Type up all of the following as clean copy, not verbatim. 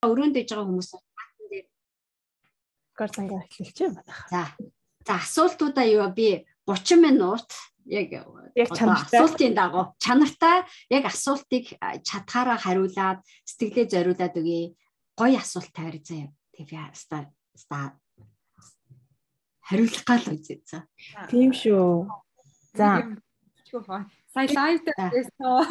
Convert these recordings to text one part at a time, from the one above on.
өрөөнд иж байгаа хүмүүс Гарцангаа эхэлчихэ байна. За асуултуудаа юу би 30 минут яг асуултын дагуу чанартай яг асуултыг чадхаараа хариулаад сэтгэлээ зориулаад өгье. Гоё асуулт тавиар заяа. Тэг би хариулах гал үзье. За. Тийм шүү. За. Сая лайв дээрээсөө.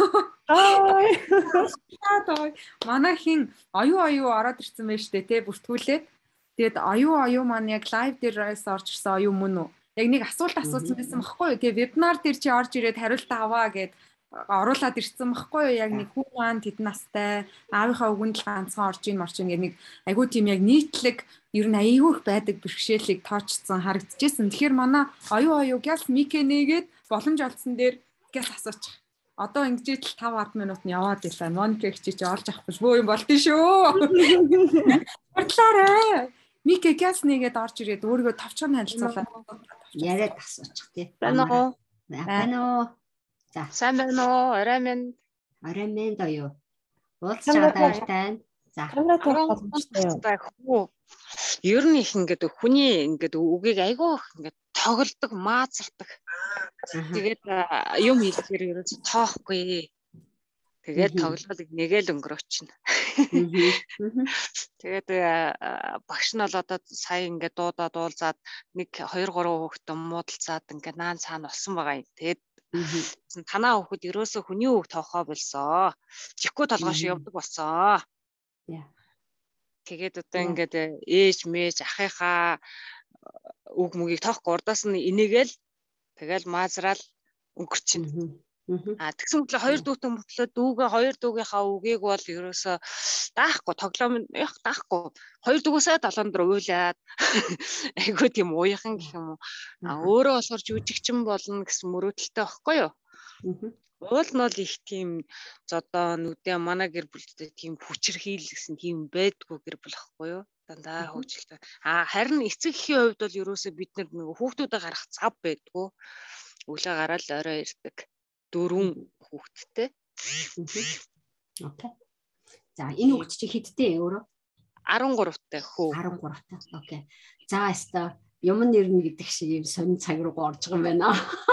Манай хин аюу ороод ирсэн байж тээ те бүртгүүлээд. Тэгээд аюу маань яг лайв дээрээс орж ирсэн аюу мөн үү? Яг нэг асуулт асуусан байсан байхгүй юу? Тэгээ вебинар дээр чи орж ирээд хариултаа аваа гэд оруулаад ирсэн байхгүй юу? Яг нэг хүн маань тэдэн настай аавынхаа үгэнд л ганцхан орж ийн гэх нэг айгуу тийм яг нийтлэг ер нь айгүйх байдаг бэрхшээлийг тоочсон харагдчихсэн. Тэгэхээр манай аюу гяс микэнэгээд боломж олдсон дээр гяс асуучих. Одоо ингэж л 5-10 минут нь яваад илаа. Монитор чи олж авахгүй бөө юм болдсон шүү. Батлаарай. Микэ гяс нэгээд орж ирээд өөрийгөө товчхон танилцуулаад яриад асуучих тий. Байна уу? За. Сайн байна уу? Орой минь. Орой минь доо. Уулзч байгаа баяртай. За. Камераа хүү. Ер нь их ингээд хүний ингээд үгийг айгүй их ингээд тоглодог, маазардаг. Тэгээд юм хэлэхээр ерөөс тоохгүй. Тэгээд тоглолыг нэгээл өнгөрөөчнө. Тэгээд багш нь бол одоо сая ингээд дуудаад уулзаад 1 2 3 хүүхдэн муудалцаад ингээд наан цаана болсон байгаа юм. Тэгээд танаа хүүхэд ерөөсөө хүний үг тоохоо болсоо. Жихгүй толгоош явдаг болсоо. Тэгээд одоо ингээд ээж мэж ахыхаа үг мөгийг тоохгүй урдаас нь инээгээл тэгэл маазраал өнгөрчихнэ. Тэгсэн мэтлээ хоёр дүүтэн мөтлөө дүүгээ хоёр дүүгийнхаа үгийг бол ерөөсөө даахгүй тоглоом даахгүй хоёр дүүгээсээ 7 4 уйлаад айгуу тийм ууяхан гэх юм уу өөрөө болохоор жүжигчин болно гэсэн мөрөөдөлтэй байхгүй юу. Уул нь бол их тийм зодоо нүдэ манай гэр бүлтэй тийм хүчрхийл гэсэн тийм байдгүй гэр бүл ахгүй юу. Дандаа хөвчлөлтэй. Харин эцэг эхийн хувьд бол ерөөсөө бид нэг хүүхдүүдэд гарах цав байдгүй. Өглөө гараад орой ирдэг. 4 хүүхэдтэй. Окей. За энэ хүүхд чи хэдтэй өөрөө? 13-тай хөө. 13-тай. Окей. За яста юм нэрнэ гэдэг шиг юм сонин цаг руу орж байгаа юм байна.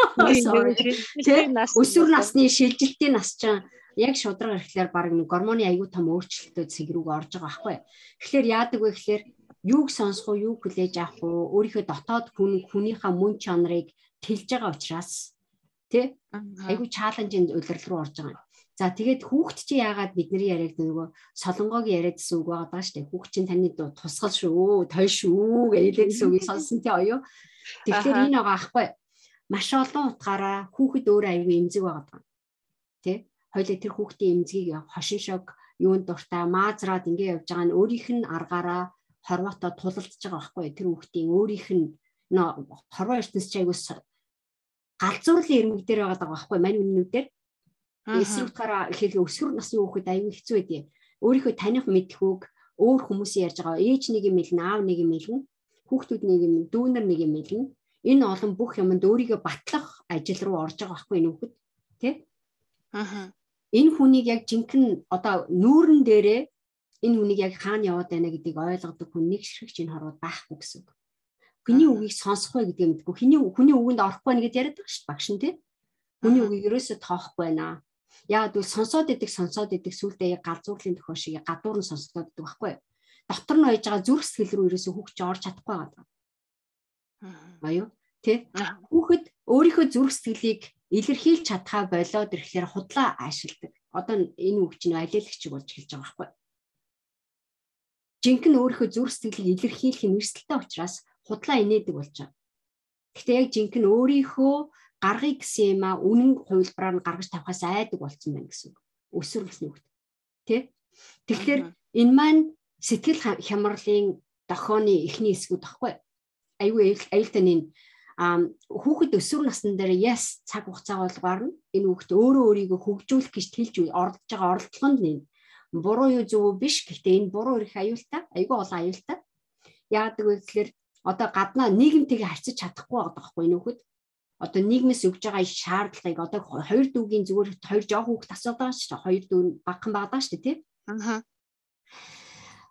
Өсвөр насны шилжилтийн нас чинь яг шудраг ирэхлээр баг нэг гормоны аюул том өөрчлөлтөө цэг рүүгээ орж байгаа байхгүй. Тэгэхээр яадаг вэ гэхээр юуг сонсох уу, юуг хүлээж авах уу, өөрийнхөө дотоод хүнийхээ мөн чанарыг тэлж байгаа учраас тий айгу чаленжинд улирал руу орж байгаа. За тэгээд хүүхд чи яагаад бидний яриаг нөгөө солонгоог яриадсэн үг байгаа даа штэ. Хүүхд чинь таны тусгал шүү, той шүү гэлээдсэн үгийг сонсон тий оё. Тэгэхээр энэ байгаа аахгүй. Маш олон утгаараа хүүхэд өөрөө айгу эмзэг байгаа. Тий хоёлаа тэр хүүхдийн эмзгийг хошин шог юунд дуртай маазраад ингэ явж байгаа нь өөрийнх нь аргаараа хорвоотоо тулалдж байгаа байхгүй. Тэр хүүхдийн өөрийнх нь хорвоо ертөнц чи айгу галзуурлын ирмэг дээр байгаа байхгүй. Мань үннүүдээр эсвэл утгаараа ихэлгээ өсвөр насны хүүхэд аюул хэцүү байдیں۔ Өөрийнхөө таних мэдлэгүүг өөр хүмүүсийн ярьж байгаа ээж нэг юм хэлнэ, аав нэг юм хэлнэ, хүүхдүүд нэг юм, дүүнэр нэг юм хэлнэ. Энэ олон бүх юмд өөрийгөө батлах ажил руу орж байгаа байхгүй энэ хүүхэд. Тэ? Энэ хүнийг яг жинхэнэ одоо нүүрэн дээрээ энэ хүнийг яг хаана яваад байна гэдгийг ойлгодог хүн нэг ширхэг чинь хорвоод байхгүй гэсэн үг. Хүний үгийг сонсох вэ гэдэг юмдгүй. Хүний үгэнд орохгүй байна гэж яриад байгаа шүү дээ багш нь тий. Хүний үгийг ерөөсөө тоохгүй байна. Яг л сонсоод идэг сүулдэ галзуурлын төхөө шиг гадуур нь сонсогдоод идэг байхгүй. Дотор нь ойж байгаа зүрх сэтгэл рүү ерөөсөө хүүхд ч орж чадахгүй байгаа. Аюу тий. Хүүхэд өөрийнхөө зүрх сэтгэлийг илэрхийлж чадхаа болоод ирэхлээр худлаа аашилдаг. Одоо энэ хүүхд чинь алиалагч болж эхэлж байгаа байхгүй. Жинхэнэ өөрийнхөө зүрх сэтгэлийг илэрхийлэх нь эрсдэлтэй учраас худлаа инээдэг болж байгаа. Гэхдээ яг жинхэнэ өөрийнхөө гаргыг гэсэн юм үнэн хувилбараар нь гаргаж тавихаас айдаг болсон байна гэсэн үг. Өсвөр насны хүүхд. Тэ? Тэгэхээр энэ маань сэтгэл хямралын дохооны эхний хэсгүүд баггүй. Аюу аюултай нь хүүхэд өсвөр насны дээр яс цаг хугацаа болгоор нь энэ хүүхэд өөрөө өөрийгөө хөгжүүлэх гэж тэлж оролдож байгаа оролдлогонд нь буруу юу зөв биш. Гэхдээ энэ буруу их аюултай, айгүй олон аюултай. Яадаг вэ гэхээр одоо гаднаа нийгэмтэйгээ харьцаж чадахгүй байгаа байхгүй энэ хүүхэд. Одоо нийгмээс өгж байгаа шаардлагыг одоо хоёр дүүгийн зүгээр хоёр жоох хүүхд асуудаг шүү дээ. Хоёр дүү багхан байгаа шүү дээ тий.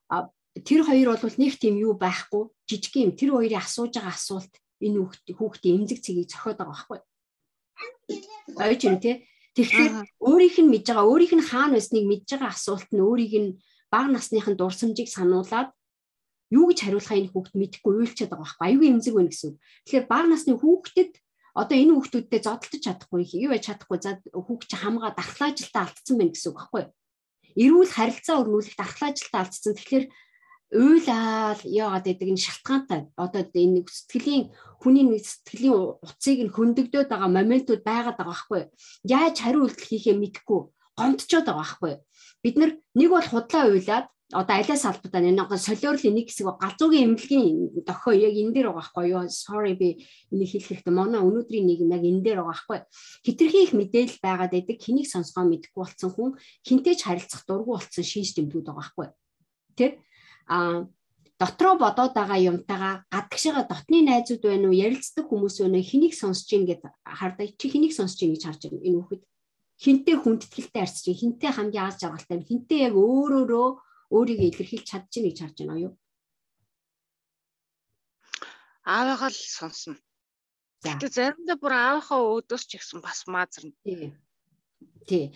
тэр хоёр бол нэг тийм юу байхгүй жижиг юм тэр хоёрын асууж байгаа асуулт энэ хүүхдийн эмзэг цэгийг зохиод байгаа байхгүй. Ойж юм тий. Тэгэхээр өөрийнх нь мэдж байгаа өөрийнх нь хаана байсныг мэдж байгаа асуулт нь өөрийг нь бага насныхын дурсамжийг сануулад юу гэж хариулахаа энэ хүүхд мэдэхгүй уйлчаад байгаа байхгүй. Аюу эмзэг байна гэсэн үг. Тэгэхээр бага насны хүүхдэд одоо энэ хүүхдүүдтэй зодтолж чадахгүй юу яж чадахгүй за хүүхд чи хамгаа дархлаажилтаа алдсан байна гэсэн үг байхгүй. Эрүүл харилцаа өрнүүлэх дархлаажилтаа алдсан. Тэгэхээр уйлал яагаад гэдэг энэ шалтгаантай одоо энэ сэтгэлийн хүний сэтгэлийн утсыг нь хөндөгдөд байгаа моментууд байгаад байгаа байхгүй. Яаж хариу үйлдэл хийхээ мэдэхгүй гомдчод байгаа байхгүй. Бид нэг бол худлаа уйлаад одоо алиас албатаа нэг солиорлын нэг хэсэг галзуугийн эмнэлгийн дохио яг энэ дээр байгаа байхгүй юу. Sorry би энийг хэлэх хэрэгтэй. Манай өнөөдрийн нийгэм яг энэ дээр байгаа байхгүй. Хитрхи их мэдээлэл байгаад байдаг. Хэнийг сонсгоо мэдэхгүй болсон хүн хинтээж харилцах дургу болсон шинж тэмдгүүд байгаа байхгүй. Тэр дотроо бодоод байгаа юмтайгаа гадагшаага дотны найзууд байна уу, ярилцдаг хүмүүс байна уу, хэнийг сонсож ийн гэдээ хардаг. Чи хэнийг сонсож ийн гэж харж байна энэ хүүхэд. Хинтээ хүндэтгэлтэй харьцаж, хинтээ хамгийн аз жаргалтай, хинтээ яг өөрөөрөө өөрийгөө илэрхийлж чадж ийн гэж харж байна юу? Аавыгаа л сонсно. Гэтэ заримдаа бүр аавынхаа өөдөөс ч ихсэн бас маазарна. Тий.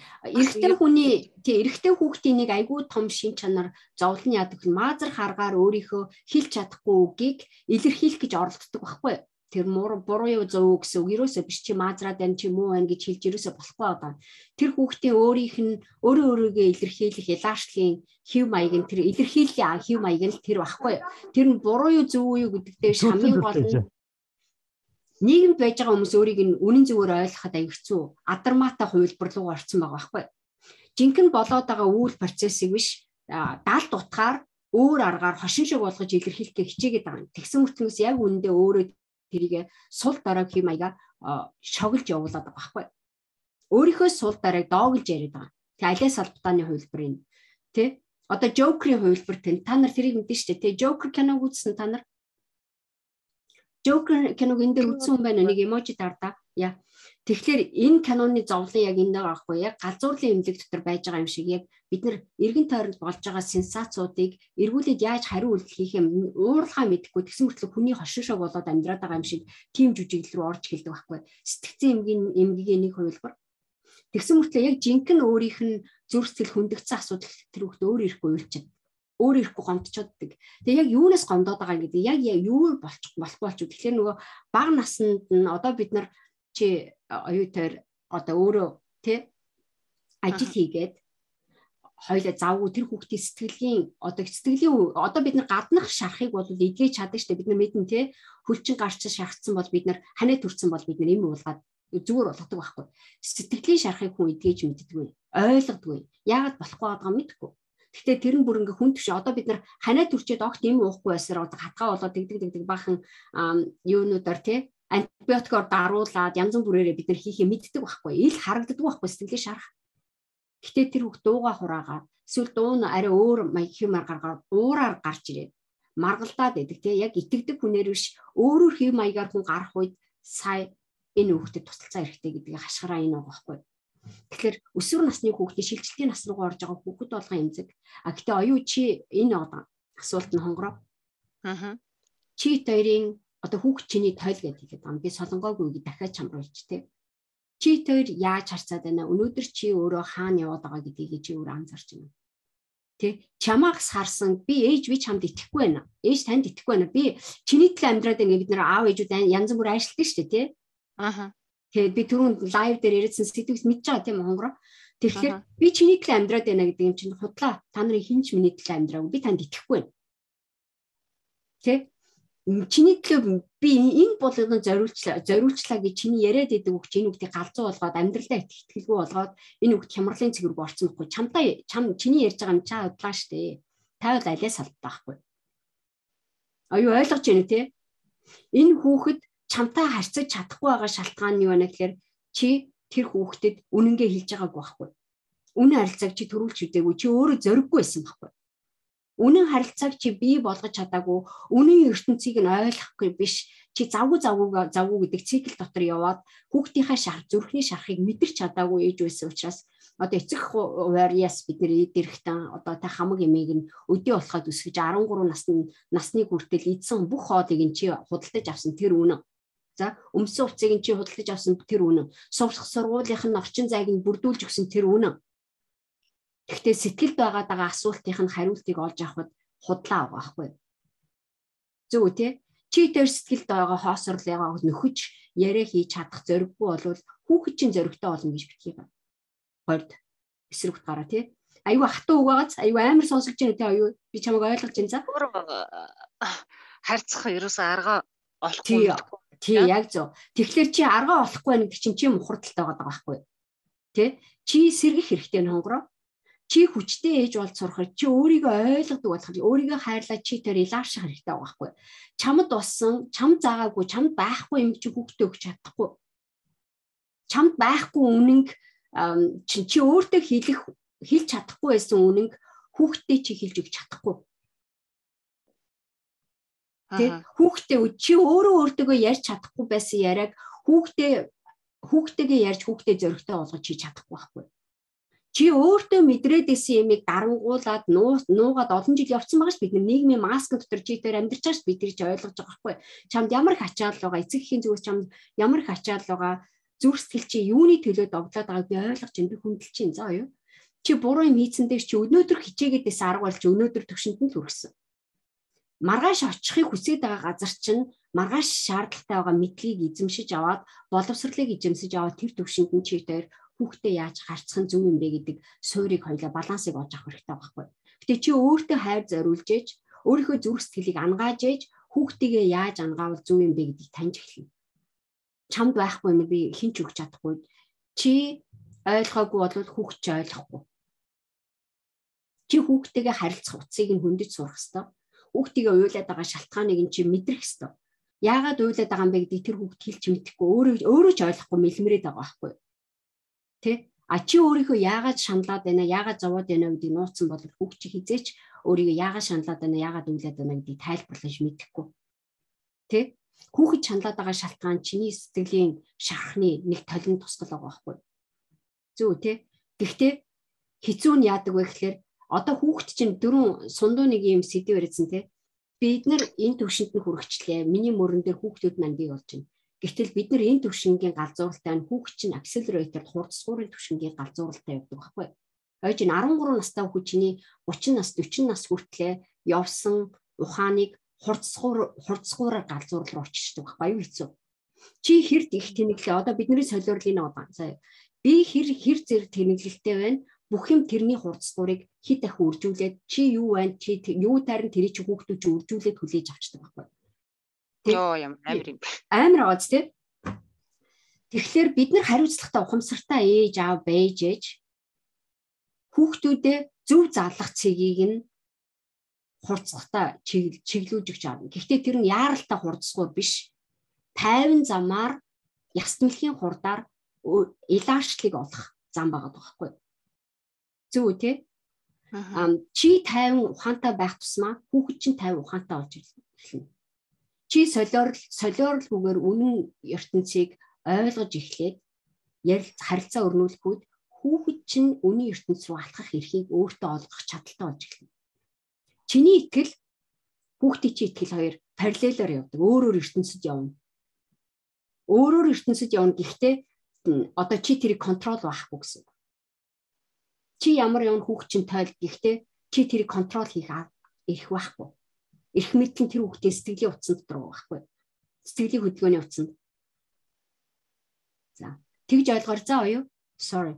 Эрэгтэй хүүхдийн нэг айгүй том шин чанар зовлон яадаг хүн маазар харгаар өөрийнхөө хэлж чадахгүй үгийг илэрхийлэх гэж оролддог байхгүй. Тэр буруу юу зөв гэсэн үг ерөөсөө биш чи маазраад байна чи муу байна гэж хэлж ерөөсөө болохгүй одоо. Тэр хүүхдийн өөрийнх нь өөрийгөө илэрхийлэх ялаарчлын хэв маяг нь тэр илэрхийллийн хэв маяг нь тэр байхгүй. Тэр нь буруу юу зөв юу гэдэгтэй хамгийн гол нь нийгэмд байж байгаа хүмүүс өөрийг нь үнэн зөвөөр ойлгоход аяг хэцүү адармаатай хувилбар руу орсон байгаа байхгүй. Жинхэнэ болоод байгаа үйл процессыг биш даалт утгаар өөр аргаар хошин шиг болгож илэрхийлэхээ хичээгээд байгаа. Тэгсэн мөртлөөс яг үнэндээ өөрөө тэрийг сул дорой хэм маягаар шоглож явуулаад байгаа байхгүй. Өөрийнхөө сул доройг доогж яриад байгаа. Тэг алиас албатааны хувилбар энэ. Тэ? Одоо Joker-ийн хувилбар тань. Та нар тэрийг мэдэн штэ. Тэ Joker киног үзсэн та нар? Joker киног энэ дээр үзсэн хүн байна нэг эможи дардаа. Яа. Тэгэхээр энэ киноны зовлон яг энэ дээр байхгүй яг галзуурлын эмнэлэг дотор байж байгаа юм шиг яг бид нар эргэн тойронд болж байгаа сенсацуудыг эргүүлээд яаж хариу үйлдэл хийх юм ууралхаа мэдэхгүй тэгсэн мөртлөө хүний хошин шог болоод амьдраад байгаа юм шиг тийм жүжиглэл рүү орж гэлдэг байхгүй. Сэтгцэн эмгийн нэг хувилбар. Тэгсэн мөртлөө яг жинхэнэ өөрийнх нь зүрх сэтгэл хөндөгдсөн асуудал тэр хүүхд өөр ирэхгүй уйлчихэд өөр ирэхгүй гомдчоддаг. Тэгээ яг юунаас гомдоод байгаа гэдэг яг юу болохгүй болчих. Тэгэхээр нөгөө бага наснд нь одоо бид нар чи оюутаар одоо өөрөө тий ажил хийгээд хоёлаа завгүй тэр хүүхдийн сэтгэлийн одоо бид нар гаднах шарахыг бол эдгэж чаддаг шүү дээ. Бид нар мэднэ тий хөлчин гарч шахацсан бол бид нар ханаа төрсэн бол бид нар юм уулгаад зүгээр болгодог байхгүй. Сэтгэлийн шарахыг хүн эдгэж мэддэггүй, ойлгодгүй. Яагаад болохгүй байгаа мэдгүй. Гэхдээ тэр нь бүр ингээ хүн төш одоо бид нар ханаа төрчээд огт юм уухгүй байсаар одоо хатгаа болоод дэгдэг бахан юунуудаар тий антибиотикоор даруулаад янз бүрээрээ бид нар хийхээ мэддэг байхгүй. Ил харагддаг байхгүй сэтгэлийн шарах. Гэтэ тэр хүүхд дууга хураагаад эсвэл дуу нь арай өөр хэмээр гаргаад уураар гарч ирээд маргалдаад байдаг тий яг итгэдэг хүнээр биш өөрөөр хэв маягаар хүн гарах үед сая энэ хүүхдэд тусалцаа хэрэгтэй гэдгийг хашгираа энэ байгаа байхгүй. Тэгэхээр өсвөр насны хүүхдийн шилжилтийн нас руу орж байгаа хүүхэд болгон эмзэг. Гэтэ оюу чи энэ одоо асуулт нь хонгороо. Чи хоёрын одоо хүүхд чиний тойл гэдэг юм. Би солонгоогүй дахиад чамруулж тий. Чи хоёр яаж харцаад байна? Өнөөдөр чи өөрөө хаана яваад байгаа гэдгийг чи өөрөө анзаарч байна. Тэ чамаагс харсан би ээж би чамд итгэхгүй байна. Ээж танд итгэхгүй байна. Би чиний төлөө амьдраад байгаа бид нар аав ээжүүд янз бүр ажилладаг шүү дээ тий. Тэгээд би түрүүнд лайв дээр яриадсан сэтгэвс мэдж байгаа тийм хонгороо. Тэгэхээр би чиний төлөө амьдраад байна гэдэг юм чинь худлаа. Та нарын хинч миний төлөө амьдраагүй. Би танд итгэхгүй байна. Тэ чиний төлөө би энэ болгоно зориулчлаа гэж чиний яриад идэг үг чинь үгтийг галзуу болгоод амьдралдаа итгэлгүй болгоод энэ үгт хямралын цэг рүү орсон байхгүй. Чиний ярьж байгаа юм чаа удлаа штэ. Та бол алиас салбаахгүй. Аюу ойлгож байна те. Энэ хүүхэд чамтай харьцаж чадахгүй байгаа шалтгаан нь юу вэ гэхээр чи тэр хүүхдэд үнэнгээ хэлж байгаагүй байхгүй. Үнэн харилцааг чи төрүүлж үдээгүй. Чи өөрөө зориггүй байсан байхгүй. Үнэн харилцааг чи бий болгож чадаагүй. Үнэн ертөнцийг нь ойлгохгүй биш. Чи завгүй гэдэг цикл дотор яваад хүүхдийнхаа зүрхний шарахыг мэдэрч чадаагүй ээж байсан учраас Одоо эцэг хуваарьяас бид нэр идэрэхтэн одоо та хамаг эмээг нь өдөө болоход өсгөж 13 насны хүртэл эдсэн бүх хоолыг нь чи худалдаж авсан тэр үнэн. За өмсөн хувцсыг нь чи худалдаж авсан тэр үнэн. Сургуулийнх нь орчин зайг нь бүрдүүлж өгсөн тэр үнэн. Гэхдээ сэтгэлд байгаа асуултынх нь хариултыг олж авахд худлаа байгаа байхгүй. Зөв үү те? Чи тэр сэтгэлд байгаа хоосорлыгаа нөхөж яриа хийж чадах зориггүй болвол хүүхэд чинь зоригтой болно гэж битгий байна. Хоёрд эсрэг утгаараа тий. Аюу хатуу угаагац аюу амар сонсогч байна тий аюу би чамайг ойлгож байна за. Харьцах ерөөсөө арга олохгүй. Тий яг зөв. Тэгэхээр чи арга олохгүй байна гэдэг чинь чи мухардалтай байгаа байхгүй. Тий? Чи сэргэх хэрэгтэй хонгороо. Чи хүчтэй ээж болж сурахад чи өөрийгөө ойлгодог болоход өөрийгөө хайрлаа чи тэр илааших хэрэгтэй байгаа байхгүй. Чамд болсон, чам заагаагүй, чамд байхгүй юм чи хүүхдээ өгч чадахгүй. Чамд байхгүй үнэнг чи өөртөө хэлж чадахгүй байсан үнэнг хүүхдээ чи хэлж өгч чадахгүй. Тэг хүүхдээ чи өөртөө ярьж чадахгүй байсан яриаг хүүхдтэйгээ ярьж хүүхдээ зоригтой болгож чи чадахгүй байхгүй. Чи өөртөө мэдрээд исэн юмыг дарангуулад нуугаад олон жил явцсан байгаа ш бид нийгмийн маск дотор чи тэр амьдарч байгаа ш бид тэр чи ойлгож байгаа байхгүй. Чамд ямар их ачаал байгаа эцэгхийн зүгээс чамд ямар их ачаал байгаа зүрх сэтгэл чи юуны төлөө догтлоод байгааг би ойлгож байна би хүндэлж чинь заа юу. Чи буруу юм хийсэн дээр чи өнөөдөр хичээгээд байсан арга болж өнөөдөр төвшөнд нь л хүрсэн. Маргааш очихыг хүсэж байгаа газар чинь маргааш шаардлагатай байгаа мэдлийг эзэмшиж аваад боловсролыг эзэмшиж аваад тэр төвшөнд нь чи дээр хүүхдээ яаж харьцах нь зөв юм бэ гэдэг суурийг хоёлаа балансыг олж авах хэрэгтэй байхгүй. Гэтэ чи өөртөө хайр зориулж ээж, өөрийнхөө зүрх сэтгэлийг ангааж ээж, хүүхдийгээ яаж ангаавал зөв юм бэ гэдгийг таньж эхэлнэ. Чамд байхгүй юм би хинч өгч чадахгүй. Чи ойлгоогүй бол хүүхд ч ойлгохгүй. Чи хүүхдтэйгээ харилцах утсыг нь хөндөж сурах хэрэгтэй. Хүүхдийгээ уйлаад байгаа шалтгааныг нь чи мэдрэх хэрэгтэй. Яагаад уйлаад байгаа юм бэ гэдгийг тэр хүүхд хэлж мэдэхгүй өөрөө ч ойлгохгүй мэлмрээд байгаа байхгүй. Тэ? А чи өөрийнхөө яагаад шаналаад байна, яагаад зовоод байна гэдгийг нууцсан бол хүүхд чи хизээч өөрийгөө яагаад шаналаад байна, яагаад уйлаад байна гэдгийг тайлбарлаж мэдэхгүй. Тэ? Хүүхэд шаналаад байгаа шалтгаан чиний сэтгэлийн шархны нэг толин тусгал байгаа байхгүй. Зөв тэ? Гэхдээ хэцүү нь яадаг вэ гэхээр одоо хүүхэд чинь дөрөв сундуу нэг юм сэдв ярьсан тэ. Бид нар энэ төвшөнд нь хүрэгчлээ. Миний мөрөн дээр хүүхдүүд мандыг олж байна. Гэтэл бид нар энэ төвшингийн галзууралтай нь хүүхэд чинь акселераторд хурцсуурын төвшингийн галзууралтай явдаг байхгүй. Ойж энэ 13 настай хүүхэд чиний 30 нас 40 нас хүртлээр явсан ухааныг хурцсуураар галзуурал руу очиждаг байхгүй юу хэцүү. Чи хэрд их тэнэглээ одоо бидний солиорлын одоо сая би хэр зэрэг тэнэглэлтэй байна. Бүх юм тэрний хурцсуурыг хэд дахин үржүүлээд чи юу байна чи юу тарин тэрий чи хүүхдүүд чи үржүүлээд хүлээж авчдаг байхгүй. Йоо ямар амар юм. Амар аваад тий. Тэгэхээр бид нар хариуцлагатай ухамсартай ээж аав байж ээж хүүхдүүдээ зөв заалгах цэгийг нь хурцлагатай чиглүүлж өгч аавна. Гэхдээ тэр нь яаралтай хурцсуур биш. Тайван замаар яс тэмлэхийн хурдаар илаарчлыг олох зам байгаа байхгүй. Зөв үү тий? Чи тайван ухаантай байх тусмаа хүүхэд чинь тайван ухаантай болж эхэлнэ. Чи солиорлгүйгээр үнэн ертөнцийг ойлгож эхлээд харилцаа өрнүүлэхүүд хүүхэд чинь үнэн ертөнц рүү алхах эрхийг өөртөө олгох чадaltaй болж эхэлнэ. Чиний итгэл хүүхдийн чи итгэл хоёр параллелоор явдаг. Өөрөөр ертөнцид явна. Өөрөөр ертөнцид явна гэхдээ одоо чи тэрийг контрол байхгүй гэсэн. Чи ямар явна хүүхэд чинь тойл гэхдээ чи тэрийг контрол хийх эрх байхгүй. Эрх мэдлэн тэр хүүхдийн сэтгэлийн утсан дотор байхгүй. Сэтгэлийн хөдөлгөөний утсанд. За, тэгж ойлгоор заа юу? Sorry.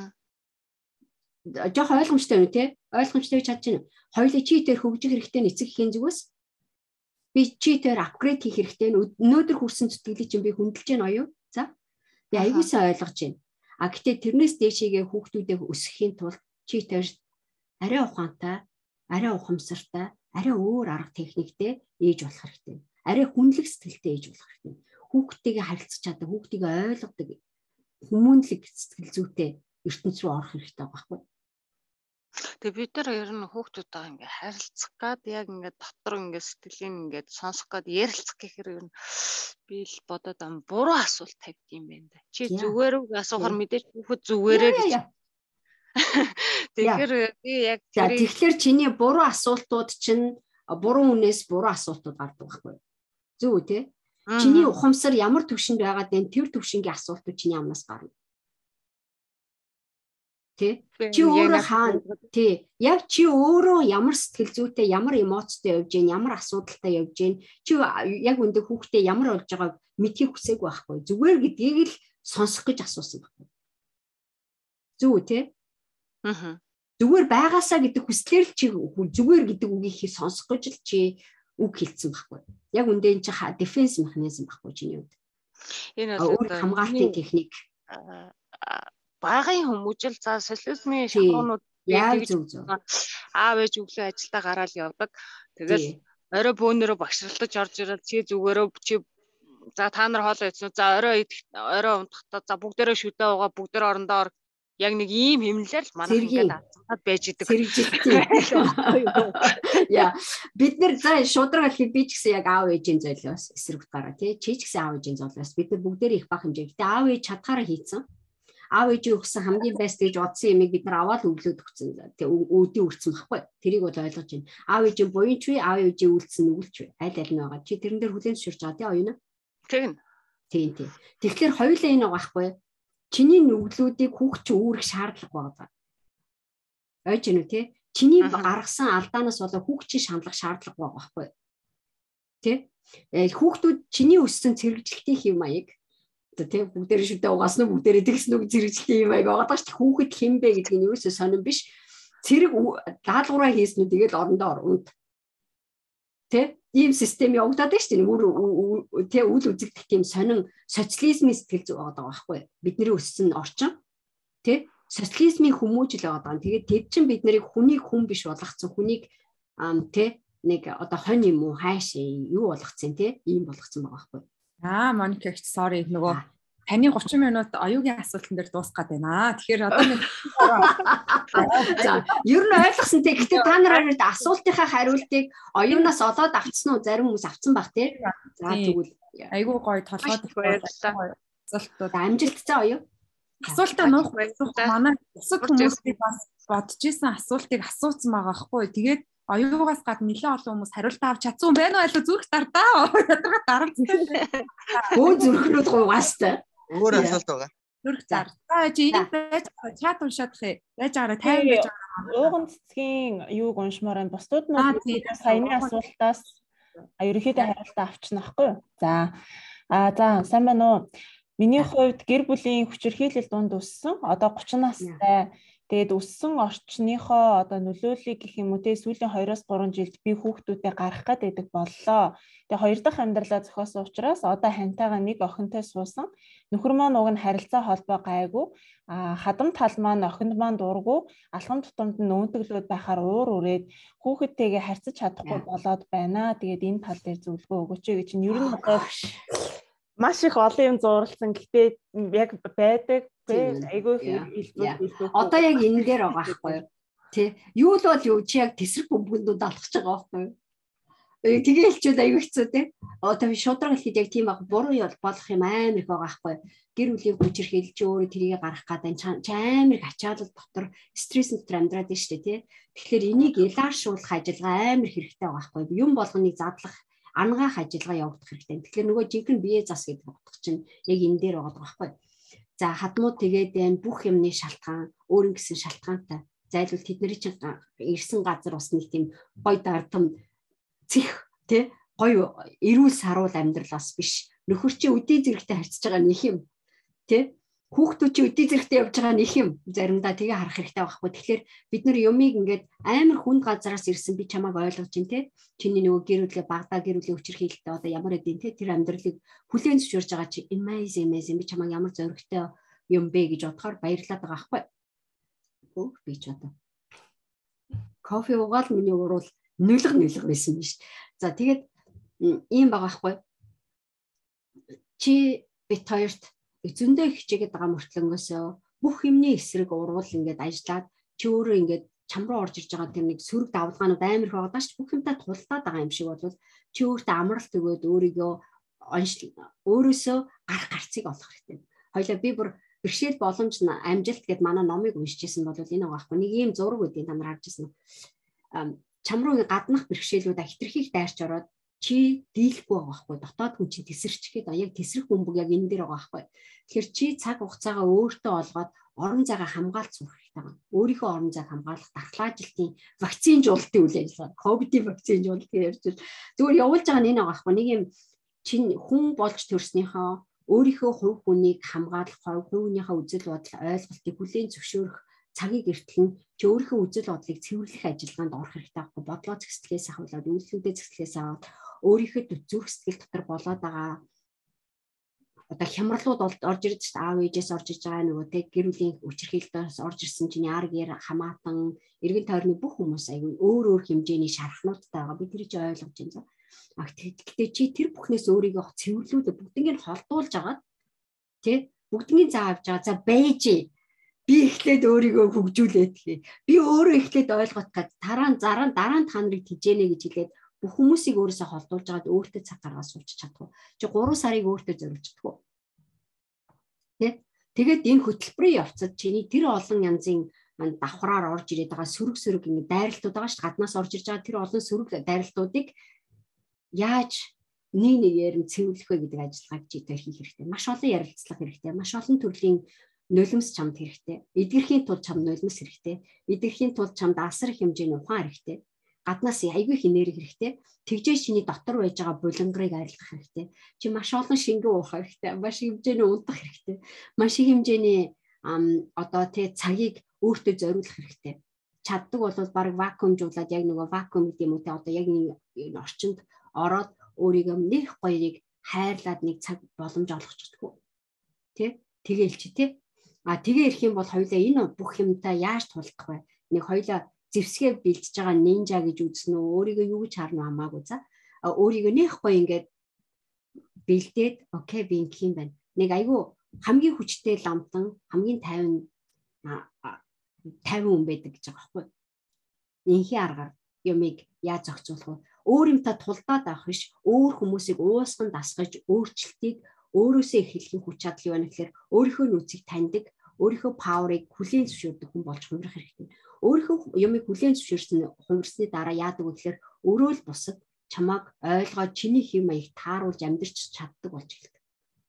Жох ойлгомжтой юу те? Ойлгомжтой чадж байна. Хоёулаа чи дээр хөгжих хэрэгтэй эцэг эхийн зүгээс би чи дээр апгрейд хийх хэрэгтэй. Өнөөдөр хүрсэн сэтгэлийг чинь би хөндлөж байна юу? За. Би аягуулсаа ойлгож байна. А гэтээ тэрнээс дээшээгээ хүүхдүүдээ өсгөхийн тулд чи дээр арай ухаантай, арай ухамсартай, арай өөр арга техниктэй ээж болох хэрэгтэй. Арай хүнлэг сэтгэлтэй ээж болох хэрэгтэй. Хүүхдтэйгээ харилцаж чаддаг, хүүхдийгээ ойлгодог, хүмүүнлэг сэтгэл зүйтэй ертөнц рүү орох хэрэгтэй байхгүй. Тэгээ бид нар ер нь хүүхдүүдтэйгээ ингээ харилцах гад яг ингээ дотор ингээ сэтгэлийн ингээ сонсох гад ярилцах гэхээр ер нь би л бодоод буруу асуулт тавьд юм байна да. Чи зүгээр үг асуухаар мэдээж хүүхэд зүгээрээ гэж. Тэгэхээр би яг тэгэхээр чиний буруу асуултууд чинь буруу хүнээс буруу асуултууд гардаг байхгүй. Зөв үү те? Чиний ухамсар ямар төвшөнд байгаад энэ тэр төвшингийн асуултууд чиний амнаас гарна. Тэ? Чи өөрөө хаана? Тий. Яг чи өөрөө ямар сэтгэл зүйтэй, ямар эмоцтой явж гин, ямар асуудалтай явж гин. Чи яг үндэ хүүхдээ ямар болж байгааг мэдхийг хүсээгүй байхгүй. Зүгээр гэдгийг л сонсох гэж асуусан байхгүй. Зөв үү те? Зүгээр байгаасаа гэдэг хүслээр л чи зүгээр гэдэг үгийг сонсох гэж л чи үг хэлсэн байхгүй. Яг үндэ энэ чи дефенс механизм байхгүй чиний үед. Энэ бол хамгаалтын техник. Багын хүмүүжил за социализмын шахуунууд яг зөв. Аав ээж өглөө ажилдаа гараад явдаг. Тэгэл орой бөөнөрөө багшралтаж орж ирэл чи зүгээрөө чи за та нар хоолоо идсэн үү? За орой унтахдаа за бүгдээрээ шүдээ угаа бүгдээр орондоо яг нэг ийм хэмнэлээр л манайх ингээд авцаад байж идэг. Сэргэлжилтийн. Яа, бид нэр за шудраг хэлхий би ч гэсэн яг аав ээжийн золиос эсрэг утгаараа тий. Чи ч гэсэн аав ээжийн золиос бид нар бүгдээр их бах хэмжээ. Гэтэ аав ээж чадхаараа хийцэн. Аав ээжийн өгсөн хамгийн best гэж бодсон юмыг бид нар аваад өглөөд өгсөн. Тэг өөдөө үрцэн байхгүй. Тэрийг бол ойлгож байна. Аав ээжийн буянч вэ? Аав ээжийн үйлдэлсэн нүгэлч вэ? Аль аль нь байгаа. Чи тэрэн дээр хүлээн зөвшөөрч байгаа тий оюуна. Тийм. Тэгэхээр хоёулаа энэ байгаа байхгүй. Чиний нүглүүдийг хүүхд чи үүрэх шаардлага байгаа. Ойж гэнэ үү тий? Чиний гаргасан алдаанаас болоод хүүхд чи шаналх шаардлага байгаа байхгүй. Тий? Хүүхдүүд чиний өссөн цэрэгжилтийн хэв маяг тий бүгдээрээ шүдээ угаасан уу бүгдээрээ тэгсэн үг зэрэгжилтийн юм аяг байгаа ч хүүхэд хинбэ гэдэг нь юусоо сонирн биш цэрэг даалгавраа хийсэн үү тэгэл орондоо орунд тий ийм систем явагдаад байна шүү дээ тий үл үзэгдэх тийм сонин социализмын сэтгэл зүй байгаа байхгүй бидний өссөн орчин тий социализмын хүмүүжил байгаа. Тэгээд тэд чинь бид нарыг хүнийг хүн биш болгоцсон хүнийг тий нэг одоо хонь юм уу хайш юу болгоцсон тий ийм болгоцсон байгаа байхгүй. Моника ч sorry нөгөө таны 30 минут оюугийн асуултан дээр дуусгаад байна. Тэгэхээр одоо нэг за ер нь ойлгосон те. Гэхдээ та нар асуултынхаа хариултыг оюунаас олоод авцсан уу? Зарим хүмүүс авцсан баг те. За тэгвэл айгүй гоё толгойд баярлалаа. Асуултууд амжилт цаа оюу. Асуултаа нуух манай бусад хүмүүсийг бас бодож исэн асуултыг асуусан байгаа хгүй. Тэгээд оюугаас гадна нэлээд олон хүмүүс хариултаа авч чадсан юм байна уу? Аль зүрх дардаа. Ядраа дарамттай. Хөө зүрхнүүд гуйгаастай. Өөр асуулт байгаа. Зүрх зар. За чи энэ байж чат уншаад хэ. Байж аваа 50 байж байгаа. Ууган цэцгийн юуг уншмаар энэ бусдууд нь саяны асуултаас ерөнхийдөө хариултаа авчихна ахгүй юу? За сайн байна уу? Миний хувьд гэр бүлийн хүчирхийлэл дунд өссөн. Одоо 30 настай. Тэгээд өссөн орчныхоо одоо нөлөөллийг гэх юм уу те сүүлийн 2-3 жилд би хүүхдүүдээ гарах гэдэг боллоо. Тэгээд хоёр дахь амьдралаа зохиосон учраас одоо хантайгаа нэг охинтой суусан. Нөхөр маань уг нь харилцаа холбоо гайгүй. Хадам тал маань охинд маань дургу. Алхам тутамд нь нөөнтөглөөд байхаар уур үрээд хүүхэдтэйгээ харьцаж чадахгүй болоод байна. Тэгээд энэ тал дээр зөвлөгөө өгөөч гэж чинь ер нь одоо маш их олон юм зурлсан. Гэхдээ яг байдаг. Айгүй хэлбэл. Одоо яг энэ дээр байгаа байхгүй юу? Тэ. Юу л бол юу чи яг тесрэг бөмбөгнүүд алхаж байгаа байхгүй юу? Тэгээ хэлчихэд айгүй хэцүү те. Одоо шудраг хэлэхэд яг тийм баг буруу болох юм амар их байгаа байхгүй юу? Гэр бүлийн хүчирхийлж өөрөө тэрийг гаргах гэдэг ч амар их ачаалал дотор стресс дотор амьдраад байна шүү дээ те. Тэгэхээр энийг ялааршуулах ажиллагаа амар хэрэгтэй байгаа байхгүй юу? Юм болгоныг задлах ангаах ажиллагаа явагдах хэрэгтэй. Тэгэхээр нөгөө жинхэнэ бие зас гэдэг утга чинь яг энэ дээр байгаа байхгүй юу? За хадмууд тэгээд энэ бүх юмны шалтгаан өөрийн гэсэн шалтгаантай. Зайлвал тэдний чинь ирсэн газар бас нэг тийм гой дардам цэх тий гоё эрүүл саруул амьдралаас биш. Нөхөр чи үдий зэрэгтэй харьцаж байгаа нэг юм тий хүүхдүүд чи үдий зэрэгтэй явж байгаа нэг юм заримдаа тэгээ харах хэрэгтэй байхгүй. Тэгэхээр бид нар юмыг ингээд амар хүнд газараас ирсэн би чамайг ойлгож байна тий чиний нөгөө гэр бүлээ багадаа гэр бүлийн хүчирхийлэлтэй одоо ямар эдийн тий тэр амьдралыг хүлээн зөвшөөрж байгаа чи amazing би чамайг ямар зоригтой юм бэ гэж бодохоор баярлаад байгаа байхгүй. Би ч одоо кофе уугаал миний уруул нүлэг байсан биш. За тэгээд ийм байгаа байхгүй. Чи бит хоёрт зөндөө хичээгээд байгаа мөртлөнгөөсөө бүх юмний эсрэг уруул ингээд ажиллаад чи өөрөө ингээд чам руу орж ирж байгаа тэр нэг сөрөг давлгаанууд амар их байгаа ш бүх юмтай тулдаад байгаа юм шиг бол чи өөртөө амралт өгөөд өөрийгөө өөрөөсөө гарах гарцыг олох хэрэгтэй. Хоёлаа би бүр бэрхшээл боломж амжилт гэд манай номыг уншижсэн бол энэ байгаа байхгүй. Нэг ийм зураг үүдийн та нар харж ирсэн. Чам руу гаднах бэрхшээлүүд хитрхийг дайрч ороод чи дийлэхгүй байгаа байхгүй. Дотоод хүн чи тесэрчгээд яг тесрэх бөмбөг яг энэ дээр байгаа байхгүй. Тэгэхээр чи цаг хугацаагаа өөртөө олгоод орон зайгаа хамгаалж сурах хэрэгтэй байна. Өөрийнхөө орон зайг хамгаалах дархлаажилтын вакцинжуулалтын үйл ажиллагаа, ковидын вакцинжуулалт гэж ярьж байна. Зүгээр явуулж байгаа нь энэ байгаа байхгүй. Нэг юм чин хүн болж төрснийхөө өөрийнхөө хувь хүнийг хамгаалах, хувь хүнийхээ үзэл бодол, ойлголтыг хүлээн зөвшөөрөх цагийг эртлэн чи өөрийнхөө үзэл бодлыг цэвэрлэх ажиллагаанд орох хэрэгтэй байхгүй. Бодлоо зэгсэлээс ахуулаад, үйлдэлүүдээ зэгсэлээс аваад өөрийнхөө зүрх сэтгэл дотор болоод байгаа одоо хямралууд орж ирж аав ээжээс орж иж байгаа нөгөө тэг гэр бүлийн үчирхийлэлтээс орж ирсэн чинь яаргээр хамаатан эргэн тойрны бүх хүмүүс аягүй өөр хэмжээний шархнуудтай байгаа. Би тэр чинь ойлгож байна. Гэхдээ чи тэр бүхнээс өөрийгөө цэвэрлүүлээ бүгднийг нь холдуулж агаад тий бүгднийг заавж байгаа. За байж би эхлээд өөрийгөө хөгжүүлээд гээ. Би өөрөө эхлээд ойлгох гээд дараа нь та нарыг тижээнэ гэж хэлээд бүх хүмүүсийг өөрөөсөө холдуулж агаад өөртөө цаг гаргаад суулж чадах уу? Чи 3 сарыг өөртөө зориулж чадах уу? Тэгээд энэ хөтөлбөрийн явцад чиний тэр олон янзын давхраар орж ирээд байгаа сөрөг ингэ дайралтууд байгаа шүү дээ. Гаднаас орж ирж байгаа тэр олон сөрөг дайралтуудыг яаж нэгээр нь цэвэрлэх вэ гэдэг ажиллагааг чи тэр хийх хэрэгтэй. Маш олон ярилцлага хэрэгтэй. Маш олон төрлийн нулимс чамд хэрэгтэй. Эдгэрхийн тулд чамд нулимс хэрэгтэй. Эдгэрхийн тулд чамд асар их хэмжээний ухаан хэрэгтэй. Гаднаас аягүй их энерги хэрэгтэй. Тэгжээ чиний дотор байж байгаа булангарыг арилгах хэрэгтэй. Чи маш олон шингэн уух хэрэгтэй. Маш их хэмжээний унтах хэрэгтэй. Маш их хэмжээний одоо тэ цагийг өөртөө зориулах хэрэгтэй. Чаддаг бол баг вакуумжуулаад яг нөгөө вакуум гэдэг юм уу тэ одоо яг нэг орчинд ороод өөрийгөө нэг гоёрыг хайрлаад нэг цаг боломж олгож чаддаг. Тэ? Тэгээл чи тэ? Тэгээ ирэх юм бол хоёлаа энэ бүх юмтай яаж тулдах вэ? Нэг хоёлаа зэвсгээ бэлдэж байгаа нинжа гэж үзнэ үү? Өөрийгөө юу гэж харна хамаагүй за. Өөрийгөө нэг гоё ингээд бэлдээд окей би ингэх юм байна. Нэг айгүй хамгийн хүчтэй ламтан, хамгийн 50 хүн байдаг гэж байгаа байхгүй. Инхийн аргаар юмыг яаж зохицуулах вэ? Өөр юмтай тулдаад авах биш, өөр хүмүүсийг уусган дасгаж, өөрчлөлтийг өөрөөсөө эхлэх хүч чадал юу вэ гэхээр өөрийнхөө нөөцийг таньдаг, өөрийнхөө паверыг хүлээн зөвшөөрдөг хүн болж хувирах хэрэгтэй. Өөрийнхөө юмыг хүлээн зөвшөөрсөн хувирсны дараа яадаг вэ гэхээр өөрөө л бусад чамайг ойлгоод чиний хэм маяг тааруулж амьдарч чаддаг болж эхэлдэг.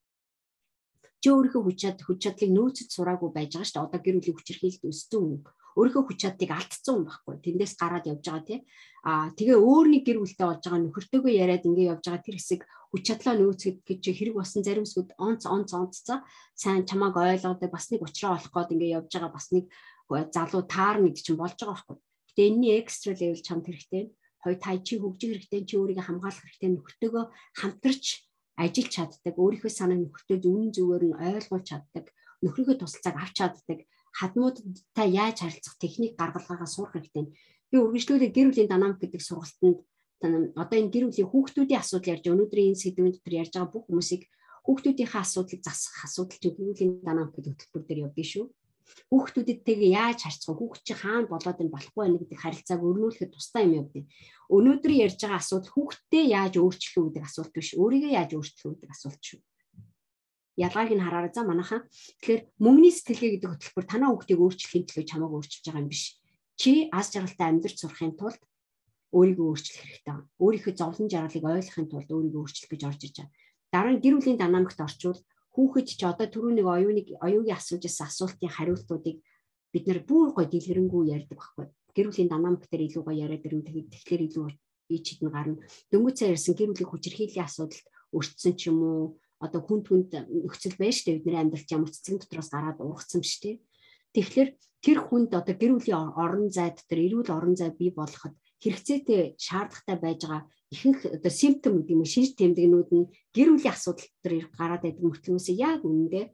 Чи өөрийнхөө хүч чадлыг нөөцөд сураагүй байж байгаа шүү дээ. Одоо гэр бүлийн хүчирхийлэлд өссөн хүн өөрийнхөө хүч чадлыг алдсан хүн байхгүй. Тэндээс гараад явж байгаа тий. Тэгээ өөр нэг гэр бүлтэй болж байгаа нөхөртөөгөө яриад ингэ явж байгаа тэр хэсэг хүч чадлаа нөөцөд гэж хэрэг болсон зарим сүд онццаа сайн чамайг ойлгоод бас нэг уучраа олох гээд ингэ явж байгаа бас нэг залуу таарна гэдэг чинь болж байгаа байхгүй. Гэтэ энэний экстра левел чамд хэрэгтэй. Хоёр тай чи хөгжих хэрэгтэй, чи өөрийгөө хамгаалах хэрэгтэй, нөхөртөөгөө хамтарч ажиллаж чаддаг, өөрийнхөө санааг нөхөртөө үнэн зөвөөр нь ойлгуулж чаддаг, нөхрийнхөө тусалцааг авч чаддаг, хадмуудтай яаж харилцах техник гаргалгаагаа сурах хэрэгтэй. Би үргэлжлүүлээ гэр бүлийн динамик гэдэг сургалтанд одоо энэ гэр бүлийн хүүхдүүдийн асуудал ярьж өнөөдрийн энэ сэдвийн дотор ярьж байгаа бүх хүмүүсийг хүүхдүүдийнхээ асуудлыг засах асуудал гэр бүлийн динамик гэдэг хөтөлбөр дээр явдсан шүү. Хүүхдүүдтэйгээ яаж харьцах вэ? Хүүхд чи хаана болоод энэ болохгүй байна гэдэг харилцааг өрнүүлэхэд тустай юм явдیں۔ Өнөөдөр ярьж байгаа асуудал хүүхдтэй яаж өөрчлөх үү гэдэг асуулт биш. Өөрийгөө яаж өөрчлөх үү гэдэг асуулт шүү. Ялгааг нь хараарай за манайхаа. Тэгэхээр мөнгөний сэтгэлгээ гэдэг хөтөлбөр танаа хүүхдийг өөрчлөхийн төлөө чамайг өөрчилж байгаа юм биш. Чи аз жаргалтай амьдрч сурахын тулд өөрийгөө өөрчлөх хэрэгтэй байна. Өөрийнхөө зовлон жаргалыг ойлгохын тулд өөрийгөө өөрчлөх гэж орж ирж байгаа. Дараа нь гэр бүлийн динамикт орчвол хүүхэд ч одоо түрүүнийг оюугийн асууж ирсэн асуултын хариултуудыг бид нэр бүр гоё дэлгэрэнгүй ярьдаг байхгүй. Гэр бүлийн динамик дээр илүү гоё яриад ирэн тэгэхээр илүү ичид нь гарна. Дөнгөж ярьсан гэр бүлийн хүчирхийллийн асуудалд өртсөн ч юм уу одоо хүнд нөхцөл байж штэ бидний амьдралд ямар цэцэн дотроос гараад ургацсан штэ. Тэгэхээр тэр хүнд одоо гэр бүлийн орон зайд дээр эрүүл орон зай бий болгоход хэрэгцээтэй шаардлагатай байж байгаа ихэнх одоо симптом гэдэг юм шинж тэмдэгнүүд нь гэр бүлийн асуудал дээр гараад байдаг мөртлөөс яг үнэндээ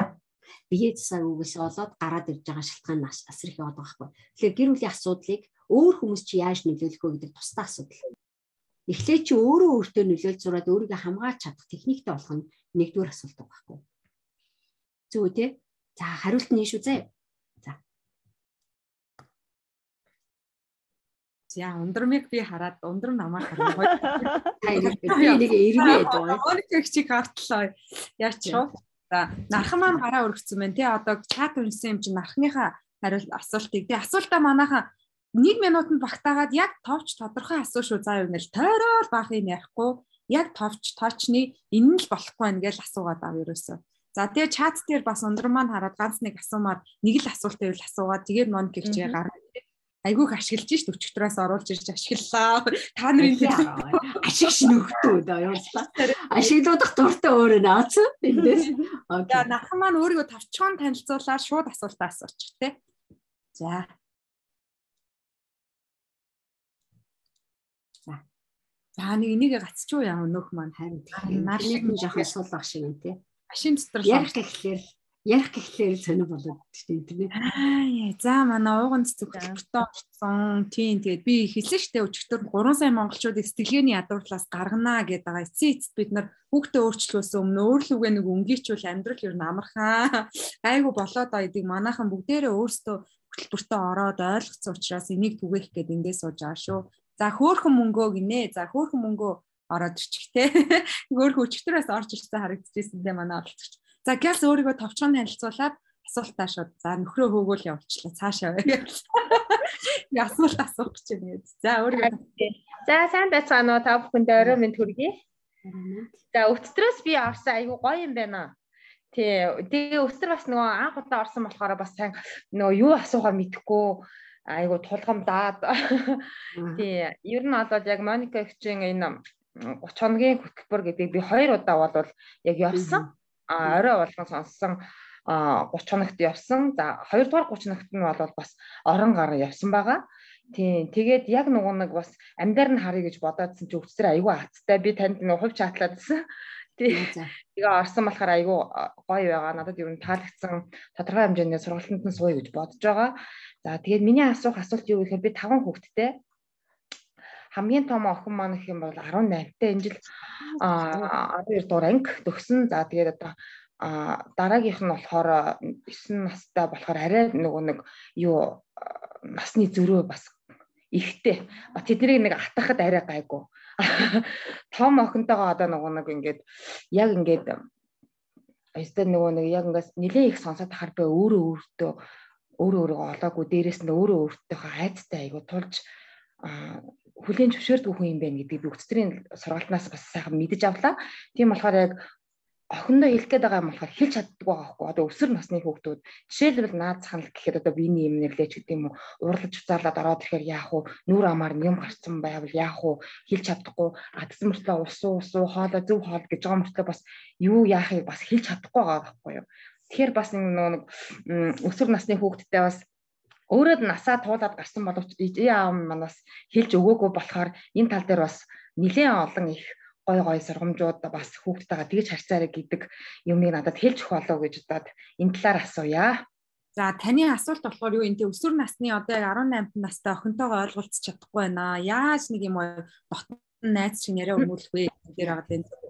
бие засаг үгээс олоод гараад ирж байгаа шалтгаан асар их яваад байгаа байхгүй. Тэгэхээр гэр бүлийн асуудлыг өөр хүмүүс чи яаж нөлөөлөх вэ гэдэг тусдаа асуудал. Эхлээд чи өөртөө нөлөөлж сураад өөрийгөө хамгаалж чадах техниктэй болох нь нэгдүгээр асуулт байхгүй. Зөв үү те? За хариулт нь шүү зэ. За ундрмыг би хараад ундрам намайг хараад би нэг ирвээ дөө. Өөрийнхөө чиг хартлаа. Яач вэ? За нархан маань гараа өргөцсөн байна тий. Одоо чат уншсан юм чинь нархныхаа хариулт асуултыг тий. Асуултаа манайхаа 1 минутанд багтаагаад яг товч тодорхой асуу шүү. За юу нэл тойрол баах юм ярихгүй. Яг товч тоочны энэ л болохгүй байна гэж асуугаад ав ерөөсөө. За тэгээ чат дээр бас ундран маань хараад ганц нэг асуумаар нэг л асуулт байвал асуугаад тэгээд Моник ихчээ гарна. Айгүйх ашиглаж шít өчигдрээс оруулж ирж ашиглалаа. Та нарын ашигш нөхтөө дөө явууллаа. Ашиглуудах дуртай өөрөө наац. Эндээс. За нархан маань өөрийгөө тавчхан танилцуулаад шууд асуултаа асуучих тий. За. За нэг энийг гацчихуу яа өнөөх маань харин нар шиг жоохон сул ах шиг юм тий. Машин дотор ярих гэхлээр сонир болоод тийм тийм. За манай ууган цэцэг хөтөлбөртөө орсон. Тийм тэгээд би хэлсэн штэ өчигдөр 3 сая монголчуудыг сэтгэлгээний ядуурлаас гарганаа гэдэг байгаа. Эцсийн бид нар хүүхдээ өөрчлөхөөс өмнө өөрлөгөө нэг өнгийчүүл амьдрал ер нь амархан. Айгу болоод байгаа гэдгийг манайхан бүгдээрээ өөрсдөө хөтөлбөртөө ороод ойлгоцсон учраас энийг түгээх гээд ингээд сууж байгаа шүү. За хөөхөн мөнгөө гинэ. За хөөхөн мөнгөө ороод ирчихтэй. Хөөхөн өчигдрээс орж ирсэн харагдчихсэн дээ манай олцогч. За гялс өөрийгөө товчхон танилцуулаад асуултаа шууд. За нөхрөө хөөгөөл явуулчлаа. Цаашаа байгаад. Асуулт асуух гэж байна. За өөрийгөө. За сайн байцгаана уу та бүхэнд орой минь хүргэе. За өчтөрөөс би орсон айгу гоё юм байна. Тэгээ өчтөр бас нөгөө анх удаа орсон болохоор бас сайн нөгөө юу асуухаа мэдэхгүй айгу тулгам даад. Тий ер нь бол яг Моника ихчийн энэ 30 хоногийн хөтөлбөр гэдгийг би 2 удаа бол яг явсан. Орой болгон сонссон 30 хоногт явсан. За 2 дугаар 30 хоногт нь бол бас орон гар явсан байгаа. Тийм. Тэгээд яг нөгөө нэг бас амьдаар нь харъя гэж бодоодсэн чи өчтөр айгүй хацтай. Би танд нөгөө хувь чатлаадсан. Тэгээ орсон болохоор айгүй гоё байгаа. Надад ер нь таалагдсан. Тодорхой хэмжээний сургалтанд нь сууя гэж бодож байгаа. За тэгээд миний асуулт юу гэхээр би 5 хүүхэдтэй. Хамгийн том охин маань гэх юм бол 18-тай энэ жил 12 дугаар анги төгсөн. За тэгээд одоо дараагийнх нь болохоор 9 настай болохоор арай нөгөө нэг юу насны зөрөө бас ихтэй. Тэднийг нэг атгахад арай гайгүй. Том охинтойгоо одоо нөгөө нэг ингээд яг ингээд эсвэл нөгөө нэг яг ингээс нэлээд их сонсоод тахаар би өөрөө олоогүй дээрээс нь өөрөө өөртөөхөө айцтай айгу тулж хүлийн зөвшөөрдөг хүн юм байна гэдгийг би өчтөрийн сургалтнаас бас сайхан мэдэж авлаа. Тийм болохоор яг охиндоо хэлэх гээд байгаа юм болохоор хэлж чаддаг байгаа байхгүй. Одоо өсвөр насны хүүхдүүд жишээлбэл наад заханал гэхэд одоо биений юм нэрлэж гэдэг юм уу, уурлаж уцаалаад ороод ирэхээр яах вэ? Нүур амаар юм гарцсан байвал яах вэ? Хэлж чадахгүй. Адсан мөртлөө усуу хоолой зөв хоол гэж байгаа мөртлөө бас юу яахыг бас хэлж чадахгүй байгаа байхгүй юу? Тэгэхээр бас нэг өсвөр насны хүүхдтэй бас өөрөө насаа туулаад гарсан боловч аав манаас хэлж өгөөгүй болохоор энэ тал дээр бас нэлээд олон их гой сургамжууд бас хүүхдтэйгээ тэгж харьцаарай гэдэг юмыг надад хэлж өгөх болов гэж удаад энэ талаар асууя. За таны асуулт болохоор юу энэ өсвөр насны одоо 18 настай охинтойгоо ойлголцож чадахгүй байна. Яаж нэг юм дотн найз чинь яриа өмүүлэх вэ гэдэг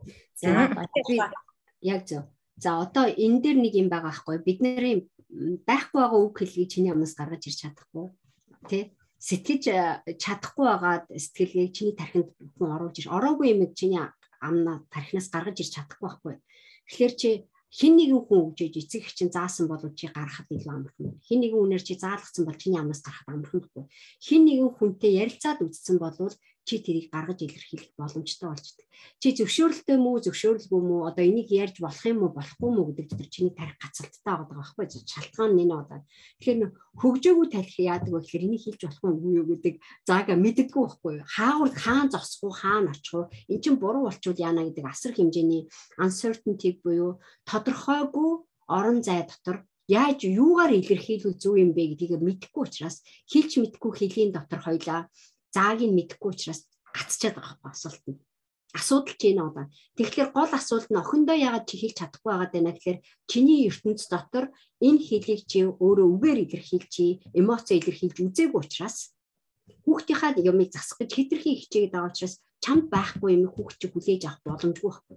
байгаа юм. Яг зөв. За одоо энэ дээр нэг юм байгаа байхгүй. Бидний байхгүй байгаа үг хэлгийг чиний амнаас гаргаж ирч чадахгүй. Тэ? Сэтгэж чадахгүй байгаа сэтгэлгээг чиний тархинд хүн оруулж ир. Ороогүй юм чиний амнаа тархинаас гаргаж ирч чадахгүй байхгүй. Тэгэхээр чи хин нэгэн хүн өгж эцэг их чинь заасан бол чи гаргахад илүү амархан. Хин нэгэн үнээр чи заалгацсан бол чиний амнаас гарахад амархан байхгүй. Хин нэгэн хүнтэй ярилцаад үзсэн бол чи тэрийг гаргаж илэрхийлэх боломжтой болж идэг. Чи зөвшөөрөлтэй мүү, зөвшөөрөлгүй мүү, одоо энийг ярьж болох юм уу, болохгүй мүү гэдэг дээр чиний тарих гацалттай байгаа байхгүй юу? Шалтгаан нь энэ удаа. Тэгэхээр хөгжөөгүй тарих яадаг вэ гэхээр энийг хийж болох уу юу гэдэг заага мэддэггүй байхгүй юу? Хаан зогсох уу, хаана очих уу? Эн чинь буруу болчвол яана гэдэг асар хэмжээний uncertainty буюу тодорхойгүй орон зай дотор яаж юугаар илэрхийлвэл зөв юм бэ гэдгийг мэдэхгүй учраас хэлж мэдэхгүй хэлийн дотор хоёлаа зааг нь мэдэхгүй учраас гацчаад байгаа байхгүй асуулт нь. Асуудал ч энэ удаа. Тэгэхээр гол асуулт нь охиндоо яагаад чи хэлж чадахгүй байгаад байна гэхээр чиний ертөнц дотор энэ хэлийг чи өөрөө үгээр илэрхийлж, эмоцоо илэрхийлж үзээгүй учраас хүүхдийнхаа юмыг засах гэж хэтэрхий хичээгээд байгаа учраас чамд байхгүй юм хүүхд чи хүлээж авах боломжгүй байхгүй.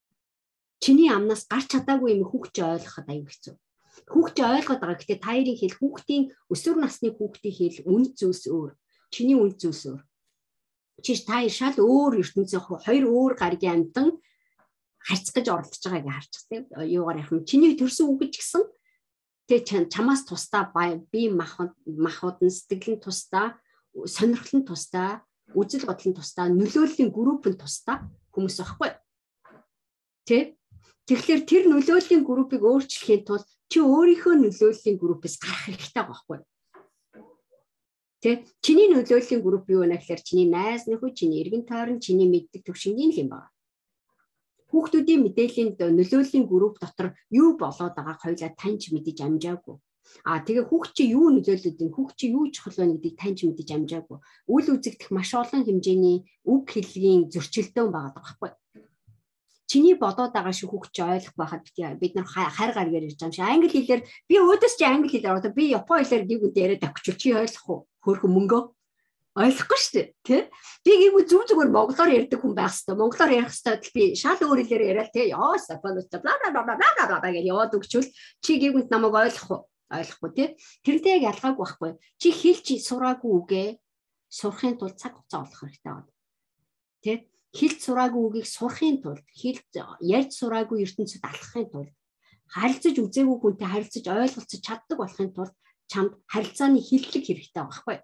Чиний амнаас гарч чадаагүй юм хүүхд чи ойлгоход аюу хэцүү. Хүүхд чи ойлгоод байгаа. Гэхдээ та хоёрын хэл хүүхдийн өсвөр насны хүүхдийн хэл үн зүйлс өөр. Чиний үн зүйлс өөр. Чи та шал өөр ертөнцийн хоёр өөр гаригийн амьтан харьцах гэж оролдож байгааг харчих тийм. Юугаар явах юм. Чиний төрсөн үг гэж гисэн тэгээ чамаас тусдаа бие махбод нь сэтгэл нь тусдаа, сонирхол нь тусдаа, үзэл бодол нь тусдаа, нөлөөллийн групп нь тусдаа хүмүүс байхгүй. Тэ? Тэгэхээр тэр нөлөөллийн группийг өөрчлөхийн тулд чи өөрийнхөө нөлөөллийн группээс гарах хэрэгтэй байхгүй. Тэ? Чиний нөлөөллийн групп юу вэ гэхээр чиний найз нөхөд, чиний эргэн тойрон, чиний мэддэг төвшингийн л юм байна. Хүүхдүүдийн мэдээллийн нөлөөллийн групп дотор юу болоод байгааг хоёулаа таньж мэдэж амжаагүй. Тэгээ хүүхд чи юу нөлөөлөд вэ? Хүүхд чи юу чухал вэ гэдгийг таньж мэдэж амжаагүй. Үл үзэгдэх маш олон хэмжээний үг хэллэгийн зөрчилдөөн байгаа байхгүй. Чиний бодоод байгаа шиг хүүхд чи ойлгох байхад бид нар хайр гаргаар ирж байгаа юм шиг англи хэлээр би өөдөөс чи англи хэлээр одоо би япон хэлээр гівгүнд яриад авчих чи ойлгох уу? Хөөхөн мөнгөө ойлгохгүй шүү дээ тий. Би гівгүнд зүгээр монголоор ярьдаг хүн байх хэвээр. Монголоор ярих хэвээр би шал өөр хэлээр яриад тий. Яа сапанус бла бла бла бла бла гэж яваад өгчвөл чи гівгүнд намайг ойлгох уу? Ойлгохгүй тий. Тэрнтэй яг ялгаагүй байхгүй. Чи хэлж сураагүй үгээ сурахын тулд цаг хугацаа олох хэрэгтэй байна. Тий. Хэлж сураагүй үгийг сурахын тулд, ярьж сураагүй ертөнцид алхахын тулд, харилцаж үзээгүй хүнтэй харилцаж ойлголцож чаддаг болохын тулд чамд харилцааны хиллэг хэрэгтэй байхгүй.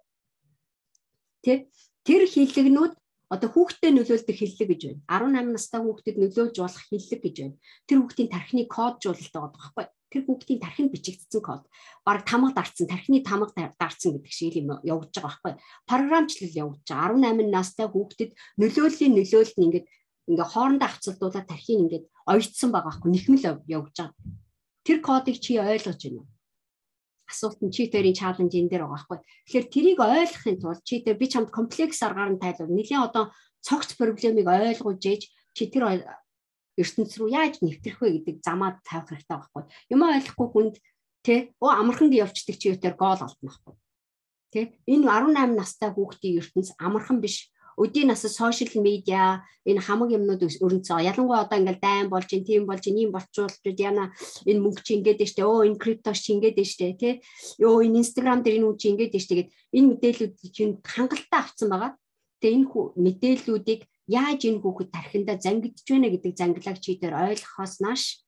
Тэ? Тэр хиллэгнүүд одоо хүүхдэд нөлөөлдөг хиллэг гэж байна. 18 настай хүүхдэд нөлөөлж болох хиллэг гэж байна. Тэр хүүхдийн тархины коджуулалт байгаа байхгүй. Тэр хүүхдийн тархинд бичигдсэн код. Бараг тамга дарцсан, тархины тамга дарцсан гэдэг шиг юм явж байгаа байхгүй. Програмчлал явж байгаа. 18 настай хүүхдэд нөлөөлөлт нь ингээд хоорондоо хавцалдуулаад тархин ингээд оёцсон байгаа байхгүй. Нэхмэл явж байгаа. Тэр кодыг чи ойлгож байна уу? Асуулт нь чи тэрийн чаленж энэ дээр байгаа байхгүй. Тэгэхээр тэрийг ойлгохын тулд чи тэр би чамд комплекс аргаар нь тайлбар. Нэлийн одоо цогц проблемыг ойлгож ээж чи тэр ертөнц рүү яаж нэвтрэх вэ гэдэг замаа тавих хэрэгтэй байхгүй. Юм ойлгохгүй хүнд тэ амарханд явждаг чи өтер гол олдно байхгүй. Тэ энэ 18 настай хүүхдийн ертөнц амархан биш. Өдийн насаа сошиал медиа энэ хамаг юмнууд өрнцөө. Ялангуяа одоо ингээл дайн болж ин тийм болж ийм болчуулж яна энэ мөнгө чи ингээд дэжтэй. Энэ крипто чи ингээд дэжтэй тий. Энэ инстаграм дээр энэ үн чи ингээд дэжтэй гэд энэ мэдээллүүд чинь хангалттай авцсан байгаа. Тэгээ энэ мэдээллүүдийг яаж энэ хүүхэд тархиндаа зангидж байна гэдэг занглааг чи тэр ойлгохоос нааш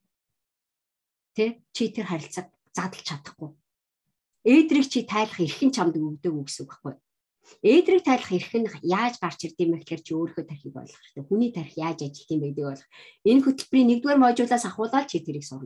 тий чи тэр харилцааг задлж чадахгүй. Ээдрийг чи тайлах эрхэн чамд өгдөг гэсэн үг байхгүй. Ээдрийг тайлах эрх нь яаж гарч ирдэм бэ гэхээр чи өөрийнхөө тархийг ойлгох хэрэгтэй. Хүний тархи яаж ажиллах юм бэ гэдгийг ойлгох. Энэ хөтөлбөрийн 1-р модулаас ахуулаад чи тэрийг сурна.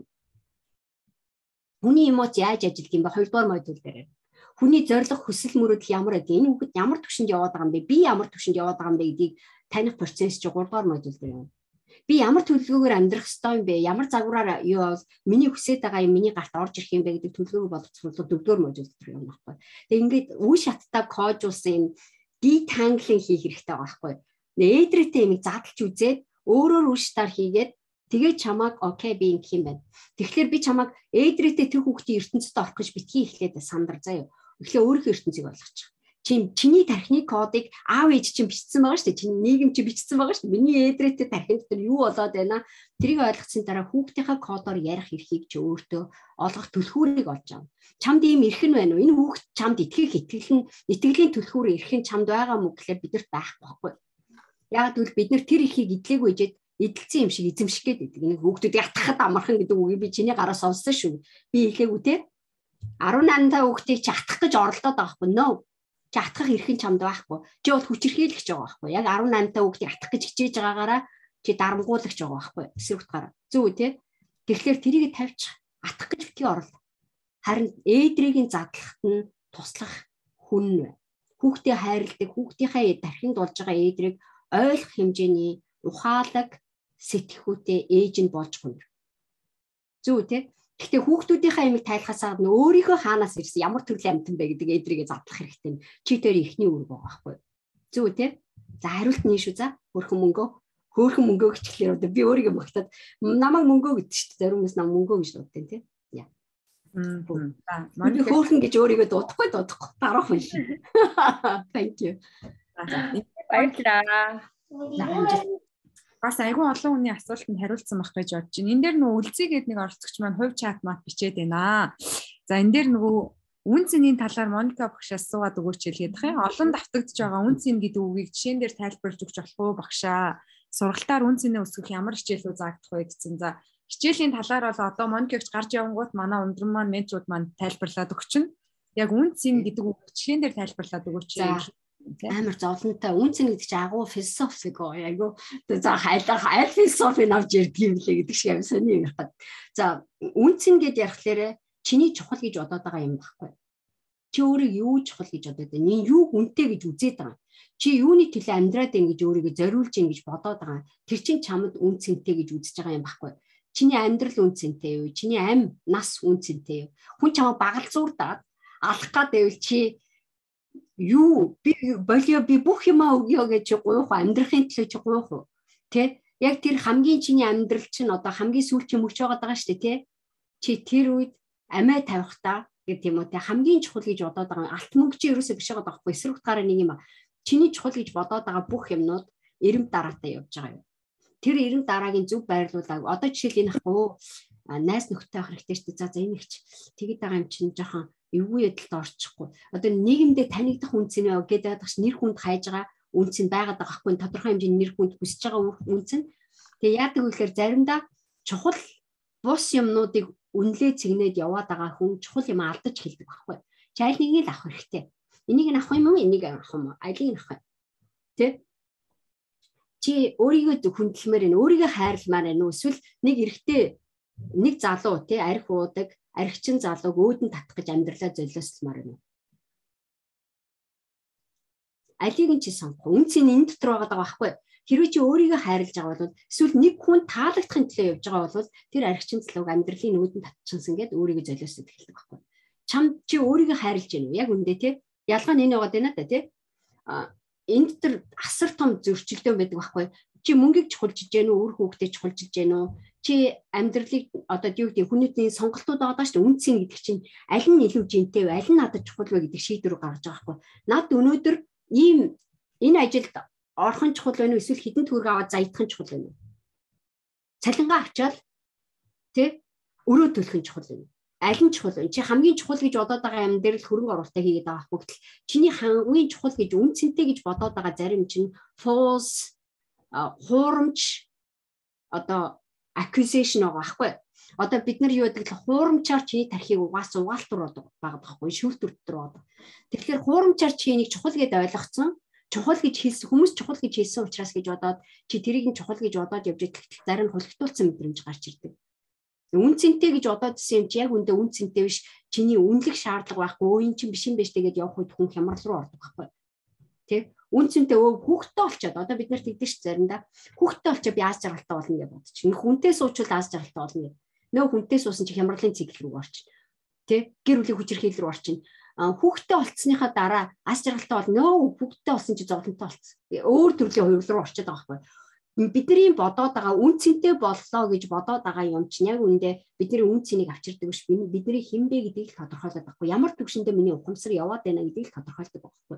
Хүний эмоц яаж ажиллах юм бэ 2-р модуль дээр. Хүний зориг хүсэл мөрөөдөл ямар гэдэг. Энэ хүүхэд ямар төвшөнд яваад байгаа юм бэ? Би ямар төвшөнд яваад байгаа юм бэ гэдгийг таних процесс чи 3-р модуль дээр юм. Би ямар төлөвлөгөөр амьдрах ёстой юм бэ? Ямар загвараар юу бол миний хүсэж байгаа юм миний гарт орж ирэх юм бэ гэдэг төлөвлөгөө боловсруулах 4-р модуль дээр юм байхгүй. Тэгээ ингээд үе шаттай коджуулсан юм детангling хийх хэрэгтэй байгаа байхгүй. Ээдрээтэй юм задлж үзээд өөрөөр үе шатаар хийгээд тэгээд чамааг окей би ингэх юм байна. Тэгэхээр би чамааг ээдрээтэй тэр хүүхдийн ертөнцид орох гэж битгий эхлээд сандар заяа. Эхлээ өөрийнхөө ертөнцийг ойлгочих. Чиний тархины кодыг аав ээж чинь бичсэн байгаа шүү дээ. Чиний нийгэм чи бичсэн байгаа шүү дээ. Миний ээдрээтэй тархин дотор юу болоод байна? Тэрийг ойлгоцсон дараа хүүхдийнхээ кодоор ярих эрхийг чи өөртөө олгох түлхүүрийг олж авна. Чамд ийм эрх нь байна уу? Энэ хүүхд чамд итгэлийн түлхүүр эрх нь чамд байгаа мүү гэхээр бидэрт байхгүй байхгүй. Яг тэгвэл бид нэр тэр эрхийг эдлээгүй ижээд эдэлцэн юм шиг эзэмших гээд байдаг. Энэ хүүхдүүд ятгахад амархан гэдэг үгийг би чиний гараа сонссон шүү. Би хэлээгүй те. 18 та хүүхдийг чи атгах гэж оролдоод байгаа байхгүй нөө. Чи атгах эрх нь чамд байхгүй. Чи бол хүчирхийлэгч байгаа байхгүй. Яг 18 та хүүхдийг атгах гэж хичээж байгаагаараа чи дарамгуулагч байгаа байхгүй. Эсрэг утгаараа. Зүг үү те. Тэгэхээр тэрийг тавьчих. Атгах гэж битгий орол. Харин ээдрийн задлахт нь туслах хүн. Хүүхдээ хайрладаг, хүүхдийнхээ тархинд болж байгаа ээдрийг ойлгох хэмжээний ухаалаг сэтгхүүтэй ээж нь болж хүн. Зүг үү те. Гэхдээ хүүхдүүдийнхээ ямиг тайлхасаад өөрийнхөө хаанаас ирсэн ямар төрлийн амьтан бэ гэдэг эдрийгээ задлах хэрэгтэй. Чи тэр ихний үүрэг байгаа байхгүй. Зүг үү те? За хариулт нь шүү за. Хөөрхөн мөнгөө гिचглэр одоо би өөрийгөө магтаад намайг мөнгөө гэдэг шүү дээ. Зарим хүмүүс нам мөнгөө гэж дууддаг тийм. Яа. Манай хөөрхөн гэж өөрийгөө дуудахгүй дараах биш. Thank you. Баярлалаа. Бас айгүй олон хүний асуултанд хариулсан байх гэж бодож байна. Энэ дээр нөгөө үлзий гэдэг нэг оролцогч маань хувь чат мат бичээд байна. За энэ дээр нөгөө үн цэнийн талаар Моника багшаас суугаад өгөөч хэлгээд байгаа юм. Олон давтагдж байгаа үн цэн гэдэг үгийг жишээн дээр тайлбарлаж өгч болох уу багшаа? Сургалтаар үн цэнээ өсгөх ямар хичээлүүд заагдах вэ гэсэн. За хичээлийн талаар бол одоо Моникагч гарч явангууд манай өндрөн маань менторууд маань тайлбарлаад өгчнө. Яг үн цэн гэдэг үг жишээн дээр тайлбарлаад өгөөч. Амар зовлонтой. Үн цэн гэдэг чинь агуу философик айгу за аль философи навж ирдэг юм лээ гэдэг шиг юм сони юм байна. За үн цэн гэдээ ярихлаарэ чиний чухал гэж бодоод байгаа юм баггүй. Чи өөрийг юу чухал гэж бодоод байна? Нин юу үнэтэй гэж үзээд байгаа. Чи юуны төлөө амьдраад байна гэж өөрийгөө зориулж ин гэж бодоод байгаа. Тэр чин чамд үн цэнтэй гэж үзэж байгаа юм баггүй. Чиний амьдрал үн цэнтэй юу? Чиний амь нас үн цэнтэй юу? Хүн чамаа багалзуурдаад алах гадэвэл чи юу би болио би бүх юмаа өгье гэж гуйх амьдрахын төлөө чи гуйх уу? Тэ? Яг тэр хамгийн чиний амьдрал чинь одоо хамгийн сүүлчийн мөч байгаа шүү дээ, тэ? Чи тэр үед амиа тавихтаа гэдэг юм уу те хамгийн чухал гэж бодоод байгаа алт мөнгө чи ерөөсөө биш байгаа байхгүй эсрэг утгаараа нэг юм чиний чухал гэж бодоод байгаа бүх юмнууд эрэм дараатай явж байгаа юм. Тэр эрэм дараагийн зөв байрлуулаг одоо жишээл энэ ахгүй найз нөхдөд авах хэрэгтэй шүү дээ. За энэ ихч тэгэд байгаа юм чинь жоохон эвгүй ядалд орчихгүй. Одоо нийгэмдээ танигдах үнцэн ээ гэдэг багш нэр хүнд хайж байгаа үнцэн байгаад байгаа хгүй тодорхой хэмжээний нэр хүнд хүсэж байгаа үнцэн. Тэгээ яадаг вэ гэхээр заримдаа чухал бус юмнуудыг үнэлээ цэгнээд яваад байгаа хүн чухал юм алдаж хэлдэг байхгүй. Чи аль нэгийг л авах хэрэгтэй. Энийг нь авах юм уу? Энийг авах юм уу? Алийг нь авах юм. Тэ? Чи өөрийгөө хүндэлмээр энэ өөрийгөө хайрламаар байна уу? Эсвэл нэг эрэгтэй нэг залуу тий арх уудаг, архичин залууг өөдөн татах гэж амьдралаа золиослмаар байна уу? Алийг нь чи сонгох. Үнцэн энэ дотор байгаа байхгүй. Хэрвээ чи өөрийгөө хайрлаж байгаа бол эсвэл нэг хүн таалагдахын төлөө явж байгаа бол тэр архичин залууг амьдралын өөдөнд татчихсан гэд өөрийгөө золиослоод эхэлдэг байхгүй. Чам чи өөрийгөө хайрлаж байна уу? Яг үндэ тий. Ялгаа нь энэ байгаа даа да тий. Энд тэр асар том зөрчилдөөн байдаг байхгүй. Чи мөнгийг чухалжилж гэнэ үү? Үр хүүхдээ чухалжилж гэнэ үү? Чи амьдралыг одоо юу гэдэг хүмүүний сонголтууд байгаа шүү дээ. Үнцэн гэдэг чинь аль нь илүү жинтэй вэ? Аль нь надад чухал вэ гэдэг шийдвэр гаргаж байгаа байхгүй. Над өнөөдөр ийм энэ ажилд орхон чухал байна уу? Эсвэл хідэн төгрөг аваад заydах нь чухал байна уу? Цалингаа авчаал тий өрөө төлөх нь чухал байна. Аль нь чухал вэ? Чи хамгийн чухал гэж бодоод байгаа юм дээр л хөрөнгө оруулалтаа хийгээд байгаа байхгүй. Чиний хамгийн чухал гэж үнцэнтэй гэж бодоод байгаа зарим чинь false хуурамч одоо accusation байгаа байхгүй. Одоо бид нар юу гэдэг л хуурамчаар чиний тархийг угаалтур байгаа байхгүй. Шүүлтүр дотор байгаа. Тэгэхээр хуурамчаар чи энийг чухал гэдээ ойлгоцсон. Чухал гэж хэлсэн хүмүүс чухал гэж хэлсэн учраас гэж бодоод чи тэрийг нь чухал гэж бодоод явж идэх зарим хулигтуулсан мэдрэмж гарч ирдэг. Үнцэнтэй гэж бодоодсэн юм чи яг үндэ үнцэнтэй биш чиний үнэлэх шаардлага байхгүй өө эн чинь биш юм биш тэгээд явах үед хүн хямрал руу ордог байхгүй. Тэ? Үнцэнтэй хүүхдтэй олчоод одоо бид нар тэгдэж ш заримдаа хүүхдтэй олчоо би аз жаргалтай болно гэж бодчих. Нэг хүнтэй суучвал аз жаргалтай болно гэж. Нөө хүнтэй суусан чи хямралын цикл рүү орчих. Тэ? Гэр бүлийн хүчирхийлэл рүү орчих. Хүүхдтэй олцсныхаа дараа аз жаргалтай бол нөө хүүхдтэй болсон чи зовлонтой болсон. Өөр төрлийн хувилбар руу орчиход байгаа байхгүй. Бидний бодоод байгаа үнцэнтэй боллоо гэж бодоод байгаа юм чинь яг үндэ бидний үнцнийг авчирдаг биш бидний хинбэ гэдгийг тодорхойлоод байхгүй. Ямар төвшөндөө миний ухамсар яваад байна гэдгийг тодорхойлдог байхгүй.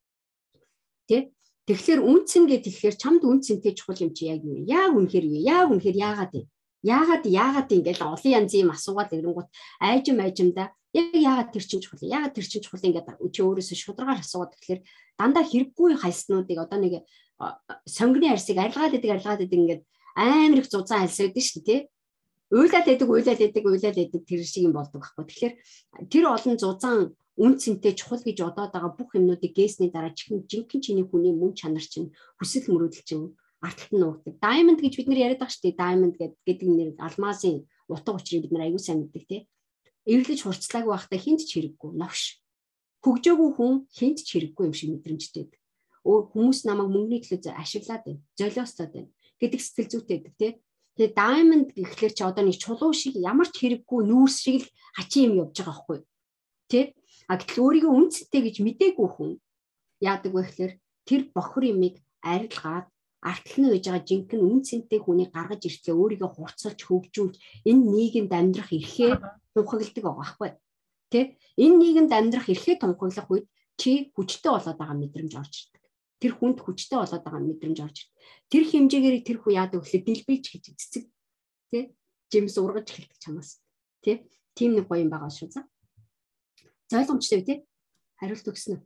Тэ? Тэгэхээр үнцэн гэхээр чамд үнцэнтэй чухал юм чи яг юу? Яг үнэхээр юу? Яг үнэхээр яагаад вэ? Яагаад ингээл олон янзын юм асуугаад ирэнгүүт айжимдаа яг яагаад тэр чинь чухал? Яагаад тэр чинь чухал ингээд чи өөрөөсөө шударгаар асуугаад тэгэхээр дандаа хэрэггүй хайснуудыг одоо нэг сонгоны арсыг арилгаад идэг ингээд амар их зузаан альсаад дээ шүү дээ. Уйлаад идэг тэр шиг юм болдог байхгүй. Тэгэхээр тэр олон зузаан үнцэнтэй чухал гэж бодоод байгаа бүх юмнуудыг гээсний дараа жинхэнэ чиний хүний мөн чанар чинь хүсэл мөрөөдөл чинь арталт нь нуугдаг. Diamond гэж бид нар яриад байгаа шүү дээ. Diamond гэдэг нэр алмазын утга учирыг бид нар аягүй сайн мэддэг тий. Эвэрлэж хурцлаагүй байхдаа хинт ч хэрэггүй новш. Хөгжөөгүй хүн хинт ч хэрэггүй юм шиг мэдрэмжтэй. Хүмүүс намайг мөнгөний төлөө ашиглаад байна. Золиослоод байна гэдэг сэтгэл зүйтэй байдаг тий. Тэгээ diamond гэхлээр чи одоо нэг чулуу шиг ямар ч хэрэггүй нүүрс шиг л хачин юм явж байгаа байхгүй тий. А гэтэл өөрийгөө үнцэнтэй гэж мэдээгүй хүн яадаг вэ гэхээр тэр бохор юмыг арилгаад артал нь үйж байгаа жинхэнэ үнцэнтэй хүнийг гаргаж ирэхдээ өөрийгөө хурцлж хөгжүүлж энэ нийгэмд амьдрах эрхээ тунхагладаг байгаа байхгүй тий. Энэ нийгэмд амьдрах эрхээ тунхаглах үед чи хүчтэй болоод байгаа мэдрэмж орж ирдэг. Тэр хүнд хүчтэй болоод байгаа мэдрэмж орж ирдэг. Тэр хэмжээгээр тэр хүү яадаг вэ? Дэлбэж хийж цэцэг тий. Жимс ургаж эхэлдэг чамаас тий. Тийм нэг гоё юм байгаа шүү за. Ойлгомжтой үү те? Хариулт өгсөн үү?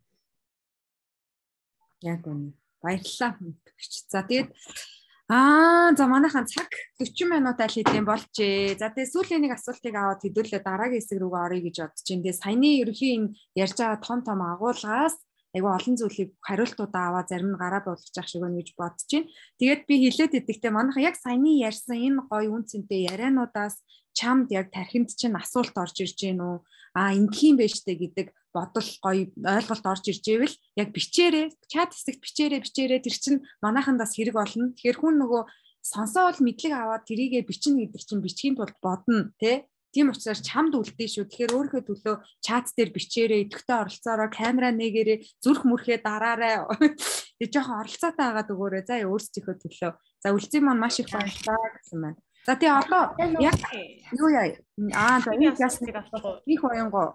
Яг үнэ. Баярлалаа. За тэгээд за манайхан цаг 40 минут аль хэдийн болжээ. За тэгээд сүүлийн нэг асуултыг аваад хэдүүлээ дараагийн хэсэг рүүгээ оръё гэж бодож байна. Тэгээд саяны ерөнхийн энэ ярьж байгаа том агуулгаас айгүй олон зүйлийг хариултуудаа аваад зарим нь гараа болгож явах шиг байна гэж бодож байна. Тэгээд би хэлээд идэхдээ манайхан яг саяны ярьсан энэ гоё үн цэнтэй яриануудаас чамд яг тархинд чинь асуулт орж ирж гин үү? Ингэх юм байна штэ гэдэг бодол гоё ойлголт орж ирж ивэл яг бичээрээ чат хэсэгт бичээрээ тэр чинь манайхандаас хэрэг болно. Тэгэхээр хүн нөгөө сонсоол мэдлэг аваад тэрийгэ бичнэ гэдэг чинь бичгийн тулд бодно тий. Тийм учраас чамд үлдээ шүү. Тэгэхээр өөрийнхөө төлөө чат дээр бичээрээ идэвхтэй оролцоороо камера нээгээрээ зүрх мөрхөө дараарай. Тэг жоохон оролцоотой байгаад өгөөрэй. За өөрсдийнхөө төлөө. За үлцэн маань маш их баярлалаа гэсэн байна. За тий одоо яг юу яа. За энэ ясныг авчих. Их оёнгоо.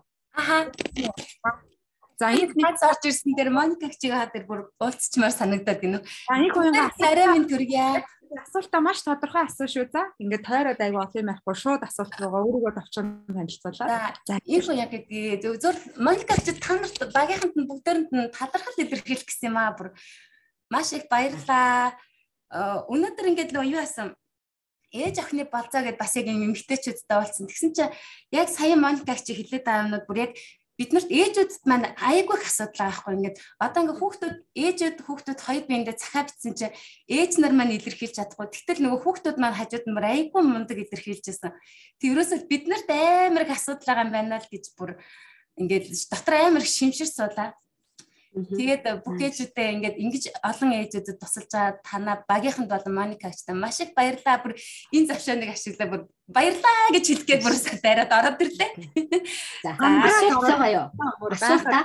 За энэ ганц орж ирсэн дээр Моника чигээ хадэр бүр уулзчмаар санагдаад гинөө. Их оёнгоо арай минь төргийа. Асуултаа маш тодорхой асуу шүү. За ингээд тойроод аягүй олон юм байхгүй шууд асуулт руугаа өөрийгөө товчхон танилцуулаа. За их яг гэдэг зөв Моника ч та нарт багийнханд нь бүгдээрэнд нь талархал илэрхийлэх гэсэн юм аа бүр маш их баярлалаа. Өнөөдөр ингээд нөгөө юу асан ээж охины болцоо гэдээ бас яг эмэгтэйчүүдтэй уулзсан. Тэгсэн чинь яг сая Моника чи хэлээд байгаа юмнууд бүр яг бид нарт ээжүүдэд маань айгүй их асуудал байгаа байхгүй ингээд одоо ингээд хүүхдүүд хоёр биендээ цахаа битсэн чинь ээж нар маань илэрхийлж чадахгүй. Тэгтэл нөгөө хүүхдүүд маань хажууд нь бүр айгүй мундаг илэрхийлжсэн. Тэг ерөөсөө бид нарт амар их асуудал байгаа юм байна л гэж бүр ингээд дотор амар их шимшир суулаа. Тэгээд бүх ээжүүдээ ингээд ингэж олон ээжүүдэд тусалж байгаа танаа багийнханд болон Моникагчтай маш их баярлалаа. Бүр энэ завшааныг ашиглаа бүр баярлалаа гэж хэлгээд бүр дараад ороод ирлээ. За асуулт байгаа юу? Асуултаа.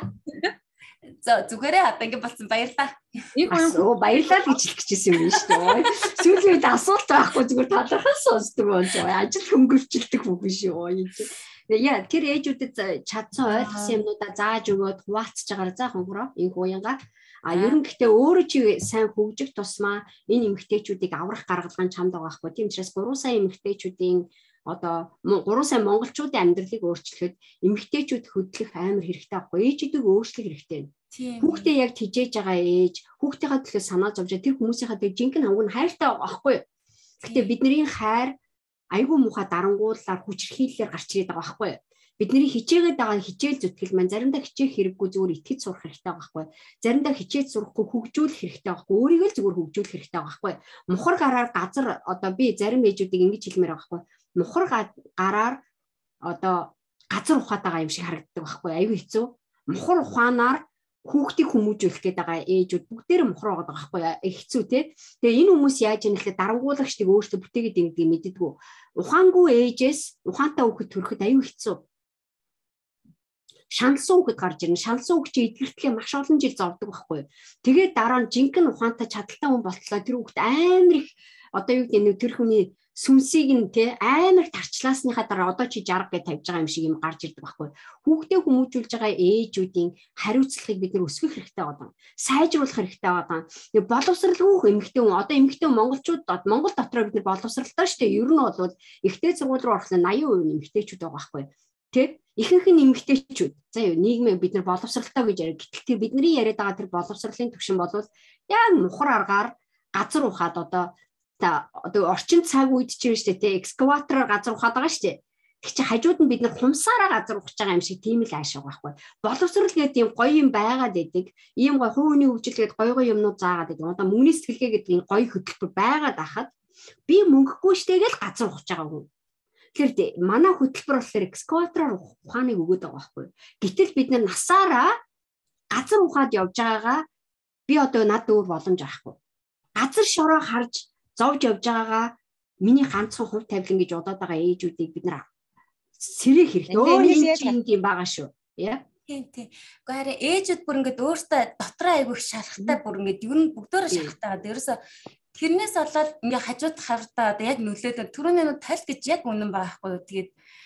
За зүгээрээ одоо ингэ болсон баярлалаа. Баярлалаа гэж хэлэх гэжсэн юм шүү дээ. Сүүлийн үед асуулт байхгүй зүгээр талархал сонсдог болж байгаа. Ажил хөнгөвчлөлтөх үг шүү. Яа тэр ээжүүдэд чадсан ойлгосон юмнуудаа зааж өгөөд хуваалцж байгаараа за хөнгөрөө энэ хуянга ер нь гэхдээ өөрөө чи сайн хөгжих тусмаа энэ эмэгтэйчүүдийг аврах гаргалгаа чамд байгаа байхгүй тийм учраас 3 сая эмэгтэйчүүдийн одоо 3 сая монголчуудын амьдралыг өөрчлөхөд эмэгтэйчүүд хөдлөх амар хэрэгтэй байхгүй ээжүүдийг өөрчлөх хэрэгтэй байна. Хүүхдээ яг тижээж байгаа ээж хүүхдийнхээ төлөө санаа зовж тэр хүмүүсийнхээ төлөө жинхэнэ хангуун хайртай байгаа байхгүй. Гэхдээ бидний хайр айгүй муухай дарангууллаар хүчрхийллээр гарч ирээд байгаа байхгүй. Бидний хичээгээд байгаа хичээл зүтгэл маань заримдаа хичээх хэрэггүй зүгээр итгэж сурах хэрэгтэй байгаа байхгүй. Заримдаа хичээж сурахгүй хөгжүүлэх хэрэгтэй байгаа байхгүй. Өөрийгөө л зүгээр хөгжүүлэх хэрэгтэй байгаа байхгүй. Мухар гараар газар одоо би зарим ээжүүдийг ингэж хэлмээр байгаа байхгүй. Мухар гараар одоо газар ухаад байгаа юм шиг харагддаг байхгүй. Айгүй хэцүү. Мухар ухаанаар хүүхдийг хүмүүжүүлэх гээд байгаа ээжүүд бүгдээрээ мухар байгаа байхгүй хэцүү те. Тэгээ энэ хүмүүс яаж юм гэхэлээ дарангуулагчдыг өөртөө бүтээгээд ингэдэг мэддэггүй. Ухаангүй ээжээс ухаантай хүүхэд төрөхөд аюу хэцүү. Шаналсан хүүхэд гарч ирнэ. Шаналсан хүүхэд чи эдгэртлээ маш олон жил зовдөг байхгүй. Тэгээд дараа нь жинхэнэ ухаантай чадaltaй хүн болтлоо тэр хүүхэд амар их одоо юу гэдэг нь тэр хүний сүнсийг нь те амар тарчлаасныхаа дараа одоо чи 60 гэж тавьж байгаа юм шиг юм гарч ирдэг байхгүй. Хүүхдээ хүмүүжүүлж байгаа ээжүүдийн хариуцлагыг бид нэр өсгөх хэрэгтэй байгаа. Сайжруулах хэрэгтэй байгаа. Нэг боловсралгүй эмэгтэй хүн одоо эмэгтэй монголчууд Монгол дотроо бид нэр боловсралтай шүү дээ. Ер нь бол ихтэй сургууль руу орохлоо 80% эмэгтэйчүүд байгаа байхгүй. Тэ ихэнх нь эмэгтэйчүүд. За юу нийгмээ бид нэр боловсралтай гэж яриа. Гэтэл тэр бидний яриад байгаа тэр боловсролын төвшин бол яг мухар аргаар газар ухаад одоо орчин цаг үед чинь шүү дээ экскаватороор газар ухаад байгаа шүү дээ. Тэг чи хажууд нь бид нар хумсаараа газар ухаж байгаа юм шиг тийм л аашиг байхгүй. Боловсрал гэдэг юм гоё юм байгаад байдаг. Ийм гоё хувийн хөгжил гэдэг гоё юмнууд заагаад байдаг. Одоо мөнгөний сэтгэлгээ гэдэг энэ гоё хөтөлбөр байгаад ахад би мөнгөгүй штэ гэж газар ухаж байгаа хүн. Тэгэхээр манай хөтөлбөр болохоор экскаватороор ухааныг өгöd байгаа байхгүй. Гэтэл бид нар насаараа газар ухаад явж байгаагаа би одоо над өөр боломж авахгүй. Газар шороо харж зовж явж байгаагаа миний ганцхан хувь тавилан гэж удаад байгаа ээжүүдийг бид нар сэрэх хэрэгтэй. Өөр юм байгаа шүү. Яа. Тийм. Гэхдээ хараа ээжүүд бүр ингээд өөртөө дотроо айгүйх шалхалтай бүр ингээд ер нь бүгдөө шалхалтай байгаа. Ерөөсө тэрнээс болоод ингээд хажууд хавтаа одоо яг нөлөөлөд түрүүний нь тал гэж яг үнэн байхгүй юу. Тэгээд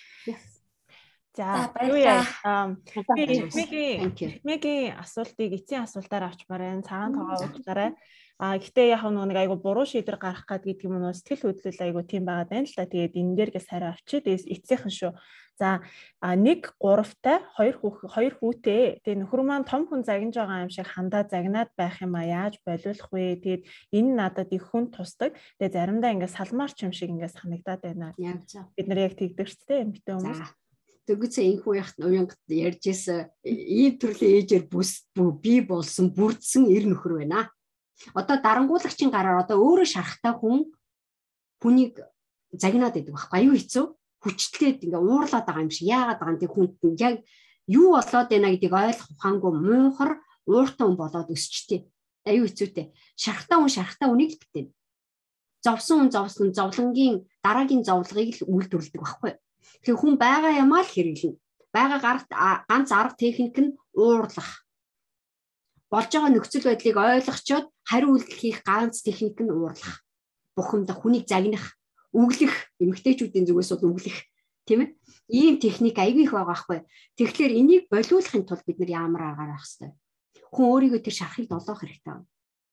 за баярлалаа. Мегийн асуултыг эцсийн асуултаар авчмаар байна. Цагаан тоогоо уучлаарай. Гэтээ яг нэг айгу буруу шийдвэр гаргах гэдэг юм уу сэтгэл хөдлөл айгу тийм байгаа даа л та. Тэгээд энэ дээр гэс хараа авчид эцсийнхэн шүү. За 1-3-тай 2 хүүтэй. Тэгээд нөхөр маань том хүн загнаж байгаа юм шиг хандаа загнаад байх юм а яаж болиулах вэ? Тэгээд энэ надад их хүн тусдаг. Тэгээд заримдаа ингээд салмаарч юм шиг ингээд санагдаад байна. Бид нар яг тэгдэг ч тийм эмэгтэй хүмүүс. Тэгвэл энэхүү уянгад ярьжсэн ийм төрлийн ээжээр бий болсон бүрдсэн эр нөхөр байна. Одоо дарангуулагчийн гараар одоо өөрөө шарахтай хүнийг загнаад байдаг байхгүй юу хэцүү хүчтлээд ингээ уурлаад байгаа юм шиг яагаад байгаа юм тэг хүнд яг юу болоод байна гэдгийг ойлгох ухаангүй муухар ууртай хүн болоод өсчтэй аюу хэцүүтэй шарахтай хүнийг л битэн зовсон зовлонгийн дараагийн зовлогыг л үйлдвэрлэдэг байхгүй тэгэхээр хүн байгаа ямаа л хэрэглэнэ байгаа ганц арга техник нь уурлах болж байгаа нөхцөл байдлыг ойлгочоод хариу үйлдэл хийх ганц техник нь уурлах. Бухимдах, хүнийг загнах, үглэх, эмэгтэйчүүдийн зүгээс бол үглэх, тийм ээ? Ийм техник аягүй их байгаа байхгүй. Тэгэхээр энийг болиулахын тулд бид нар ямар аргаар авах хэрэгтэй. Хүн өөрийгөө тэр шарахыг долоох хэрэгтэй байна.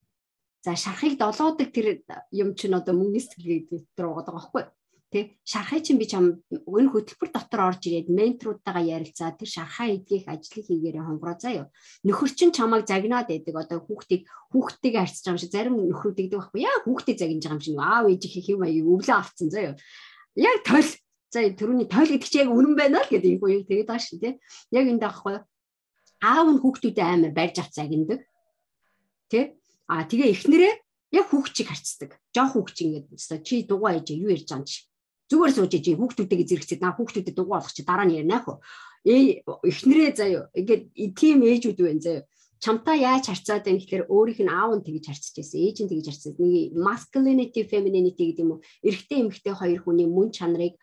За шарахыг долоодаг тэр юм чинь одоо мөнгөний сэтгэлгээ дээр байгаа байхгүй. Тэ шарахыг чинь би чам энэ хөтөлбөр дотор орж ирээд менторуудтайгаа ярилцаа тэр шархаа эдгэх ажлыг хийгээрээ хонгороо заяа. Нөхөр чинь чамайг загнаад байдаг одоо хүүхдтэйгээ харьцаж байгаа юм шиг зарим нөхрүүд гэдэг байхгүй. Яа хүүхдээ загнаж байгаа юм шиг аав ээж их юм аяг өвлөө авцсан заяа. Яг тойл заяа түрүүний тойл гэдэг чинь яг үнэн байна л гэдэг юм уу тэгээд байгаа шүү тий. Яг энэ даахгүй. Аав нь хүүхдүүдэд амар барьж авч загнадаг. Тэ? Тэгээ эхнэрээ яг хүүхчийг харьцдаг. Жоо хүүхч ингээд чи дугуй ээж юу ярьж байгаа юм чи. Зүгээр сууж ижи хүүхдүүдтэйгээ зэрэгцээд хүүхдүүдэд дугуй болох чи дараа нь ярина хөө. Эхнэрээ заяа ингээд тийм ээжүүд байна заяа. Чамтай яаж харьцаад байх гэхээр өөрийнх нь аав нь тэгж харьцаж байсан, ээж нь тэгж харьцаж. Нэг masculinity, femininity гэдэг юм уу? Эрэгтэй эмэгтэй хоёр хүний мөн чанарыг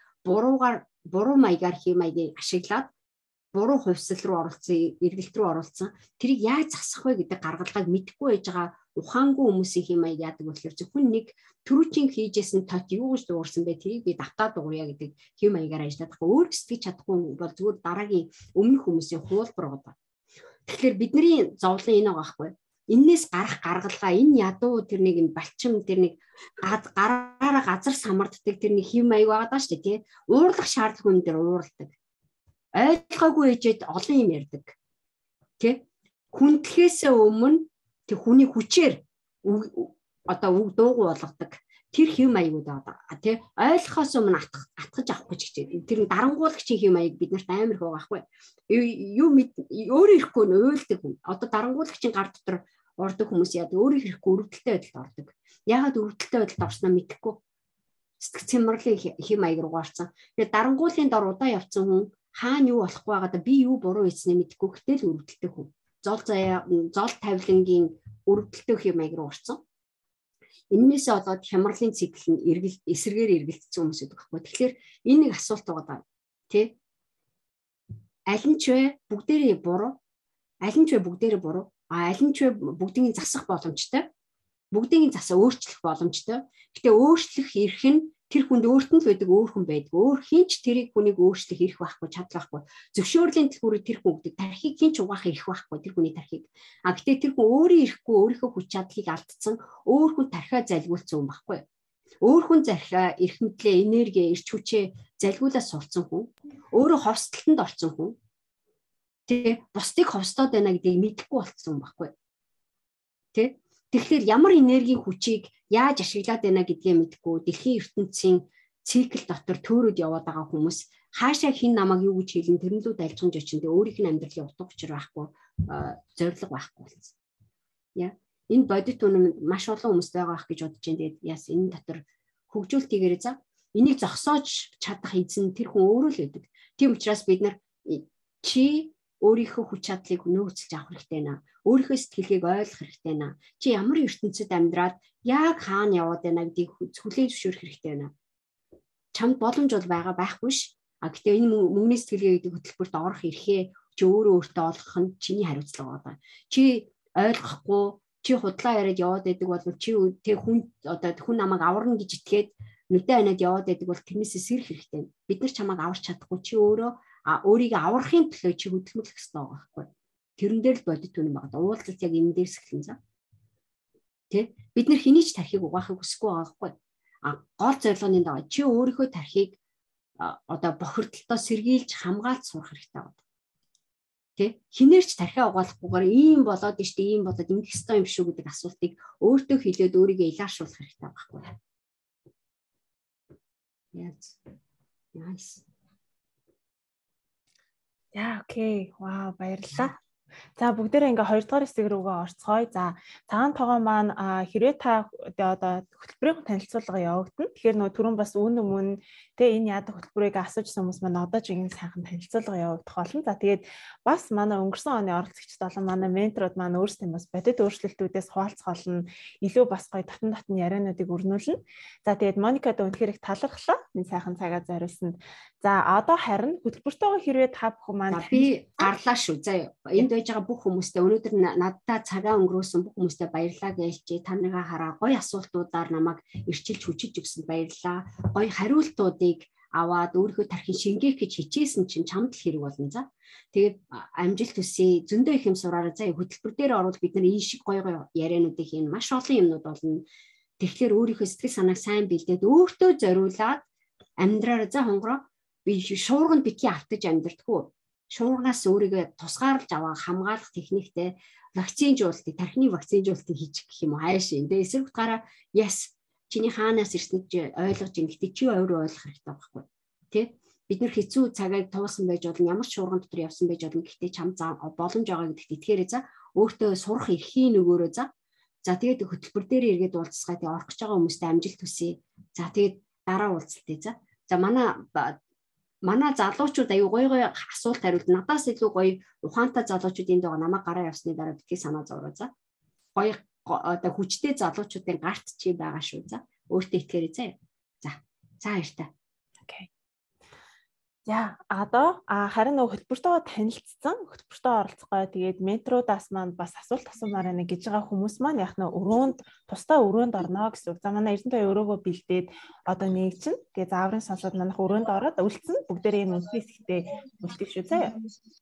буруу маягаар хэмээгийг ашиглаад буруу хувьсэл руу оруулсан, эргэлт рүү оруулсан. Тэрийг яаж засах вэ гэдэг гаргалгааг мэдэхгүй байж байгаа ухаангүй хүмүүсийн хэмээг яадаг болохоор зөвхөн нэг төрүүчийн хийжсэн тот юу гэж дуурсан бэ? Тэрийг би давтаад дуурья гэдэг хэмээгээр ажилладаг. Өөр сэтгэж чадахгүй бол зүгээр дараагийн өмнөх хүмүүсийн хуулбар байгаа. Тэгэхээр бидний зовлон энэ байгаа байхгүй. Эннээс гарах гаргалгаа энэ ядуу тэр нэг юм балчим тэр нэг гараараа газар самарддаг тэр нэг хэмээг байгаа даа шүү дээ тий. Уурлах шаардлага юм дээр уурладаг. Ойлгоогүй ээжэд олон юм ярьдаг. Тэ? Хүндлэхээс өмнө тэг хүний хүчээр одоо үг дуугүй болгодог. Тэр хэм маягуд байгаа. Тэ? Ойлгохоос өмнө атгаж авахгүй ч гэж. Тэр дарангуулагчийн хэм маяг биднэрт амар их байгаа байхгүй. Юу өөрөө ирэхгүй нь уйлдаг хүн. Одоо дарангуулагчийн гар дотор ордог хүмүүс яадаг өөрөө ирэхгүй өрөвдөлтэй байдалд ордог. Яагаад өрөвдөлтэй байдалд орсноо мэдэхгүй. Сэтг цэмэрлэн хэм маяг руу гарцсан. Тэгээд дарангуулын дор удаа явцсан хүн хаана юу болохгүй байгаадаа би юу буруу хийснээ мэдэхгүй гэтэл өрөвдөлтэй хүн. Зол тавилангийн өрөвдөлтэй хэмээг рүү орсон. Эннээсээ болоод хямралын цикл нь эсрэгээр эргэлтсэн хүмүүс байдаг байхгүй. Тэгэхээр энэ нэг асуулт байгаа даа. Тэ? Аль нь ч вэ бүгдээрээ буруу. Аль нь ч вэ бүгдээрээ буруу. Аль нь ч вэ бүгдийн засах боломжтой. Бүгдийн засаа өөрчлөх боломжтой. Гэтэ өөрчлөх эрх нь тэр хүнд өөрт нь л байдаг өөр хүн байдаг. Өөр хинч тэрийг хүнийг өөрчлөх эрх байхгүй, чадлах байхгүй. Зөвшөөрлийн дэлгүүрээр тэр хүн гэдэг тархийг хинч угаах эрх байхгүй тэр хүний тархийг. Гэтээ тэр хүн өөрийн эрхгүй өөрийнхөө хүч чадлыг алдсан, өөр хүн тархиа залгиулсан хүн байхгүй. Өөр хүн зархиа эрх мэдлээ, энерги, эрч хүчээ залгиулаад сурцсан хүн. Өөрөө ховсдолтонд орсон хүн. Тэ бусдыг ховстоод байна гэдгийг мэдэхгүй болцсон хүн байхгүй. Тэ тэгэхээр ямар энергийн хүчийг яаж ашиглаад байна гэдгээ мэдэхгүй дэлхийн ертөнцийн цикл дотор төөрөд яваад байгаа хүмүүс хаашаа хин намайг юу гэж хэлэн тэрнлүүд альчгамж очинд өөрийнх нь амьдралын утга учир байхгүй зориг байхгүй болсон. Яа энэ бодит үнэн маш олон хүмүүс байгаа ах гэж бодож байна. Тэгээд яс энэ дотор хөгжүүлэлтийгээрээ за энийг зогсоож чадах эзэн тэр хүн өөрөө л байдаг. Тийм учраас бид нар чи өөрийнхөө хүч чадлыг нөөцлж авах хэрэгтэй наа. Өөрийнхөө сэтгэлгээг ойлгох хэрэгтэй наа. Чи ямар ертөнцид амьдраад яг хаана яваад байна гэдгийг хүлээн зөвшөөрөх хэрэгтэй байна. Чамд боломж бол байгаа байхгүй ш. Гэтэ энэ мөнгөний сэтгэлгээ гэдэг хөтөлбөрт орох эрхээ чи өөрөө өөртөө олгох нь чиний хариуцлага байна. Чи ойлгохгүй, чи худлаа яриад яваад байдаг бол чи тэг хүн одоо хүн намайг аварна гэж итгээд нүдэ анаад яваад байдаг бол тэрнээсээ сэрэх хэрэгтэй. Бид нар чамайг аварч чадахгүй чи өөрөө өөрийгөө аврахын төлөө чи хөдөлмөрлөх хэрэгтэй байгаа байхгүй. Тэрэн дээр л бодит үнэн байна. Уулзалт яг энэ дээрс эхлэн за. Тэ? Бид нар хэний ч тархийг угаахыг хүсэхгүй байгаа байхгүй. Гол зорилгоны дагуу чи өөрийнхөө тархийг одоо бохирдолтой сэргийлж хамгаалж сурах хэрэгтэй байна. Тэ? Хинээрч тархиа угаалахгүйгээр ийм болоод штэ ийм болоод ингэх ёстой юм шүү гэдэг асуултыг өөртөө хэлээд өөрийгөө илааршуулах хэрэгтэй байхгүй. Yes. Nice. За окей. Вау, баярлалаа. За бүгдээрээ ингээ 2 дугаар хэсэг рүүгээ орцгоё. За цагаан тогоо маань хэрвээ та одоо хөтөлбөрийн танилцуулга явагдана. Тэгэхээр нөгөө түрүүн бас өмнө тэ энэ яадаг хөтөлбөрийг асуужсан хүмүүс маань одоо ч ингэ сайхан танилцуулга явагдах болно. За тэгээд бас манай өнгөрсөн оны оролцогчд болон манай менторууд маань өөрсдөө бас бодит өөрчлөлтүүдээс хуваалцах болно. Илүү бас гоё татан яриануудыг өрнүүлнэ. За тэгээд Моникад үнэхээр их талархлаа. Энэ сайхан цагаа зориулсанд. За одоо харин хөтөлбөртөөгөө хэрвээ та бүхэн маань би гарлаа шүү. За энд байж байгаа бүх хүмүүстээ өнөөдөр надтай цагаа өнгөрөөсөн бүх хүмүүстээ баярлалаа гэлж та нарыгаа хараа гоё асуултуудаар намайг ирчилж хүчилж өгсөнд баярлалаа. Гоё хариултуудыг аваад өөрийнхөө тархин шингээх гэж хичээсэн чинь чамд л хэрэг болно. За тэгээд амжилт хүсье. Зөндөө их юм сураарай. За хөтөлбөр дээр орвол бид нар энэ шиг гоё гоё яриануудыг хийн маш олон юмнууд болно. Тэгэхээр өөрийнхөө сэтгэл санааг сайн бэлдээд өөртөө зориулаад амьдраарай. За хонгороо би шуурганд битгий автаж амьдрдаггүй. Шуургаас өөрийгөө тусгаарлаж аваа хамгаалах техниктэй вакцинжуулалтыг, тархины вакцинжуулалтыг хийчих гэх юм уу хайш энэ. Эсрэг утгаараа yes чиний хаанаас ирснийг ойлгож ин гэтээ чи өөрөө ойлгох хэрэгтэй байхгүй. Тэ? Бид нар хэцүү цагийг туулсан байж болно, ямар ч шуурган дотор явсан байж болно. Гэтээ чам боломж байгаа гэдэгт итгээрэй за. Өөртөө сурах эрхийн нөгөөрөө за. За тэгээд хөтөлбөр дээр эргээд уулзсгаа тэгээ орох гэж байгаа хүмүүстээ амжилт хүсье. За тэгээд дараа уулзалтыг за. За манай залуучууд аюу гоё асуулт хариулт надаас илүү гоё ухаантай залуучууд энд байгаа намайг гараа явсны дараа битгий санаа зовроо за. Гоё одоо хүчтэй залуучуудын гарт чи байгаа шүү за. Өөртөө итгээрэй за. За баяртай. Окей. За одоо харин нөгөө хөтөлбөртөө танилцсан, хөтөлбөртөө оролцгоё. Тэгээд менторудаас маань бас асуулт асуумаар байна гэж байгаа хүмүүс маань яг нөө тусдаа өрөөнд орно гэсэн үг. За манай Эрдэнэт өрөөгөө бэлдээд одоо нэг чинь тэгээд зааврын сонсоод манайх өрөөнд ороод үлдсэн. Бүгдээрээ энэ үндэс хэсэгтээ үлдэх шүү заяа.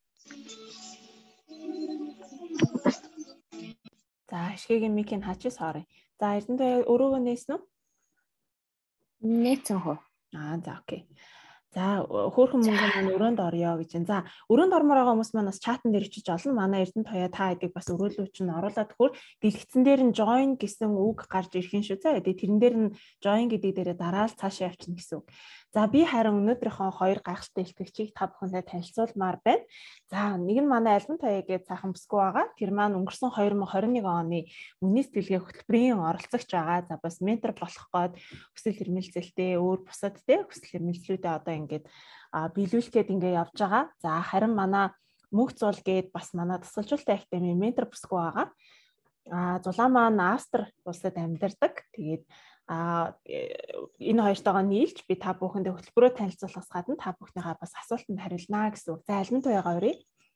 За ашигын микийг хаачих sorry. За Эрдэнэт өрөөгөө нээсэн үү? Нээсэн хөө. За окей. За хөөрхөн мөнгө маань өрөөнд орё гэж байна. За өрөөнд ормоор байгаа хүмүүс маань бас чатан дээр ичиж олон. Манай Эрдэнэт тоя та хэдийг бас өрөөлөө чинь оруулаад төхөр дэлгэцэн дээр нь join гэсэн үг гарч ирэх юм шүү. За тэгээд тэрэн дээр нь join гэдэг дээрээ дараал цаашаа явчихна гэсэн үг. За би харин өнөөдрийнхөө 2 гайхалтай илтгэгчийг та бүхэндээ танилцуулмаар байна. За нэг нь манай Альбан тоя гэж сайхан бүсгүй байгаа. Тэр маань өнгөрсөн 2021 оны үнийн сэтгэлгээ хөтөлбөрийн оролцогч байгаа. За бас ментор болох гээд хүсэл эрмэлзэлтэй өөр бусад те хүсэл эрмэлзлүүдээ одоо ингээд биелүүлэхэд ингээд явж байгаа. За харин манай мөнх зул гээд бас манай тасалжуулалтын академийн ментор бүсгүй байгаа. Зулаан маань Австри улсад амьдардаг. Тэгээд энэ хоёртойгоо нийлж би та бүхэндээ хөтөлбөрөөр танилцуулахаас гадна та бүхнийгаа бас асуултанд хариулнаа гэсэн үг. За Альбан туяагаа өрье.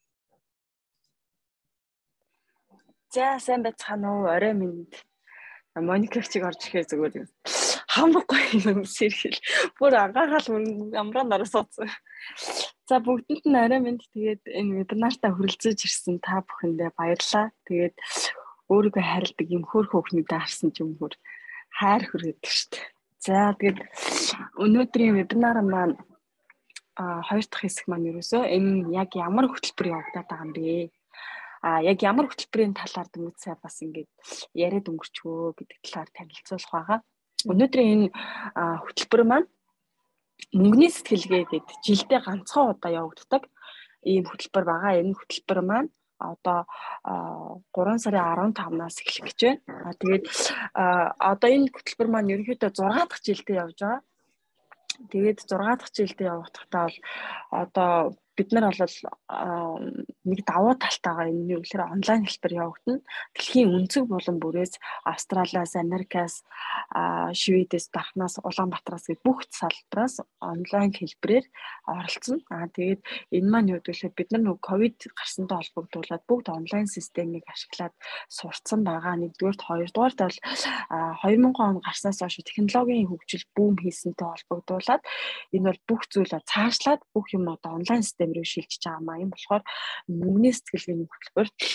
За сайн байцгаана уу? Орой минь Моника чиг орж ирэхээр зүгээр хамаг гоё юм сэрхэл. Бүр агаагаал амраа нараа суудсан. За бүгдэнд нь орой минь тэгээд энэ вебинартаа хүрэлцэж ирсэн та бүхэндээ баярлалаа. Тэгээд өөрийгөө хайрладаг юм хөөх хөөхнүүдээ харсан ч юм бүр хайр хүрээдэг шүү дээ. За тэгээд өнөөдрийн вебинар маань 2 дахь хэсэг маань ерөөсөө энэ яг ямар хөтөлбөр явагдаад байгаа юм бэ? Яг ямар хөтөлбөрийн талаар дэмэцээ бас ингээд яриад өнгөрчвөө гэдэг талаар танилцуулах байгаа. Өнөөдрийн энэ хөтөлбөр маань мөнгөний сэтгэлгээ гэдэг жилдээ ганцхан удаа явагддаг ийм хөтөлбөр байгаа. Энэ хөтөлбөр маань одоо 3 сарын 15-наас эхлэх гэж байна. Тэгээд одоо энэ хөтөлбөр маань ерөнхийдөө 6 дахь жилдээ явж байгаа. Тэгээд 6 дахь жилдээ явахдаа бол одоо бид нар бол нэг давуу талтайгаа энэ үгээр онлайн хэлбэр явагдана. Дэлхийн өнцөг булан бүрээс Австралиас, Америкаас, Шведээс, Дархнаас, Улаанбаатараас гээд бүх салбараас онлайн хэлбэрээр оролцсон. Тэгээд энэ маань юу гэвэл бид нар нэг ковид гарсантай холбогдуулаад бүгд онлайн системийг ашиглаад сурцсан байгаа. Нэгдүгээрт, хоёрдугаарт бол 2000 он гарснаас хойш технологийн хөгжил бүүм хийсэнтэй холбогдуулаад энэ бол бүх зүйлээ цаашлаад бүх юм одоо онлайн систем рүү шилжиж байгаа маа. Юм болохоор мөнгөний сэтгэлгээний хөтөлбөр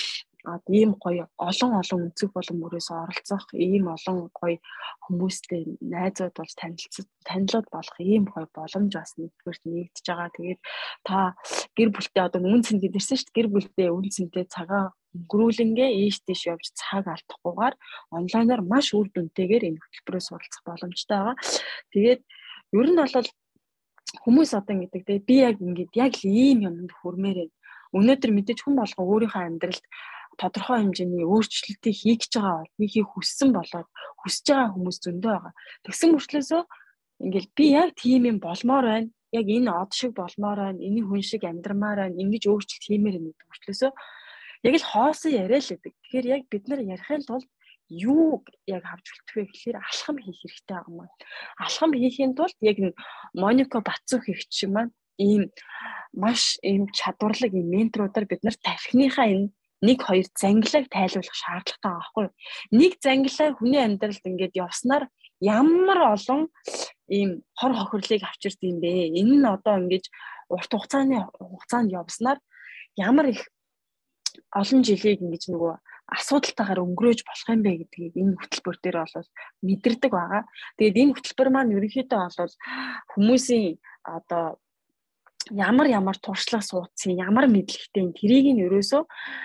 ийм гоё олон өнцөг болон мөрөөс оролцох ийм олон гоё хүмүүстэй найзууд болж танилцуулт болох ийм гоё боломж бас нэгдүгээр нэгдэж байгаа. Тэгээд та гэр бүлтэй одоо үн цэн гэдэрсэн шүү дээ. Гэр бүлтэй үн цэнтэй цагаа өнгөрүүлэнгээ ийш тийш явж цаг алдахгүйгээр онлайнаар маш үр дүнтэйгээр энэ хөтөлбөрөөс суралцах боломжтой байгаа. Тэгээд ер нь бол хүмүүс одоо ингэдэг те би яг ингэж яг л ийм юмд хүрмээр байна. Өнөөдөр мэдээж хүн болго өөрийнхөө амьдралд тодорхой хэмжээний өөрчлөлтийг хийхийг хүссэн болоод хүсэж байгаа хүмүүс зөндөө байгаа. Тэгсэн мөрчлөөсөө ингээл би яг тийм юм болмоор байна. Яг энэ од шиг болмоор байна. Энэ хүн шиг амьдрмаар байна. Ингэж өөрчлөлт хиймээр байна гэдэг мөрчлөөсөө яг л хоосон яриа л гэдэг. Тэгэхээр яг бид нар ярихын тулд юу яг авч үлдэх вэ гэхээр алхам хийх хэрэгтэй байгаа юм. Алхам хийхийн тулд яг Моника Бацуух их шиг маань ийм маш ийм чадварлаг ийм менторуудаар бид нар тархиныхаа энэ 1-2 зангилааг тайлбарлах шаардлагатай байгаа байхгүй юу? Нэг зангилаа хүний амьдралд ингээд явснаар ямар олон ийм хор хохирлыг авчирд юм бэ? Энэ нь одоо ингээд урт хугацаанд явснаар ямар их олон жилийг ингэж нөгөө асуудалтайгаар өнгөрөөж болох юм бэ гэдгийг энэ хөтөлбөр дээр бол мэдэрдэг байгаа. Тэгээд энэ хөтөлбөр маань ерөнхийдөө бол хүмүүсийн одоо ямар туршлага суудсан, ямар мэдлэгтэй тэрийг нь ерөөсөө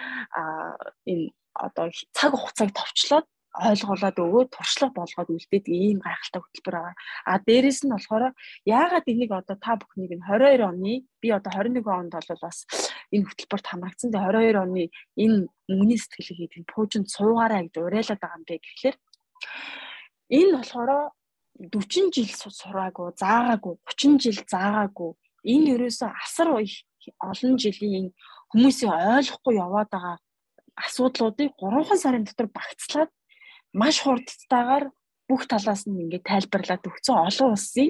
энэ одоо цаг хугацааг товчлоод ойлголоод өгөө туршлага болгоод үлдээд ийм гайхалтай хөтөлбөр байгаа. Дээрэс нь болохоор яагаад энийг одоо та бүхнийг нь 22 оны би одоо 21 онд бол бас энэ хөтөлбөрт хамрагдсан. Тэгээ 22 оны энэ мөнгөний сэтгэлийг хийх пуужинд суугаарай гэж уриалаад байгаа юм бэ гэхлээр энэ болохоор 40 жил сураагүй, заагаагүй, 30 жил заагаагүй энэ ерөөсөө асар олон жилийн хүмүүсийн ойлгохгүй яваад байгаа асуудлуудыг 3 сарын дотор багцлаад маш хурдтайгаар бүх талаас нь ингээд тайлбарлаад өгсөн олон улсын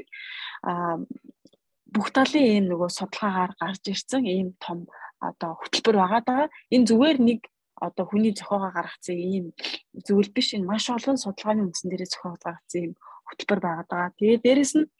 бүх талын ийм нөгөө судалгаагаар гарч ирсэн ийм том одоо хөтөлбөр байгаа. Энэ зүгээр нэг одоо хүний зохиогоо гаргацсан ийм зүйл биш. Энэ маш олон судалгааны үндсэн дээрээ зохиогоо гаргацсан ийм хөтөлбөр байгаа. Тэгээд дээрэс нь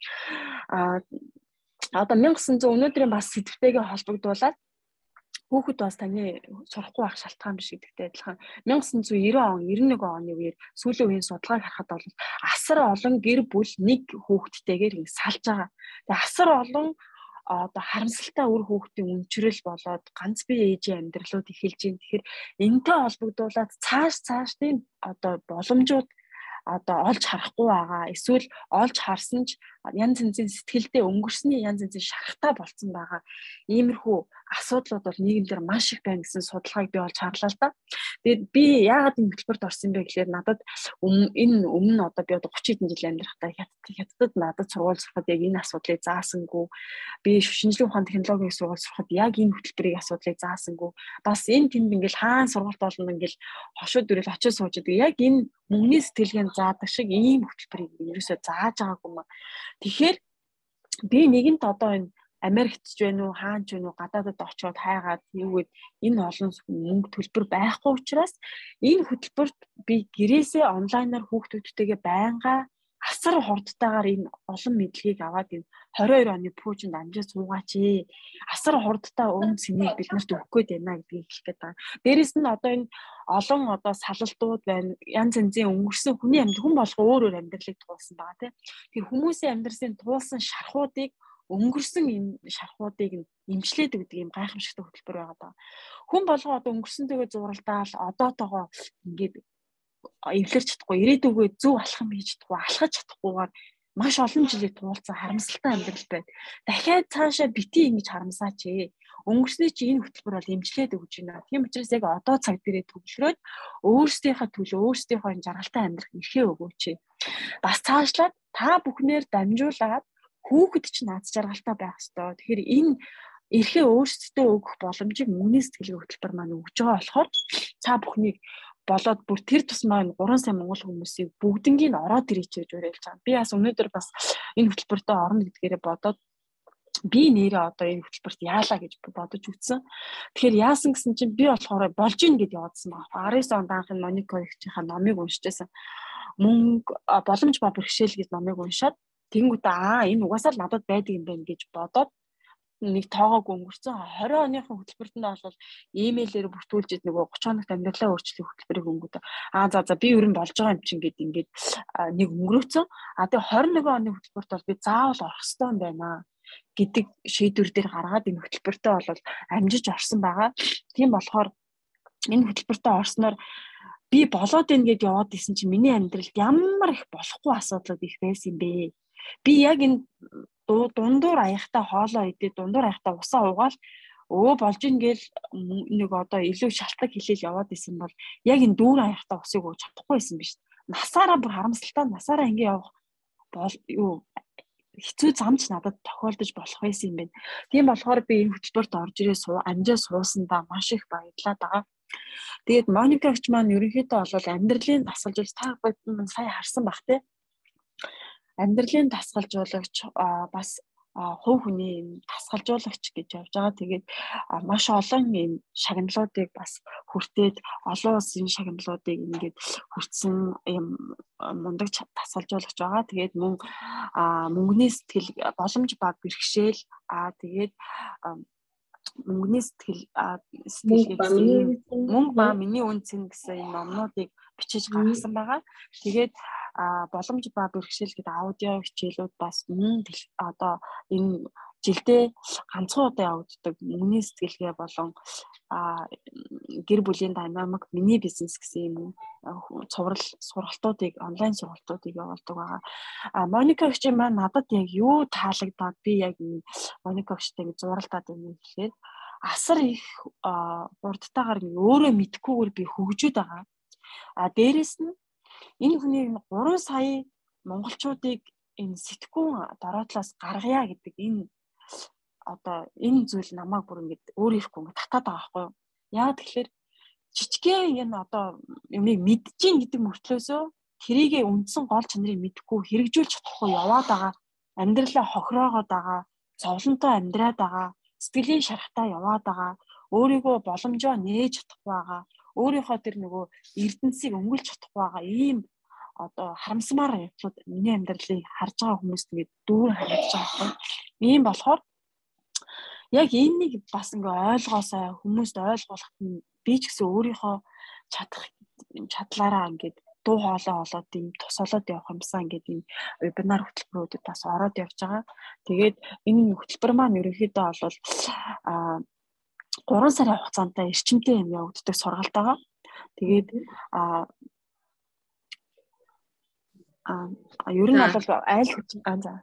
одоо 1900 өнөөдрийн бас сэдвтэйгээ холбогдуулаад хүүхэд бас таны сурахгүй байх шалтгаан биш гэдэгтэй адилхан 1990 он 91 оны үеэр сүүлийн үеийн судалгааг харахад бол асар олон гэр бүл нэг хүүхэдтэйгээр ингэ салж байгаа. Тэгээ асар олон одоо харамсалтай үр хүүхдийн өнчрөл болоод ганц бие ээжийн амьдралууд эхэлж байна. Тэгэхээр энэтэй холбогдуулаад цааш тийм одоо боломжууд одоо олж харахгүй байгаа. Эсвэл олж харсан ч янз янзын сэтгэлдээ өнгөрсний янз янзын шарахтай болцсон байгаа. Иймэрхүү асуудлууд бол нийгэмдэр маш их байна гэсэн судалгааг би олж харлаа л да. Тэгээд би яагаад энэ хөтөлбөрт орсон бэ гэхээр надад энэ өмнө одоо би одоо 30 хэдэн жил амьдрахтаа хятадд надад сургууль сурахад яг энэ асуудлыг заасангүй. Би шинжлэх ухааны технологийн сургууль сурахад яг энэ хөтөлбөрийн асуудлыг заасангүй. Бас энэ тэнд ингээл хаан сургалт болно ингээл хошууд дөрөв очиж сууж идэг. Яг энэ мөнгөний сэтгэлгээнд заадаг шиг ийм хөтөлбөрийг ерөөсөө зааж байгаагүй маа. Тэгэхээр би нэгэнт одоо энэ Америкт ч байна уу, хаанч байна уу, гадаадд очиод хайгаад юугээд энэ олон мөнгө төлбөр байхгүй учраас энэ хөтөлбөрт би гэрээсээ онлайнаар хүүхдүүдтэйгээ байнга асар хурдтайгаар энэ олон мэдлэгийг аваад энэ 22 оны пуужинд амжиж суугаач. Асар хурдтай өн цэнийг бид нарт өгөх гээд байна гэдгийг хэлэх гээд байгаа. Дээрэс нь одоо энэ олон одоо салалтууд байна. Янз янзын өнгөрсөн хүний амьд хүн болго өөр амьдралыг туулсан байгаа тийм. Тэр хүмүүсийн амьдралын туулсан шархуудыг өнгөрсөн энэ шархуудыг эмчлээд өгдөг юм гайхамшигтай хөтөлбөр байгаа даа. Хүн болго одоо өнгөрсөнтэйгээ зуралдаал одоотойгоо ингээд эвлэрч чадахгүй, ирээдүгөө зөв алхам хийж чадахгүй, алхаж чадахгүйгээр маш олон жилийн туулсан харамсалтай амьдрал байд. Дахиад цаашаа бити ингэж харамсаач. Өнгөрсний чи энэ хөтөлбөр бол эмчлээд өгч байна. Тийм учраас яг одоо цаг дээрээ төвлөрөөд өөрсдийнхөө төлөө өөрсдийнхөө энэ жаргалтай амьдрах эрхээ өгөөч. Бас цаашлаад та бүхнээр дамжуулаад хүүхэд ч наад жаргалтай байх ёстой. Тэгэхээр энэ эрхээ өөрсдөө өгөх боломжийг мөнгөний сэтгэлгээ хөтөлбөр маань өгж байгаа болохоор та бүхнийг болоод бүр тэр тусмаа 3 сая монгол хүмүүсийг бүгднийг ороод ирээч гэж уриалж байгаа. Би бас өнөөдөр бас энэ хөтөлбөртөө орно гэдгээрээ бодоод би нэрээ одоо энэ хөтөлбөрт яалаа гэж бодож үзсэн. Тэгэхээр яасан гэсэн чинь би болохоор болж ийн гэд явуулсан байна. 19 онд анх нь Моника ихчийнхаа номыг уншижсэн. Мөнгө боломж ба бэрхшээл гэж номыг уншаад тэгэнгүүтээ энэ угаасаа л надад байдаг юм байна гэж бодоод нэг тоогоогүй өнгөрцөн 20 оныхон хөтөлбөрт нь бол имэйлээр бүртгүүлж нөгөө 30 хоногт амьдралаа өөрчлөх хөтөлбөрийг өнгөдөө за би ерөн болж байгаа юм чинь ингээд нэг өнгөрөөцөн тэгээ 21 оны хөтөлбөрт бол би заавал орох ёстой юм байна гэдэг шийдвэр дээр гаргаад энэ хөтөлбөртөө бол амжиж орсон байгаа. Тийм болохоор энэ хөтөлбөртөө орсноор би болоод ийн гэдээ яваад исэн чинь миний амьдралд ямар их болохгүй асуудлууд их байсан юм бэ. Би яг энэ дундуур аяхтай хоолоо идээд дундуур аяхтай усаа уугаал болж ийн гээл нэг одоо илүү шалтгаан хэлээл яваад исэн бол яг энэ дүүр аяхтай усыг ууж чадахгүй байсан биз. Насаараа бүр харамсалтай насаараа ингэ явах бол хэцүү замч надад тохиолдож болох байсан юм байна. Тийм болохоор би энэ хөтөлбөрт орж ирээ амжаа суусандаа маш их баярлалаа даа. Тэгээд Моника гэх маань ерөнхийдөө бол амьдралын дасгалжуулагч та бүхэн сая харсан бах те. Амьдралын дасгалжуулагч бас хувь хүний дасгалжуулагч гэж явж байгаа. Тэгээд маш олон юм шагналуудыг бас хүртээд олон улсын шагналуудыг ингээд хүртсэн юм мундаг дасгалжуулагч байгаа. Тэгээд мөнгөний сэтгэл боломж баг бэрхшээл тэгээд мөнгөний сэтгэл мөнгө ба миний үнцэн гэсэн энэ номнуудыг бичиж гаргасан байгаа. Тэгээд боломж ба бэрхшээл гэдэг аудио хичээлүүд бас одоо энэ жилдээ ганцхан удаа явагддаг мөнгөний сэтгэлгээ болон гэр бүлийн динамик миний бизнес гэсэн юм сургалтуудыг онлайн сургалтуудыг явуулдаг байгаа. Моника гэх юм маань надад яг юу таалагдаад би яг Моника гихтэй зуралдаад байна гэхээр асар их хурдтайгаар өөрөө мэдхгүйгээр би хөгжөөд байгаа. Дээрэс нь энэ хүний 3 сая монголчуудыг энэ сэтгүүн дороотлоос гаргая гэдэг энэ зүйл намайг бүр ингэж өөр ирэхгүй ингэ татаад байгаа байхгүй юу? Яагаад тэгэхээр жижигхэн энэ юмыг мэдчихин гэдэг мөртлөөсөө тэрийгэ үндсэн гол чанарыг мэдэхгүй хэрэгжүүлж чадахгүй яваад байгаа. Амьдралаа хохироогоод байгаа. Зовлонтой амьдраад байгаа. Сэтгэлийн шарахтаа яваад байгаа. Өөрийгөө боломжоо нээж чадахгүй байгаа. Өөрийнхөө тэр нөгөө эрдэнэсийг өнгөлж чадахгүй байгаа. Ийм харамсмаар явдлууд миний амьдралыг харж байгаа хүмүүст ингэ дүүр харагдаж байгаа. Ийм болохоор яг энийг бас ингээ ойлгоосоо хүмүүст ойлгуулахад нь би ч гэсэн өөрийнхөө чадлаараа ингээд дуу хоолой олоод ийм тусалаад явах юмсан ингээд ийм вебинар хөтөлбөрүүдэд бас ороод явж байгаа. Тэгээд энэ хөтөлбөр маань ерөнхийдөө бол 3 сарын хугацаантай эрчимтэй юм явагддаг сургалт байгаа. Тэгээд ер нь бол айл за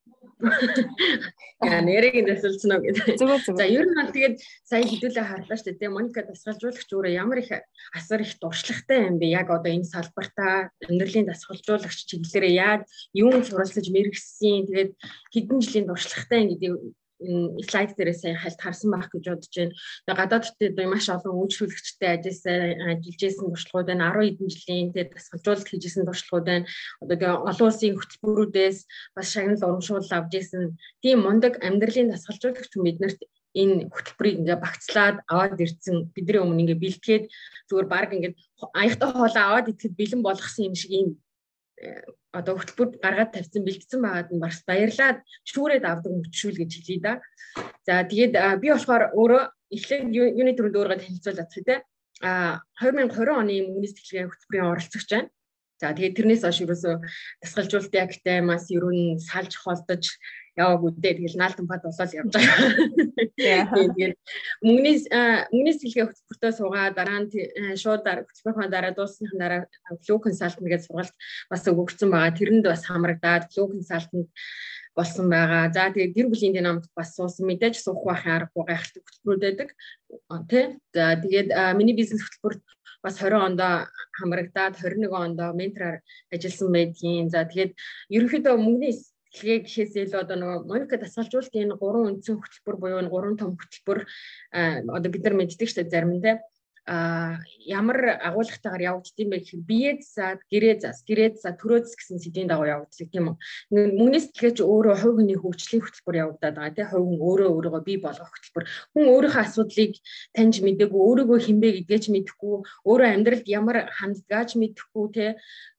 нэрийг нэсэлцэн үү гэдэг. За ер нь тэгээд сая хэдүүлээ харлаа шүү дээ. Моника дасгалжуулагч өөрөө ямар их асар их дуршлагтай юм бэ? Яг одоо энэ салбартаа амьдралын дасгалжуулагч чиглэлээрээ яаж юун суралцж мэргэсэн. Тэгээд хэдэн жилийн дуршлагтай гэдэг энэ слайд дээрээ сайн харсан байх гэж бодож байна. Тэгээд гадаадд маш олон үйлчлүүлэгчтэй ажиллаж байсан туршлагууд байна. 10 хэдэн жилийн тэгээд дасгалжуулалт хийжсэн туршлагууд байна. Одоо тэгээд олон улсын хөтөлбөрүүдээс бас шагнал урамшуул авж исэн. Тийм мундаг амьдралын дасгалжуулагч биднэрт энэ хөтөлбөрийг ингээ багцлаад аваад ирсэн. Бидний өмнө ингээ бэлтгээд зүгээр баг ингээ аяхтай хоолоо аваад идэхэд бэлэн болгосон юм шиг ийм одоо хөтөлбөр гаргаад тавьсан бэлдсэн байгаад нь бас баярлаад шүүрээд авдаг мөчшүүл гэж хэлье да. За тэгээд би болохоор өөрөө эхлээд юуны төрөнд өөрийгөө танилцуулаад тэ 2020 оны мөнгөний сэтгэлгээний хөтөлбөрийн оролцогч байна. За тэгээд тэрнээс хойш ерөөсөө дасгалжуулалтын актемаас ерөн салж холдож яваагүй дээ. Тэгэл наалтан бад болоод явж байгаа. Тэгээд мөнгөний сэтгэлгээ хөтөлбөртөө суугаад дараа нь шууд хөтөлбөрийн дараа дуусныхан дараа Flow Consultant гэж сургалт бас өгөгдсөн байгаа. Тэрэнд бас хамрагдаад Flow Consultant болсон байгаа. За тэгээд гэр бүлийн динамикт бас суусан мэдээж суух байхын аргагүй гайхалтай хөтөлбөрүүд байдаг. Тэ. За тэгээд миний бизнес хөтөлбөрт бас 20 онд хамрагдаад 21 онд ментороор ажилласан байдгийн. За тэгээд ерөнхийдөө мөнгөний хэлгээ гэхээс илүү одоо нөгөө Моника дасгалжуулалтын энэ 3 үндсэн хөтөлбөр буюу энэ 3 том хөтөлбөр одоо бид нар мэддэг шүү дээ заримдаа ямар агуулгатайгаар явагддсан бэ гэхээр биеэ засаад гэрээ засаад төрөө зас гэсэн сэдвийн дагуу явагддаг тийм үү. Мөнгөний сэтгэлгээч өөрөө хувь хүний хөгжлийн хөтөлбөр явагдаад байгаа тийм хувь хүн өөрийгөө бий болгох хөтөлбөр. Хүн өөрийнхөө асуудлыг таньж мэдээгүй, өөрийгөө хинбэ гэдгээ ч мэдэхгүй, өөрөө амьдралд ямар ханддгааж мэдэхгүй тийм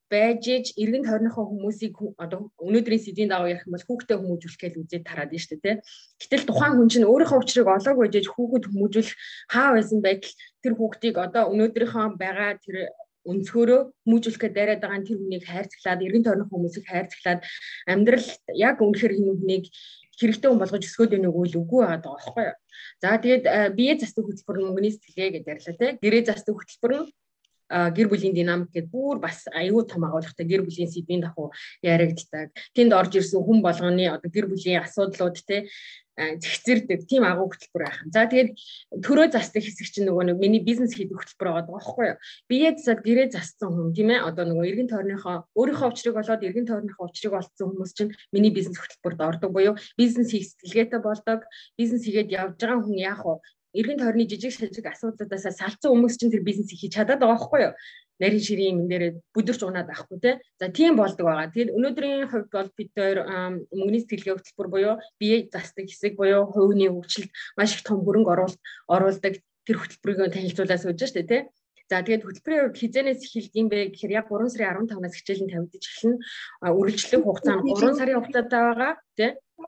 байж иж эргэн тойрныхоо хүмүүсийг одоо өнөөдрийн сэдвийн дагуу ярих юм бол хүүхдээ хүмүүжүүлэх гэж үзээд тараад нь шүү дээ. Гэтэл тухайн хүн чинь өөрийнхөө учрыг олоогүй байж хүүхэд хүмүүжүүлэх хаа байсан байтал тэр хүүхдийг одоо өнөөдрийнхөө байгаа тэр өнцгөрөө хүмүүжүүлэхэд дараад байгаа тэр хүнийг хайрцаглаад эргэн тойрных хүмүүсийг хайрцаглаад амьдрал яг үнэхээр хүнийг хэрэгтэй хүн болгож өсгөөд өгнө үгүй байгаа байхгүй юу. За тэгээд бие застдаг хөтөлбөр нь мөнгөний сэтгэлгээ гэж ярьлаа те. Гэрээ застдаг хөтөлбөр нь гэр бүлийн динамик гэдэг бүр бас аюул том агуулгатай гэр бүлийн сэдвийн дагуу яригддаг. Тэнд орж ирсэн хүн болгоны одоо гэр бүлийн асуудлууд те зэгцэрдэг тийм агуу хөтөлбөр байх. За тэгээд төрөө застдаг хэсэг чинь нөгөө нэг миний бизнес хийдэг хөтөлбөр байгаа байхгүй юу. Бие засаад гэрээ зассан хүн тийм ээ одоо нөгөө эргэн тойрныхоо өөрийнхөө учрыг олоод эргэн тойрныхоо учрыг олцсон хүмүүс чинь миний бизнес хөтөлбөрт ордог буюу бизнес хийх сэтгэлгээтэй болдог. Бизнес хийгээд явж байгаа хүн яах вэ? Эргэн тойрны жижиг сажиг асуудлуудаас салцсан хүмүүс чинь тэр бизнесийг хийж чадаад байгаа байхгүй юу? Нарийн ширийн юм дээр бүдэрч унаад байхгүй те. За тийм болдог байгаа. Тэгэхээр өнөөдрийн хувьд бол бид хоёр мөнгөний сэтгэлгээ хөтөлбөр буюу бие засдаг хэсэг буюу хувийн хөгжилд маш их том хөрөнгө оруулдаг тэр хөтөлбөрийг танилцуулаад сууж штэ те. За тэгээд хөтөлбөрийн хувьд хизэнээс эхэлдэг юм бэ гэхээр яг 3 сарын 15-наас хичээлэн тавигдаж эхэлнэ. Үргэлжлэх хугацаа нь 3 сарын хугацаатай байгаа те.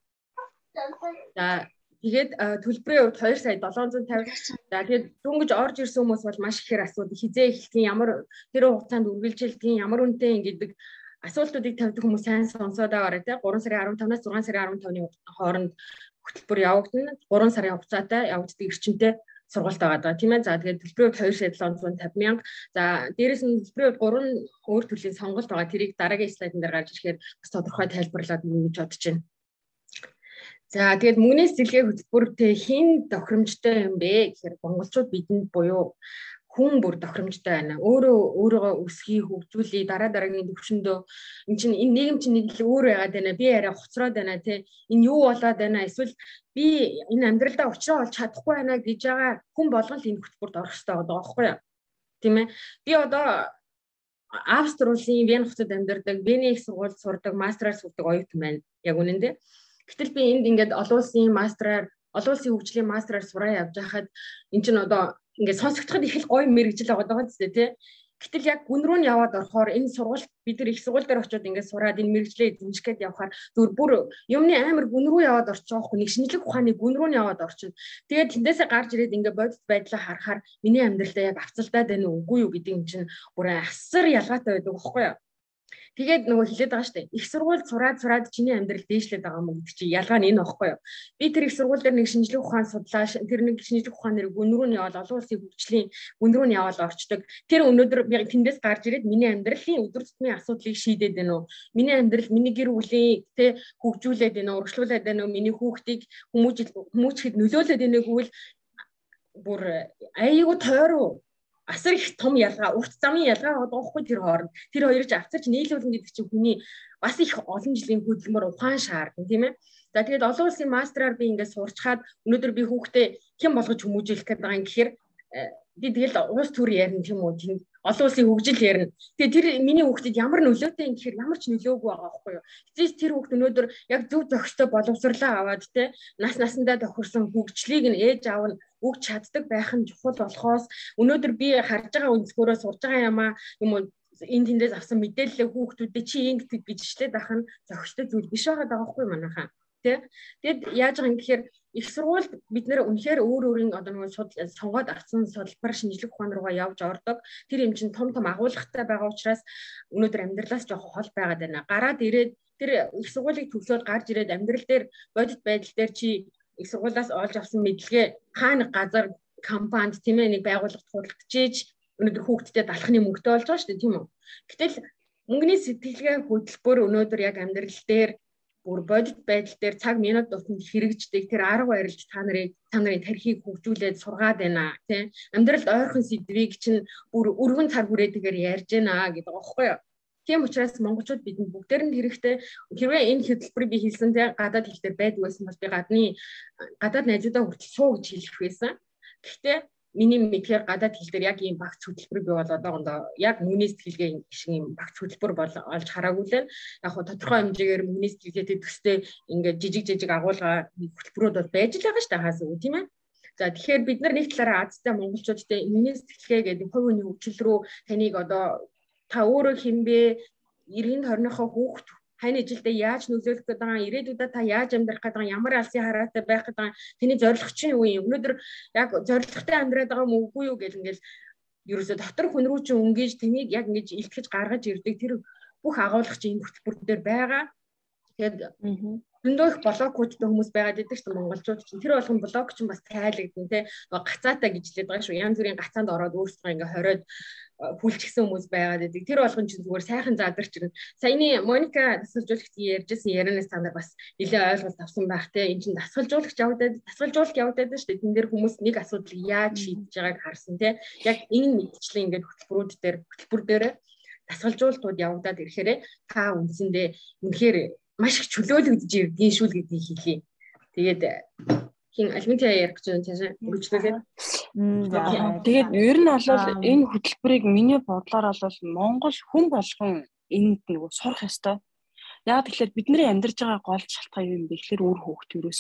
За тэгээд төлбөрийн хувьд 2 сая 750. За тэгээд дөнгөж орж ирсэн хүмүүс бол маш ихээр асуудал хизээ эхэлтийн ямар тэр хугацаанд үргэлжилтийн ямар үнэтэй гэдэг асуултуудыг тавьдаг хүмүүс сайн сонсоод байгаарай те. 3 сарын 15-наас 6 сарын 15-ны хооронд хөтөлбөр явагдана. 3 сарын хугацаатай явагддаг эрчимтэй сургалт байгаа тийм ээ. За тэгээд төлбөрийн хувьд 2 сая 750 мянга. За дээрэс нь төлбөрийн хувьд 3 өөр төрлийн сонголт байгаа. Тэрийг дараагийн слайдн дээр гарч ирэхээр бас тодорхой тайлбарлаад өгнө гэж бодож байна. За тэгээд мөнгөний сэтгэлгээ хөтөлбөртэй хин тохиромжтой юм бэ гэхээр монголчууд бидэнд буюу хүн бүр тохиромжтой байна. Өөрийгөө өсгий хөгжүүлээ дараагийн төвшөндөө энэ чинь энэ нийгэм чинь нэг л өөр байгаад байна. Би арай хоцроод байна те. Энэ юу болоод байна? Эсвэл би энэ амьдралдаа учраа олж чадахгүй байна гэж байгаа хүн болгон л энэ хөтөлбөрт орох хэрэгтэй байгаа байхгүй юу? Тийм ээ. Би одоо Австри улсын Вен хотод амьдардаг, Вений их сургуульд сурдаг, мастраар сурдаг оюутан байна. Яг үнэндээ. Гэтэл би энд ингээд олон улсын хөгжлийн мастраар сураа явж байхад эн чинь одоо ингээд сонсогдоход их л гоё мэрэгжил байгаа гэдэг тий. Гэтэл яг гүн рүү нь яваад орохоор энэ сургууль бид нар их сургууль дээр очиод ингээд сураад энэ мэрэгжлээ эзэмшгээд явхаар бүр юмны амар гүн рүү яваад орчих жоохгүй нэг шинжлэх ухааны гүн рүү нь яваад орчин. Тэгээд тэндээсээ гарч ирээд ингээд бодит байдлаа харахаар миний амьдралдаа яг авцалдаад байна уу үгүй юу гэдэг юм чинь бүр асар ялгаатай байдаг байхгүй юу? Тэгээд нөгөө хэлээд байгаа шүү дээ. Их сургууль сураад чиний амьдрал дээшлээд байгаа юм гэдэг чинь ялгаа нь энэ байхгүй юу? Би тэр их сургууль дээр нэг шинжлэх ухаан судлаа. Тэр нэг шинжлэх ухаан нэр гүн рүү нь яваад олон улсын хөгжлийн гүн рүү нь яваад орчдөг. Тэр өнөөдөр би тэндээс гарч ирээд миний амьдралын өдөр тутмын асуудлыг шийдээд байна уу? Миний амьдрал, миний гэр бүлийн тэ хөгжүүлээд байна уу? Урагшлуулад байна уу? Миний хүүхдийг хүмүүжихэд нөлөөлөд байна гэвэл бүр аюу тойроо асар их том ялгаа, урт замын ялгаа байгаа байхгүй тэр хооронд. Тэр хоёрыг авцарч нийлүүлнэ гэдэг чинь хүний бас их олон жилийн хөдөлмөр ухаан шаардна тийм ээ. За тэгээд олон улсын мастраар би ингээд сурчхаад өнөөдөр би хүүхдээ хэн болгож хүмүүжүүлэх гэдэг байгаа юм гэхээр би тэгэл улс төр ярина тийм үү. Олон улсын хөгжил ярина. Тэгээ тэр миний хүүхдэд ямар нөлөөтэй юм гэхээр ямар ч нөлөөгүй байгаа байхгүй юу. Эцэс тэр хүүхд өнөөдөр яг зөв зохистой боловсрлоо аваад те насандаа тохирсон хөгжлийг нь ээж аав нь өгч чаддаг байх нь чухал болохоос өнөөдөр би харж байгаа өнцгөрөө сурж байгаа юм уу энэ тэндээс авсан мэдээлэл хүүхдүүдэд чи ингэж гэлжлээд байх нь зохистой зүйл биш байгаа даахгүй манайхаа. Тэгэд яаж байгаа юм гэхээр их сургуульд бид нэр үнэхээр өөрийн одоо нэг сонгоод авсан судалбар шинжлэх ухаан руугаа явж ордог. Тэр юм чинь том агуулгатай байгаа учраас өнөөдөр амьдралаас жоох хол байгаад байна. Гараад ирээд тэр их сургуулийг төгсөөд гарч ирээд амьдрал дээр бодит байдал дээр чи их сургуулиас олж авсан мэдлэгээ хаана газар компанид тийм ээ нэг байгууллагад худалдаж өнөөдөр хүүхдэд далахны мөнгөтэй болж байгаа шүү дээ тийм үү. Гэтэл мөнгөний сэтгэлгээ хөтөлбөр өнөөдөр яг амьдрал дээр бүр бодит байдал дээр цаг минут тутамд хэрэгждэг тэр арга барилж та нарын тархийг хөгжүүлээд сургаад байна тийм амьдралд ойрхон сэдвийг чинь бүр өргөн цар хүрээтэйгээр ярьж байна гэдэг байгаа байхгүй юу. Тийм учраас монголчууд бидэнд бүгдээр нь хэрэгтэй хэрвээ энэ хөтөлбөрийг би хэлсэн тийм гадаад хэл дээр байдаг байсан бол би гадаад найзуудаа хүртэл суу гэж хэлэх байсан. Гэхдээ миний мэдхээр гадаад хэл дээр яг ийм багц хөтөлбөр бий болоод байгаа яг мөнгөний сэтгэлгээ шиг ийм багц хөтөлбөр олж хараагүй л. Яг хоо тодорхой хэмжээгээр мөнгөний сэтгэлгээтэй төстэй ингээд жижиг агуулга хөтөлбөрүүд бол байж л байгаа шүү дээ хаас үгүй тийм ээ. За тэгэхээр бид нар нэг талаараа Азтай монголчуудтай мөнгөний сэтгэлгээ гэдэг хувийн хөгжил рүү таныг одоо та өөрөө хинбэ, эрийн тойрныхоо хүүхд хань ижилдээ яаж нөлөөлөх гэдэг байгаа, ирээдүйдээ та яаж амьдрах гэдэг байгаа, ямар алсын хараатай байх гэдэг байгаа, тэний зорилго чинь юу юм? Өнөөдөр яг зорилготой амьдраад байгаа юм үгүй юу гэл ингээл ерөөсө дотор хүн рүү чинь өнгөж тэнийг яг ингэж илтгэж гаргаж ирдэг тэр бүх агуулгач энэ хөтөлбөр дээр байгаа. Тэгээд зөндөө их блогуудтай хүмүүс байгаад идэг чинь монголчууд чинь тэр болгон блог чинь бас тайлагдсан те гацаатаа гэж хэлээд байгаа шүү. Янз бүрийн гацаанд ороод өөрсдөө ингээ хориод хүлчихсэн хүмүүс байгаад идэг. Тэр болгон чинь зүгээр сайхан задарч ирнэ. Саяны Моника тасгалжуулагч ярьжсэн ярианаас та нар бас нэлээд ойлголт авсан байх те. Энд чинь тасгалжуулагч явагдаад шүү дээ. Тэн дээр хүмүүс нэг асуудлыг яаж шийдэж байгааг харсан те. Яг энэ мэдчлэн ингээ хөтөлбөр дээр тасгалжуулалтууд явагдаад ирэхээр та үндсэндээ үнэхээр маш их чөлөөлөгдөж ирдгийн шүү л гэдгийг хэлье. Тэгээд хин Альмитя ярих гэж цаашаа үргэлжлүүлээд. Тэгээд ер нь бол энэ хөтөлбөрийг миний бодлоор бол Монгол хүн болгон энд нөгөө сурах ёстой. Яг тэгэхээр бидний амьдарч байгаа гол шалтгаан юу юм бэ гэхээр өөр хүүхдүүдээс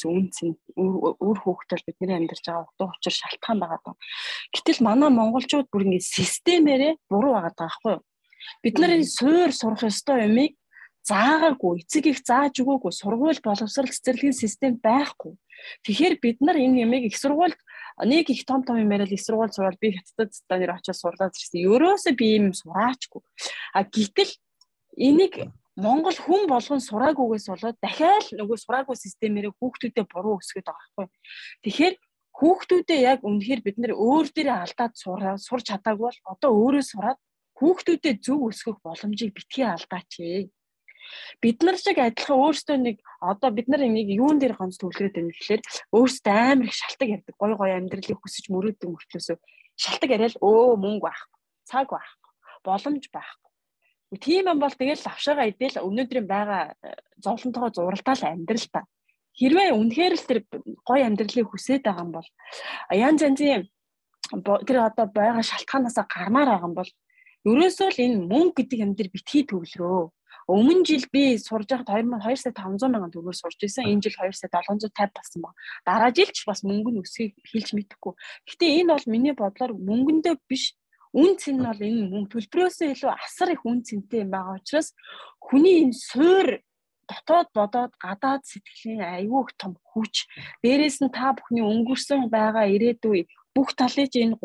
өөр хүүхдүүд бидний амьдарч байгаа утга учир шалтгаан байгаа даа. Гэтэл манай монголчууд бүр ингэ системээрээ буруу байгаа байхгүй юу? Бид нарын суур сурах ёстой юмыг заагаагүй, эцэг их зааж өгөөгүй, сургууль боловсрол цэцэрлэгийн систем байхгүй. Тэгэхээр бид нар энэ ямиг их сургуульд нэг их том юм яриад их сургууль сураад би хятад станаар очиж сурлаад ирсэн. Ерөөсөө би юм сураачгүй. Гэтэл энийг Монгол хүн болгон сураагүйгээс болоод дахиад нөгөө сураагүй системээрээ хүүхдүүдэд буруу өсгöd байгаа байхгүй. Тэгэхээр хүүхдүүдээ яг үнэхээр бид нар өөр дээрээ алдаад сурч чадаагүй бол одоо өөрөө сураад хүүхдүүдэд зөв өсгөх боломжийг битгий алдаач. Бид нар шиг адилхан өөрсдөө нэг одоо бид нар нэг юун дээр ганц төвлөрөөд байна гэхээр өөрсдөө амар их шалтак ярьдаг. Гой амьдралыг хүсэж мөрөөддөг мөртлөөсөө шалтак яриад мөнгө байхгүй, цаг байхгүй, боломж байхгүй. Тийм юм бол тэгэл авшаага идэл өнөөдрийн байгаа зовлонтойгоо зуралдаал амьдрал та. Хэрвээ үнэхээр л тэр гой амьдралыг хүсээд байгаа юм бол янз янзын тэр одоо байгаа шалтгаанаасаа гармаар байгаа юм бол ерөөсөө л энэ мөнгө гэдэг юм дээр битгий төвлөрөө. Өмнө жил би сурж байхад 2 сая 500 мянган төгрөгөөр сурж байсан. Энэ жил 2 сая 750 болсон байна. Дараа жил ч бас мөнгө нь өсөхийг хэлж мэдэхгүй. Гэхдээ энэ бол миний бодлоор мөнгөндөө биш. Үн цэн нь бол энэ мөнгө төлбөрөөсөө илүү асар их үн цэнтэй юм байгаа учраас хүний энэ суур дотоод бодоод гадаад сэтгэлийн аюул том хүч. Дээрээс нь та бүхний өнгөрсөн байгаа ирээдүй бүх талыг энэ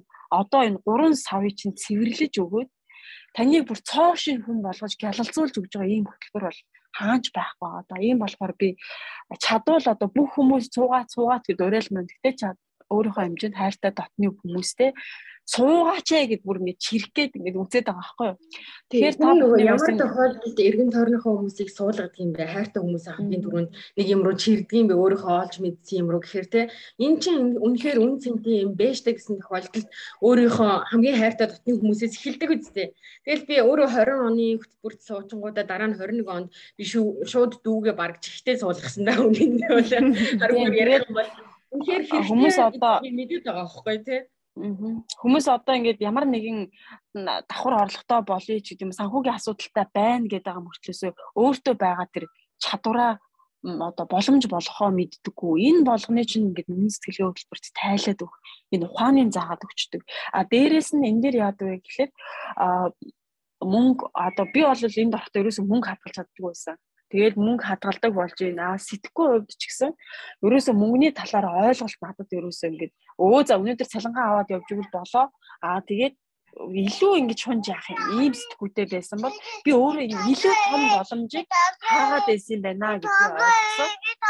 3 савыг чинь цэвэрлэж өгөөд таныг бүр цоо шин хүн болгож гялалзуулж өгж байгаа ийм хөтөлбөр бол хаанч байхгүй одоо ийм болохоор би чадвал одоо бүх хүмүүс цуугаат гэд уриалмаа. Тэгтээ өөрийнхөө хэмжээнд хайртай дотны хүмүүстэй суугаач гэд бүр ингэ чирэх гээд ингэ үзээд байгаа байхгүй юу. Тэгэхээр та ямар тохиолдолд эргэн тойрныхоо хүмүүсийг суулгадаг юм бэ? Хайртай хүмүүс хамгийн түрүүнд нэг юм руу чирдэг юм бэ? Өөрийнхөө олж мэдсэн юм руу гэхээр те энэ чинь үнэхээр үн цэнтэй юм бэ штэ гэсэн тохиолдолд өөрийнхөө хамгийн хайртай дотны хүмүүсээс эхэлдэг үстэй. Тэгэл би өөрөө 20 оны хөтөлбөрт суучингуудаа дараа нь 21 онд би шууд дүүгээ бараг чихтэй суулгасан даа үнэндээ бол харин ярих юм бол үнэхээр хүмүүс одоо мэдээд байгаа байхгүй те. Хүмүүс одоо ингээд ямар нэгэн давхар орлоготой болъё ч гэдэг юм санхүүгийн асуудалтай байна гэдэг байгаа мөртлөөсөө өөртөө байгаа тэр чадвараа одоо боломж болгохоо мэддэггүй. Энэ болгоны чинь ингээд үнэн сэтгэлгээ хөтөлбөрт тайлаад өг. Энэ ухааны заагаад өгчдөг. Дээрээс нь энэ дээр яадаг вэ гэхэлээ мөнгө одоо би бол энэ дорхтой ерөөсөө мөнгө хадгалж чаддаг байсан. Тэгээд мөнгө хадгалдаг болж байна. Сэтгэхгүй хувьд ч гэсэн ерөөсөө мөнгөний талаар ойлголт надад ерөөсөө ингээд за өнөөдөр цалингаа аваад явж игэл болоо. Тэгээд илүү ингэж хунж яах юм ийм сэтгүүтэй байсан бол би өөрөө илүү том боломжийг хаагаад байсан юм байна гэдгийг ойлгосон.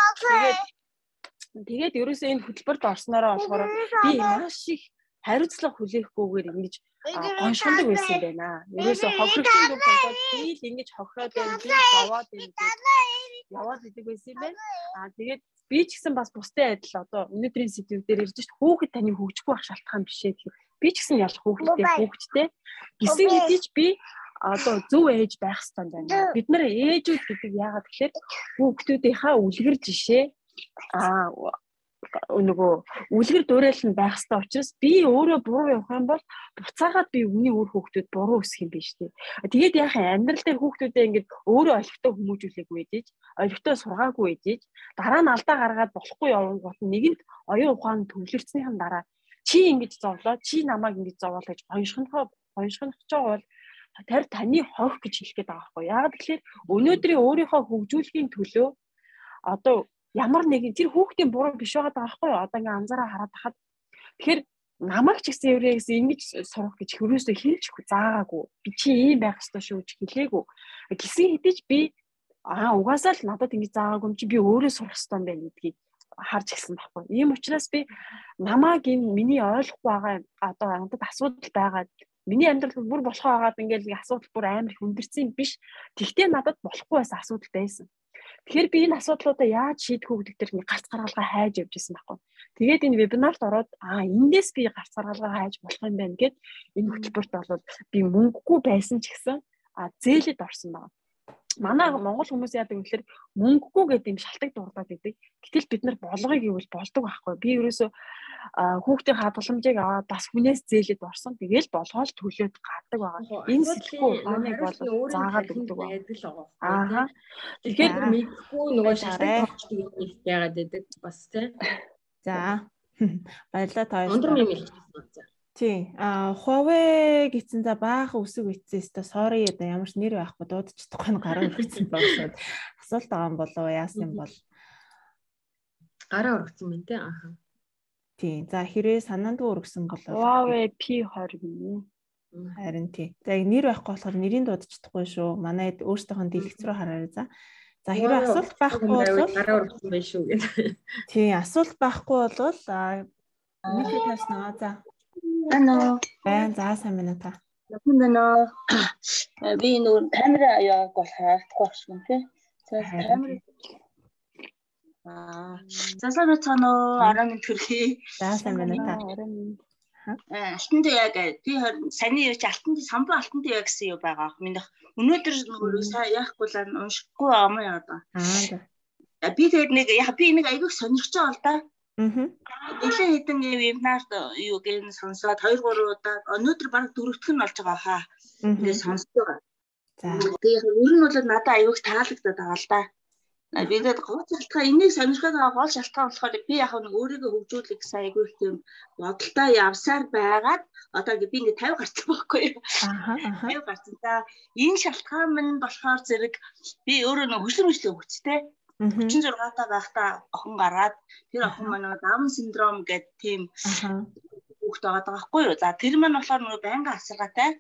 Тэгээд ерөөсөө энэ хөтөлбөрт орсноороо болохоор би маш их хариуцлага хүлээхгүйгээр ингэж гоншгондог байсан юм байна. Ерөөсөө хохирогчийн дүр тулаад би л ингэж хохироод байна, би зовоод байна гэж яваад идэг байсан юм байна. Тэгээд би ч гэсэн бас бусдын адил одоо өнөөдрийн сэдвээр дээр ирж шүү хүүхэд таны хөгжихгүй байх шалтгаан биш ээ гэх. Би ч гэсэн ялах хүүхэдтэй гэсэн хэдий ч би одоо зөв ээж байх хэрэгтэй байна. Бид нар ээжүүд гэдэг яагаад тэгэхээр хүүхдүүдийнхаа үлгэр жишээ нөгөө үлгэр дуурайл нь байх хэрэгтэй учраас би өөрөө буруу явах юм бол буцаагаад би өмнө өөр хүүхдүүд буруу өсөх юм биш үү. Тэгээд яах юм амьдрал дээр хүүхдүүдээ ингээд өөрөө олигтой хүмүүжүүлээгүй ээжиж, олигтой сургаагүй ээжиж, дараа нь алдаа гаргаад болохгүй явгот нэгэнд оюун ухаан төвлөрснийхэн дараа чи ингэж зовлоо, чи намайг ингэж зовоол гэж гоншгох байгаа бол Тэр таны ховх гэж хэлэх гээд байгаа байхгүй. Яагаад гэвэл өнөөдрийн өөрийнхөө хөгжүүлэхийн төлөө одоо ямар нэгэн тэр хүүхдийн буруу биш байгаа байхгүй. Одоо ингээ анзаараа хараад тахад тэгэхээр намайг ч гэсэн еврейгээс ингэж сурах гэж хөрөөсөө хэлж заагаагүй. Би чи ийм байх ёстой шүү гэж хэлээгүй. Гэсэн хэдиж би угаасаа л надад ингэж заагаагүй юм чи би өөрөө сурах ёстой юм байна гэдгийг харж ирсэн байхгүй. Ийм учраас би намайг энэ миний ойлгохгүй байгаа одоо надад асуудал байгаад миний амьдрал бүр болохоо байгаад ингээл асуудал бүр амар их өндөрсөн биш. Тэгтээ надад болохгүй байсан асуудал байсан. Тэгэхээр би энэ асуудлуудаа яаж шийдэх үү гэдэг дээр гарц гаргалгаа хайж явж ирсэн байхгүй. Тэгээд энэ вебинарт ороод эндээс би гарц гаргалгаа хайж болох юм байна гэд энэ хөтөлбөрт бол би мөнгөгүй байсан ч гэсэн зээлэд орсон байна. Манай Монгол хүмүүс яадаг гэхээр мөнгөгүй гэдэг юм шалтгаан дурдаад идэг. Гэтэл бид нар болгоё гэвэл болдог байхгүй. Би ерөөсөө хүүхдийн хадгаламжийг аваад бас хүнээс зээлэд орсон. Тэгээл болгоол төлөөд гардаг байгаа. Энэ сэтгэхүй хааныг бол заагаад өгдөг байгаа. Тэгэхээр мэдхгүй нөгөө шалтгаан тооцдог байгаад байдаг бас тий. За. Баярлалаа та хоёр. Өндөр юм хэлчихсэн. Тий. Huawei гэсэн за баахан үсэг үтсээс та sorry одоо ямар ч нэр байхгүй дуудаж чадахгүй гараа өргөцсөн багсаад асуулт байгаа юм болов уу яасан юм бол гараа өргөцсөн байна тий. Тий. За хэрвээ санаандгүй өргөсөн бол Huawei P20 гинэ. Харин тий. За нэр байхгүй болохоор нэрийг дуудаж чадахгүй шүү. Манай өөрсдийнхөө дэлгэц рүү хараарай за. За хэрвээ асуулт байхгүй бол гараа өргөцсөн байх шүү гэдэг. Тий. Асуулт байхгүй бол нийт таснаа за. Ano. Байн за сайн байна та. Ano. Би нөр камера яг болохоор харахгүй байна тий. За камера. Засаа бацаано араа төрхий. За сайн байна та. Алтанд яг би саяны ярьж алтанд самбуу алтанд яг гэсэн юу байгаа. Минийх өнөөдөр нөгөө яахгүй л уншихгүй байгаа юм яа одоо. Би тэгээд нэг яг би нэг аягүй сонирхож байгаа л да. Нэлээд хэдэн вебинарт юу гэн сонсоод 2 3 удаа өнөөдөр баг 4-р нь болж байгаа хаа. Тэгээд сонсож байгаа. За. Тэгээд ер нь бол надад аягүй таалагдаад байгаа л да. Би тэгээд гол шалтгаан энийг сонирхоод байгаа гол шалтгаан болохоор би яг нэг өөрийгөө хөгжүүлэх гэсэн аягүй их юм бодолтой явсаар байгаад одоо би ингээ 50 гарсан байхгүй юу. 50 гарсан. За энэ шалтгаан минь болохоор зэрэг би өөрөө нэг хөшлөмжлөө хүчтэй 36 таа байхдаа охин гараад тэр охин маань Даун синдром гэдэг тийм хүүхэд байгаа байхгүй юу. За тэр маань болохоор нөгөө байнга асаргатай.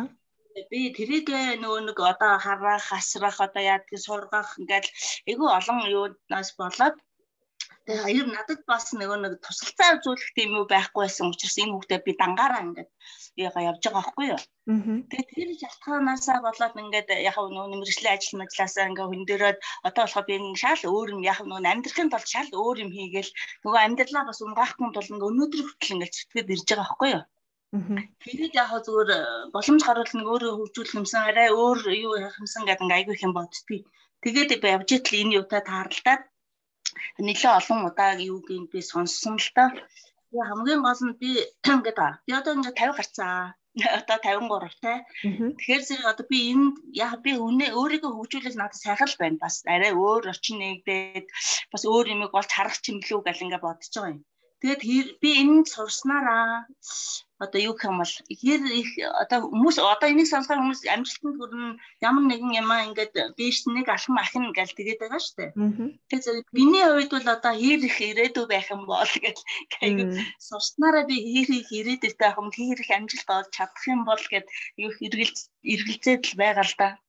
Би тэрийг нөгөө нэг одоо харах, асрах одоо яадгийг сургах ингээл айгүй олон юунаас болоод тэгээд надад бас нэг тусалцаа үзүүлэх тийм юу байхгүй байсан учраас энэ хүүхдээ би дангаараа ингээд явж байгаа байхгүй юу. Тэгээд тэр шалтгаанаасаа болоод ингээд яг нөгөө мэргэжлийн ажил мажлаасаа ингээд хөндөрөөд одоо болохоор би шал өөр юм яг нөгөө амьдрахын тулд шал өөр юм хийгээл нөгөө амьдралаа бас унгаахгүй тул ингээд өнөөдөр хүртэл ингээд зүтгэд ирж байгаа байхгүй юу. Тэгээд яг зүгээр боломж гарвал нэг өөрөө хөгжүүлэх юмсан арай өөр юу яах юмсан гэдэг ингээд айгүй их юм боддгийг. Тэгээд би явж итэл энэ юутай тааралдаад нэлээ олон удаа юу гин би сонссон л та. Хамгийн гол нь би ингээд би одоо ингээд 50 гарцаа. Одоо 53 тай. Тэгэхээр зэрэг одоо би энэ яг би өөрийгөө хөгжүүлэх надад сайхан л байна. Бас арай өөр орчин нэгдээд бас өөр юмыг олж харах чимлүү гэл ингээд бодож байгаа юм. Тэгээд би энд сурснараа одоо юу гэх юм бол одоо хүмүүс одоо энийг сонсохоор хүмүүс амжилтанд хүрнэ ямар нэгэн юмаа ингээд бийш нэг алхам ахна гэл тэгээд байгаа шүү дээ. Тэгээд биний хувьд бол одоо хийх ирээдүй байх юм бол гэл сурснараа би хийх ирээдүйтэй байх юм хийх амжилт олж чадах юм бол гэд юу эргэлзээд л байгаа л да.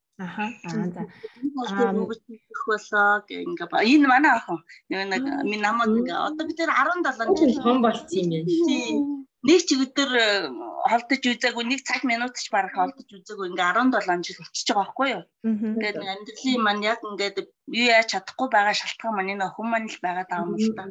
За. Нөгөөх болоо ингээ энэ манай охин нэг минь намайг одоо бид 17 жил хон болцсон юм яа. Нэг ч өдөр холдож үзээгүй нэг цаг минут ч барах холдож үзээгүй ингээ 17 жил болчихж байгаа байхгүй юу. Тэгээд амьдралын маань яг ингээд юу яаж чадахгүй байгаа шалтгаан маань энэ охин маань л байгаа даа юм л та.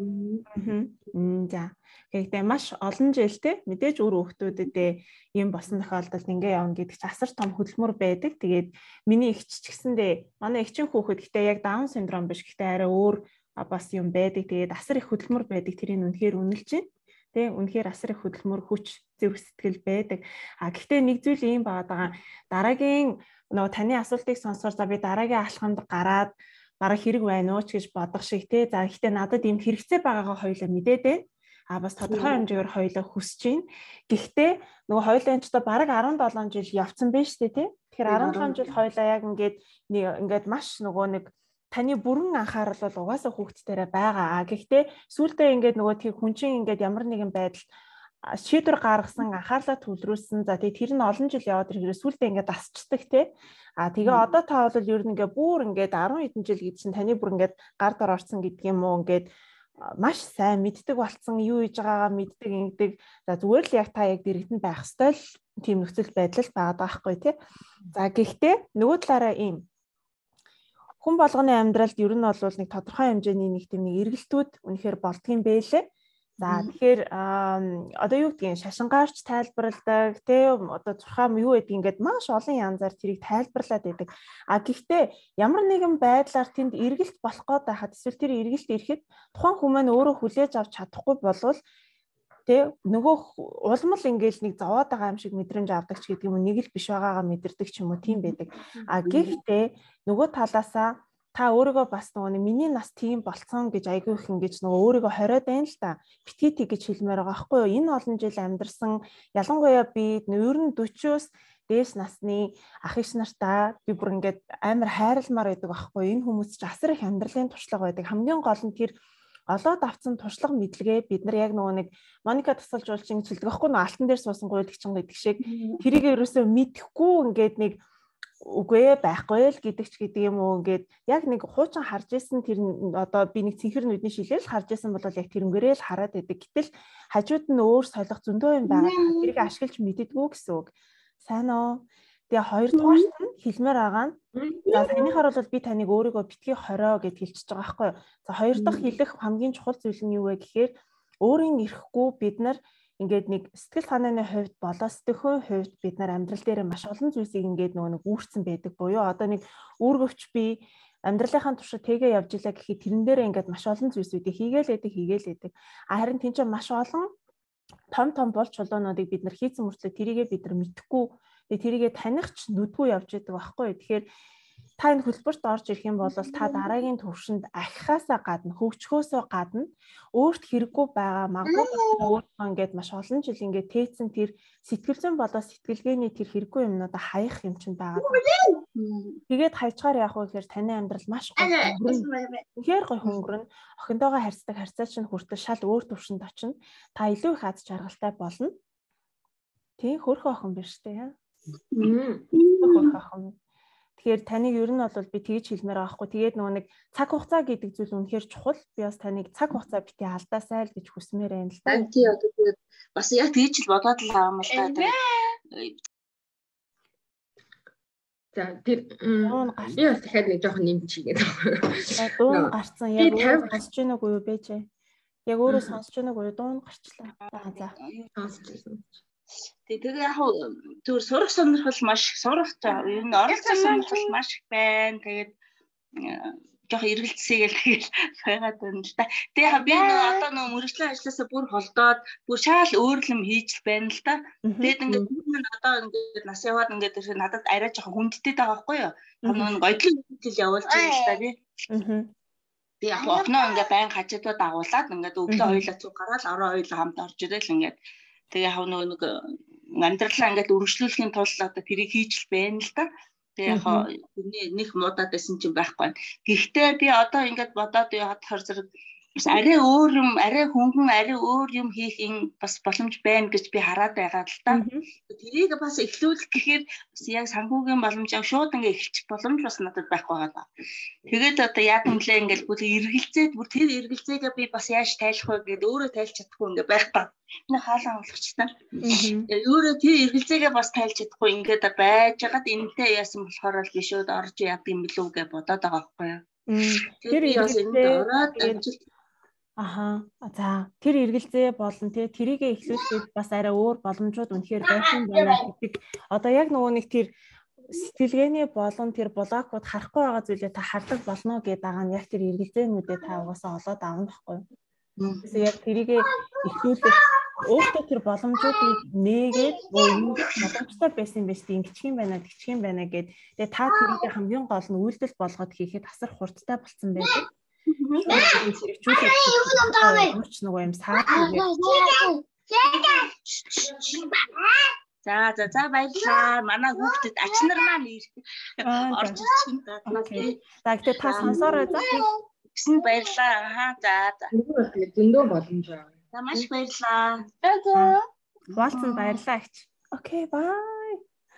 За. Гэхдээ маш олон жилтэй мэдээж өөр хүүхдүүдэд юм босон тохиолдолд ингээ явна гэдэг чинь асар том хөдөлмөр байдаг. Тэгээд миний эгч ч гэсэндээ манай эгчин хүүхэд гэхдээ яг Даун синдром биш гэхдээ арай өөр бас юм байдаг. Тэгээд асар их хөдөлмөр байдаг. Тэрийг үнэхээр үнэлж байна. Тэ үнэхээр асар их хөдөлмөр хүч зөв сэтгэл байдаг. Гэхдээ нэг зүйл ийм байгаа. Дараагийн нөгөө таны асуултыг сонсоор за би дараагийн алхамд гараад бараг хэрэг байна уу ч гэж бодох шиг тэ. За гэхдээ надад ийм хэрэгцээ байгаагаа хоёулаа мэдээд байна. бас тодорхой хэмжээгээр хоёулаа хүсэж байна. Гэхдээ нөгөө хоёулаа энэ ч одоо бараг 17 жил явцсан байж тээ тий. Тэгэхээр 17 жил хоёулаа яг ингээд маш нөгөө нэг таны бүрэн анхаарал бол угаасаа хүүхдтээрээ байгаа. Гэхдээ сүүлдээ ингээд нөгөө тийм хүн чинь ингээд ямар нэгэн байдал шийдвэр гаргасан анхаарлаа төвлөрүүлсэн. За тэгээ тэр нь олон жил яваад ирэхээр сүүлдээ ингээд дасчдаг тий. Тэгээ одоо та бол ер нь ингээд бүр ингээд 10 хэдэн жил гэж чинь таны бүр ингээд гар дор орсон гэдэг юм уу ингээд маш сайн мэддэг болцсон, юу хийж байгаагаа мэддэг ингэдэг. За зүгээр л яг та яг дэрэгдэн байх ёстой л тийм нөхцөл байдал байгаа байхгүй тий. За гэхдээ нөгөө талаараа ийм хүн болгоны амьдралд ер нь бол нэг тодорхой хэмжээний нэг тийм нэг эргэлтүүд үнэхээр болдгийм байлээ. За тэгэхээр одоо юу гэдгийг шашингаарч тайлбарладаг тий одоо зурхаам юу гэдэг ингээд маш олон янзаар тэрийг тайлбарлаад байдаг. Гэхдээ ямар нэгэн байдлаар тэнд эргэлт болох гээд байхад эсвэл тэр эргэлт ирэхэд тухайн хүмүүс өөрөө хүлээж авч чадахгүй болвол тий нөгөө улмал ингээл нэг зовоод байгаа юм шиг мэдрэмж авдаг ч гэдэг юм уу нэг л биш байгаагаа мэдэрдэг ч юм уу тийм байдаг. Гэхдээ нөгөө талаасаа та өөрийгөө бас нөгөө миний нас тийм болцсон гэж айгүй их ингэж нөгөө өөрийгөө хориод байна л та. Битгий гэж хэлмээр байгаа байхгүй юу? Энэ олон жил амьдарсан ялангуяа би ер нь 40-оос дээш насны ах иш нартаа би бүр ингээд амар хайрламар байдаг байхгүй юу? Энэ хүмүүс ч асар их амьдралын туршлага байдаг. Хамгийн гол нь тэр олоод авсан туршлага мэдлэгээ бид нар яг нөгөө нэг Моника тасалж уулчин хэлдэг байхгүй нөгөө алтан дээр суусан гуйлч чинь гэдэг шиг тэрийг ерөөсөө мэдэхгүй ингээд нэг үгүй байхгүй л гэдэг ч гэдэг юм уу ингээд яг нэг хуучин харж исэн тэр одоо би нэг цэнхэр нүдний шилэл харж исэн бол яг тэрнгэрээ л хараад байдаг. Гэтэл хажууд нь өөр солих зөндөө юм байгаа. Тэрийг ашиглаж мэддэггүй гэсэн үг. Сайн уу? Тэгээ хоёрдугаарт нь хэлмээр байгаа нь за санийхаар бол би таныг өөрийгөө битгий хорио гэж хэлчихэж байгаа байхгүй юу. За хоёр дахь хэлэх хамгийн чухал зүйл нь юу вэ гэхээр өөрийн эрэхгүй бид нар ингээд нэг сэтгэл санааны хувьд болоо сэтгэхүйн хувьд бид нар амьдрал дээр маш олон зүйлсийг ингээд нөгөө нэг үүрсэн байдаг буюу одоо нэг үүргэвч би амьдралынхаа туршид тэгээ явж илаа гэхэд тэрэн дээрээ ингээд маш олон зүйлсүүдийг хийгээл байдаг. Харин тийм ч маш олон том бол чулуунуудыг бид нар хийцэн мөртлөө тэрийгээ бид нар мэдэхгүй тэрийгээ таних ч нүдгүй явж идэг байхгүй. Тэгэхээр та энэ хөлбөрт орж ирэх юм бол та дараагийн төвшөнд ахихаасаа гадна хөгжихөөсөө гадна өөрт хэрэггүй байгаа магадгүй өөртөө ингээд маш олон жил ингээд тээцэн тэр сэтгэл зүйн болоо сэтгэлгээний тэр хэрэггүй юмнуудаа хаях юм чинь байгаа. Тэгээд хайчгаар яах вэ гэхээр таны амьдрал маш гоё хөнгөрнө. Охинтойгоо харьцдаг харьцаа чинь хүртэл шал өөр төвшөнд очино. Та илүү их аз жаргалтай болно. Тийм хөрхөн охин биш үү? Хөрхөн охин. Тэгэхээр таныг ер нь бол би тэгж хэлмээр байгаа хгүй. Тэгээд нөгөө нэг цаг хугацаа гэдэг зүйл үнэхээр чухал. Би бас таныг цаг хугацаа битгий алдаасай л гэж хүсмээр байна л да. Тий одоо тэгээд бас яг тэгж л бодоод л байгаа юм л да. За тэр би бас дахиад нэг жоохон нэмчихгээд байгаа. Дуун гарцсан яг өөрөө сонсож гин үгүй юу бэ чи? Яг өөрөө сонсож гин үгүй юу? Дуун гарчлаа. За сонсчихсан. Тэгээ яг зүгээр сурах сонирхол маш сурах ер нь оролцох сонирхол маш их байна. Тэгээд жоохон эргэлзээгээл тэгэл байгаад байна л да. Тэгээ яг би одоо нөгөө мөрөгчлийн ажлаасаа бүр холдоод бүр шаал өөрлөм хийж байна л да. Тэгээд ингээд хүн одоо ингээд нас яваад ингээд надад арай жоохон хүндтэй байгаа байхгүй юу? Нөгөө гоёдлын хэл явуулж байгаа л да тий. Тэгээ яг окноо ингээд байн хажуудаа дагуулад ингээд өглөө хоёлаа цуг гараад орой хоёлаа хамт орж ирэл ингээд тэгээ яг нэг амьдралаа ингээд өргөжлүүлэхийн тулд одоо тэрийг хийж л байна л да. Тэгээ яг нэг муудаад байсан чинь байхгүй. Гэхдээ би одоо ингээд бодоод яваад хор зэрэг арай өөр юм, арай хөнгөн, арай өөр юм хийх юм бас боломж байна гэж би хараад байгаа л да. Тэрийг бас эхлүүлэх гэхээр яг санхүүгийн боломж яг шууд ингээд эхэлчих боломж бас надад байх байгаа даа. Тэгээд одоо яг нэлээ ингээд бүр эргэлзээд бүр тэр эргэлзээгээ би бас яаж тайлах вэ гэдээ өөрөө тайлж чадахгүй ингээд байх та. Энэ хаалаа амлагчтай. Өөрөө тэр эргэлзээгээ бас тайлж чадахгүй ингээд байж хагаад энэтэй яасан болохоор л би шууд орж яд юм билүү гэж бодоод байгаа байхгүй юу. Тэр бас энд ороод амжилт За тэр эргэлзээ болон тэрийгээ эхлүүлэхэд бас арай өөр боломжууд үнэхээр байсан байна гэдэг. Одоо яг нөгөө нэг тэр сэтгэлгээний болон тэр блокууд харахгүй байгаа зүйлээ та хардаг болно гэдэг байгаа нь яг тэр эргэлзээнүүдээ та угаасаа олоод авна байхгүй юу? Тэгээс яг тэрийгээ эхлүүлэх өөртөө тэр боломжуудыг нээгээд боломжтой байсан юм биш ингэчих юм байна тэгчих юм байна гэд. Тэгээ та тэрийгээ хамгийн гол нь үйлдэл болгоод хийхэд асар хурдтай болсон байдаг. Сэрэгчүүлээд нөгөө юм саад. За баярлалаа. Манай хүүхдэд ачнар маань орж ирсэн даа. За гэхдээ та сонсоорой за. Гэсэн баярлалаа. За. Зөндөө боломж байна. За маш баярлалаа. Хуваалцсан баярлалаа их. Окей, bye.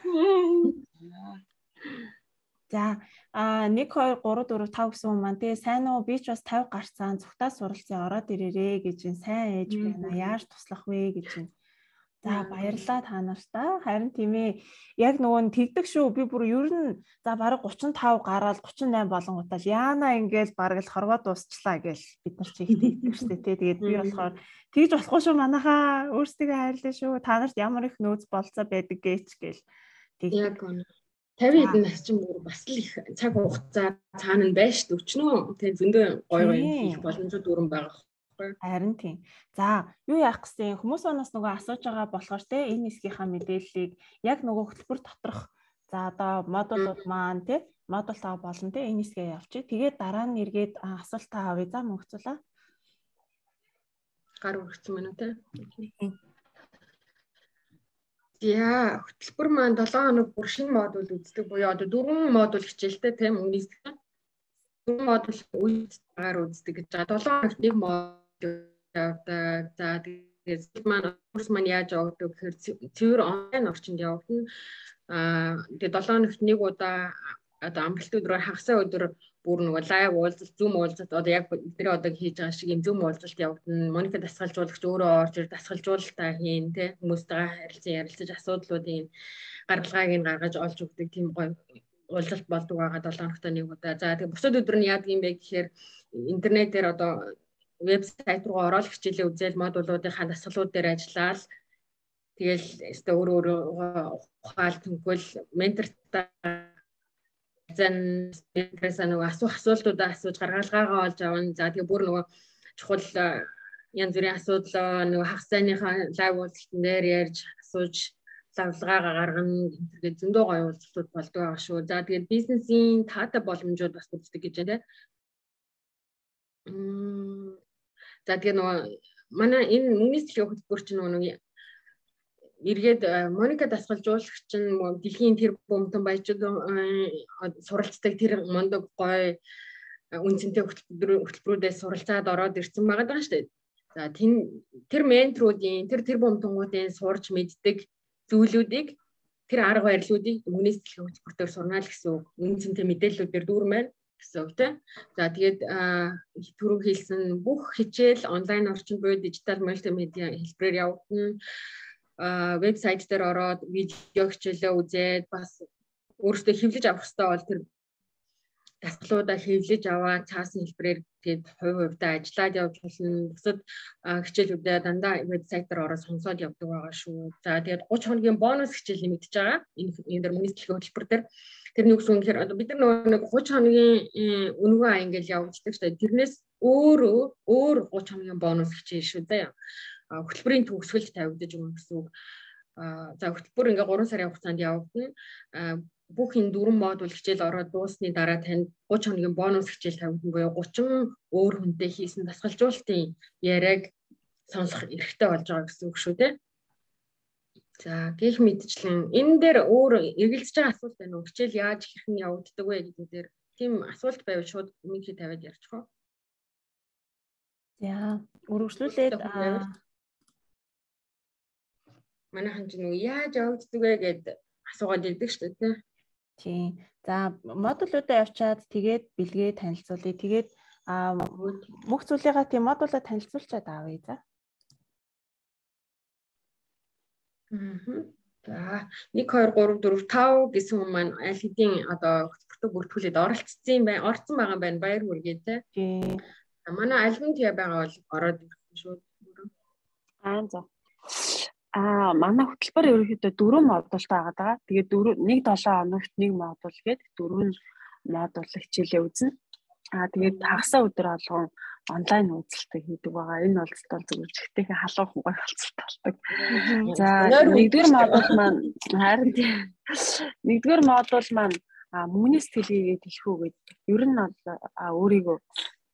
За 1 2 3 4 5 гэсэн юм маань тэгээ сайн уу би ч бас 50 гарцсан зүгтаа суралцсан ороод ирээрээ гэж байна. Сайн ээж байна. Яаж туслах вэ гэж байна. За баярлалаа та нартай. Харин тийм ээ. Яг нөгөө тэгдэг шүү. Би бүр ер нь за бараг 35 гараад 38 болонгуудаа яана ингээл бараг л хорвоо дуусчлаа гээл бид нар чи их тэгдэг шүү дээ. Тэгээд би болохоор тэгж болохгүй шүү манайхаа. Өөрсдөө хайрлаа шүү. Та нарт ямар их нөөц болцоо байдаг гээч гээл. Яг гоо 50 хэдэн нас ч мөр бас л их цаг хугацаа цаана нь байж өчнөө. Тэгээд зөндөө гой их боломжууд өрн байгаа. Харин тийм. За, юу яах гэсэн хүмүүс оноос нөгөө асууж байгаа болохоор те энэ хэсгийнхаа мэдээллийг яг нөгөө хөтөлбөр доторх за одоо модулууд маань те модуль таа болон те энэ хэсгээ явчих. Тэгээд дараа нь эргээд асуултаа авъя. За мөнгөцүүлээ. Гар өргөцсөн мөн үү те. Яа, хөтөлбөр маань 7 хоног бүр шинэ модуль үздэг буюу одоо 4 модуль хичээлтэй тийм үнийг 4 модуль үегаар үздэг гэж байгаа. 7 хоногт нэг модуль явдаг. За тэгээд маань курс маань яаж явагдав гэхээр цэвэр онлайн орчинд явагдана. Тэгээд 7 хоногт нэг удаа одоо амралтын өдрөөр хагасаа өдөр бүр нөгөө лайв уулзалт, зум уулзалт одоо яг бидний одоо хийж байгаа шиг юм зум уулзалт явагдана. Моника дасгалжуулагч өөрөө орж ир дасгалжуулалтаа хийн тэ хүмүүстэйгээ ярилцаж асуудлуудын гаргалгааг нь гаргаж олж өгдөг тийм гоё уулзалт болдог байгаа 7 хоногт нэг удаа. За тэгээд бусад өдөр нь яадаг юм бэ гэхээр интернетээр одоо вебсайт руу ороод хичээлээ үзэл модулуудынхаа дасгалууд дээр ажиллаад тэгэл өөр ухаал төгөл ментортай зэн нөгөө асуултуудаа асууж гаргалгаагаа олж авна. За тэгээ бүр нөгөө чухал янз бүрийн асуудал нөгөө хагас сайныхаа лайв уулзалтан дээр ярьж асууж лавлагаагаа гаргана. Тэгээд зөндөө гоё уулзалтууд болдог байгаа шүү. За тэгээд бизнесийн таатай боломжууд бас үздэг гэж байна. За тэгээ нөгөө манай энэ мөнгөний сэтгэлийн хөтөлбөр чинь нөгөө эргээд Моника дасгалжуулагч нь дэлхийн тэр бомтон баячууд суралцдаг тэр мондог гоё үнцэнтэй хөтөлбөрүүдээс суралцаад ороод ирсэн байгаа шүү дээ. За тэр менторуудын тэр бомтонгуудын сурж мэддэг зүйлүүдийг тэр арга барилуудыг мөнгөний сэтгэлийн хөтөлбөртөөр сурнаа л гэсэн үг. Үнцэнтэй мэдээллүүдээр дүүрэн байна гэсэн үг тийм. За тэгээд түрүү хэлсэн бүх хичээл онлайн орчинд буюу дижитал мультимедиа хэлбэрээр явагдана. Вебсайт дээр ороод видео хичээлээ үзээд бас өөрөөсөө хэвлэж авах хэрэгтэй бол тэр дасгалуудаа хэвлэж аваад цаасан хэлбэрээр тэгээд хувь-хувьдаа ажиллаад явж болно. Бусад хичээлүүдээ дандаа вебсайт дээр ороод сонсоод явдаг байгаа шүү. За тэгээд 30 хоногийн бонус хичээл нэмэгдэж байгаа. Энэ дээр мөнгөний сэтгэлийн хөтөлбөр дээр тэрний үгс үнэхээр одоо бид нар нэг 30 хоногийн үнэгүй ингээл явагддаг шүү дээ. Тэрнээс өөр 30 хоногийн бонус хичээл шүү дээ. Хөтөлбөрийн төгсгөлд тавигдаж өгнө гэсэн үг. За хөтөлбөр ингээ 3 сарын хугацаанд явагдана. Бүх энэ 4 модуль хичээл ороод дуусны дараа танд 30 хоногийн бонус хичээл тавигдана буюу 30 өөр хүнтэй хийсэн дасгалжуулалтын яриаг сонсох эрхтэй болж байгаа гэсэн үг шүү дээ. За гэх мэтчлэн энэ дээр өөр эргэлзэж байгаа асуулт байна уу? Хичээл яаж хэрхэн явагддаг вэ гэдэг дээр тийм асуулт байвал шууд өмнөхий тавиад ярьчих уу? За өргөжлүүлээд манайхан ч нөгөө яаж явагддаг вэ гэд асуугаад ирдэг шүү дээ тийм. За модулуудаа явчаад тэгээд бэлгээ танилцуулъя. Тэгээд бүх зүйлийнхаа тийм модулаа танилцуулчаад авъя за. За 1 2 3 4 5 гэсэн хүн маань аль хэдийн одоо хөтөлбөртөө бүртгүүлээд оролцсон юм байна. Орцсон байгаа юм байна. Баяр хүргэе те. Тийм. Манай альбом тээ байгаа бол ороод ирэх шүү. За. Манай хөтөлбөр ерөнхийдөө 4 модультай байгаа. Тэгээд 1-7 хоногт 1 модуль гээд 4 модуль хичээлээ үзнэ. Тэгээд хагасаа өдөр болгон онлайн үзэлтэй хийдэг байгаа. Энэ уулзалт бол зөвхөн чихтэйхэн халуун гоё уулзалт болдог. За 1-р модуль маань харин 1-р модуль маань мөнгөний сэтгэлгээгээд хэлэх үү гэдэг. Ер нь бол өөрийгөө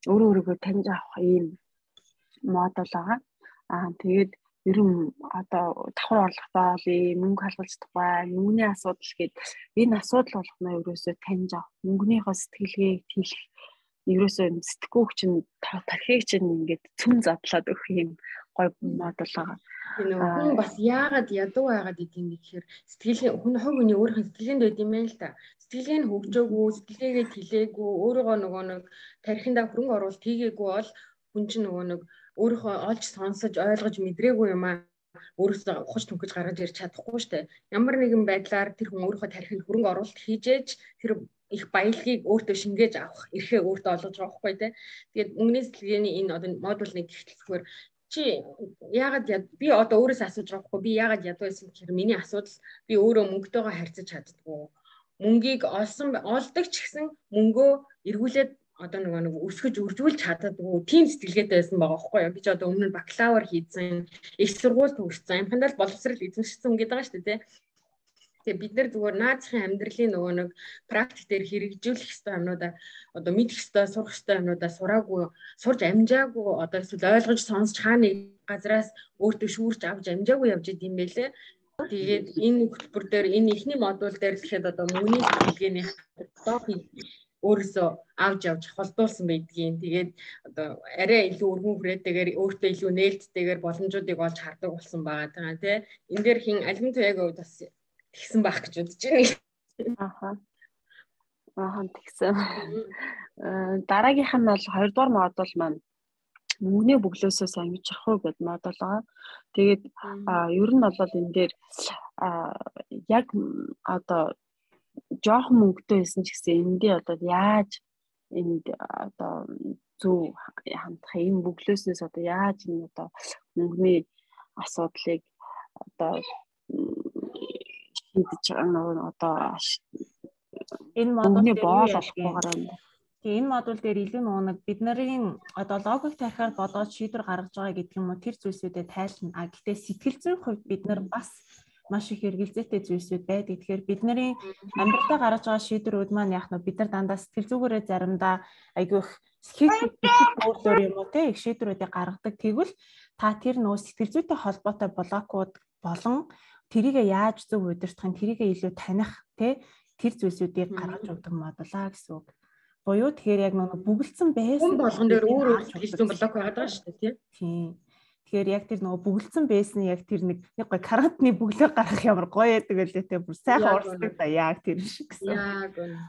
өөрөө өөрийгөө таньж авах ийм модуль байгаа. Тэгээд ер нь одоо давхар орлоготой олъё, мөнгө халбалж тухай, мөнгөний асуудал гээд энэ асуудал болгоно ерөөсөө таньж авах, мөнгөнийхөө сэтгэлгээг хэлэх, ерөөсөө сэтгэхгүй чинь тархийг чинь ингээд цүн задлаад өгөх юм гой модуль байгаа. Хүн бас яагаад ядуу байгаад идэв гэхээр сэтгэлийн хүн хог хүний өөрийнхөө сэтгэлгээнд байд юм байна л та. Сэтгэлгээ нь хөгжөөгүй, сэтгэлгээгээ тэлээгүй, өөрийгөө нөгөө нэг тархиндаа хөрөнгө оруулалт хийгээгүй бол хүн чинь нөгөө нэг өөрийнхөө олж сонсож ойлгож мэдрээгүй юм аа өөрөөсөө ухаж түнхэж гаргаж ирч чадахгүй штэ. Ямар нэгэн байдлаар тэр хүн өөрийнхөө тархинд хөрөнгө оруулалт хийжээж тэр их баялагийг өөртөө шингээж авах эрхээ өөртөө олгож байгаа байхгүй те. Тэгээд мөнгөний сэтгэлгээний энэ одоо модульны гихтлэхээр чи яагаад би одоо өөрөөсөө асууж байгаа байхгүй би яагаад ядуу байсан гэхээр миний асуудал би өөрөө мөнгөтэйгөө харьцаж чаддаггүй. Мөнгийг олдог ч гэсэн мөнгөө эргүүлээд одоо нэг өсгөж үржүүлж чаддаггүй тийм сэтгэлгээтэй байсан байгаа байхгүй юу. Би ч одоо өмнө нь бакалавр хийсэн, их сургууль төгссөн, амхандаа боловсрол эзэмшсэн гэдэг байгаа шүү дээ. Тэгээ бид нар зүгээр наацхийн амьдралын нөгөө нэг практик дээр хэрэгжүүлэх ёстой юмнуудаа одоо мэдэх ёстой, сурах ёстой юмнуудаа сураагүй, сурж амжаагүй одоо эсвэл ойлгож сонсч хаана газраас өөртөө шүүрч авч амжаагүй явж идэм байлээ. Тэгээд энэ хөтөлбөр дээр энэ ихний модуль дээр тэгэхэд одоо мөнгөний сэтгэлгээний өөрөөсөө авч явж холдуулсан байдгийн. Тэгээд одоо арай илүү өргөн хүрээтэйгээр өөртөө илүү нээлттэйгээр боломжуудыг олж хардаг болсон байгаа тий. Энэ дээр хин албан туяагийн хувьд бас тэгсэн байх гэж бодож байна. Тэгсэн. Дараагийнх нь бол 2 дугаар модуль маань мөнгөний бөглөөсөө ангиж авах гэдэг модуль байгаа. Тэгээд ер нь бол энэ дээр яг одоо жоохон мөнгөтэй байсан ч гэсэн эндээ одоо яаж энд одоо зөв хандах юм бөглөөснөөс одоо яаж энэ одоо мөнгөний асуудлыг одоо шийдэж байгаа одоо энэ модуль боол болохгүйгээр юм. Тэгээ энэ модуль дээр илүү нэг бид нарын одоо логик тарихаар бодоод шийдвэр гаргаж байгаа гэдэг юм уу тэр зүйлсүүдэд тайлна. Гэхдээ сэтгэл зүйн хувьд бид нар бас маш их эргэлзээтэй зүйлсүүд байдаг. Тэгэхээр бид нарын амьдралдаа гаргаж байгаа шийдвэрүүд маань яг нь бид нар дандаа сэтгэл зүгээрээ заримдаа айгүй их өөрлөөр юм уу те их шийдвэрүүдийг гаргадаг. Тэгвэл та тэр нөө сэтгэл зүйтэй холбоотой блокууд болон тэрийгэ яаж зөв удирдахын тэрийгэ илүү таних те тэр зүйлсүүдийг гаргаж өгдөг модулаа гэсэн үг. Буюу тэгэхээр яг нэг бүгэлдсэн байсан болгон дээр өөр өөр сэтгэл зүйн блок байгаа шүү дээ тийм. Тэгэхээр яг тэр нөгөө бүгэлдсэн байсан яг тэр нэг гой карантны бүглөө гаргах ямар гоё байдаг байлээ те бүр сайхан уурсдаг да яг тэр шиг гэсэн. Яг үнэ.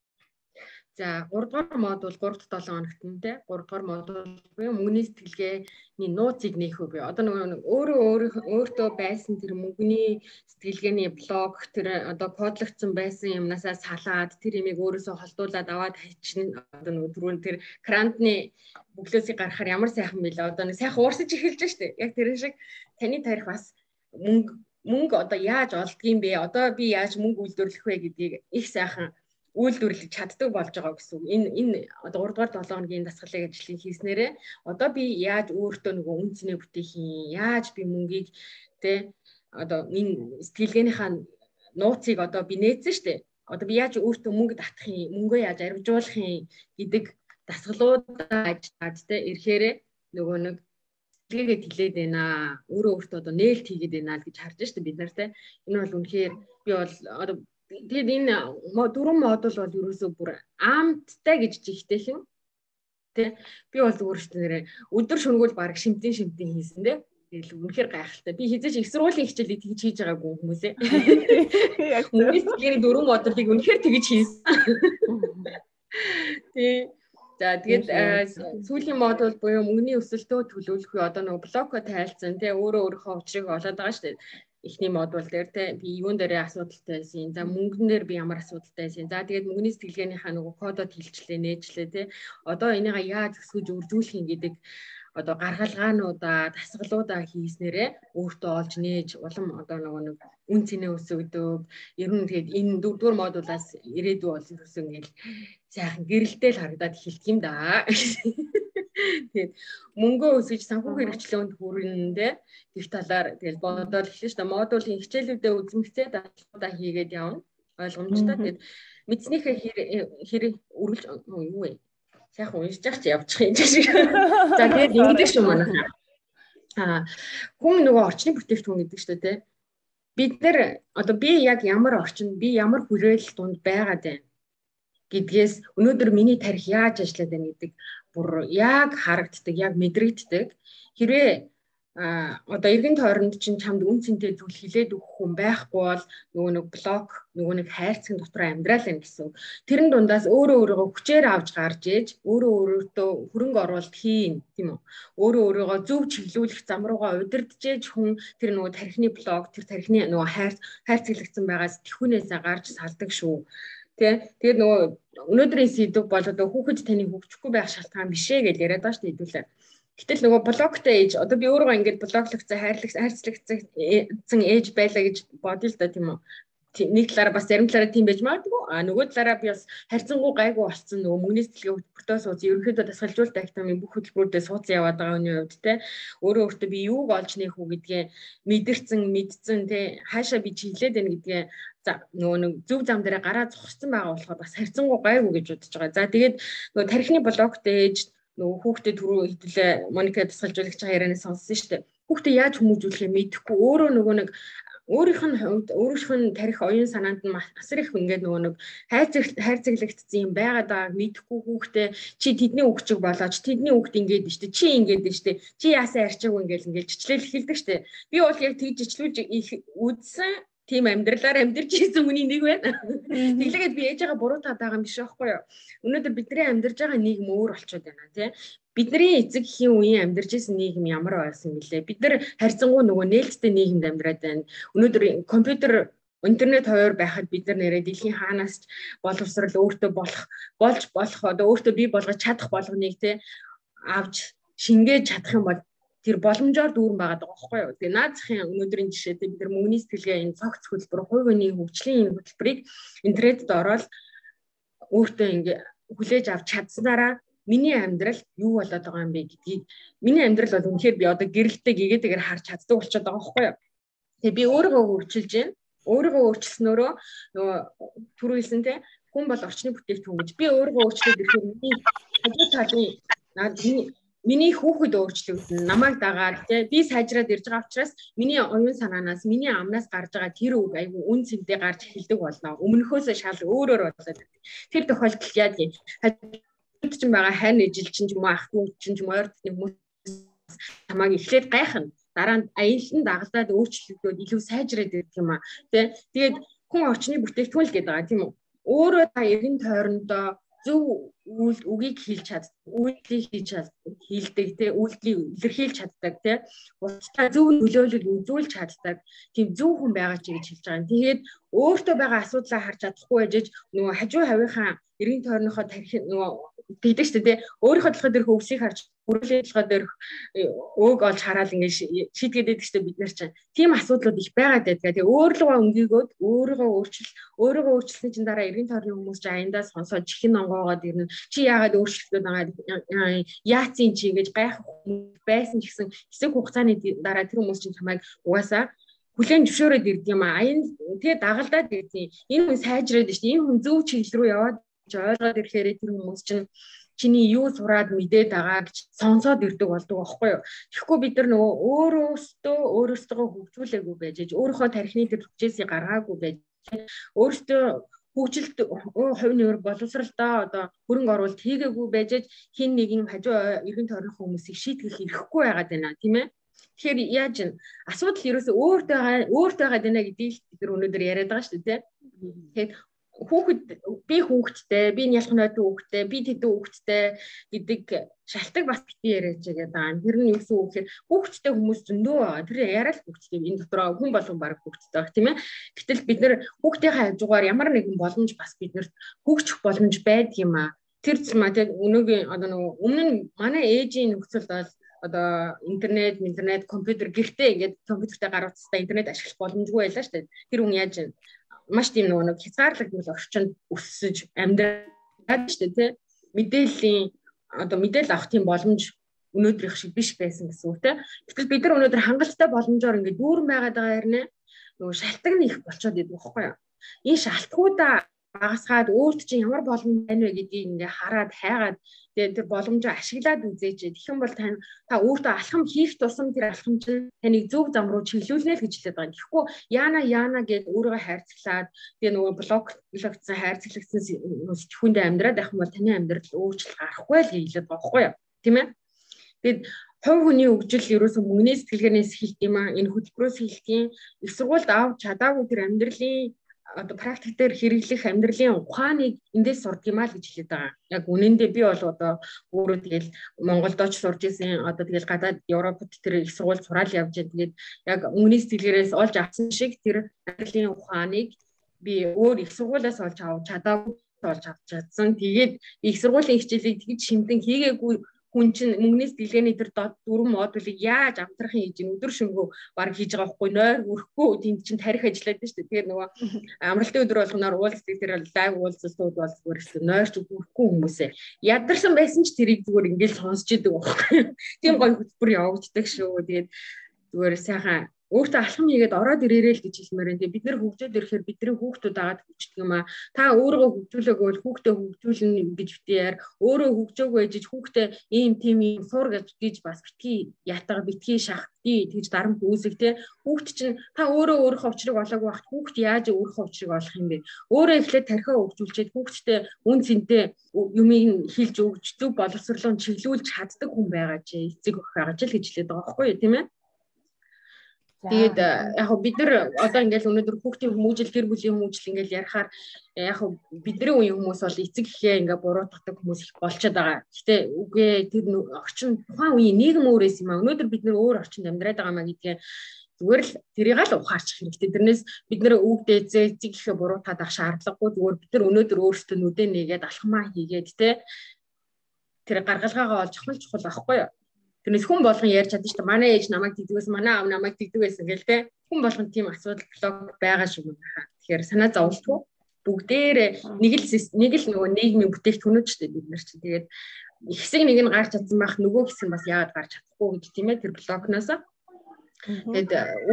За 3 дугаар модуль 3-7 хоногт нь те 3 дугаар модуль буюу мөнгөний сэтгэлгээний нууцыг нээх үгүй. Одоо нөгөө өөртөө байсан тэр мөнгөний сэтгэлгээний блок тэр одоо кодлогдсон байсан юмнасаа салаад тэр имийг өөрөөсөө холдуулаад аваад хайчин одоо нөгөө түрүүн тэр крантны бүглөөсийг гаргахаар ямар сайхан байлаа. Одоо нэг сайхан уурсаж эхэлж штэ. Яг тэр шиг таны тарих бас мөнгө одоо яаж олдгийм бэ? Одоо би яаж мөнгө үйлдвэрлэх вэ гэдгийг их сайхан үйлдвэрлэж чаддаг болж байгаа гэсэн. Энэ одоо 3 дугаар 7 хоногийн дасгалын ажлыг хийснээрээ одоо би яаж өөртөө нөгөө үнцний бүтээх юм, яаж би мөнгийг тэ одоо энэ сэтгэлгээнийхаа нууцыг одоо би нээсэн штэ. Одоо би яаж өөртөө мөнгө татах юм, мөнгөө яаж арвижуулах юм гэдэг дасгалуудаа ажиллаад тэ ирэхээрээ нөгөө нэг сэтгэлгээгээ тэлээд байна. Өөрөө өөртөө одоо нээлт хийгээд байна л гэж харж штэ бид нар тэ. Энэ бол үнэхээр би бол одоо тэгээд энэ 4 модуль бол ерөөсөө бүр аамттай гэж жигтэйхэн тий би бол зүгээр шнэрээ өдөр шөнөгөл баг шимтэн хийсэн тий тэгэл үнэхээр гайхалтай би хизээч их сургуулийн хичээлийг тэгж хийж байгаагүй хүмүүсээ хүмүүс гэрээ 4 модулыг үнэхээр тэгж хийсэн тий за тэгээд сүүлийн модуль буюу мөнгөний өсөлтөө төлөвлөх үе одоо нөгөө блоко тайлцсан тий өөрийнхөө учрыг олоод байгаа шүү дээ. Эхний модуль дээр те би юун дээрээ асуудалтай байсан. За мөнгөн дээр би ямар асуудалтай байсан. За тэгээд мөнгөний сэтгэлгээнийхаа нөгөө кодод хилчлээ, нээжлээ те. Одоо энийгээ яаж өсгөж үржүүлэх юм гэдэг одоо гаргалгаануудаа, дасгалуудаа хийснээрээ өөртөө олж нээж улам одоо нөгөө нэг үн цэнэ өсөгдөг. Ер нь тэгээд энэ 4 дугаар модулаас ирээдүй бол ерөөсөө ингээл сайхан гэрэлтэй л харагдаад эхэлдэг юм да. Тэгээд мөнгөө өсгөж санхүү хэрэгчлээнд хүрнэндээ гэх талаар тэгэл бодоод эхэлж та модулийн хичээлүүдэд үзмэгцээ дасгалуудаа хийгээд явна. Ойлгомжтой. Тэгээд мэдснийхээ хэрэг үргэлж юу вэ? сайхан уншиж явах чи явчих юм шиг. За тэгээд ингэдэг шүү манайхаа. Хүн нөгөө орчны бүтээгдэхүүн гэдэг шүү дээ. Бид нэр одоо би яг ямар орчин, би ямар хүрээлэл дунд байгаад байна гэдгээс өнөөдөр миний тарих яаж ажиллаад байна гэдэг бүр яг харагддаг, яг мэдрэгддэг. Хэрвээ одоо эргэн тойронд чинь чамд үн цэнтэй зүйл хилээд өгөх хүн байхгүй бол нөгөө нэг блок, нөгөө нэг хайрцаг дотор амьдрал юм гэсэн. Тэрэн дундаас өөрийгөө хүчээр авч гарч ээж, өөртөө хөрөнгө оруулалт хийн, тийм үү? Өөрийгөө зөв чиглүүлэх зам руугаа удирдах ээж хүн тэр нөгөө тархины блок, тэр тархины нөгөө хайрцаглагдсан байгаас тэхүүнээсээ гарч салдаг шүү. Тэгээд нөгөө өнөөдрийн сэдв бол одоо хүүхэд таны хөгжихгүй байх шалтгаан биш ээ гэж яриад байгаа шүү дээ хэдүүлээ. Гэтэл нөгөө блоктой ээж одоо би өөрөө ингээд блоклогцсон хайрцагцсан ээж байлаа гэж бодъё л да тийм үү. Нэг талаараа бас зарим талаараа тийм байж магадгүй. Нөгөө талаараа би бас харьцангуй гайгүй болсон нөгөө мөнгөний сэтгэлгээ хөтөлбөртөө сууж ерөнхийдөө дасгалжуулалт активын бүх хөтөлбөрүүдэд суудсан яваад байгаа хүний хувьд те өөрөө би юуг олж нээх үү гэдгээ мэдсэн те хаашаа би чиглээд байна гэдгээ за нөгөө нэг зөв зам дээр гараа зогссон байгаа болохоор бас харьцангуй гайгүй гэж бодож байгаа. За тэгээд нөгөө тархины блоктой ээж нөгөө хүүхдэд түрүү хэдүүлээ Моника дасгалжуулагч ярианаас сонссон шүү дээ. Хүүхдээ яаж хүмүүжүүлэхээ мэдэхгүй өөрөө нөгөө нэг өөрийнх нь тарих оюун санаанд нь асар их ингээд нөгөө нэг хайрцаглагдсан юм байгаад байгааг мэдэхгүй хүүхдээ чи тэдний өгчөг болооч тэдний хүүхд ингээд нь штэ чи ингээд нь штэ чи яасаа арчаагүй ингээд жичлэл хэлдэг штэ. Би бол яг тэгж жичлүүлж үзсэн тийм амьдралаар амьдарч ирсэн хүний нэг байна. Тэглээгээд би ээжээгээ буруутаад байгаа юм биш байхгүй юу? Өнөөдөр бидний амьдарч байгаа нийгэм өөр болчиход байна тий. Бидний эцэг эхийн үеийн амьдарч исэн нийгэм ямар байсан бэлээ? Бид нар харьцангуй нөгөө нээлттэй нийгэмд амьдраад байна. Өнөөдөр компьютер интернет хуваар байхад бид нар нэрээ дэлхийн хаанаас ч боловсрал өөртөө болж болох одоо өөртөө бий болгож чадах болгоныг тий авч шингээж чадах юм бол тэр боломжоор дүүрэн байгаа байхгүй юу. Тэгээ наад захын өнөөдрийн жишээ бид нар мөнгөний сэтгэлгээ энэ цогц хөлбөр, хувийн хөгжлийн хөтөлбөрийг интернетэд ороод өөртөө ингээ хүлээж авч чадсанараа миний амьдрал юу болоод байгаа юм бэ гэдгийг миний амьдрал бол үнэхээр би одоо гэрэлтэй гэгээтэйгээр харж чаддаг болчиход байгаа байхгүй юу. Тэгээ би өөрийгөө хөгжүүлж байна. Өөрийгөө өөрчилснөөрөө нөгөө түрүү хэлсэн те хүн бол орчны бүтээгдэхүүн гэж би өөрийгөө өөрчлөөд ирэхээр миний хажуу талын миний хүүхэд өөрчлөгдөн намайг дагаад тий би сайжраад ирж байгаа учраас миний оюун санаанаас миний амнаас гарч байгаа тэр үг айгүй үн цэнтэй гарч эхэлдэг болно. Өмнөхөөсөө шал өөрөөр болоод тэр тохиолдолд яа гэв хажууд чинь байгаа хань ижил чинь ч юм уу ах дүү чинь ч юм ойр дотны хүмүүс тамааг эхлээд гайхна. Дараа нь аялан дагалдаад өөрчлөгдөөд илүү сайжраад ирдэг юм аа. Тэгээд хүн орчны бүтээгдэхүүн л гэдэг байгаа тийм үү. Өөрөө та эргэн тойрондоо зөв үгийг хэлж чаддаг, үйлдэлийг хийж хийлдэг, тэ үйлдэлийг илэрхийлж чаддаг, тэ уцтаа зөв нөлөөлөл үзүүлж чаддаг, тийм зөв хүн байгаа ч гэж хэлж байгаа юм. Тэгээд өөртөө байгаа асуудлаа харж чадахгүй байж нөгөө хажуу хавийнхаа эргэн тойрныхоо тарих нөгөө тэгдэг шүү дээ. Өөрийнхөө толгой дээрх өвсийг харж бүрэлдэхүүн толгой дээрх өөг олж хараад ингээд шийдгээд байдаг шүү дээ бид нар чинь. Тийм асуудлууд их байгаад байдаг. Тэгээ өөрлөгөө өнгийгөөд өөрийгөө өөрчлөсөн чинь дараа эргэн тойрны хүмүүс чинь аяндаа сонсоод чихэн онгоогоод ирнэ. Чи яагаад өөрчлөлтөө байгаа яацын чи гэж гайхах байсан ч гэсэн хэсэг хугацааны дараа тэр хүмүүс чинь чамайг угаасаа хүлэн зөвшөөрөөд ирд юм аа. Аян тэгээ дагалдаад ирдیں۔ Энэ хүн сайжраад шүү дээ. Энэ хүн зөв чиглэл рүү яваад ойлгоод ирэхээр тэр хүмүүс чинь чиний юу сураад мэдээд байгаа гэж сонсоод ирдэг болдог байхгүй юу. Тэгэхгүй бид нар нөгөө өөрөөсөө хөгжүүлээгүй байж, өөрийнхөө тархины тэр хүчээсээ гаргаагүй байж, өөртөө хөгжилт хувь нэмэр боловсралдаа одоо хөрөнгө оруулалт хийгээгүй байж хин нэгэн хажуу эргэн тойрны хүмүүсийг шийтгэх ирэхгүй байгаад байна тийм ээ. Тэгэхээр яаж вэ? Асуудал ерөөсөө өөртөө байгаа даа гэдгийг бид өнөөдөр яриад байгаа шүү дээ тийм. Би хүүхэдтэй, би ялхан найдаа хүүхэдтэй, би тэдэн хүүхэдтэй гэдэг шалтгаан бас бити яриач байгаа юм. Тэр нь юу гэсэн үг гэхээр хүүхэдтэй хүмүүс зөндөө байгаа. Тэр яриа л хүүхэдтэй энэ дотроо хүн болгон баг хүүхэдтэй байгаа тийм ээ. Гэтэл бид нэр хүүхдийнхээ хажуугаар ямар нэгэн боломж бас биднэрт хөгжих боломж байдаг юм аа. Тэр зэмаа тийм өнөөгийн одоо нөгөө өмнө нь манай ээжийн нөхцөл бол одоо интернет, компьютер гэртээ ингээд компьютертэй гар утастай интернет ашиглах боломжгүй байлаа шүү дээ. Тэр хүн яаж вэ? Маш тийм нөгөө хязгаарлагдмал орчинд өссөж амьдраад шүү дээ тий. Мэдээлэл авах тийм боломж өнөөдрийнх шиг биш байсан гэсэн үг тий. Гэтэл бид нар өнөөдөр хангалттай боломжоор ингээд дүүрэн байгаад байгаа хэрнээ нөгөө шалтгаан их болчиход идэв байхгүй юу. Энэ шалтгуудаа багасгаад өөрт чинь ямар боломж байна вэ гэдгийг ингээ хараад хайгаад тэгээд тэр боломжоо ашиглаад үзээч. Тэгэх юм бол та өөртөө алхам хийх тусам тэр алхам чинь таныг зөв зам руу чиглүүлнэ л гэж хэлээд байгаа. Тэгэхгүй яана гэд өөрийгөө хайрцаглаад тэгээ нөгөө блоклогдсон хайрцаглагдсан сэтгүүндээ амьдраад байх юм бол таны амьдрал өөрчлөлт гарахгүй л хэлээд байгаа байхгүй юу? Тийм ээ. Тэгээд хувь хүний хөгжил ерөөсөө мөнгөний сэтгэлгээнээс эхэлт юм аа. Энэ хөтөлбөрөөс эхэлтийн их сургуульд авч чадаагүй тэр амьдралын одоо практик дээр хэрэглэх амьдралын ухааныг эндээс сурдаг юм аа л гэж хэлээд байгаа. Яг үнэндээ би бол одоо өөрөө тэгэл Монголд оч сурж исэн одоо тэгэл гадаад Европод тэр их сургууль сураал явж байгаа. Тэгээд яг мөнгөний сэтгэлгээрээс олж авсан шиг тэр амьдралын ухааныг би өөр их сургуулиас олж авч чадаагүй олж авч чадсан. Тэгээд их сургуулийн хичээлийг тэгж шимтэн хийгээгүй хүн чинь мөнгөний сэтгэлгээний тэр дөрвөн модулыг яаж амтрахын хийж өдөр шөнөгүй баг хийж байгаа байхгүй нойр өрөхгүй тэнд чинь тарих ажиллаад байна шүү дээ. Тэгэхээр нөгөө амралтын өдөр болгоноор уулздаг тэр лайв уулзалтууд бол зүгээр шүү дээ. Нойрч өрөхгүй хүмүүсээ ядарсан байсан ч тэрийг зүгээр ингээл сонсч идэг байхгүй. Тийм гоё хөтөлбөр явагддаг шүү. Тэгээд зүгээр сайхан өөртөө алхам хийгээд ороод ирээрэй л гэж хэлмээр энэ. Бид нэр хөгжөөд ирэхээр бидний хүүхдүүд агаад хөгждөг юм аа. Та өөрийгөө хөгжүүлээгөө хүүхдээ хөгжүүлнэ гэж битээр өөрөө хөгжөөгөө ээжиж хүүхдээ ийм тийм ийм сур гэж бас битгий ятга битгий шахтгий тэгж дарамт үүсэх те. Хүүхд чинь та өөрөө өөрийнхөө учрыг олоогүй байхад хүүхд яаж өөрийнхөө учрыг олох юм бэ? Өөрөө эхлээд тархиа хөгжүүлчихэд хүүхдтэй үн цэнтэй юмыг хэлж өгч зөв боловсролоо чиглүүлж чаддаг хүн байгаа ч эцэг өх байгаа ч л гэж хэлээд байгаа байхгүй юу тийм ээ? Тэгээд яг бид нар одоо ингээл өнөөдөр хүүхдийн хүмүүжил гэр бүлийн хүмүүжил ингээл ярихаар яг бидний үеийн хүмүүс бол эцэг эхээ ингээ буруутгадаг хүмүүс их болчиход байгаа. Гэтэ үгүй тэр орчин тухайн үеийн нийгэм өөрөөс юм аа. Өнөөдөр бид нар өөр орчинд амьдраад байгаа маа гэдгээ зүгээр л тэрийг л ухаарчих хэрэгтэй. Тэрнээс бид нэр өвгдөө эцэг эхээ буруутгаад ах шаардлагагүй. Зүгээр бид нар өнөөдөр өөрсдөө нүдэ нэгээд алхмаа хийгээд те тэр гаргалгаагаа олж ахмал чухал байхгүй юу? Тэрнээс хүн болгон ярьж чадсан шүү дээ. Манай ээж намайг тэгдэгсэн, манай аав намайг тэгдэг байсан гэл те. Хүн болгон тийм асуудал блог байгаа шүү байна. Тэгэхээр санаа зовлтгүй бүгдээрээ нэг л нөгөө нийгмийн бүтээгдэхүүнүүд шүү дээ бид нар чинь. Тэгээд хэсэг нэг нь гарч чадсан байх, нөгөө хэсэг нь бас яагаад гарч чадахгүй гэж тийм ээ тэр блогноос. Тэгээд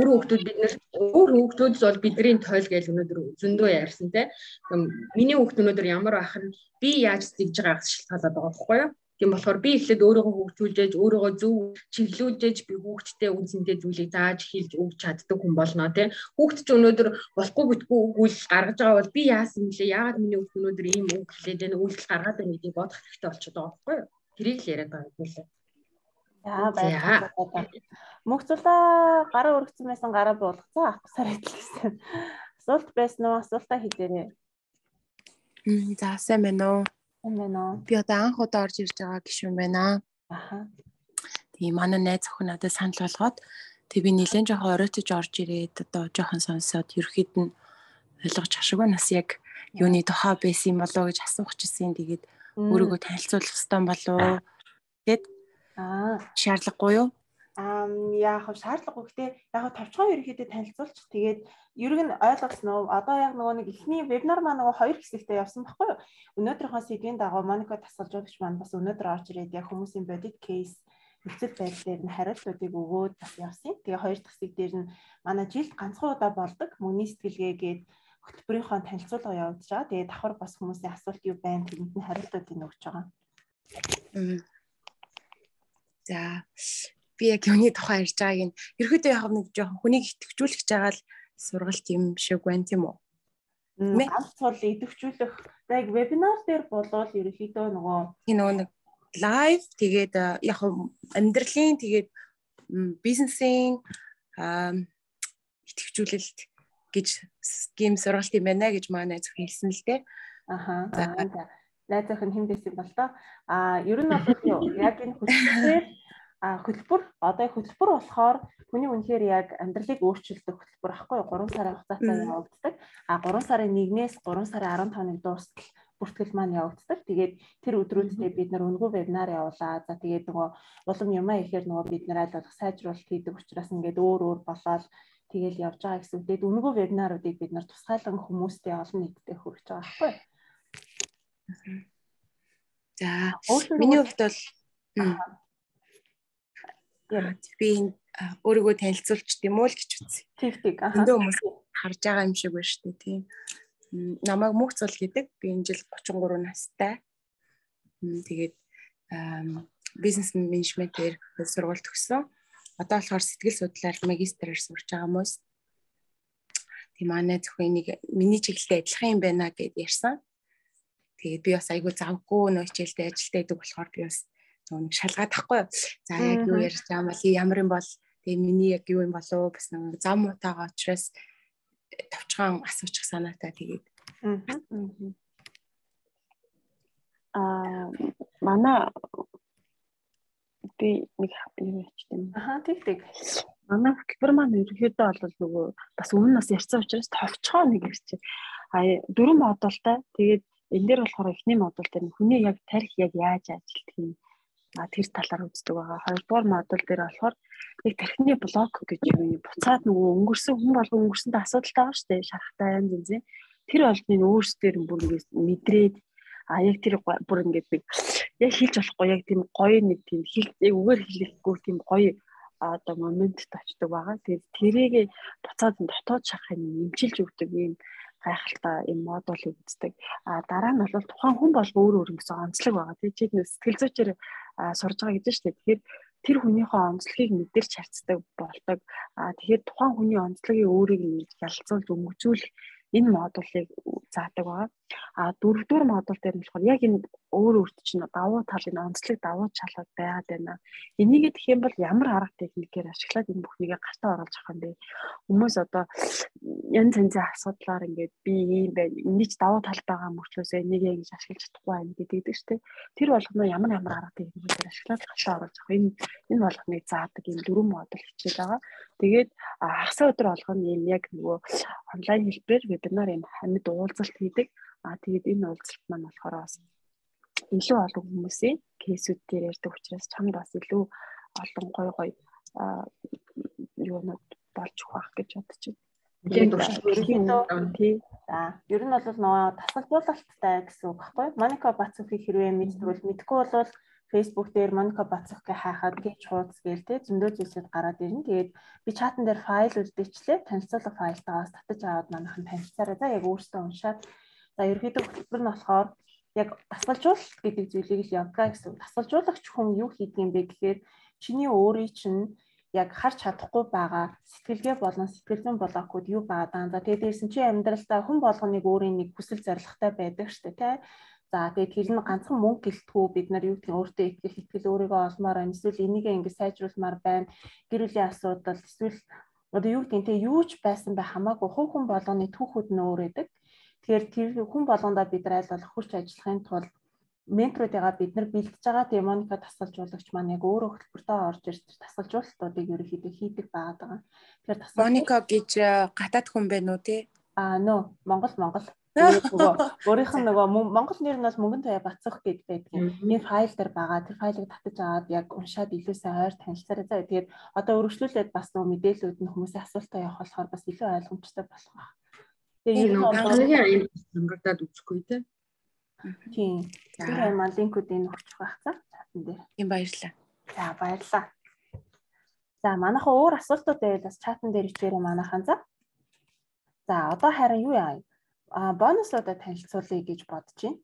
өөр хүүхдүүд бол бидний тойл гээл өнөөдөр зөндөө ярьсан те. Миний хүүхд өнөөдөр ямар байх нь би яаж тэгж байгаагаас шалтгаалаад байгаа байхгүй юу? Тийм болохоор би эхлээд өөрийгөө хөгжүүлж, өөрийгөө зөв чиглүүлж би хүүхдтэй үнцэнтэй зүйлийг зааж хэлж өгч чаддаг хүн болно тий. Хүүхд ч өнөөдөр болохгүй бүтгүй үйл гаргаж байгаа бол би яасан блэ? Яагаад миний хүүхд өнөөдөр ийм үг хэлээд байна? Үйлдэл гаргаад байна гэдгийг бодох хэрэгтэй болчиход байгаа байхгүй юу? Тэрийг л яриад байгаа юм лээ. За баярлалаа. Мөхцөлөө гараа өргөцсөн байсан гараа буулгацсан авахсаар хэлсэн. Асуулт байсан уу? Асуултаа хийдээрэй. За сайн байна уу? Би одоо анх удаа орж ирж байгаа гишүүн байна. Аха. Тийм манай найз охин надад санал болгоод тэг би нэлээд жоохон оройтож орж ирээд одоо жоохон сонсоод ерөөд нь ойлгож ашиггүй нас яг юуны тухай байсан болоо гэж асуух гэсэн. Тэгээд өөрийгөө танилцуулах хэрэгтэй болоо. Тэгэд шаардлагагүй юу? Яг шаардлагагүй. Гэхдээ яг товчхон ерөөхдөө танилцуулчих. Тэгээд ерөг нь ойлгосноо одоо яг нөгөө нэг ихний вебинар маань нөгөө хоёр хэсэгтэй явсан байхгүй юу? Өнөөдрийнхөө сэдвийн дагуу Моника тасгалжуулагч маань бас өнөөдөр орж ирээд яг хүмүүсийн бодит кейс нөхцөл байдал дээр нь хариултуудыг өгөөд бас явсан. Тэгээ хоёр дахь хэсэг дээр нь манай жилд ганцхан удаа болдог мөнгөний сэтгэлгээгээд хөтөлбөрийнхөө танилцуулга явуулж байгаа. Тэгээ давхар бас хүмүүсийн асуулт юу байна тэнд нь хариултуудыг өгч байгаа. За би яг юуны тухай ярьж байгааг нь ерөөдөө яг нэг жоохон хүнийг итгэвчүүлэх жагаал сургалт юм шиг байна тийм үү? Ганцхан идэвхжүүлэх яг вебинар дээр болоод ерөөхдөө нөгөө нэг лайв тэгээд яг амьдралын тэгээд бизнесийн идэвхжүүлэлт гэж гейм сургалт юм байна гэж манай зөв хэлсэн л дээ. Аха. Найз охин хэн байсан бол тоо ер нь бол яг энэ хөтөлбөр одоо хөтөлбөр болохоор хүний үнэхээр яг амьдралыг өөрчилдөг хөтөлбөр ахгүй 3 сарын хугацаатай явагддаг. 3 сарын 1-ээс 3 сарын 15-ны дуустал бүртгэл маань явагддаг. Тэгээд тэр өдрүүдэд бид нар өнгөө вебинар явуулаа. За тэгээд нөгөө улам юмаа ихээр нөгөө бид нар аль болох сайжруулалт хийдэг учраас ингээд өөр болоод тэгэл явж байгаа гэсэн. Тэгээд өнгөө вебинаруудыг бид нар тусгайлан хүмүүстэй олон нийтэд хүргэж байгаа байхгүй. За миний хувьд бол би өөрийгөө танилцуулчих тийм үү л гэж үзье. Тэг. Эндээ хүмүүс харж байгаа юм шиг байна шүү дээ тийм. намайг Мөхцөл гэдэг. Би энэ жил 33 настай. Тэгээд бизнес менежментээр сургууль төгссөн. Одоо болохоор сэтгэл судлаар магистрээр сурж байгаа хүмүүс. Тийм манай зөвхөн энийг миний чиглэлтэй адилхан юм байна гэд ярьсан. Тэгээд би бас айгүй завгүй нөө хичээлтэй ажилтаа идэг болохоор би бас нэг шалгаад тахгүй. За яг юу ярьж байгаа юм бол ямар юм бол тэгээд миний яг юу юм болов бас нэг зам муутайгаа учраас товчхон асуучих санаатай тэгээд. Манай би нэг юм ячтэн. Тэг. Манай хөтөлбөр маань ерөөдөө бол нөгөө бас өмнө нас ярьсан учраас товчхон нэг ярьчих. 4 модультай. Тэгээд энэ дээр болохоор эхний модуль дээр хүний яг тарих яг яаж ажилтдаг юм. Тэр талаар үздэг байгаа. Хоёрдугаар модуль дээр болохоор яг тархины блок гэж юм. Буцаад нөгөө өнгөрсөн хүн болгон өнгөрсөндөө асуудалтай байгаа шүү дээ. Шарахтай янз янз. Тэр олдны өөрсдөр бүр ингэж мэдрээд яг тэр бүр ингэж би яг хэлж болохгүй яг тийм гоё нэг тийм яг үгээр хэлэхгүй тийм гоё одоо моментд очдог байгаа. Тэгээд тэрийг буцаад дотоод шахахыг нэмчилж өгдөг юм гайхалтай юм модулыг үздэг. Дараа нь бол тухайн хүн болго өөр гэсэн онцлог байгаа. Тэгээд чи сэтгэл зүйчээр сурж байгаа гэж шүү дээ. Тэгэхээр тэр хүнийхээ онцлогийг мэдэрч харцдаг болдог. Тэгэхээр тухайн хүний онцлогийн өөрийг нь ялцуулж өмгзүүлэх энэ модулыг заадаг байгаа. Дөрөвдүгээр модуль дээр нь болохоор яг энэ өөр чинь давуу талын онцлог давуу шалгал байгаад байна. Энийг гэх юм бол ямар арга техникээр ашиглаад энэ бүхнийг гартаа оруулж авах юм бэ? Хүмүүс одоо янз янзын асуудлаар ингээд би ийм байна. Энийг давуу тал байгаа мөрчлөөс энийг ингэж ашиглаж чадахгүй байх гэдэг шүү дээ. Тэр болгоно ямар арга техникээр ашиглаад гартаа оруулж авах. Энэ болгоныг заадаг ийм 4 модуль хичээл байгаа. Тэгээд хагас өдөр болгоно ийм яг нөгөө онлайн хэлбэрээр вебинар юм хамт уулзалт хийдэг. Тэгээд энэ уулзалт маань болохоор бас илүү олон хүмүүсийн кейсүүд дээр ярьдаг учраас чамд бас илүү олон гой юунууд болж өгөх гэж бодож байна. За, ер нь бол нөгөө тасалжуулалттай гэсэн үг байхгүй. Моника Бацовхийг хэрвээ мэддэг мэдгүй бол Facebook дээр Моника Бацовхыг хаахад гэж хуудас гээл те зөндөө зүйлсүүд гараад ирнэ. Тэгээд би чатан дээр файл үлдээчлээ. Танилцуулга файлтаагаас татаж аваад манайхан танилцаарай. За яг өөртөө уншаад. За ерөөдөө хөтөлбөр нь болохоор яг тасалжуулалт гэдэг зүйлийг л явгаа гэсэн. Тасалжуулагч хүн юу хийдэг юм бэ гэхээр чиний өөрийн чинь яг харж чадахгүй байгаа сэтгэлгээ болон сэтгэл зүйн блокууд юу байгаа. За тэгээд дээрсэн чи амьдралдаа хүн болгоныг өөрийн нэг хүсэл зорилготой байдаг шүү дээ, тэ. За тэгээд тэр нь ганцхан мөнгө гэлтгүү бид нар юу гэх өөртөө итгэл өөрийгөө олмоор байна. Эсвэл энийгээ ингэ сайжруулмаар байна. Гэр бүлийн асуудал эсвэл одоо юу гэдэг нь юу ч байсан бай хамаагүй хүн болгоны түүхүүд нь өөр байдаг. Тэгэхээр тэр хүн болгондоо бид нар аль болох хүрч ажиллахын тулд менторуудыгаа бид нар бэлдэж байгаа. Тэгээ Моника тасалжуулагч маань яг өөрөө хөтөлбөртөө орж ирж тасалжуулалтуудыг ерөөхдөө хийдэг байгаа. Тэгэхээр Моника гэж гадаад хүн байна уу те? Нөө Монгол. Өөрийнх нь нөгөө Монгол нэр нь бол Мөнгөн Туяа Бацах гэд байдаг. Энэ файл дээр байгаа. Тэр файлыг татаж аваад яг уншаад илүү сайн ойр танилцаарай. За тэгээд одоо өргөжлүүлээд бас нөгөө мэдээллүүд нь хүмүүсийн асуултаа явах болохоор бас илүү ойлгомжтой болох байна. Тэгээд нөгөө амрагдаад үзэхгүй те. Тийм. Тэр маань линкүүдийг өгчих байх цаа чатан дээр. Тийм баярлалаа. За баярлалаа. За манайхан өөр асуултууд байвал бас чатан дээр ичээрэй манайхан за. За одоо харин юу яа? Бонуслуудаа танилцуулъя гэж бодож байна.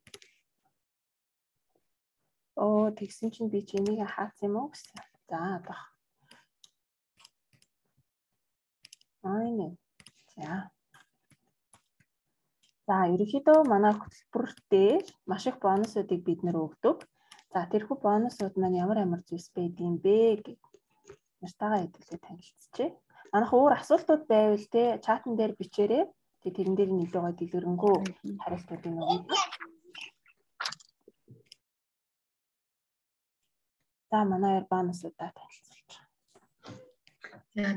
Тэгсэн чинь би чи энийг хаацсан юм уу гэсэн. За одоо. Айнэ. За ерөнхийдөө манай хөтөлбөр дээр маш их бонусуудыг бид нэр өгдөг. За тэрхүү бонусууд маань ямар зүйлс байдгийг бэ гэж нартайгаа хэдүүлээ танилцчихъя. Манайх өөр асуултууд байвал те чатан дээр бичээрэй. Тэгээ тэрэн дээр нь илүү гой дэлгэрэнгүй хариултуудыг өгье. За манай бонусуудаа танилцуулж байгаа.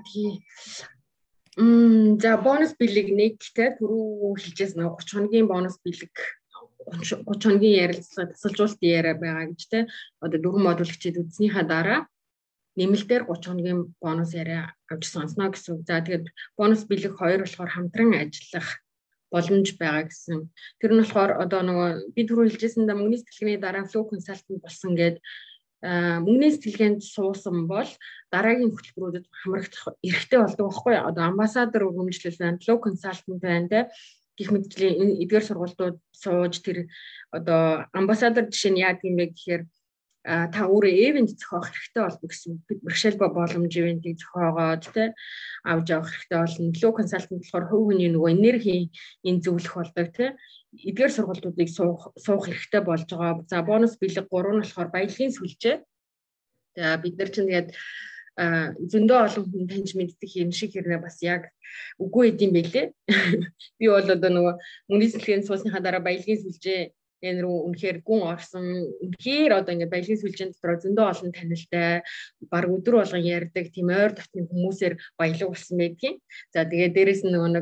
За бонус бэлэг нэг те түрүү хэлжээс нэг 30 хоногийн бонус бэлэг 30 хоногийн ярилцлага тасалжуулалт яриа байгаа гэж те одоо 4 модуль хичээл үзснийхаа дараа нэмэлтээр 30 хоногийн бонус яриа авч сонсно гэсэн. За тэгээд бонус бэлэг 2 болохоор хамтран ажиллах боломж байгаа гэсэн. Тэр нь болохоор одоо нөгөө би түрүү хэлжсэндээ мөнгөний сэтгэлгээний дараа флоу консалтант болсон гэдэг мөнгөний сэтгэлгээнд суусан бол дараагийн хөтөлбөрүүдэд хамрагдах эрхтэй болдог байхгүй юу? Одоо амбассадор өргөмжлөл байна, флоу консалтант байна те. гэх мэтчлэн энэ эдгээр сургалтууд сууж тэр одоо амбассадор жишээ нь яадаг юм бэ гэхээр та өөрөө ивент зохиох хэрэгтэй болно гэсэн бэрхшээл боломж ивентийг зохиогоод тэ авч явах хэрэгтэй болно. Лөө консалтант болохоор хувь хүний нөгөө энерги энэ зөвлөх болдог тэ эдгээр сургалтуудыг суух хэрэгтэй болж байгаа. За бонус бэлэг 3 нь болохоор баялагын сүлжээ. За бид нар чинь тэгээд зөндөө олон хүн таньж мэддэг юм шиг хэрнээ бас яг үгүй эд юм бэлээ. Би бол одоо нөгөө мөнгөний сэлгээнд суусныхаа дараа баялагын сүлжээ энэ рүү үнэхээр гүн орсон. Үнэхээр одоо ингээд баялагын сүлжээний дотор зөндөө олон танилтай баг өдөр болгон ярьдаг тийм ойр дотны хүмүүсээр баялаг болсон байдгийн. За тэгээд дээрэс нь нөгөө нэг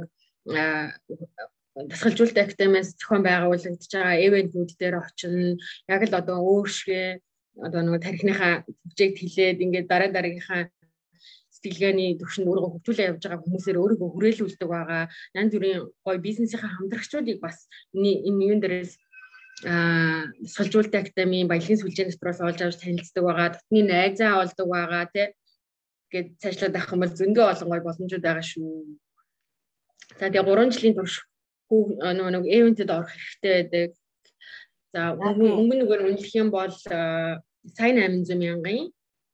дасгалжуулалт академиас зохион байгуулагдж байгаа ивентүүд дээр очино. Яг л одоо өөршгөө одоо нөгөө тарихныхаа project хэлээд ингээд дараагийнхаа сэтгэлгээний төвшөнд өөрийгөө хөгжүүлээ явж байгаа хүмүүсээр өөрийгөө хүрээлүүлдэг байгаа. Янз бүрийн гоё бизнесийнхаа хамтрагчдыг бас энэ юун дээрээс дасгалжуулалт академийн баялагын сүлжээний дотроос олж авч танилцдаг байгаа. Дотны найзаа олдог байгаа тий. Ингээд цаашлаад авах юм бол зөндөө олон гоё боломжууд байгаа шүү. За тэгээ 3 жилийн турш нөгөө ивентэд орох хэрэгтэй байдаг. За өмнө нөгөө үнэлэх юм бол сая 800 мянган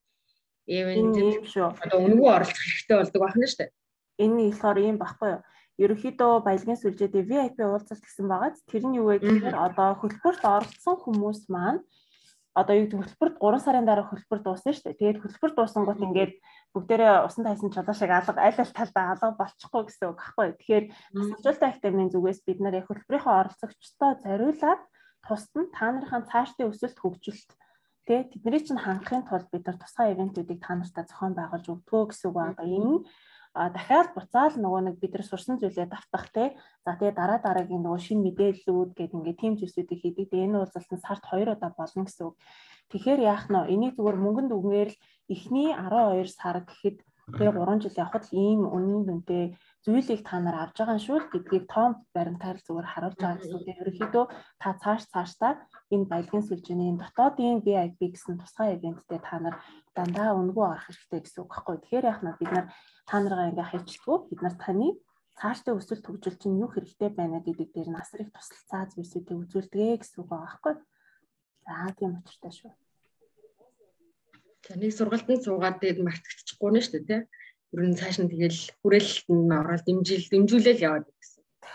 ивентэд одоо өнгөө оролцох хэрэгтэй болдог байна шүү дээ. Энэ болохоор ийм баггүй юу? Ерөнхийдөө баялагын сүлжээдээ VIP уулзалт гэсэн байгаа. Тэр нь юу вэ гэхээр одоо хөтөлбөрт оролцсон хүмүүс маань одоо юу гэдэг хөтөлбөрт 3 сарын дараа хөтөлбөр дуусна шүү дээ. Тэгээд хөтөлбөр дуусангууд ингээд бүгдээрээ усан тайсан чулуу шиг алга аль талдаа алга болчихгүй гэсэн үг баггүй. Тэгэхээр дасгалжуулалт академийн зүгээс бид нар яг хөтөлбөрийнхөө оролцогчдоо зориулаад тусна та нарын цаашдын өсөлт хөгжилт тэдний чинь хангахын тулд бид нар тусгай ивентүүдийг та нартаа зохион байгуулж өгдгөө гэсэн үг байгаа. Энэ дахиад буцаал нөгөө нэг бид нар сурсан зүйлээ давтах за тэгээ дараагийн нөгөө шинэ мэдээллүүд гэдэг ингээд тийм зүйлсүүдийг хийдэг. Энэ уулзалт нь сард 2 удаа болно гэсэн үг. Тэгэхээр яах нь энийг зүгээр мөнгөнд үгээр л эхний 12 сар гэхэд тэр 3 жил явхад л ийм үнийн дүнтэй зүйлийг та нар авж байгаа шүү гэдгийг том баримтаар зүгээр харуулж байгаа гэсэн үг. Ерөнхийдөө та цаашдаа энэ баялагын сүлжээний дотоодын VIP гэсэн тусгай ивенттэй та нар дандаа өнгөө орох хэрэгтэй гэсэн үг байхгүй. Тэгэхээр яах нь бид нар та нараа ингээ хайчилгүй бид нар таны цаашдын өсөлт хөгжил чинь юу хэрэгтэй байна гэдэг дээр насрыг тусалцаа зүйлсүүдийг үзүүлдэг гэсэн үг байгаа байхгүй. За тийм учиртай шүү. За нэг сургалтанд суугаад тэгээд мартагдчихгүй нэ шүү дээ тий. Ер нь цааш нь тэгэл хүрээлэлтэнд нь ороод дэмжүүлэл яваад гэсэн.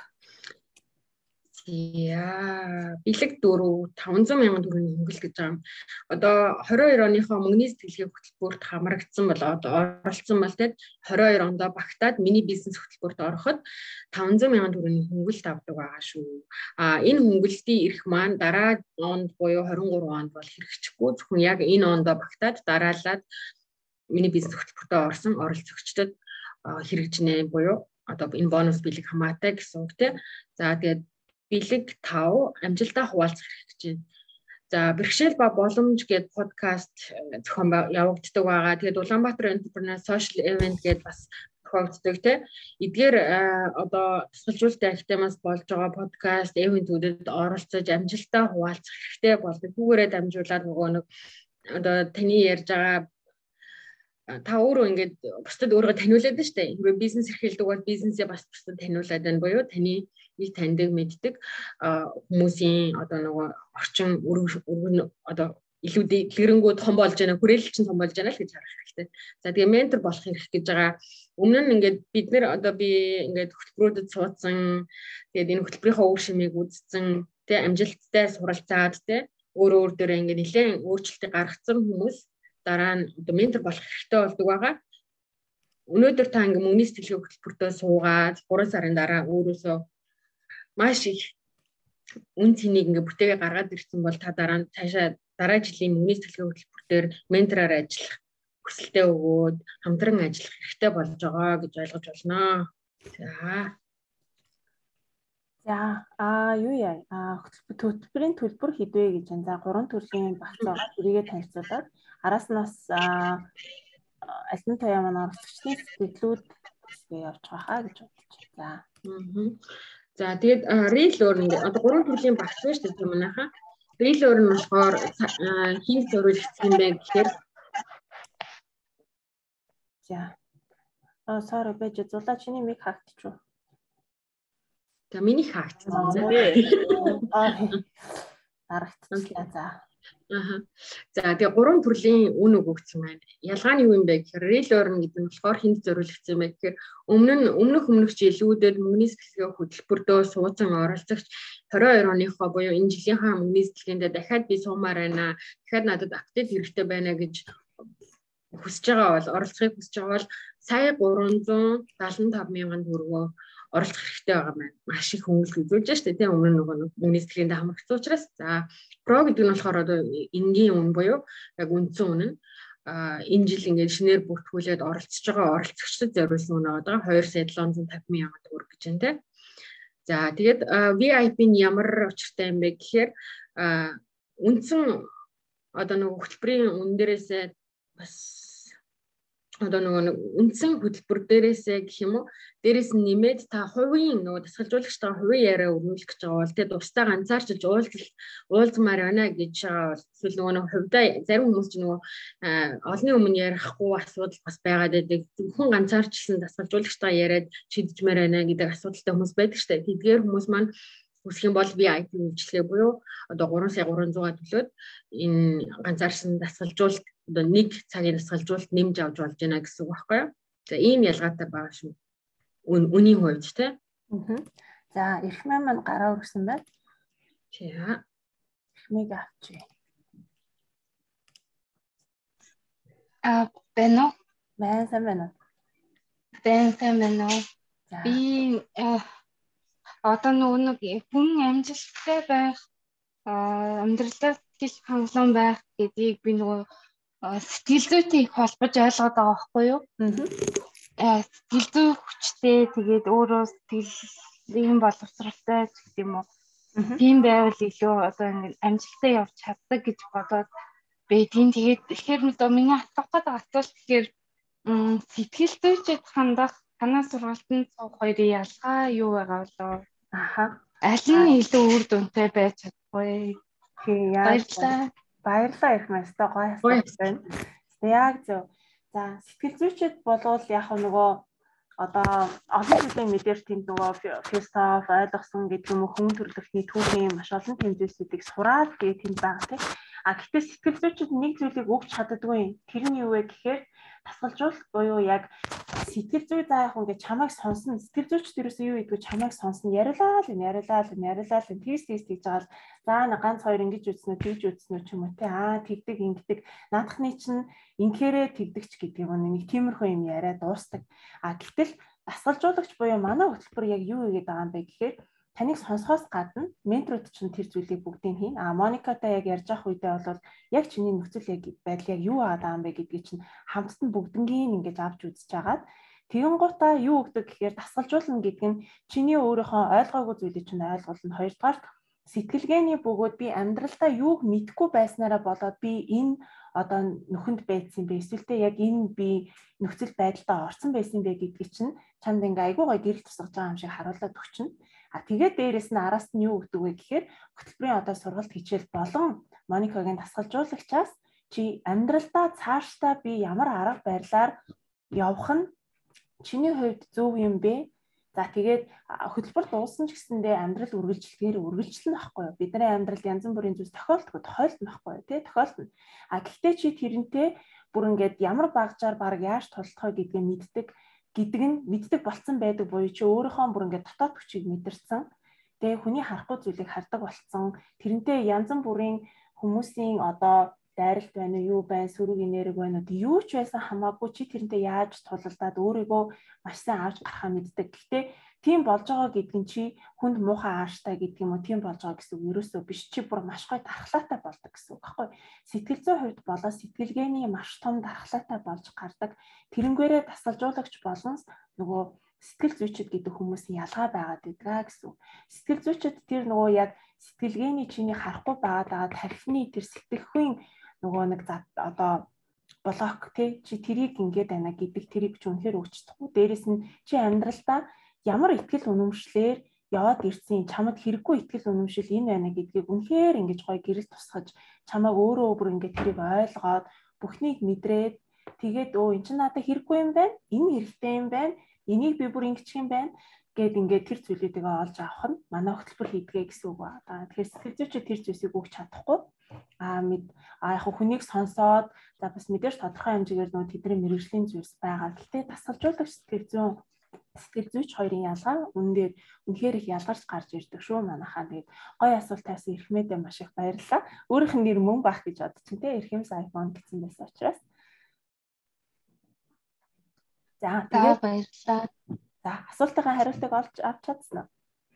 Яа, бэлэг 500 мянган төгрөгийн хөнгөлт гэж байгаа юм. Одоо 22 оныхоо мөнгөний сэтгэлгээ хөтөлбөрт хамрагдсан бол оролцсон бол тэгээд 22 онд багтаад миний бизнес хөтөлбөрт ороход 500 мянган төгрөгийн хөнгөлт авдаг байгаа шүү. Энэ хөнгөлтийн эрх маань дараа онд буюу 23 онд бол хэрэгжихгүй. Зөвхөн яг энэ онд багтаад дараалаад миний бизнес хөтөлбөрт орсон оролцогчдод хэрэгжинэ буюу одоо энэ бонус бэлэг хамаатай гэсэн үг тийм. За тэгээд бэлэг 5 амжилтаа хуваалцах хэрэгтэй. За бэрхшээл ба боломж гэдэг подкаст зохион явагддаг байгаа. Тэгээд Улаанбаатар Entrepreneur Social Event гэдэг бас зохиогддог тийм. Эдгээр одоо дасгалжуулалт академиас болж байгаа подкаст ивентүүдэд оролцож амжилтаа хуваалцах хэрэгтэй болдог. Түүгээрээ дамжуулаад нөгөө нэг одоо таны ярьж байгаа та өөрөө ингээд бусдад өөрийгөө таниулаад байна шүү дээ. Хэрвээ бизнес эрхэлдэг бол бизнесээ бас бусдад таниулаад байна буюу таны нэг таньдаг мэддэг хүмүүсийн одоо нөгөө орчин өргөн одоо илүү дэлгэрэнгүй том болж байна, хүрээлэл чинь том болж байна л гэж харах хэрэгтэй. За тэгээ ментор болох хэрэг гэж байгаа. Өмнө нь ингээд бид нэр одоо би ингээд хөтөлбөрүүдэд суудсан, тэгээд энэ хөтөлбөрийнхөө үр шимийг үзсэн, тэгээ амжилттай суралцаад тэгээ өөр дээр ингээд нэлээд өөрчлөлтийг гаргацсан хүмүүс дараа нь одоо ментор болох хэрэгтэй болдог байгаа. Өнөөдөр та ингээ мөнгөний сэтгэлгээ хөтөлбөртөө суугаад 3 сарын дараа өөрөөсөө маш их үн цэнийг ингээ бүтээгээ гаргаад ирсэн бол та дараа нь цаашаа дараа жилийн мөнгөний сэтгэлгээ хөтөлбөртөөр ментороор ажиллах хүсэлтээ өгөөд хамтран ажиллах хэрэгтэй болж байгаа гэж ойлгож байна. За юу яа хөтөлбөрийн төлбөр хэдвэ гэж байна. За 3 төрлийн багц байгаа. Тэрийгээ танилцуулаад араас нь бас альны тояа маань оролцогчдын сэтгэлүүд явж байгаа хаа гэж бодож байна. За тэгээд real learning одоо 3 төрлийн багц байна шүү дээ манайхаа. Real learning болохоор хин зөвлөгдсөн юм байна гэхээр за sorry байж зулаа чиний миг хаагтчихв. За миний хаагдсан. Дарагтчлаа за. За тэгээ 3 төрлийн үн өгөгдсөн байна. Ялгаа нь юу юм бэ гэхээр real earn гэдэг нь болохоор хүнд зориулагдсан юм байна. Тэгэхээр өмнөх жилүүдэд мөнгөний сэтгэлгээ хөтөлбөрдөө суудсан оролцогч 22 оныхоо буюу энэ жилийнхаа мөнгөний сэтгэлгээндээ дахиад би суумаар байна. Дахиад надад апдейт хэрэгтэй байна гэж хүсэж байгаа бол оролцохыг хүсэж байгаа бол сая 375 мянган төгрөгөөр оролцох хэрэгтэй байгаа маань маш их хөнгөлөлт үзүүлж штэ тийм өмнө нөгөө мөнгөний сэтгэлгээндээ хамрагдсан учраас за про гэдэг нь болохоор одоо энгийн үн буюу яг үндсэн үн нь энэ жил ингээд шинээр бүртгүүлээд оролцож байгаа оролцогчдод зориулсан үн байгаа 2,750 мянган төгрөг гэж байна тийм. За тэгээд VIP нь ямар учиртай юм бэ гэхээр үндсэн одоо нөгөө хөтөлбөрийн үн дээрээсээ бас одоо нөгөө үндсэн хөтөлбөр дээрээсээ гэх юм уу дээрээс нь нэмээд та хувийн нөгөө дасгалжуулагчтайгаа хувийн яриа өрнүүлэх гэж байгаа бол тэгээ дуртай ганцаарчилж уулзмаар байна гэж байгаа бол эсвэл нөгөө хувьдаа зарим хүмүүс ч нөгөө олонний өмнө ярихгүй асуудал бас байгаад байдаг. Зөвхөн ганцаарчлсан дасгалжуулагчтайгаа яриад шийдэж мээр байна гэдэг асуудалтай хүмүүс байдаг шүү дээ. Тэдгээр хүмүүс маань үсэх юм бол VIP үйлчлэгээ буюу одоо 3,300 төлөөд энэ ганцаарсан дасгалжуулалт одоо нэг цагийн дасгалжуулалт нэмж авч болж байна гэсэн үг байхгүй юу? За ийм ялгаатай байгаа шүү. Үнийн хувьд тий. За эрхмэн маань гараа өргөсөн байна. За эрхмийг авчи. Бэнэ. Байна. Би одоо нэг хүн амжилттай байх амьдралаа сэтгэл хангалуун байх гэдгийг би нөгөө сэтгэл зүйтэй их холбож ойлгоод байгаа байхгүй юу? Сэтгэл зүй хүчтэй тэгээд өөрөө сэтгэлийн боловсралтай гэдэг юм уу? Тийм байвал илүү одоо ингэ амжилттай явж чаддаг гэж бодоод байдгийн. Тэгээд тэгэхээр одоо миний асуух гэдэг асуулт гэхээр сэтгэл зүйчэд хандах танаа сургалтанд суух хоёрын ялгаа юу байгаа болоо? Аль нь илүү үр дүнтэй байж чадахгүй? Баярлалаа их мэстэ гоё асуулт байна. Яг зөв. За сэтгэл зүйчэд болвол яг нөгөө одоо олон жилийн мэдээж тэнд нөгөө философи ойлгосон гэдэг юм уу хүн төрөлхтний түүхийн маш олон тэмцэлсүүдийг сураад тэгээд тэнд байгаа тийм. Гэхдээ сэтгэл зүйчэд нэг зүйлийг өгч чаддаггүй. Тэр нь юу вэ гэхээр дасгалжуулалт буюу яг сэтгэл зүй заа яг ингээд чамайг сонсно. Сэтгэл зүйчд ерөөсөө юу гэдгийг чамайг сонсно. Яриалаа л тийс гэж байгаа л за нэг ганц хоёр ингэж үзнэ тэгж үзнэ ч юм уу те тэгдэг ингэдэг наадахны чинь инкээрээ тэгдэгч гэдэг юм нэг тиймэрхүү юм яриа дуустдаг. Гэтэл дасгалжуулагч буюу манай хөтөлбөр яг юу гэдэг байгаа юм бэ гэхээр таныг сонсохоос гадна менторууд чинь тэр зүйлийг бүгдийг хийн. Моникатай яг ярьж авах үедээ бол яг чиний нөхцөл байдал яг юу байгаа юм бэ гэдгийг чинь хамтд нь бүгднгийн ингэж авч үзэж агаад тэгэн гутаа юу өгдөг гэхээр дасгалжуулна гэдэг нь чиний өөрийнхөө ойлгоогүй зүйлийг чинь ойлгуулна. Хоёрдугаар сэтгэлгээний бөгөөд би амьдралдаа юуг мэдгүй байснараа болоод би энэ одоо нөхөнд байцсан бэ эсвэл яг энэ би нөхцөл байдалтай орсон байсан бэ гэдгийг чинь чанд ингээ айгүй гоё гэрэл тусгаж байгаа юм шиг харуулад өгчнө. Тэгээд дээрэс нь араас нь юу өгдөг вэ гэхээр хөтөлбөрийн одоо сургалт хичээл болон Моникагийн дасгалжуулагчаас чи амьдралдаа цаашдаа би ямар арга барилаар явах нь чиний хувьд зөв юм бэ? За тэгээд хөтөлбөр дууссан ч гэсэндээ амьдрал үргэлжлэхээр үргэлжлэнэ байхгүй юу? Бидний амьдралд янз бүрийн зүйлс тохиолддог байхгүй юу? Тэ тохиолдно. Гэхдээ чи тэрнтэй бүр ингээд ямар багжаар баг яаж тулдахаа гэдгийг мэддэг болцсон байдаг буюу чи өөрийнхөө бүр ингээд дотоод хүчийг мэдэрсэн. Тэгээ хүний харахгүй зүйлийг хардаг болцсон. Тэрнтэй янз бүрийн хүмүүсийн одоо дайралт байна уу, юу байна, сөрөг энерги байна уу, юу ч байсан хамаагүй чи тэрнтэй яаж тулалдаад өөрийгөө маш сайн авч гарахаа мэддэг. Гэхдээ тийм болж байгаа гэдэг нь чи хүнд муухай ааштай гэдэг юм уу, тийм болж байгаа гэсэн үг ерөөсөө биш. Чи бүр маш гоё дархлаатай болдог гэсэн үг байхгүй. Сэтгэл зүйн хувьд болоо сэтгэлгээний маш том дархлаатай болж гардаг. Тэрэнгээрээ дасгалжуулагч болон нөгөө сэтгэл зүйчд гэдэг хүмүүсийн ялгаа байгаад байдаг гэсэн үг. Сэтгэл зүйчд тэр нөгөө яг сэтгэлгээний чиний харахгүй байгаа тархины тэр сэтгэхүйн нөгөө нэг одоо блок тий чи тэрийг ингээд байна гэдэг тэрийг ч үнэхээр өгч чадахгүй. Дээрэс нь чи амьдралдаа ямар ихтгэл үнэмшлэр яваад ирсэн чамд хэрэггүй ихтгэл үнэмшил энэ байна гэдгийг үнэхээр ингэж гоё гэрэл тусгаж чамайг өөрөө бүр ингээд тэрийг ойлгоод бүхнийг мэдрээд тэгээд эн чинь надад хэрэггүй юм байна. Энэ хэрэгтэй юм байна. Энийг би бүр ингэчих юм байна. гээд ингээд тэр зүйлүүдийг олж авах нь манай хөтөлбөр хийдгээ гэсэн үг ба. Тэгэхээр сэтгэл зүйчид тэр зүйлсийг өгч чадахгүй. Яг хүнийг сонсоод за бас мэдээж тодорхой хэмжээгээр нөө тэдний мэрэгжлийн зүйлс байгаа. Гэхдээ дасгалжуулагч сэтгэл зүйч хоёрын ялгаа үнэхээр их ялгарч гарч ирдэг шүү манайхаа. Тэгээд гоё асуулт тавьсан Эрхмэдэ маш их баярлалаа. Өөрийнх нь нэр мөн бах гэж бодчих тийм Эрхэмс iPhone гэсэн байсан учраас. За тэгээд баярлалаа. За асуултын хариултыг олж авч чадсан уу?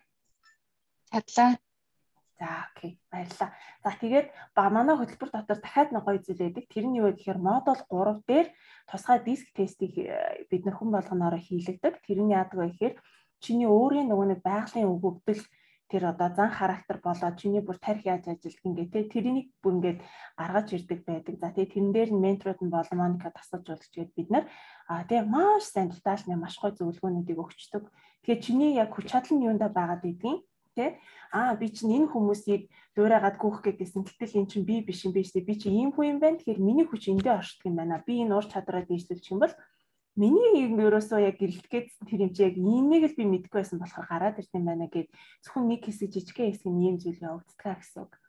Чадлаа. За окей баярлалаа. За тэгээд манай хөтөлбөр дотор дахиад нэг гоё зүйл байдаг. Тэр нь юу вэ гэхээр модуль 3 дээр тусгай диск тестийг бид нар хүн болгоноороо хийлэгдэг. Тэр нь яадаг вэ гэхээр чиний өөрийн нөгөө нэг байгалийн өгөгдөл тэр одоо зан характер болоод чиний бүр тарих яаж ажилтг ингээ тэрнийг бүр ингээд гаргаж ирдэг байдаг. За тэгээд тэрэн дээр нь менторууд нь болон Моника тасалж уулзч гээд бид нар тэгээд маш сайн детальны маш гоё зөвлөгөөнүүдийг өгчдөг. Тэгэхээр чиний яг хүч чадал нь юундаа байгаад байдгийг би чинь энэ хүмүүсийг дуурайгаад гүөх гэсэн гэтэл эн чинь би биш юм биш би чинь ийм хүн юм байна. Тэгэхээр миний хүч эндээ оршдог юм байна. Би энэ ур чадвараа дээшлүүлчих юм бол миний ерөөсөө яг гэрэлтгээд тэр юм чи яг энийг л би мэдэхгүй байсан болохоор гараад ирсэн юм байна гэд зөвхөн нэг хэсэг жижигхэн хэсэг нь ийм зүйл явагддаг гэсэн үг.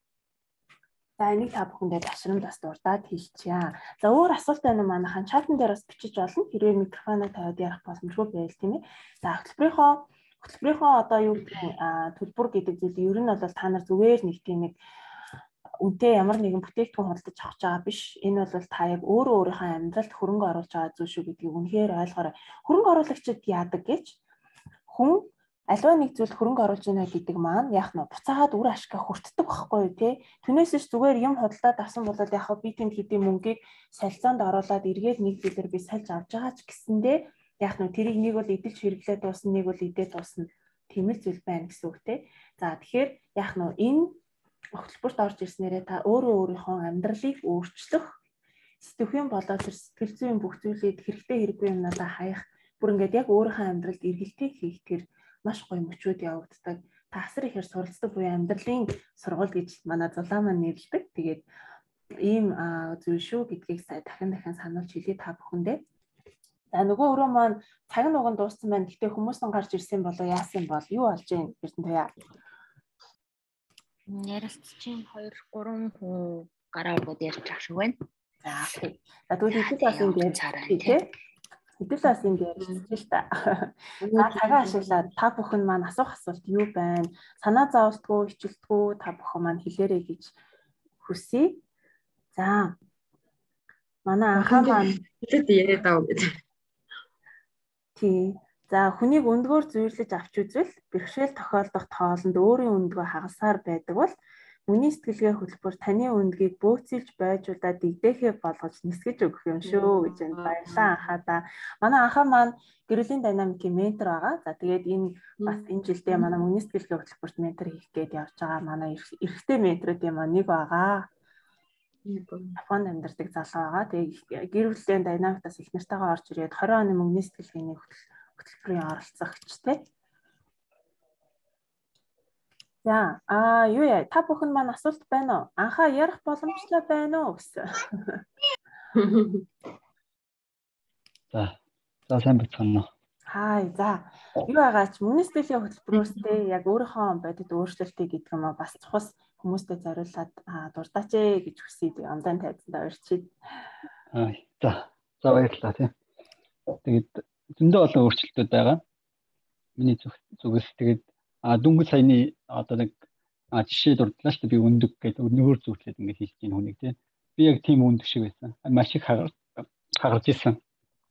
За энийг та бүхэндээ ташрамд бас дурдаад хэлчихье. За өөр асуулт байна уу манайхан чатан дээр бас бичиж болно. Хэрвээ микрофоноо тавиад ярих боломжгүй байвал тийм ээ. За хөтөлбөрийнхөө одоо юу төлбөр гэдэг зүйл ер нь бол та нар зүгээр нэг тийм нэг үнэтэй ямар нэгэн бүтээгдэхүүн худалдаж авах байгаа биш. Энэ бол та яг өөрийнхөө амьдралд хөрөнгө оруулж байгаа зүйл шүү гэдгийг үнэхээр ойлгоорой. Хөрөнгө оруулагчид яадаг гэж хүн аливаа нэг зүйлд хөрөнгө оруулж байна гэдэг маань яг нь буцаагаад үр ашигтай хүртдэг байхгүй юу те. Түүнээс ч зүгээр юм худалдаад авсан бол яг би тэнд хэдийн мөнгийг солилцоонд оруулаад эргээд нэг зүйлээр би сольж авч байгаа ч гэсэндээ яг нь тэрийг нэг бол эдэлж хэрэглээд дуусна, нэг бол идээд дуусна. Тийм л зүйл байна гэсэн үг те. За тэгэхээр яг нь энэ хөтөлбөрт орж ирснээрээ та өөрийнхөө амьдралыг өөрчлөх, сэтгэхүйн болоод тэр сэтгэл зүйн бүх зүйлийг хэрэгтэй хэрэггүй юмнуудаа хаях, бүр ингээд яг өөрийнхөө амьдралд эргэлтийг хийх тэр маш гоё мөчүүд явагддаг. Та асар ихээр суралцдаг буюу амьдралын сургууль гэж манай зулаа маань нэрлэдэг. Тэгээд ийм зүйл шүү гэдгийг сая дахин сануулж хэлье та бүхэндээ. За нөгөө өрөө маань цаг нуган дууссан байна. Гэтэ хүмүүс нь гарч ирсэн болоо яасан бол юу болж юм Эрдэнэтэйа? Ярилцчин 2-3 хүн гараа өгөөд ярьж байгаа шиг байна. За окей. За тэгвэл эдгээр бас ингэ тийм. Эдгээр бас ингэ ярьж та. Цагаа ашиглаад та бүхэн маань асуух асуулт юу байна? Санаа зовлтгүй, хичээлтгүй та бүхэн маань хэлээрэй гэж хүсье. За. Манай анхаа маань хэлээд яриад аа гэж. Тий. За хүнийг өндгөөр зүйрлэж авч үзвэл бэрхшээл тохиолдох тоолонд өөрийн өндгөө хагасаар байдаг бол Үний сэтгэлгээ хөтөлбөр таны үндгийг бөөцөлж байжуулаад дэгдээхээ болгож нисгэж өгөх юм шүү гэж байна. Баярлалаа анхаадаа. Манай анхаа маань гэрээлийн динамикийн ментор байгаа. За тэгээд энэ бас энэ жилдээ манай үний сэтгэлгээ хөтөлбөрт ментор хийх гээд явж байгаа. Манай эрэгтэй менторуудын маань нэг байгаа. Японд амьдардаг залуу байгаа. Тэгээд гэрээлийн динамикаас их нартайгаа орж ирээд 20 оны үний сэтгэлгээний хөтөлбөрийн оролцогчтэй. За юу яа та бүхэн маань асуулт байна уу? Анхаа ярих боломжтой байна уу гэсэн. За сайн бацгаана уу? Хай за юу байгаач Үнэн сэтгэлийн хөтөлбөрөөстэй яг өөрийнхөө бодит өөрчлөлтийг гэдэг юм бас цус хүмүүстэй зориулаад дуртаач ээ гэж хүсье. Онлайн тайзанда урьдчихэд. За баярлалаа тийм. Тэгээд зөндөө олон өөрчлөлтүүд байгаа. Миний зүгээс тэгээд дүнгийн саяны одоо нэг жишээ дурдлаа шүү дээ би өндөг гэдэг өнөөр зүтлээд ингээд хэлж ийм хүнийг тийм би яг тийм өндөг шиг байсан маш их хагарч ирсэн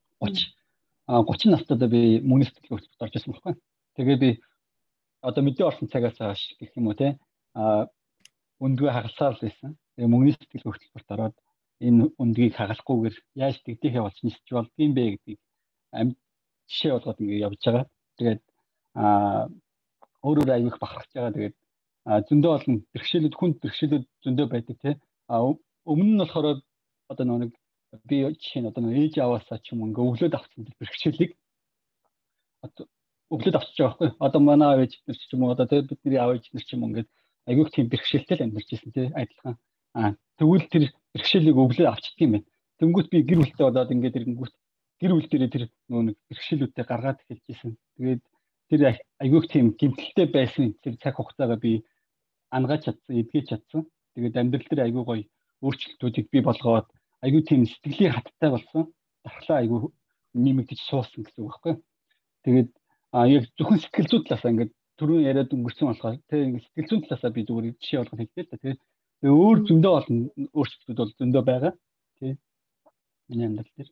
30 настайдаа би мөн сэтгэл хөдлөлт орж ирсэн байхгүй тэгээ би одоо мэдээ орсон цагаас хойш гэх юм уу тийм өндгөө хагалсаар л байсан тэгээ мөн сэтгэл хөдлөлт ороод энэ өндгийг хагалахгүйгээр яаж тэгдэхээ болж нисч болдгийм бэ гэдгийг жишээ болгоод ингээд явж байгаа тэгээд өөрөөр аяг бахархаж байгаа. Тэгээд зөндөө олон бэрхшээлүүд хүнд бэрхшээлүүд зөндөө байдаг тийм. Өмнө нь болохоор одоо нэг би жишээ нь одоо ээж аваасаа ч юм ингээ өглөөд авсан бэрхшээлийг өглөөд авчиж байгаа байхгүй. Одоо манай аав ээж нар ч юм уу одоо бидний аав ээж нар ч юм ингээд аяг тийм бэрхшээлтэй л амьдарч ирсэн тийм адилхан. Тэгвэл тэр бэрхшээлийг өглөөд авчдаг юм байна. Тэнгүүт би гэр бүлтэй болоод ингээд ирэнгүүт гэр бүл дээрээ тэр нэг бэрхшээлүүдтэй гаргаад эхэлж ирсэн. Тэгээд тэр айгүйх тийм гэмтэлтэй байсан тэр цаг хугацаагаа би ангааж чадсан, эдгэж чадсан. Тэгээд амьдрал дээр айгүй гоё өөрчлөлтүүдийг бий болгоод айгүй тийм сэтгэлийн хаттай болсон. Дархлаа айгүй нэмэгдэж суусан гэсэн үг байхгүй. Тэгээд яг зөвхөн сэтгэл зүйн талаас ингээд түрүүн яриад өнгөрсөн болохоор тэг ингээд сэтгэл зүйн талаасаа би зүгээр жишээ болгох хэрэгтэй л да. Тэгээд өөр зөндөө олон өөрчлөлтүүд бол зөндөө байгаа. Тий. Миний амьдрал дээр.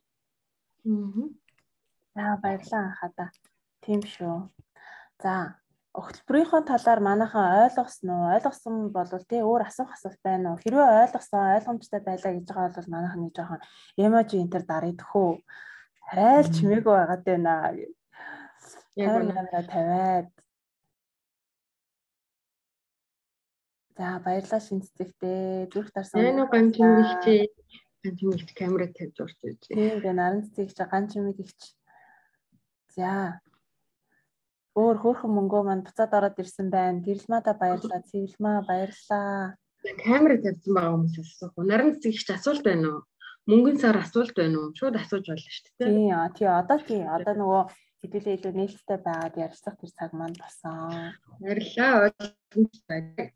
Баярлалаа хада. Тийм шүү. За, хөтөлбөрийнхөө талаар манайхан ойлгосон бол тий өөр асуух асуулт байна уу? Хэрвээ ойлгосон, ойлгомжтой байлаа гэж байгаа бол манайхан нэг жоохон эможи энтер дарыг төхөө. Арай л чимээгүй байгаад байна. Яг үнэндээ тавиад. За, баярлалаа шинцэгтэй. Зүрх тарсан. Энэ ганчимэгч камера тавьж орж ирж байна. Тийм дээ, наран цэцэгч ганчимэгч. За. Өөр хөөрхөн мөнгөө манд буцаад ороод ирсэн байна. Гэрэлмада баярлалаа. Цэвэлмаа баярлалаа. Камера тавьсан байгаа хүмүүс асуух. Наран цэцэгч асуулт байна уу? Мөнгөн сар асуулт байна уу? Шууд асууж болно шүү дээ. Тийм. Одоо нөгөө хэдүүлээ илүү нээлттэй байгаад ярилцах тэр цаг манд болсон. Баярлалаа. Ойлгомжтой байна.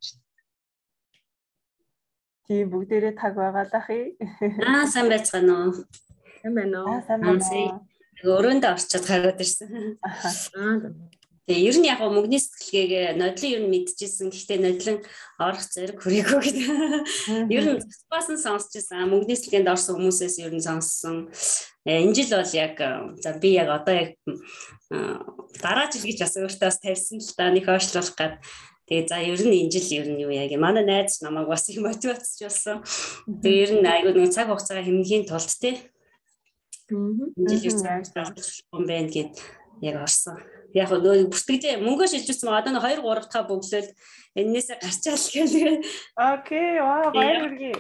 Тийм бүгдээрээ таг байгаалах юм. Сайн байцгаана уу? Сайн байна уу? Сайн байна. Өрөөндөө орчод гараад ирсэн. Тэгээ ер нь яг мөнгөний сэтгэлгээг нодлон ер нь мэдчихсэн. Гэхдээ нодлон орох зэрэг хүрээгүй гэдэг. Ер нь бас нь сонсчихсан. Мөнгөний сэтгэлгээнд орсон хүмүүсээс ер нь сонссон. Энэ жил бол яг за би яг одоо яг дараа жил гэж бас өөртөө тавьсан л та нэг хойшлуулах гад. Тэгээ за ер нь энэ жил ер нь юу яг манай найз намайг бас их мотивацч болсон. Тэгээ ер нь айгүй нэг цаг хугацаагаа хэмнэхийн тулд те. Энэ жил ер нь юм байна гэд яг орсон. Яг нөө бүртгэж мөнгөө шилжүүлсэн одоо 2 3 дахь бөглөөл энээсээ гарчаал гэх. Окей, ваа баярлалаа.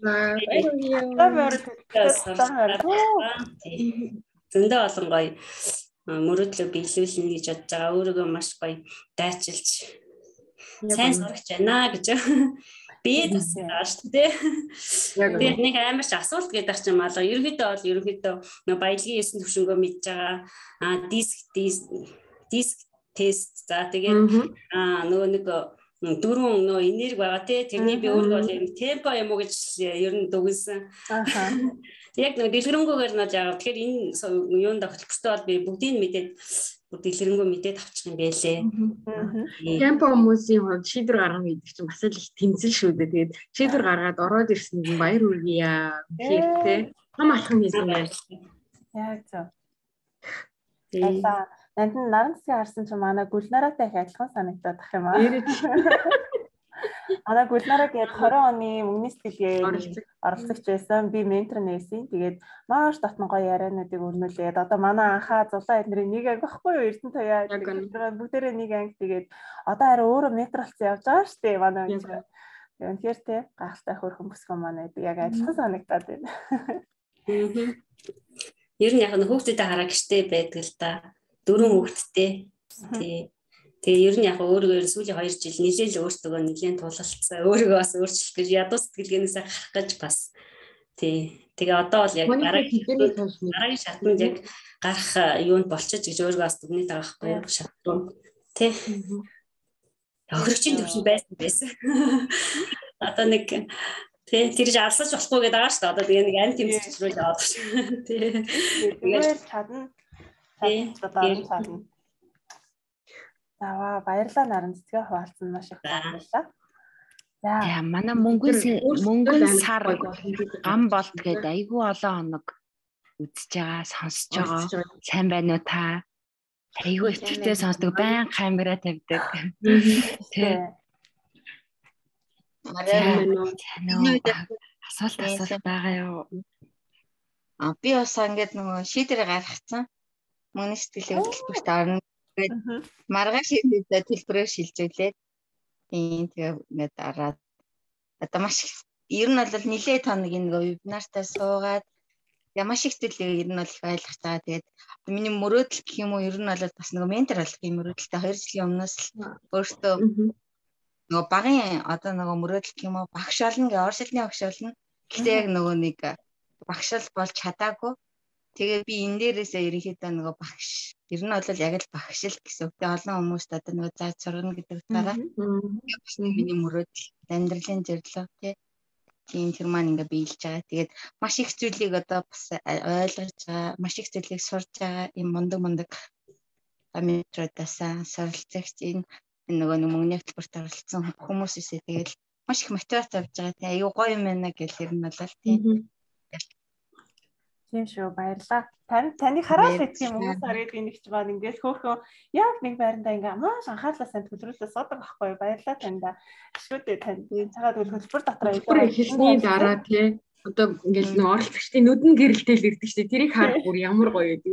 Зөндөө олон гоё мөрөдлөө биелүүлнэ гэж бодож байгаа. Өөрийгөө маш гоё дайчилж сайн сурагч байна гэж. Би тасаа шүү дээ. Тэгээд нэг амар ч асуулт гэдэг чинь малга. Ерөнхийдөө нөө баялагын 9 төвшнгөө мэдж байгаа. Диск тест за тэгээд нөгөө нэг 4 нөө энерги байгаа тэрний би өөрөө бол юм темпо юм уу гэж ер нь дүгнсэн. Яг нэг дэлгэрэнгээр нь яг тэгэхээр энэ юунд хөтөлбөртөө бол би бүгдийг мэдээд дэлгэрэнгүй мэдээд авчих юм байлээ. Темпо хүмүүсийн хувьд шийдвэр гаргах гэдэг чинь бас л их тэмцэл шүү дээ. Тэгээд шийдвэр гаргаад ороод ирсэн нь баяр хүргье хэрэгтэй. Том алхам хийсэн байна. Яг зөв. Нантан наран цэцэг харсан чинь манай Гүлнараатай их адилхан санагдаад ах юм аа. Ана Гүлнараа гээд 20 оны мөнгөний сэтгэлгээ оролцогч байсан. Би ментор нээсэн. Тэгээд маш татна гоё яриануудыг өрнүүлээд одоо манай анхаа зулаа эднэрийн нэг анги байхгүй юу? Эрдэнэ туяа бүгдээрээ нэг анги тэгээд одоо хараа өөрөө ментор болсон явж байгаа шүү дээ манай өндөр. Тэгэхээр те гахалтай хөрхөн бүсгэн манай яг адилхан санагдаад байна. Ер нь яг нь хүүхдэд хараа гэртээ байдаг л да. 4 хүүхэдтэй. Тэгээ ер нь яг өөрөөр сүүлийн 2 жил нэлээд л өөртөө нэлээд тулалцсан. Өөрийгөө бас өөрчлөх гэж ядуу сэтгэлгээнээсээ гарах гэж бас. Тэгээ одоо бол яг дараагийн шатнд яг гарах юунд болчих гэж өөрийгөө бас дүгнээд байгаа байхгүй шатруу. Тэ. Охирогчийн төвшин байсан. Одоо нэг тэр алсаж болохгүй гэдэг байгаа шүү дээ. Одоо тэгээ нэг амь тэмцэж рүү яваад байна. Тэгээд чадна. За баярлалаа наран цэцгээ хуваалцсан маш их баярлалаа. За манай мөнгөн сар гам болт гээд айгүй олон хоног үзэж байгаа, сонсож байгаа. Сайн байна уу та? Айгүй ихтэй сонсдог, байн камера тавьдаг. Тэ. Асуулт байгаа юу? Би бас ингээд нөгөө шийдвэр гаргацсан. Мөнгөний сэтгэлийн хөтөлбөрт орно гэдэг маргааш шийдвэрээ төлбөрөөр шилжүүлээд тэгээ ингээд дараад одоо маш их ер нь бол нэлээд тоног энэ вебинартаа суугаад маш их зүйлийг ер нь бол их ойлгож байгаа. Тэгээд миний мөрөөдөл гэх юм уу ер нь бол бас нөгөө ментор болохын мөрөөдөлтэй 2 жилийн өмнөөс л өөртөө нөгөө багын одоо нөгөө мөрөөдөл гэх юм уу багш болно гэ оршилны багш болно. Гэхдээ яг нөгөө нэг багшил болж чадаагүй. Тэгээ би энэ дээрээсээ ерөнхийдөө нөгөө багш. Ер нь бол яг л багш л гэсэн. Тэгээ олон хүмүүст одоо нөгөө зааж сургана гэдэг утгаараа бас миний мөрөөдөл амьдралын зорилго тийм тэр маань ингээ биелж байгаа. Тэгээд маш их зүйлийг одоо бас ойлгож байгаа, маш их зүйлийг сурж байгаа юм мундаг метродасаа суралцагч энэ нөгөө мөнгөний хөтөлбөрт оролцсон хүмүүсээсээ тэгээд маш их мотивац авч байгаа. Тэгээ аюу гоё юм байна гэх юм бол тийм. Тийм шүү, баярлалаа. Таныг хараад идэх юм хүмүүс хараад би нэгч баа ингээд хөөхөө яг нэг байранда ингээ маш анхаарлаа сайн төлрүүлээ суудаг байхгүй баярлалаа таньда. Ашгүйдээ тань цагаад хөтөлбөр дотроо хэлсний дараа тий одоо ингээд нэг оролцогчдын нүдэн гэрэлтэл ирдэг шүү. Тэрийг харах бүр ямар гоё гэдэг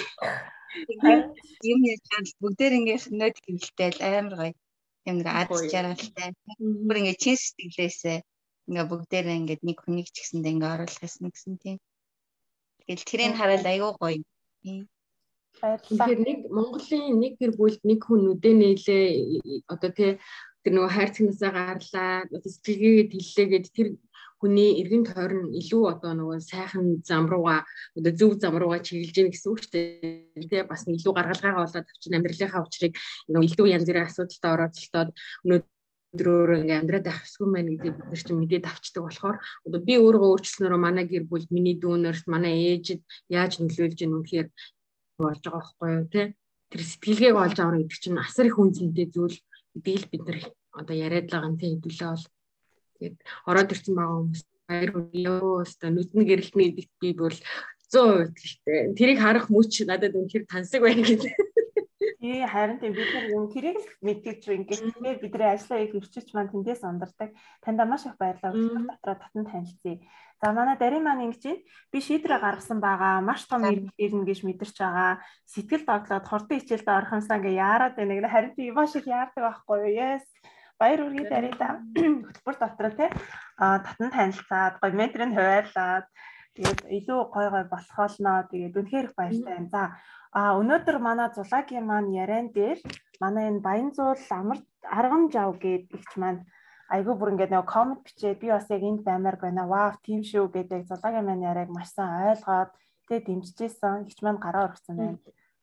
үлээ. Юм яаж бүгдээр ингээ нөт гэрэлтэл амар гоё. Юм нэг ад жаргалтай. Бүр ингээ чин сэтгэлээсээ ингээ бүгдээрээ ингээ нэг хүнийг ч гэсэндээ ингээ оруулах гэсэн тийм. Тэгэл тэрийг хараад аюу гоё. Тэгэхээр нэг Монголын нэг гэр бүлд нэг хүн нүдэ нээлээ одоо тэр нөгөө хайрцагнасаа гарлаа сэтгэлгээгээд хэллээгээд тэр хүний эргэн тойрон илүү одоо нөгөө сайхан зам руугаа одоо зөв зам руугаа чиглэж гин гэсэн үг шүү дээ. Тэгээ бас илүү гаргалгаагаа болоод авчин амьдралынхаа учрыг нөгөө илүү янз бүрийн асуудалтай орооцолтоод өнөөдрөөр ингээ амьдраад авсгүй мэн гэдэг бид нар чинь мэдээд авчдаг болохоор одоо би өөрөө өөрчлснөөрөө манай гэр бүл миний дүүнерс манай ээжид яаж нөлөөлж ийн үнэхээр болж байгаа байхгүй юу тий. Тэр сэтгэлгээг олж авах гэдэг чинь асар их үнцэнтэй зүйл гэдгийг бид нар одоо яриад байгаа юм тий хэдүүлээ бол тэгээд ороод ирсэн байгаа хүмүүс баяр хүргэе өстө нүдэн гэрэлтний гэдэгт би бол 100% итгэлтэй. Тэрийг харах мөч надад үнэхээр тансаг байна гэдэг. Тий харин тийм бид нар юм тэрийг мэдгийж ингээд бидний ажлаа их хөвчөж маань тэндээс ундардаг. Таньда маш их баярлалаа. Дотроо татан танилцъя. За манай дарин маань ингэж байна. Би шийдрээ гаргасан байгаа. Маш том ирмэл ирнэ гэж мэдэрч байгаа. Сэтгэл догтлоод хурдан хичээлдээ орох юмсаа ингээ яарад байна. Харин тийм маш их яардаг байхгүй юу? Yes. Баяр үргээ дарида. Хөтөлбөр дотроо те татан танилцаад, гоё менторыг хуваалаад тэгээд илүү гой болохоолноо. Тэгээд үнэхээр их баяртай байна. За өнөөдөр манай зулагийн маань яриан дээр манай энэ Баянзуул аргамж ав гэдэг ихч маань айгүй бүр ингээд нэг коммент бичээд би бас яг энд баймаар байна. Вау, тийм шүү гэдэг зулагийн маань яриаг маш сайн ойлгоод тэгээд дэмжижсэн ихч маань гараа өргөсөн байна.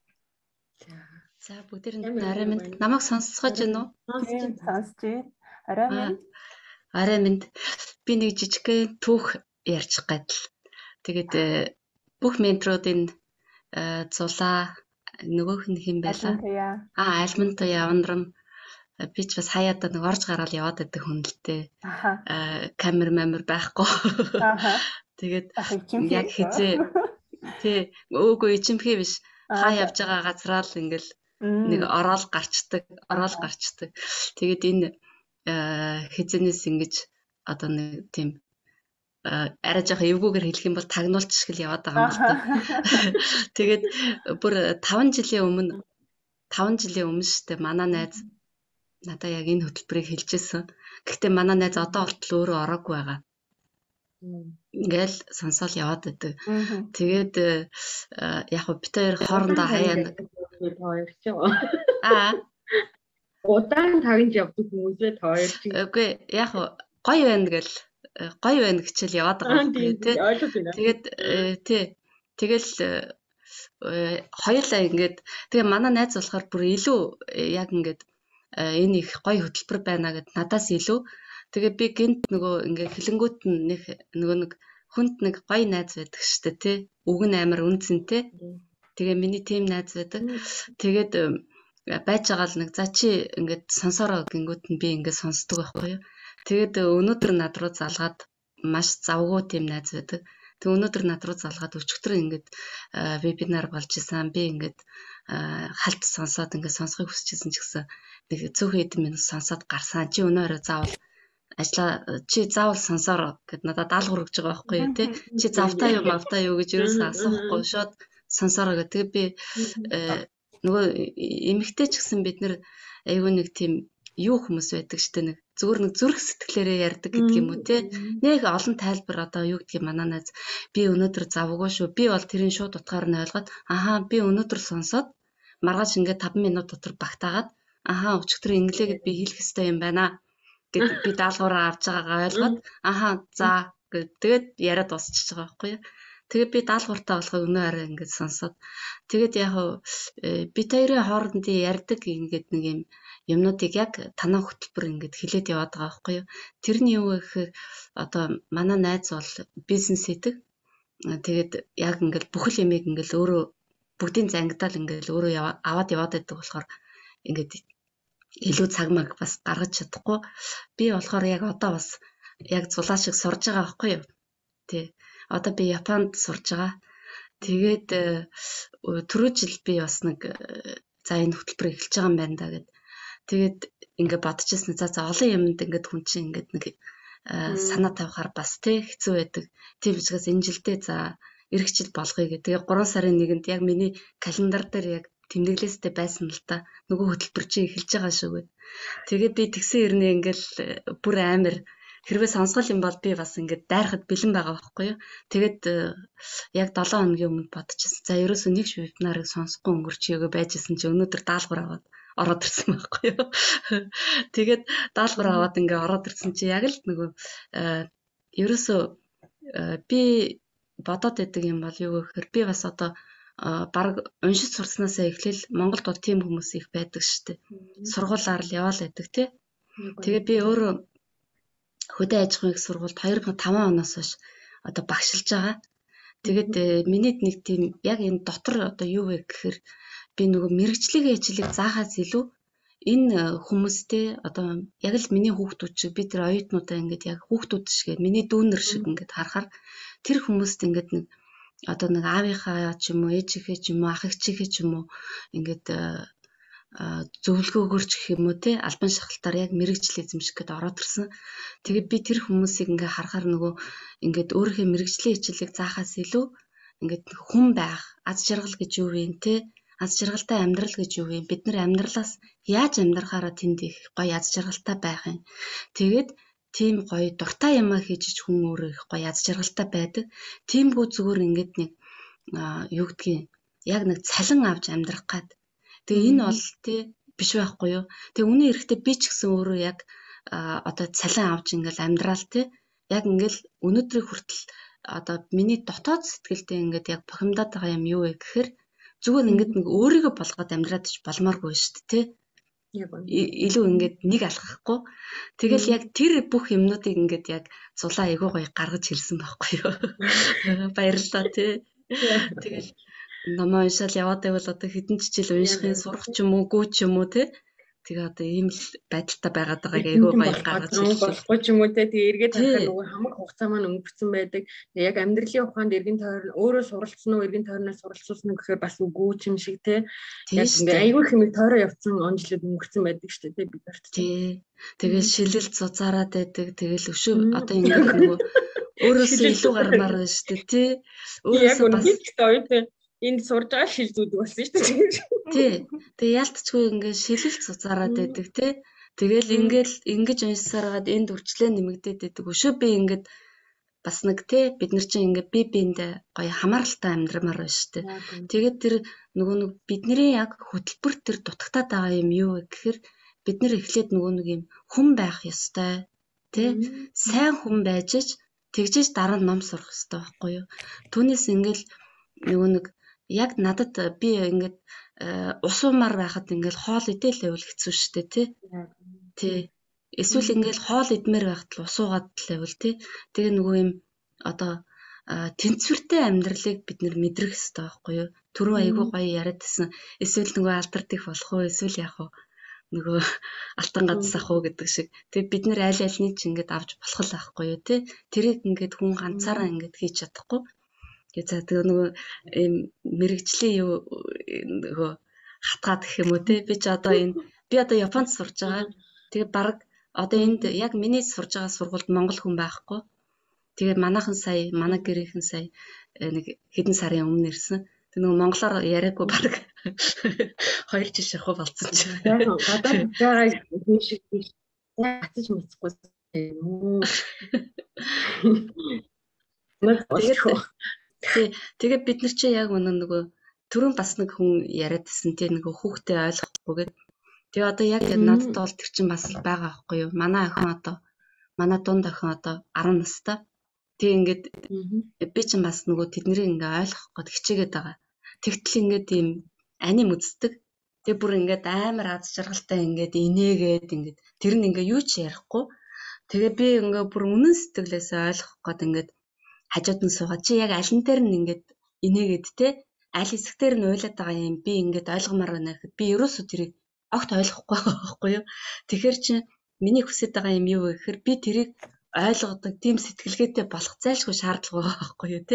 За бүгдээр арай минь намайг сонсгож байна уу? Сонсож байна. Арай минь би нэг жижигхэн түүх ярьчих гадал. Тэгээд бүх менторуудын зулаа нөгөөх нь хэн байлаа? Альманта явандрам би ч бас хаяада нэг орж гараад яваад байдаг хүн л дээ. Камер байхгүй. Тэгээд яг хизээ тий өөгүй ичимхий биш. Хаа явж байгаа газраа л ингээл нэг ороод гарчдаг. Тэгээд энэ хизэнээс ингэж одоо нэг тийм арай жоохон эвгүйгээр хэлэх юм бол тагнуулч шиг л яваад байгаа юм л та. Тэгээд бүр 5 жилийн өмнө шүү дээ манай найз надаа яг энэ хөтөлбөрийг хэлжсэн. Гэхдээ манай найз одоо болтол өөрөө ороогүй байгаа. Ингээл сонсоол яваад байдаг. Тэгээд яг хөө бит хоёр хоорондоо хаяа хоёр ч удаан тагнж явдаг хүмүүсээ хоёр ч үгүй яг гоё байна гэл гоё байна гэчил яваад байгаа юм тий. Тэгээд тэгэл хоёулаа ингээд тэгээ манай найз болохоор бүр илүү яг ингээд энэ их гоё хөтөлбөр байна гэд надаас илүү тэгээ би гинт нөгөө ингээд хилэнгүүт нэг хүнд нэг гоё найз байдаг штэ тий. Үг нь амар үнцэнтэй. Тэгээ миний тим найз байдаг. Тэгээд байж байгаа л нэг за чи ингээд сонсороо гингүүт нь би ингээд сонсдог байхгүй юу. Тэгээд өнөөдөр над руу залгаад маш завгүй тим найз байдаг. Тэг өнөөдөр над руу залгаад өчигдөр ингээд вебинар болж исэн. Би ингээд халт сонсоод ингээд сонсохыг хүсчихсэн ч гэсэн нэг цөөхөн хэдэн минут сонсоод гарсан. Чи өнөөрөө заавал заавал сонсороо гэд надад даалгавар өгж байгаа байхгүй юу тий. Чи завтаа юу гэж ерөөсөө асуухгүй шууд сонсороо гэх. Тэгээ би нөгөө эмэгтэй ч гэсэн бид нэр айгүй нэг тийм юу хүмүүс байдаг штэ нэг зүрх сэтгэлээрээ ярьдаг гэдэг юм уу те нэг олон тайлбар одоо юу гэдгийг манай найз би өнөөдөр завгүй шүү би бол тэрийн шууд утгаар нь ойлгоод би өнөөдөр сонсоод маргааш ингээд 5 минут дотор багтаагаад өчигдөр инглигээд би хэлэх ёстой юм байна гэд би даалгавраа авч байгаагаа ойлгоод за тэгээд яриад дуусчихж байгаа байхгүй юу Тэгээд би даалгавартай болохыг өнөө арай ингээд сонсоод тэгээд яг бит хоёрын хоорондын ярьдаг ингээд нэг юм юмнуудыг яг танаа хөтөлбөр ингээд хилээд яваад байгаа байхгүй юу. Тэр нь юу вэ гэхээр одоо манай найз бол бизнес хийдэг. Тэгээд яг ингээд бүхэл ямиг ингээд өөрөө бүгдийн зангидаал ингээд өөрөө аваад яваад байдаг болохоор ингээд илүү цаг маг бас гаргаж чадахгүй. Би болохоор яг одоо бас яг зулаа шиг сурж байгаа байхгүй юу. Тий. Одоо би Японд сурж байгаа. Тэгээд түрүү жил би бас нэг за энэ хөтөлбөр эхэлж байгаа юм байна да гэд. Тэгээд ингээд бодчихсон. За олон юмд ингээд хүн чинь ингээд нэг санаа тавихаар бас тий хэцүү байдаг. Тийм учраас энэ жилдээ за эх жил болгоё гэх. Тэгээ 3 сарын 1-нд яг миний календар дээр яг тэмдэглэстэй байсан л да. Нөгөө хөтөлбөр чинь эхэлж байгаа шүү гэд. Тэгээд би тэгсэн хэрнээ ингээл бүр амар хэрвээ сонсгол юм бол би бас ингээд дайрахад бэлэн байгаа байхгүй юу. Тэгээд яг 7 хоногийн өмнө бодчихсон. За ерөөсөө нэг ч вебинарыг сонсохгүй өнгөрчихөөгөө байжсэн чи өнөөдөр даалгавар аваад ороод ирсэн байхгүй юу. Тэгээд даалгавар аваад ингээд ороод ирсэн чи яг л нөгөө ерөөсөө би бодоод байдаг юм бол юу гэхээр би бас одоо баг уншиж сурснаасаа эхлээл Монголд бол тийм хүмүүс их байдаг шүү дээ. Сургуулаар л яваал байдаг тий. Тэгээд би өөрөө хөдөө аж ахуйн их сургуульд 2005 оноос хойш одоо багшилж байгаа. Тэгээд миний нэг тийм яг энэ дотор одоо юу вэ гэхээр би нөгөө мэрэгчлэгийн ажлыг заахаас илүү энэ хүмүүстэй одоо яг л миний хүүхдүүд шиг би тэр оюутнуудаа ингээд яг хүүхдүүд шиг миний дүүнер шиг ингээд харахаар тэр хүмүүст ингээд нэг одоо нэг аавынхаа ч юм уу ээжийнхээ ч юм уу ах эгчийнхээ ч юм уу ингээд зөвлөгөөгөр ч гэх юм уу те албан шахалтаар яг мэрэгжил эзэмших гээд ороод ирсэн. Тэгээд би тэр хүмүүсийг ингээ харахаар нөгөө ингээд өөрийнхөө мэрэгжлийн хичээлийг заахаас илүү ингээд хүн байх, аз жаргал гэж юу вэ те? Аз жаргалтай амьдрал гэж юу вэ? Бид нар амьдралаас яаж амьдрахаараа тэнд их гоё аз жаргалтай байх юм. Тэгээд тийм гоё дуртай юмаа хийж хүн өөрөө их гоё аз жаргалтай байдаг. Тиймгүй зүгээр ингээд нэг юу гэдгийг яг нэг цалин авч амьдрах гад. Тэгээ энэ бол тий биш байхгүй юу. Тэгээ үнэн эрэхтэй би ч гэсэн өөрөө яг одоо цалин авч ингээл амьдрал тий яг ингээл өнөөдрийг хүртэл одоо миний дотоод сэтгэлдээ ингээд яг бухимдаад байгаа юм юу вэ гэхээр зүгээр ингээд нэг өөрийгөө болгоод амьдраад ч болмооргүй шүү дээ тий. Илүү ингээд нэг алхахгүй. Тэгэл яг тэр бүх юмнуудыг ингээд яг зулаа айгуу гоё гаргаж хэлсэн байхгүй юу. Баярлалаа тий. Тэгэл намаа уншаал яваад байвал одоо хэдэн жил уншихын сурах ч юм уу гүү ч юм уу тий. Тэгээ одоо ийм л байдалтай байгаад байгааг айгүй гоё гаргаж болохгүй ч юм уу тий. Тэгээ эргээд харахад нөгөө хамаг хугацаа маань өнгөрцөн байдаг. Тэгээ яг амьдралын ухаанд эргэн тойрон өөрөө суралцсан уу эргэн тойрноос суралцуулсан уу гэхээр бас үгүй ч юм шиг тий. Яг ингээ айгүй хэмиг тойроо явцсан онжлууд өнгөрцөн байдаг шүү дээ бид нарт тий. Тэгээ шилэлт цуцаараад байдаг. Тэгэл өшөө одоо ингээ нөгөө өөрөөсөө илүү гармаар байна шүү дээ тий. Өөрөөсөө бас энд сурж байгаа шилжүүлдэг болсон шүү дээ. Тий. Тэгээ ялтчгүй ингээд шилэлт цуцаараад байдаг тий. Тэгэл ингэж уншсараад энд үрчлээ нэмэгдээд байдаг. Өшөө би ингээд бас нэг тий бид нар чинь ингээд биендээ гоё хамааралтай амьдрамаар байна шүү дээ. Тэгээд тэр нөгөө нэг бидний яг хөтөлбөр тэр дутагтаад байгаа юм юу вэ гэхээр бид нар эхлээд нөгөө нэг юм хүн байх ёстой тий. Сайн хүн байж тэгжээж дараа нь ном сурах ёстой байхгүй юу. Түүнээс ингээд нөгөө нэг яг надад би ингээд усуумаар байхад ингээд хоол идээл байвал хэцүү шттэ тий. Эсвэл ингээд хоол идмээр байхад л усуугаад л байвал тий. Тэгээ нөгөө юм одоо тэнцвэртэй амьдралыг бид нэр мэдрэх хэрэгтэй байхгүй юу. Түрүү айгүй гоё яриад байсан. Эсвэл нөгөө алдардаг болох уу эсвэл яах вэ? Нөгөө алтан ганц ах уу гэдэг шиг. Тэгээ бид нэр аль альний ч ингээд авч болох л байхгүй юу тий. Тэрийг ингээд хүн ганцаараа ингээд хийж чадахгүй. За тэгээ нөгөө мэрэгжлийн юу нөгөө хатгаад гэх юм уу те би ч одоо би одоо Японд сурж байгаа. Тэгээ баг одоо энд яг миний сурж байгаа сургуульд монгол хүн байхгүй. Тэгээ манай гэрийнхэн сая нэг хэдэн сарын өмнө ирсэн. Тэгээ нөгөө монголоор яриаггүй баг 2 жил шахуу болцсон ч. Гадаад байгаа хүн шиг гацж мэдхгүй. Тэгээ бид нар чи яг нөгөө түрүүн бас нэг хүн яриадсэн тий нөгөө хүүхдээ ойлгохгүйгээд тэгээ одоо яг надад бол тэр чинь бас байгаа байхгүй юу. Манай дунд охин одоо 10 настай. Тэг ингээд би ч бас нөгөө тэднийг ингээ ойлгох гээд хичээгээд байгаа. Тэгтэл ингээд ийм аним үздэг. Тэг бүр ингээд амар аз жаргалтай ингээд инээгээд ингээд тэр нь ингээ юу ч ярихгүй. Тэгээ би ингээ бүр үнэн сэтгэлээсээ ойлгох гээд ингээд хажууд нь суугаад чи яг алин дээр нь ингээд инээгээд те аль хэсгээр нь уйлаад байгаа юм би ингээд ойлгомоор байна гэхэд би ерөөсөө тэрийг огт ойлгохгүй байгаа байхгүй юу. Тэгэхээр чи миний хүсэж байгаа юм юу вэ гэхээр би тэрийг ойлгодог тийм сэтгэлгээтэй болох зайлшгүй шаардлага байгаа байхгүй юу те.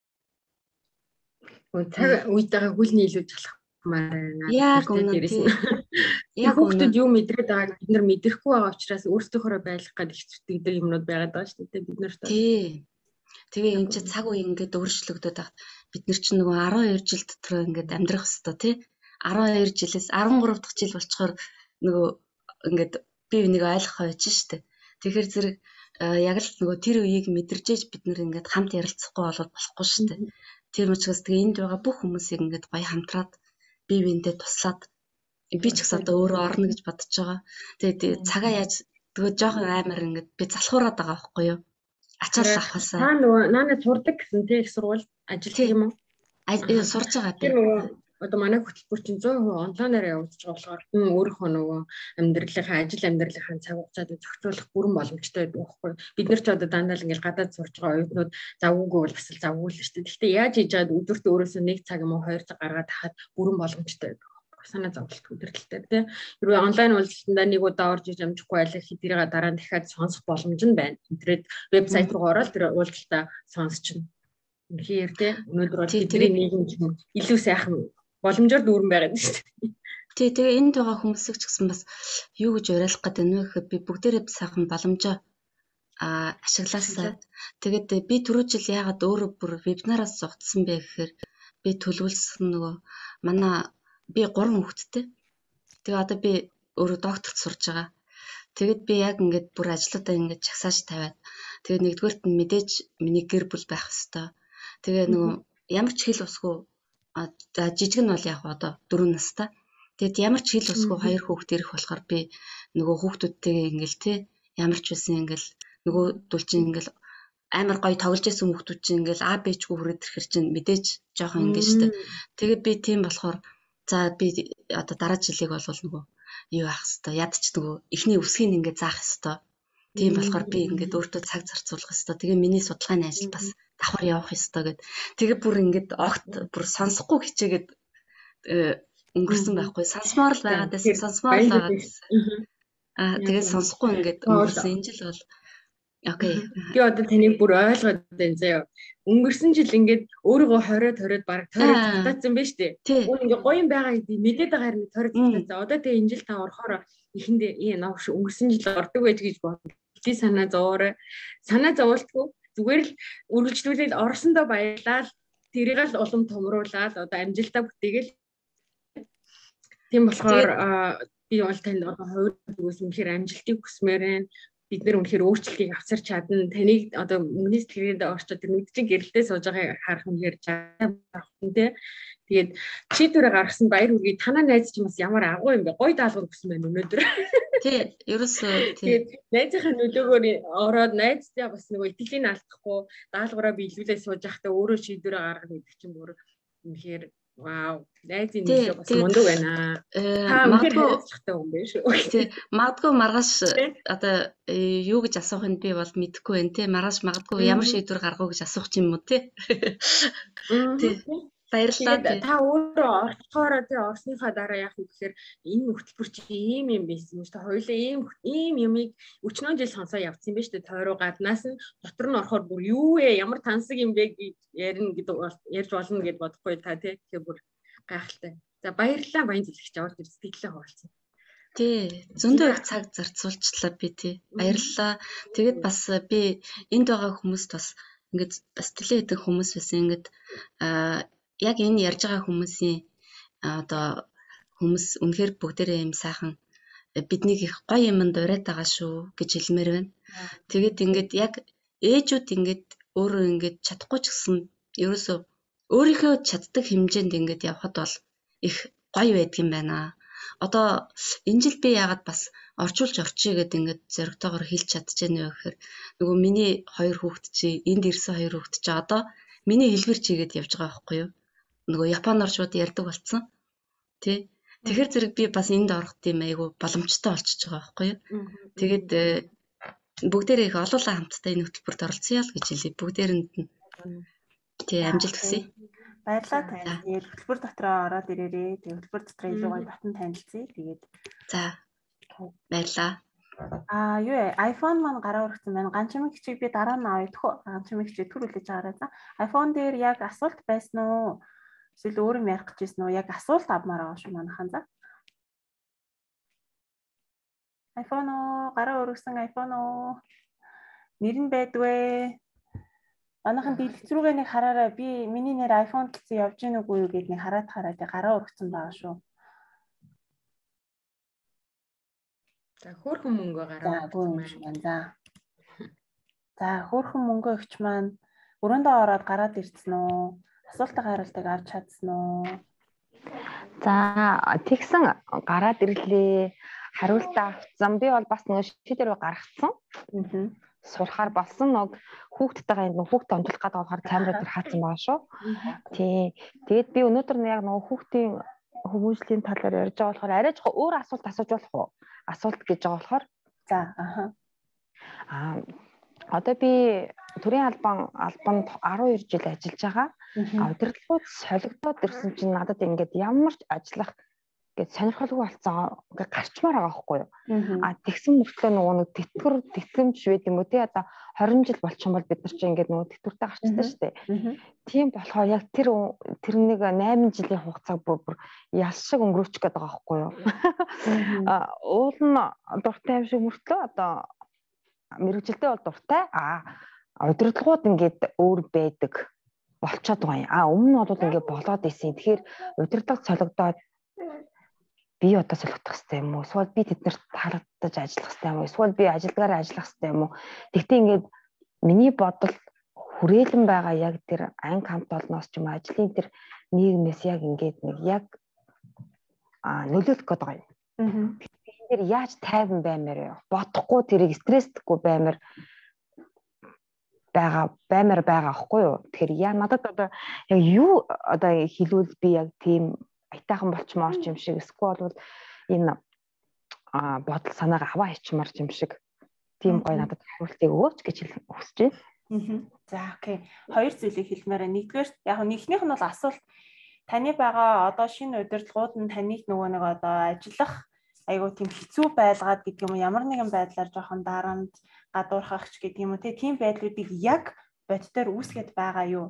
Цаг үетэйгээ хүл нийлүүлж болохмаар байна. Яг үнэн тийм. Яг хүүхдүүд юу мэдрээд байгааг бид нар мэдрэхгүй байгаа учраас өөрсдийнхөө байлгах гэдэг хэцүүдэг юмнууд байгаад байгаа шүү дээ бид нарт. Тий. Тэгээ энэ чи цаг үе ингээд өөрчлөгдөд багт бид нар чинь нөгөө 12 жил дотор ингээд амьдрах хэвээр тий 12 жилээс 13 дахь жил болчоор нөгөө ингээд бие бинийг ойлгох байж штэ. Тэгэхээр зэрэг яг л нөгөө тэр үеийг мэдэрчээж бид нар ингээд хамт ярилцахгүй болоод болохгүй штэ. Тийм учраас тэгээ энд байгаа бүх хүмүүсийг ингээд гоё хамтраад бие биендээ туслаад би ч гэсэн одоо өөрөө орно гэж бодож байгаа. Тэгээ цагаа яаж тэгээ жоохон аймаар ингээд би залхуураад байгаа байхгүй юу? Ачаал авахсаа. Та нөгөө наанаа сурдаг гэсэн тийм их сургууль ажиллах юм уу? Сурж байгаа би. Одоо манай хөтөлбөр чинь 100% онлайнаар явагдаж байгаа болохоор өөрийнхөө нөгөө амьдралынхаа ажил амьдралынхаа цаг хугацааг зохицуулах бүрэн боломжтой байдаг байхгүй. Бид нар ч одоо дандаа л ингээл гадаад сурж байгаа оюутнууд завгүй бол бас л завгүй л шүү дээ. Гэхдээ яаж хийж чад өдөрт өөрөөсөө 1 цаг юм уу 2 цаг гаргаад хахад бүрэн боломжтой байдаг. Санаа зовлт өдөртөлтэй тийм. Хэрвээ онлайн уулзалтанда нэг удаа орж иж амжихгүй байлаа хэдийгээ дараа нь дахиад сонсох боломж нь байна. Интернет вебсайт руу ороод тэр уулзалтаа сонсчихно. Тэгэхээр тийм өнөөдөр бол бидний нийгэм илүү сайхан боломжоор дүүрэн байгаа юм шүү дээ. Тий, тэгээ энд байгаа хүмүүсийг ч гэсэн бас юу гэж уриалах гэдэг нь вэ гэхэд би бүгдээрээ сайхан боломжоо ашиглаасаа. Тэгээд би түрүү жил яагаад өөрөө бүр вебинараас зогтсон бэ гэхээр би төлөвлөсөн нөгөө манай би 3 хүүхэдтэй. Тэгээ одоо би өөрөө докторт сурж байгаа. Тэгэд би яг ингээд бүр ажлуудаа ингээд чагсааж тавиад тэгээ нэгдүгээрт нь мэдээж миний гэр бүл байх хэвээр. Тэгээ нөгөө ямар ч хэл усгүй жижиг нь бол яг одоо 4 настай. Тэгэд ямар ч хэл усгүй 2 хүүхэд ирэх болохоор би нөгөө хүүхдүүдтэйгээ ингээл те ямар ч байсан ингээл нөгөө дулчин ингээл амар гоё тоглож байсан хүүхдүүд чинь ингээл А Б чгүй хүрээд ирэхэр чинь мэдээж жоохон ингээд штэ. Тэгээд би тийм болохоор за би одоо дараа жилиг бол нөгөө юу авах хэвээр ядч нөгөө эхний үсгийг ингээд заах хэвээр. Тийм болохоор би ингээд өөртөө цаг зарцуулах хэвээр. Тэгээ миний судалгааны ажил бас давхар явах хэвээр гэд. Тэгээ бүр ингээд огт бүр сонсохгүй хичээгээд өнгөрсөн байхгүй. Сонсмоор л байгаад байсан. Сонсмоор л байгаад байсан. Тэгээ сонсохгүй ингээд өнгөрсөн энэ жил бол окей. Би одоо таныг бүр ойлгоод байна заяа. Өнгөрсөн жил ингээд өөрийгөө 20-20 баг тойрог татсан байж тээ. Өөр ингээд гоё юм байгаа гэдэг мэдээд байгаа хэрэг тойрог татсан. Одоо тэгээ энэ жил та орохоор эхэндээ наа өнгөрсөн жил ордог байж гэж бодлоо. Би санаа зовоолтгүй зүгээр л үргэлжлүүлээд орсондоо баярлал тэрийг л улам томруулаад одоо амжилтаа бүтээгээл. Тийм болохоор би бол танд одоо хувьд зүгээс үнэхээр амжилтыг хүсмээр байна. Бид нэр үнэхээр өөрчлөлтийг авчирч чадна. Таныг одоо өмнөс тэргээд орчод тэр нүдчиг гэрэлтэй сууж байгааг харах үнэхээр жаахан тий. Тэгээд шийдвэрээ гаргасан баяр хүргэе. Танаа найз чинь бас ямар агуу юм бэ? Гой даалгавар өгсөн байна өнөөдөр. Тий, ерөөсөө тий. Найзынхаа нөлөөгөөр ороод найзтай бас нөгөө итгэлийг алдахгүй даалгавраа биелүүлээ сууж байхдаа өөрөө шийдвэрээ гаргах гэдэг чинь бүр үнэхээр вау, найзын нөлөө бас мундаг байна. Магадгүй юм биш үү? Тий, магадгүй маргааш одоо юу гэж асуух нь би бол мэдэхгүй байна тий. Маргааш магадгүй ямар шийдвэр гаргах гэж асуух юм уу тий. Тий. Баярлалаа. Та өөрөө орцохоор тий орсныхаа дараа яах вэ гэхээр энэ хөтөлбөр чи ийм юм байсан юм шүү дээ. Хоёулаа ийм юмыг өчнөө жил сонсоо явцсан юм байна шүү дээ. Тойроо гаднаас нь дотор нь орохоор бүр юу вэ? Ямар тансаг юм бэ гэж ярина гэдэг ярьж болно гэж бодохгүй та тий. Тэгэхээр бүр гайхалтай. За баярлалаа баян зөвлөгч аваад сэтгэлээ хуваалцсан. Тий, зөндөө их цаг зарцуулчлаа би тий. Баярлалаа. Тэгэд бас би энд байгаа хүмүүст бас ингээд бас тэлээ идэх хүмүүс байсан ингээд яг энэ ярьж байгаа хүмүүсийн одоо хүмүүс үнэхээр бүгдээрээ юм сайхан биднийг их гоё юмд ураад байгаа шүү гэж хэлмээр байна. Тэгээд ингээд яг ээжүүд ингээд өөрөө ингээд чадахгүй ч гэсэн ерөөсөө өөрийнхөө чаддаг хэмжээнд ингээд явхад бол их гоё байдаг юм байна. Одоо энэ жил би яагаад бас орчуулж орчие гэдэг ингээд зоригтойгоор хэлж чадчихна вэ гэхээр нөгөө миний хоёр хүүхэд чи энд ирсэн хоёр хүүхэд чи одоо миний хэлбэр чигээд явж байгаа байхгүй юу? Нөгөө японоор шууд ярьдаг болсон. Тэ. Тэгэхээр зэрэг би бас энд орох тийм айгу боломжтой болчихж байгаа байхгүй юу? Тэгээд бүгдээрээ их олоолаа хамтдаа энэ хөтөлбөрт оролцъё л гэж хэлье. Бүгдээрэнд нь. Тий, амжилт хүсье. Баярлалаа тань. Тэгээд хөтөлбөр дотроо ороод ирээрээ. Тэгээд хөтөлбөр дотроо илүү гоё батан танилцъя. Тэгээд за. Баярлалаа. Юу iPhone маань гараа өргөцсөн байна. Ганчмын хичээг би дараа нь авъя. Ганчмын хичээг төр үлээж байгаарай. iPhone дээр яг асуулт байсан уу? Эсвэл өөр юм ярих гэж байсан уу? Яг асуулт авмаар байгаа шүү манайхан за. iPhone уу, гараа өргөсөн iPhone уу. Нэр нь байдгүй. Манайхан дэлгэц рүүгээ нэг хараарай. Би миний нэр iPhone гэсэн явж гин үгүй юу гэдгийг хараад гараа өргөцсөн байгаа шүү. За хөөрхөн мөнгө гараа өргөцсөн байна. За. За хөөрхөн мөнгө өгч маань өрөөндөө ороод гараад ирсэн үү? Асуултын хариултыг авч чадсан уу? За тэгсэн гараад ирлээ. Хариултаа авцсан. Би бол бас нэг шийдвэр гаргацсан. Сурахаар болсон нэг хүүхдтэйгээ нэг хүүхдээ онцлох гэдэг болохоор камера дээр хаацсан байгаа шүү. Тий. Тэгээд би өнөөдөр яг нэг хүүхдийн хүмүүжлийн талаар ярьж байгаа болохоор арай жоохон өөр асуулт асууж болох уу? Асуулт гэж байгаа болохоор за одоо би төрийн албанд 12 жил ажиллаж байгаа. Удирдлагууд солигдоод ирсэн чинь надад ингээд ямар ч ажиллах гэж сонирхолгүй болсон ингээд гарчмаар байгаа байхгүй юу? Тэгсэн мөртлөө нөгөө нэг тэтгэмж байд юм уу те одоо 20 жил болчихсон бол бид нар чинь ингээд нөгөө тэтгэвртэй гарчдаг шүү дээ. Тийм болохоор яг тэр нэг 8 жилийн хугацааг бүр ял шиг өнгөрөөчих гээд байгаа байхгүй юу? Уул нь дуртай юм шиг мөртлөө одоо мэрэгжилтэй бол дуртай. Удирдлагууд ингээд өөр байдаг болчиход байгаа юм. Өмнө нь бол ингээд болоод исэн. Тэгэхээр удирдлага солигдоод би одоо солигдох хэрэгтэй юм уу? Эсвэл би тэднэрт таалагдаж ажиллах хэрэгтэй юм уу? Эсвэл би ажилдгаараа ажиллах хэрэгтэй юм уу? Тэгтээ ингээд миний бодол хүрээлэн байгаа яг тэр анги хамт олноос ч юм ажлын тэр нийгмээс яг ингээд нэг яг нөлөөлөх гээд байгаа юм. Тэр яаж тайван баймаар бодохгүй тэрийг стресстгүй баймаар байгаа аахгүй юу? Тэгэхээр надад одоо яг юу одоо хэлвэл би яг тийм айтаахан болчмоор юм шиг эсвэл бол энэ бодол санаагаа аваа хийчмаар юм шиг тийм гоё надад хариултыг өгөөч гэж хүсэж байна. За окей. Хоёр зүйлийг хэлмээр. Нэгдүгээр яг нэгнийх нь бол асуулт таны байгаа одоо шинэ удирдлагууд нь таныг нөгөө нэг одоо ажиллах айгуу тийм хэцүү байлгаад гэдэг юм уу ямар нэгэн байдлаар жоохон дарамт гадуурхагч гэдэг юм уу тийм байдлуудыг яг бодтоор үүсгээд байгаа юу?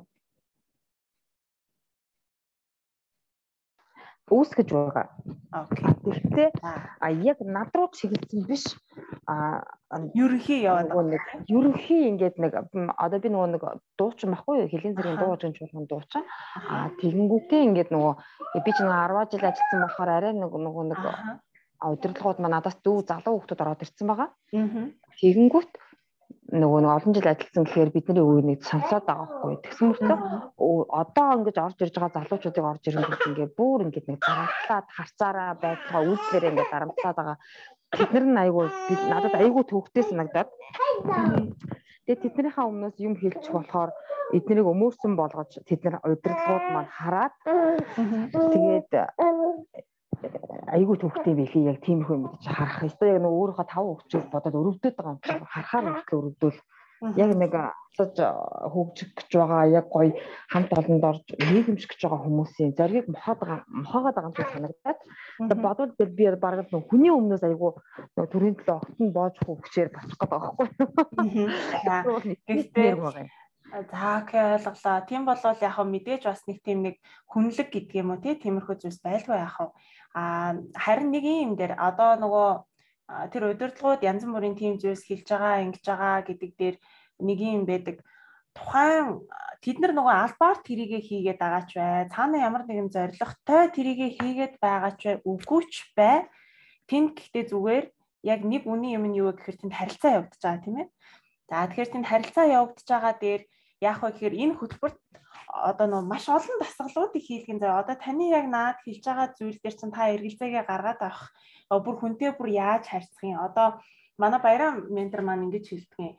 Үүсгэж байгаа. Окей. Гэхдээ яг над руу чиглэсэн биш. Ерөнхий яваад ерөнхий ингээд нэг одоо би нөгөө нэг дуучин байхгүй юу? Хэлийн зэргийн дууж гэж болгон дуучин. Тэгэнгүүтээ ингээд нөгөө би ч нэг 10 жил ажилласан болохоор арай нөгөө нэг удирдлагууд маань надаас дүү залуу хүмүүс ороод ирсэн байгаа. Тэгэнгүүт нөгөө олон жил ажилласан гэхээр бидний үеийг сонсоод байгаа байхгүй. Тэгсэн мөртөө одоо ингэж орж ирж байгаа залуучуудыг орж ирэнгүүт ингээд бүр ингээд нэг дарамтлаад харцаараа байдлаа үйлдэлээр ингээд дарамтлаад байгаа. Тэд нар нь айгүй надад айгүй төвхтэй санагдаад. Тэгээд тэднийхээ өмнөөс юм хэлчих болохоор эднийг өмөрсөн болгож тэд нар удирдлагууд маань хараад тэгээд айгүй төвхтэй билий яг тиймэрхүү юм гэж харах. Эсвэл яг нэг өөрийнхөө 5 хөвчөөр бодоод өрөвдөд байгаа юм шиг харахаар мөртлөө өрөвдөл яг нэг асууж хөгжих гэж байгаа яг гоё хамт олонд орж нийгэмших гэж байгаа хүмүүсийн зоригийг мохоод байгаа юм шиг санагдаад бодвол би бараг нэг хүний өмнөөс айгүй төрийн төлөө огтон боож хөвчээр босох гэдэг байгаа байхгүй. Гэхдээ за окей ойлголоо. Тийм болвол яг мэдээж бас нэг тийм нэг хүнлэг гэдэг юм уу тиймэрхүү зүйлс байлгүй яах вэ? Харин нэг юм дээр одоо нөгөө тэр удирдлагууд янз бүрийн тийм зүйлс хэлж байгаа, ингэж байгаа гэдэг дээр нэг юм байдаг. Тухайн тэд нар нөгөө албаар тэрийгэ хийгээд байгаа ч бай. Цаана ямар нэгэн зорилготой тэрийгэ хийгээд байгаа ч бай, үгүй ч бай. Тэнд гэхдээ зүгээр яг нэг үний юм нь юу гэхээр тэнд харилцаа явагдаж байгаа тийм ээ. За тэгэхээр тэнд харилцаа явагдаж байгаа дээр яах вэ гэхээр энэ хөтөлбөрт одоо нөө маш олон дасгалуудыг хийлгэн заа. Одоо таны яг наад хэлж байгаа зүйл дээр чинь та эргэлзээгээ гаргаад авах бүр хүнтэй бүр яаж харьцах юм. Одоо манай Баярам ментор маань ингэж хэлдэг.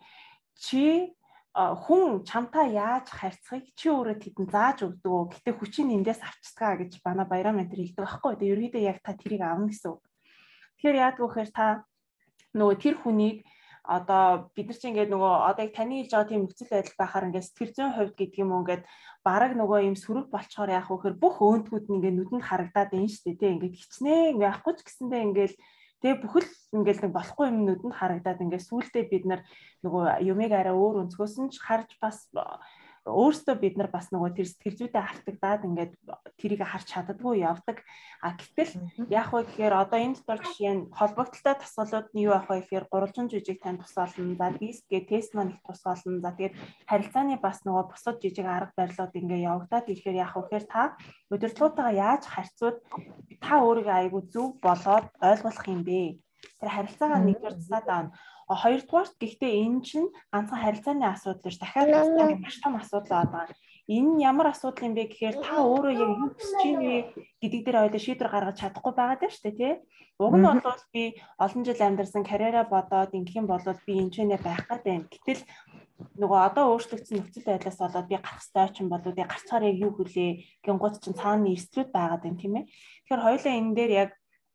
Чи хүн чамтай яаж харьцахыг чи өөрөө тэдэнд зааж өгдөг. Гэтэ хүчийн эндээс авчцгаа гэж манай Баярам ментор хэлдэг байхгүй. Тэгээ ерөөдөө яг та тэрийг авна гэсэн үг. Тэгэхээр яадаг вэхээр та нөгөө тэр хүнийг одоо бид нар чинь ингээд нөгөө одоо яг таны хэлж байгаа тийм нөхцөл байдал байхаар ингээд сэтгэл зүйн хувьд гэдэг юм уу ингээд бараг нөгөө юм сөрөг болчоор яах вэ гэхээр бүх өөдгүүд нь ингээд нүдэнд харагдаад байна шүү дээ. Ингээд хичнээн ингээд авахгүй ч гэсэндээ ингээд тэгээ бүхэл ингээд нэг болохгүй юм нүдэнд харагдаад ингээд сүүлдээ бид нар нөгөө юмыг арай өөр өнцгөөс нь харж бас өөрсдөө бид нар бас нөгөө тэр сэтгэл зүйтэй автагдаад ингээд тэрийг харж чаддаггүй явдаг. Гэтэл яах вэ гэхээр одоо энд дотор жишээ нь холбогдлолтой тасгалууд нь юу авах вэ гэхээр гурвалжин жижиг тань тусгаална. За бист гээ тест маань их тусгаална. За тэгээд харилцааны бас нөгөө бусад жижиг арга барилууд ингээд явагдаад ирэхээр яах вэ гэхээр та удирдлагуудаа яаж харьцууд та өөрийгөө айгүй зөв болоод ойлгох юм бэ? Тэр харилцаагаа нэгдүгээр засаад аавна. Хоёрдугаарт гэхдээ энэ чинь ганцхан харилцааны асуудал биш. Дахиад маш том асуудал байгаа. Энэ нь ямар асуудал юм бэ гэхээр та өөрөө яг юу хүсэж байна вэ гэдэг дээр ойлоо шийдвэр гаргаж чадахгүй байгаа даа шүү дээ, тий? Уг нь бол би олон жил амьдарсан карьераа бодоод ингэх юм бол би энэ ч нэ байх гэдэг. Гэтэл нөгөө одоо өөрчлөгдсөн нөхцөл байдлаас болоод би гарах ёстой ч юм болоо би гарцгаар яг юу хүлээ гингууд чинь цаана эрсдлүүд байгаад байна тийм ээ. Тэгэхээр хоёулаа энэ дээр яг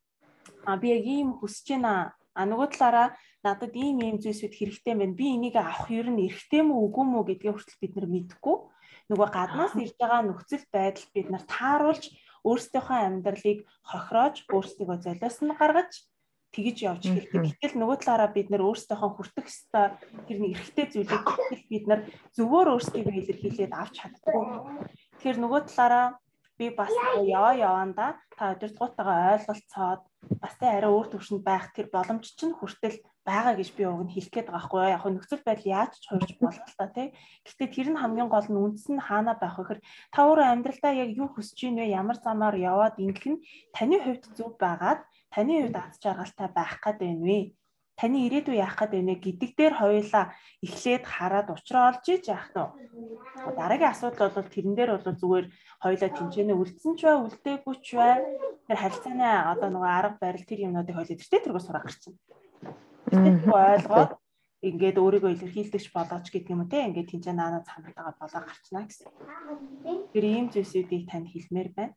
би яг ийм хүсэж байна. Нөгөө талаараа надад ийм зүйлсүүд хэрэгтэй байна. Би энийг авах ер нь эрхтэй мүү үгүй мүү гэдгээ хүртэл бид нар мэдэхгүй. Нөгөө гаднаас ирж байгаа нөхцөл байдал бид нар тааруулж өөрсдийнхөө амьдралыг хохироож өөрсдийгөө золиос нь гаргаж тэгж явж хэлдэг. Гэтэл нөгөө талаараа бид нар өөрсдийнхөө хүртэх ёстой тэр нэг эрхтэй зүйлийг бид нар зөвөр өөрсдийгөө илэрхийлээд авч чаддаггүй. Тэгэхээр нөгөө талаараа би бас яваанда та удирдлагуудтайгаа ойлголцоод бас тэ арай өөр төвшөнд байх тэр боломж чинь хүртэл байгаа гэж би уг нь хэлэх гээд байгаа байхгүй яг нөхцөл байдал яаж ч хуурж болно л та тий. Гэхдээ тэр нь хамгийн гол нь үндэс нь хаана байх вэ гэхээр та өөрөө амьдралдаа яг юу хүсэж ийн вэ, ямар замаар яваад ингэх нь таны хувьд зөв байгаад таны хувьд аз жаргалтай байх гээд байна вэ? Таны ирээдүй яах гээд байна гэдэг дээр хоёулаа эхлээд хараад учраа олж иж яах нь. Дараагийн асуудал бол тэрэн дээр бол зүгээр хоёулаа тэмцээнэ үлдсэн ч бай, үлдээгүй ч бай. Тэр харилцааны одоо нөгөө арга барил тэр юмнуудыг хоёулаа тэртээ тэргөө сурах гэж байна. Тэртээ ойлгоод ингээд өөрийгөө илэрхийлдэгч болооч гэдэг юм уу те ингээд тэмцээн наанаа цамтайгаа болоо гарчна гэсэн. Тэр ийм зүйлсүүдийг танд хэлмээр байна.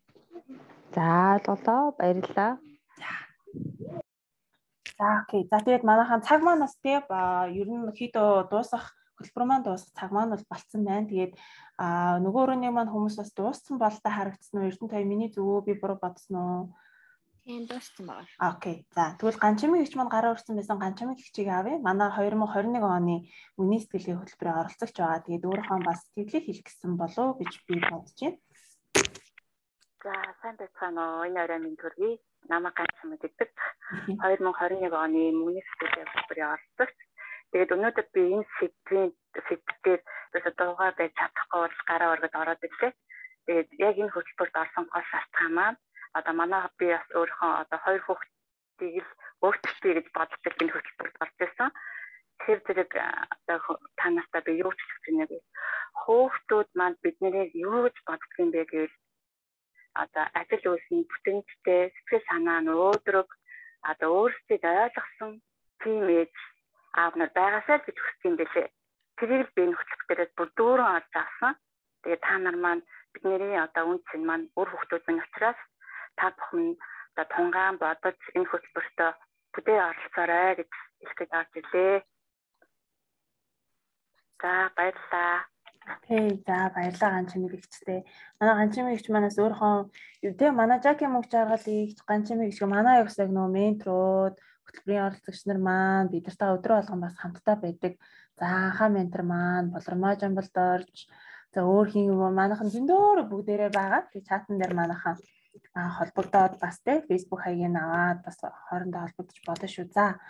За болоо баярлалаа. За окей. За тэгээд манайхан цаг маань бас тий ер нь хэд дуусах хөтөлбөр маань дуусах цаг маань бол болцсон байна. Тэгээд нөгөө өрөөний маань хүмүүс бас дууссан болтой харагдсан уу? Эрдэнэ тав миний зөвөө би буруу бодсон уу? Тийм дууссан байна. Окей. За тэгвэл ганчмын гэгч маань гараа өрсөн байсан ганчмын гэгчийг авъя. Манай 2021 оны үнийн сэтгэлгээ хөтөлбөрийн оролцогч байгаа. Тэгээд өөрийнхөө бас сэтгэлээ хэлэх гэсэн болов гэж би бодож байна. За сайн байцгаана уу? Энэ орой минь төргий. Намайг ганчмын гэдэг 2021 оны үнийн сэтгэлгээ хөтөлбөрийн оролцогч. Тэгээд өнөөдөр би энэ сэдвээр дуугаа байж чадахгүй бол гараа өргөд ороод ирлээ. Тэгээд яг энэ хөтөлбөрт орсон гол шалтгаан маань одоо манай би бас өөрийнхөө одоо хоёр хүүхдийг л өөртөө гэж боддог энэ хөтөлбөрт орж ирсэн. Тэр зэрэг та нартай би юу ч хэлж байна вэ? Хүүхдүүд маань бидний юу гэж боддог юм бэ гэвэл одоо ажил үйлсийн бүтэнчтэй сэтгэл санаа нь өөдрөг одоо өөрсдийг ойлгосон тийм ээж аав нар байгаасаа гэж хүсэж юм бэлээ. Тэрийг би энэ хөтөлбөрөөр бүр дүүрэн олж авсан. Тэгээд та нар маань бидний одоо үнцэн маань өөр хүүхдүүдийн учраас та бүхэн одоо тунгаан бодож энэ хөтөлбөртөө бүдээ оролцоорой гэж хэлгээд авч ирлээ. За баярлалаа. Окей, за баярлалаа ганчмын гэгчтэй. Манай ганчмын гэгч манаас өөрийнхөө тэгээ манай Жаки мөнгө жаргалыг ганчмын гэгч манай яг нөгөө менторууд хөтөлбөрийн оролцогч нар маань бид нартай өдрөө болгон бас хамтдаа байдаг. За анхаа ментор маань Болормоо Жамбалдорж за өөр хин манайхан зөндөө бүгдээрээ байгаа. Тэгээ чатан дээр манайхан холбогдоод бас те Facebook хаягийг аваад бас хоорондоо холбогдож болно шүү. За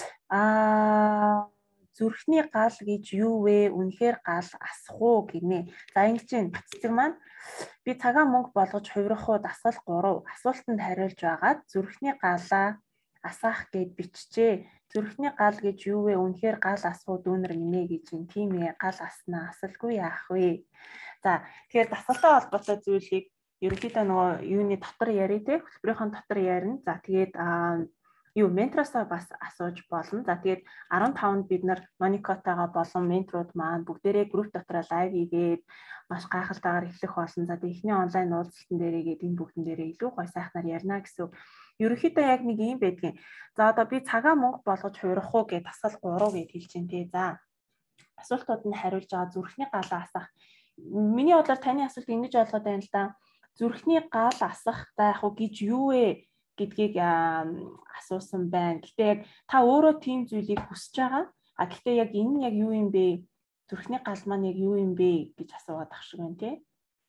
зүрхний гал гэж юу вэ? Үнэхээр гал асах уу гинэ. За ингэж байна. Баццэг маань би цагаан мөнгө болгож хувирах уу дасгал 3 асуултанд хариулж байгаад зүрхний галаа асаах гэд бичжээ. Зүрхний гал гэж юу вэ? Үнэхээр гал асах уу дүүнэр гинэ гэж юм. Тийм ээ, гал аснаа асалгүй яах вэ? За тэгэхээр дасгалтай холбоотой зүйлийг ерөнхийдөө нөгөө юуны дотор ярив те хөтөлбөрийн дотор ярина. За тэгээд ментороосоо бас асууж болно. За тэгээд 15-нд бид нар Моникотойгоо болон менторууд маань бүгдээрээ групп дотор лайв хийгээд маш гайхалтайгаар эхлэх болсон. За тэгээд эхний онлайн уулзалтан дээрээгээд энэ бүгдэн дээрээ илүү гой сайхнаар ярина гэсэн. Ерөнхийдөө яг нэг юм байдгийн. За одоо би цагаа мөнгө болгож хуурах уу гэж дасгал 3 гэж хэлж чинь тий. За асуултууд нь хариулж байгаа зүрхний галаа асах. Миний бодлоор таны асуулт ингэж ойлгоод байна л да. Зүрхний гал асах за яг гэж юу вэ гэдгийг асуусан байна. Гэтэ яг та өөрөө тийм зүйлийг хүсэж байгаа. Гэтэ яг энэ яг юу юм бэ? Зүрхний гал маань яг юу юм бэ гэж асуугаад ах шиг байна тий.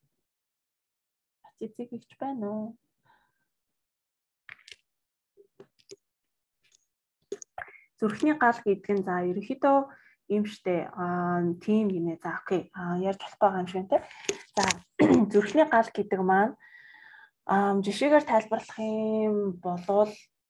Цэцэг ихч байна уу? Зүрхний гал гэдэг нь за ерөнхийдөө юм штэ тийм гинэ. За окей. Ярьж болохгүй юм шиг тий. За зүрхний гал гэдэг маань жишээгээр тайлбарлах юм бол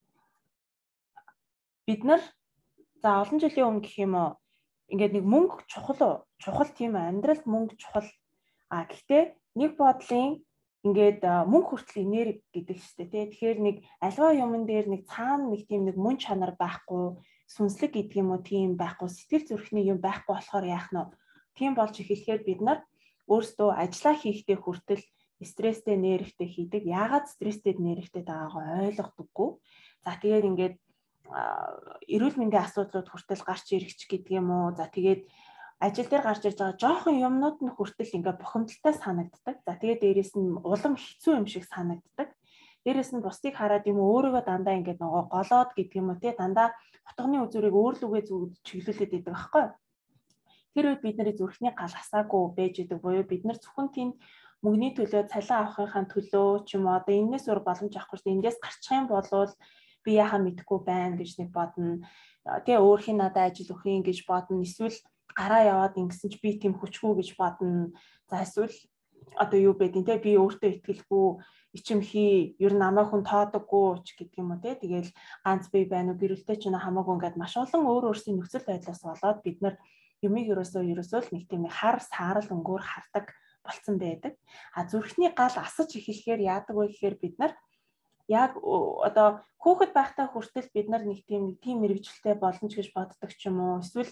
бид нар за олон жилийн өмнө гэх юм уу ингээд нэг мөнгө чухал тийм амьдралд мөнгө чухал. Гэхдээ нэг бодлын ингээд мөнгө хүртэл энерги гэдэг шүү дээ. Тэгэхээр нэг альва юмн дээр нэг цаана нэг тийм нэг мөн чанар байхгүй, сүнслэг гэдэг юм уу тийм байхгүй, сэтгэл зүрхний юм байхгүй болохоор яах нь вэ? Тийм болж эхлэхээр бид нар өөрсдөө ажиллаа хийхдээ хүртэл стресстэй нервтэй хийдэг. Яагаад стресстэй нервтэй байгаагаа ойлгодоггүй. За тэгээд ингээд эрүүл мэндийн асуудлууд хүртэл гарч ирэх гэдэг юм уу. За тэгээд ажил дээр гарч ирж байгаа жоохон юмнууд нь хүртэл ингээд бухимдалтай санагддаг. За тэгээд дээрэс нь улам хэцүү юм шиг санагддаг. Дээрэс нь бусдыг хараад юм өөрийгөө дандаа ингээд нөгөө голоод гэдэг юм уу те дандаа утганы үзүүрийг өөрлөгөө чиглүүлээд идэг байхгүй. Тэр үед бидний зүрхний гал асаагүй байж идэг буюу бид нар зөвхөн тийм мөнгөний төлөө цалин авахынхаа төлөө ч юм уу одоо энэс өөр боломж авахгүй шүү дээ. Эндээс гарчих юм бол би яхаа мэдэхгүй байна гэж нэг бодно. Тэгээ өөрхийн надад ажил өгөх юм гэж бодно. Эсвэл гараа яваад ингэсэн чи би тийм хүчгүй гэж бодно. За эсвэл одоо юу байдیں۔ Тэ би өөртөө итгэлгүй ичимхий ер нь намайг хүн тоодоггүй ч гэдэг юм уу те. Тэгэл ганц би байна уу гэрэлтэй ч хамаагүй ингээд маш олон өөр өөрсдийн нөхцөл байдлаас болоод бид нар юмыг ерөөсөө л нэг тийм хар саарал өнгөөр хардаг болцсон байдаг. Зүрхний гал асаж эхлэхээр яадаг вэ гэхээр бид нар яг одоо хүүхэд байхдаа хүртэл бид нар нэг тийм мэрэгжилтэй боломж гэж боддог ч юм уу. Эсвэл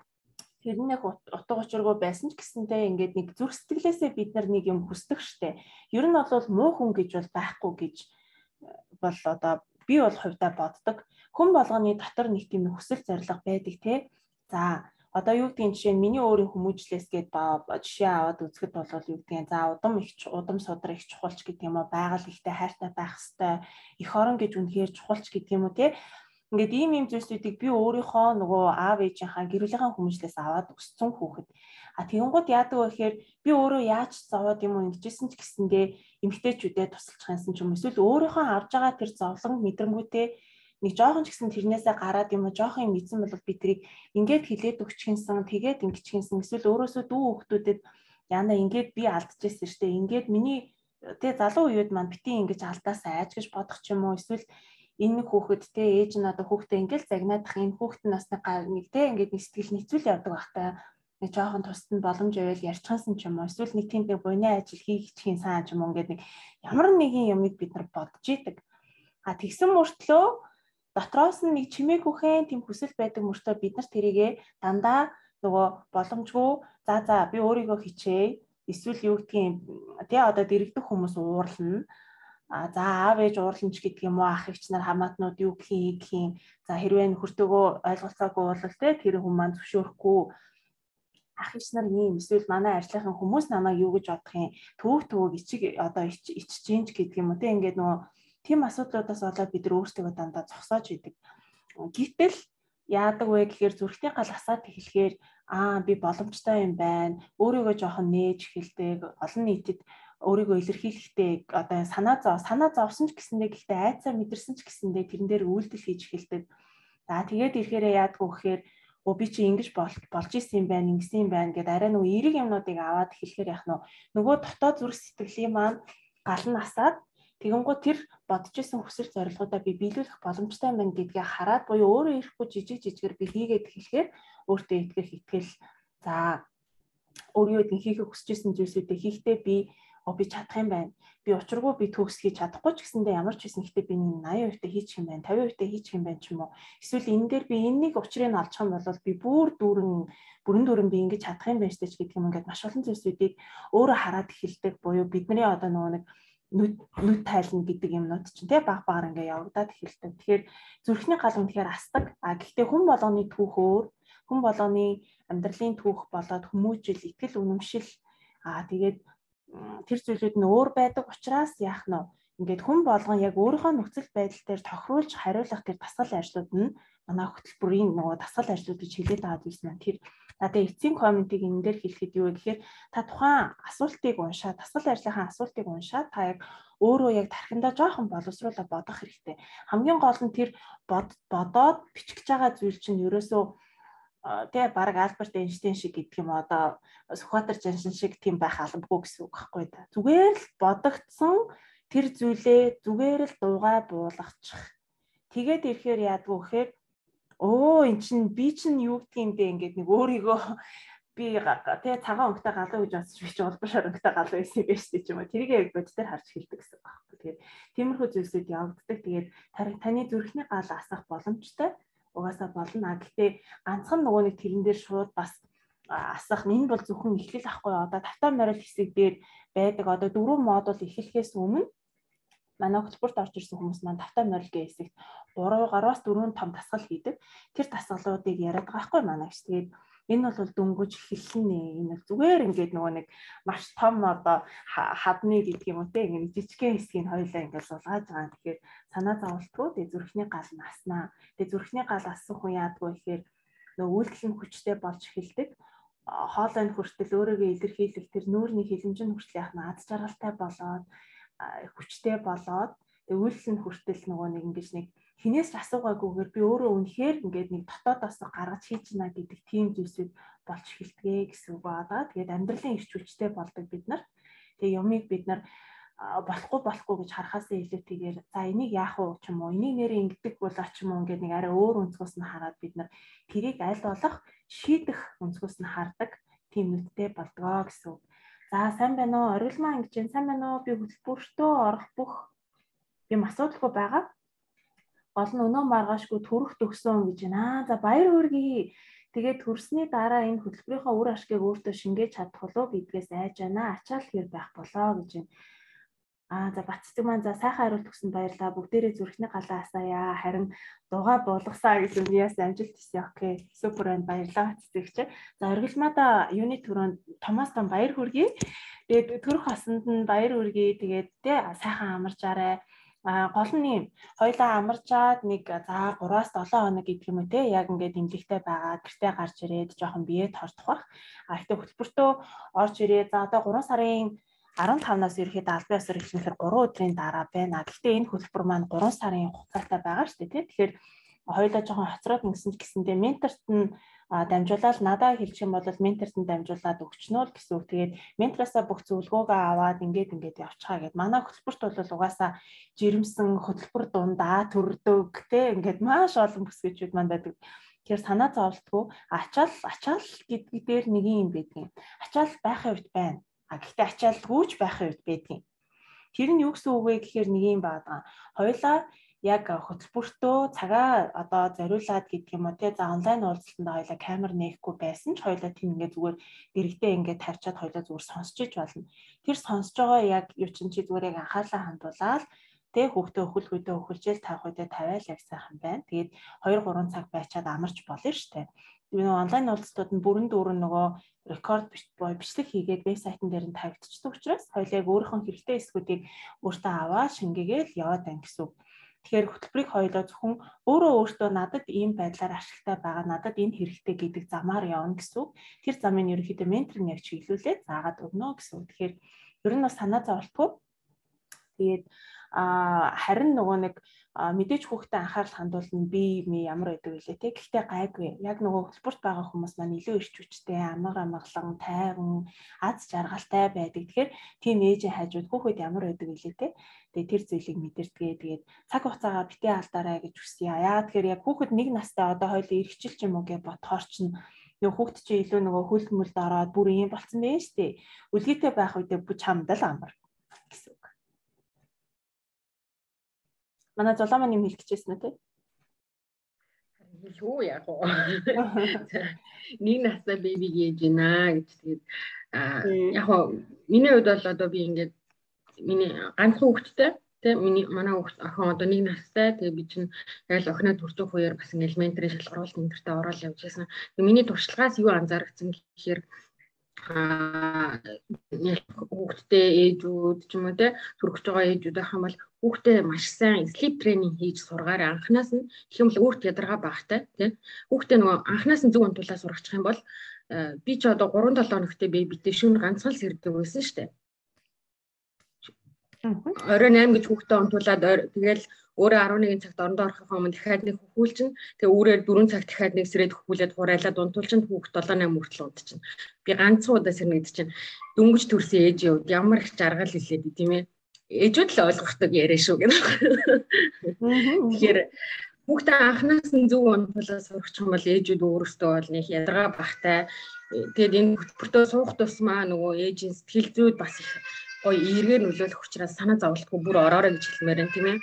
тэрнийх утга учиргүй байсан ч гэсэнтэй ингээд нэг зүрх сэтгэлээсээ бид нар нэг юм хүсдэг штэ. Ер нь бол муу хүн гэж бол байхгүй гэж бол одоо би бол хувьдаа боддог. Хүн болгоны дотор нэг тийм хүсэл зориг байдаг те. За одоо юу гэдгийг жишээ нь миний өөрийн хүмүүжлээс гээд жишээ аваад үзэхэд бол юу гэдгийг за удам судар их чухалч гэдэг юм уу байгаль ихтэй хайртай байх хэвээр эх орон гэж үнэхээр чухалч гэдэг юм уу те. Ингээд ийм зүйлсүүдийг би өөрийнхөө нөгөө аав ээжийнхаа гэр бүлийнхаа хүмүүжлээс аваад өссөн хүүхэд. Тэгэнгუთ яадаг вэ гэхээр би өөрөө яаж зовоод юм уу ингэжсэн ч гэсэндээ эмгтээчүүдэд тусалчих юмсан ч юм эсвэл өөрийнхөө авж байгаа тэр зовлон мэдрэнгүүтээ нэг жоохон ч гэсэн тэрнээсээ гараад юм уу жоохон юм эзэн бол би тэрийг ингээд хилээд өгчихсэн тэгээд ингэчихсэн эсвэл өөрөөсөө дүү хүүхдүүдэд яна ингээд би алдчихсан штэ ингээд миний тэг залуу үед маань бити ингэж алдаасаа айж гэж бодох ч юм уу эсвэл энэ хүүхэд те ээж нь одоо хүүхдээ ингээл загнаадах энэ хүүхэд нь бас нэг те ингээд нэг сэтгэл нийцүүл явдаг байхтай нэг жоохон тусад нь боломж байвал ярьчихсан ч юм уу эсвэл нэг тийм буйны ажил хийчихин сан ч юм уу ингээд нэг ямар нэгэн юмыг бид нар бодож идэг. Тэгсэн мөртлөө дотроос нь нэг чимээг хүхэн тийм хүсэл байдаг мөртөө бид нар тэрийгэ дандаа нөгөө боломжгүй за би өөрийгөө хичээе эсвэл юу гэдгийг те одоо дэрэгдэх хүмүүс уурлна. За аав ээж уурланч гэдэг юм уу ах эгч нар хамаатнууд юу гэх за хэрвээ нөхөртөөгөө ойлголцоогүй бол те тэр хүмүүс маань зөвшөөрөхгүй ах эгч нар ийм эсвэл манай ажлынхан хүмүүс намайг юу гэж бодох юм төвөг ичиг одоо иччихэнч гэдэг юм уу те ингээд нөгөө тийм асуудлуудаас болоод бид нар өөрсдөө дандаа зогсоож идэг. Гэтэл яадаг вэ гэхээр зүрхний гал асаад эхлэхээр би боломжтой юм байна өөрийгөө жоохон нээж эхэлдэг олон нийтэд өөрийгөө илэрхийлэхдээ одоо санаа зовсон ч гэсэндээ гэхдээ айцаа мэдэрсэн ч гэсэндээ тэрэн дээр үйлдэл хийж эхэлдэг. За тэгээд ирэхээрээ яадгүй гэхээр би чи ингэж болж исэн юм байна, ингэсэн юм байна гэдээ арай нөгөө эерэг юмнуудыг аваад эхлэхээр яах нь нөгөө дотоод зүрх сэтгэлийн маань гал нь асаад тэгэнгუთ тэр бодож исэн хүсэл зорилгоудаа би биелүүлэх боломжтой юм байна гэдгийг хараад буюу өөрөө ирэхгүй жижигээр би хийгээд эхлэхээр өөртөө итгэх итгэл за өөрөө хийхийг хүсэж исэн зүйлсүүдээ хийхдээ би чадах юм байна. Би учиргүй би төгс хийж чадахгүй ч гэсэндээ ямар ч хэсэн гэхдээ би 80% та хийчих юм байна, 50% та хийчих юм байна ч юм уу. Эсвэл энэ дээр би энэнийг учрыг нь олчих юм бол би бүрэн дүүрэн би ингэж чадах юм байна штэ ч гэдэг юм ингээд маш олон зүйлсүүдийг өөрөө хараад эхэлдэг буюу бидний одоо нөгөө нэг нүд тайлна гэдэг юмнууд чинь тий баг багаар ингээ явагдаад эхэлдэг. Тэгэхээр зүрхний гал үнэхээр асдаг. Гэхдээ хүн болгоны түүх өөр, хүн болгоны амьдралын түүх болоод хүмүүжил, итгэл үнэмшил тэгээд тэр зүйлүүд нь өөр байдаг учраас яах нь ингээд хүн болгон яг өөрийнхөө нөхцөл байдал дээр тохируулж хариулах тэр дасгал ажлууд нь манай хөтөлбөрийн нөгөө дасгал ажлууд гэж хэлээд байгаа зүйлс маань тэр надад эцсийн комментиг энэ дээр хэлэхэд юу вэ гэхээр та тухайн асуултыг уншаад дасгал ажлынхаа асуултыг уншаад та яг өөрөө яг тархиндаа жоохон боловсруулаад бодох хэрэгтэй. Хамгийн гол нь тэр бодоод бичиж байгаа зүйл чинь ерөөсөө тэгээ баг Альберт Эйнштейн шиг гэдэг юм одоо Сүхбаатар Жаншин шиг тийм байх албагүй гэсэн үг байхгүй да. Зүгээр л бодогдсон тэр зүйлээ зүгээр л дуугай буулгачих. Тэгээд ирэхээр яадгүй гэхээр эн чинь би чинь юу гэдэг юм бэ ингээд нэг өөрийгөө би тэгээ цагаан өнгөтэй галуу гэж бодсоч би чи улбар өнгөтэй галуу байсан юм байна шүү дээ ч юм уу. Тэрийг яг бодтоор харж хэлдэг гэсэн үг байхгүй. Тэгээд тиймэрхүү зүйлсүүд явагддаг. Тэгээд таны зүрхний гал асах боломжтой. Угаасаа болно. Гэхдээ ганцхан нөгөө нэг тэрэн дээр шууд бас асах энэ бол зөвхөн эхлэл ахгүй одоо тавтаа морил хэсэг дээр байдаг одоо 4 модуль эхлэхээс өмнө манай хөтөлбөрт орж ирсэн хүмүүс маань тавтаа морил гэх хэсэгт 3-аас 4 том дасгал хийдэг. Тэр дасгалуудыг яриад байгаа хгүй манай гэж. Тэгээд энэ бол дөнгөж эхэлнэ. Энэ зүгээр ингээд нөгөө нэг маш том одоо хадны гэдэг юм уу те ингээд жижигхэн хэсгийг хоёлаа ингээд сулгааж байгаа. Тэгэхээр санаа зовлтгүй тэгээ зүрхний гал наснаа. Тэгээ зүрхний гал асах хүн яадгүй гэхээр нөгөө үйлдэл нь хүчтэй болж эхэлдэг. Хоолойн хүртэл өөрийгөө илэрхийлэх тэр нүүрний хилэмжин хүртэл яах нь аз жаргалтай болоод хүчтэй болоод тэгээ үйлдэл нь хүртэл нөгөө нэг ингэж нэг хинээс ч асуугаагүйгээр би өөрөө үнэхээр ингээд нэг дотоодоос гаргаж хийж байна гэдэг тийм зүйлсүүд болж эхэлдэг гэсэн үг байна. Тэгээд амьдралын эрч хүчтэй болдог бид нар. Тэгээ юмыг бид нар болохгүй гэж харахаасаа илүүтэйгээр за энийг яах вэ ч юм уу энийг нэрээ ингэдэг болоо ч юм уу ингээд нэг арай өөр өнцгөөс нь хараад бид нар тэрийг аль болох шийдэх өнцгөөс нь хардаг тийм нүдтэй болдгоо гэсэн үг. За сайн байна уу? Оргилмаа ингэж байна. Сайн байна уу? Би хөтөлбөртөө орох бүх юм асуудалгүй байгаа. Гол нь өнөө маргаашгүй төрөх төгсөн гэж байна. За баяр хүргэе. Тэгээд төрсний дараа энэ хөтөлбөрийнхөө үр ашгийг өөртөө шингээж чадах болов гэдгээс айж байна. Ачаал хэр байх болоо гэж байна. За Бацдаг маань за сайхан хариулт өгсөн баярлалаа. Бүгдээрээ зүрхний галаа асаая. Харин дугаа буулгасаа гэж үниас амжилт хүсье. Окей. Супер байна. Баярлалаа Бацдаг. За оргилмаада юуны төрөнд Томас том баяр хүргэе. Тэгээд төрөх асанд нь баяр хүргэе. Тэгээд сайхан амарчаарай. Гол нь хоёлаа амарчаад нэг за 3-аас 7 хоног гэдэг юм уу те яг ингээд имлэгтэй байгаа гэртээ гарч ирээд жоохон биеэ тордох бах. Гэхдээ хөтөлбөртөө орж ирээ за одоо 3 сарын 15-наас ерөөхдөө албан ёсоор эхлэхээр 3 өдрийн дараа байна. Гэхдээ энэ хөтөлбөр маань 3 сарын хугацаатай байгаа шүү дээ тий. Тэгэхээр хоёлаа жоохон хоцроод ингэсэн ч гэсэндээ менторт нь дамжуулаад надад хэлчих юм бол менторт нь дамжуулаад өгчнөө л гэсэн үг. Тэгээд ментороосаа бүх зөвлөгөөгөө аваад ингээд явчихаа гэд. Манай хөтөлбөрт бол угаасаа жирэмсэн хөтөлбөр дундаа төрдөг тий. Ингээд маш олон бүсгүйчүүд маань байдаг. Тэгэхээр санаа зовлтгүй ачаал гэдэг дээр нэг юм байдгийн. Ачаал байхын үед байна. Гэхдээ ачаалгүйч байхын үед байдгийн. Тэр нь юу гэсэн үг вэ гэхээр нэг юм байгаа. Хоёлаа яг хөтөлбөртөө цагаа одоо зориулаад гэдэг юм уу те за онлайн уулзалтанд хоёлаа камер нээхгүй байсан ч хоёлаа тийм ингээд зүгээр дэрэгдээ ингээд тавьчаад хоёлаа зүгээр сонсч иж болно. Тэр сонсож байгаа яг юу чинь чи зүгээр яг анхаарлаа хандуулаад те хүүхдээ өхөлгүйдээ өхөлжэл тавих үедээ тавиал яг сайхан байна. Тэгээд 2-3 цаг байчаад амарч болно штэ. Энэ онлайн уулзалтууд нь бүрэн дүүрэн нөгөө рекорд бичлэг хийгээд вебсайтн дээр нь тавигдчихдаг учраас хоёлаа яг өөрийнхөө хэрэгтэй хэсгүүдийг өөртөө аваад шингээгээл яваад байна гэсэн үг. Тэгэхээр хөтөлбөрийг хоёлоо зөвхөн өөртөө надад ийм байдлаар ашигтай байгаа, надад энэ хэрэгтэй гэдэг замаар явна гэсэн үг. Тэр замыг ерөнхийдөө ментор нь яг чиглүүлээд заагаад өгнө гэсэн үг. Тэгэхээр ер нь бас санаа зовлтгүй. Тэгээд харин нөгөө нэг мэдээж хүүхдэд анхаарал хандуулна би ямар байдаг вэ те. Гэхдээ гайгүй. Яг нөгөө хөтөлбөрт байгаа хүмүүс маань илүү ирч хүчтэй, амгалан, тайван, аз жаргалтай байдаг. Тэгэхээр тийм ээжийн хажууд хүүхэд ямар байдаг вэ те. Тэгээд тэр зүйлийг мэдэрдгээ. Тэгээд цаг хугацаагаа битээ алдаарай гэж хүсье. Яагаад тэгэхээр яг хүүхэд нэг настай одоо хоёул эргэжил ч юм уу гэж бодохоор чинь нөгөө хүүхд чи илүү нөгөө хөл мөлд ороод бүр юм болцсон байх шүү дээ. Үлгийтэй байх үедээ бүч хамдал амар гэсэн үг. Манай золоо маань юм хэлэх гэжсэн үү те? Юу яг уу. Нэг настай бэби гэж байна гэж тэгээд яг уу миний хувьд бол одоо би ингээд миний ганцхан хүүхэдтэй тэг манай охин одоо 1 настай тэгээ би чинь яг л охиноо төрчих үеэр бас элементари шалгаруулалт энтертэй ороод явж байсан. Тэгээ миний туршлагаас юу анзаарчихсан гэхээр хүүхдтэй ээжүүд ч юм уу те төрөх байгаа ээжүүд байх юм бол хүүхдээ маш сайн sleep training хийж сургаарай. Анханаас нь гэх юм бол өөрт ядаргаа багтай те хүүхдээ нөгөө анханаас нь зөв унтуулаа сургачих юм бол би ч одоо 3-7 хоногтой бэбитэй шөнө ганцхан л сэрдэг байсан шүү дээ. Орой 8 гэж хүүхдээ унтуулад тэгэл өөрөө 11 цагт орондоо орохын өмнө дахиад нэг хөхүүлчин. Тэгээ өөрөө 4 цаг дахиад нэг сэрээд хөхүүлээд хурайлаад унтуулчин хүүхд 7-8 хүртэл унтчихна. Би ганцхан удаа сэрнэгдэж чинь дөнгөж төрсөн ээж явд ямар их жаргал хэлээд тийм ээ. Ээжүүд л ойлгохдаг яриа шүү гэх юм. Тэгэхээр хүүхдээ анханаас нь зөв унтуулаад сурах юм бол ээжүүд өөрөөсөө бол нэг ядаргаа багтай. Тэгээд энэ хөтөлбөртөө суух тусмаа нөгөө ээжийн сэтгэл зүйд бас их гоё эргээр нөлөөлөх учраас санаа зовлтгүй бүр ороорой гэж хэлмээр байна тийм ээ.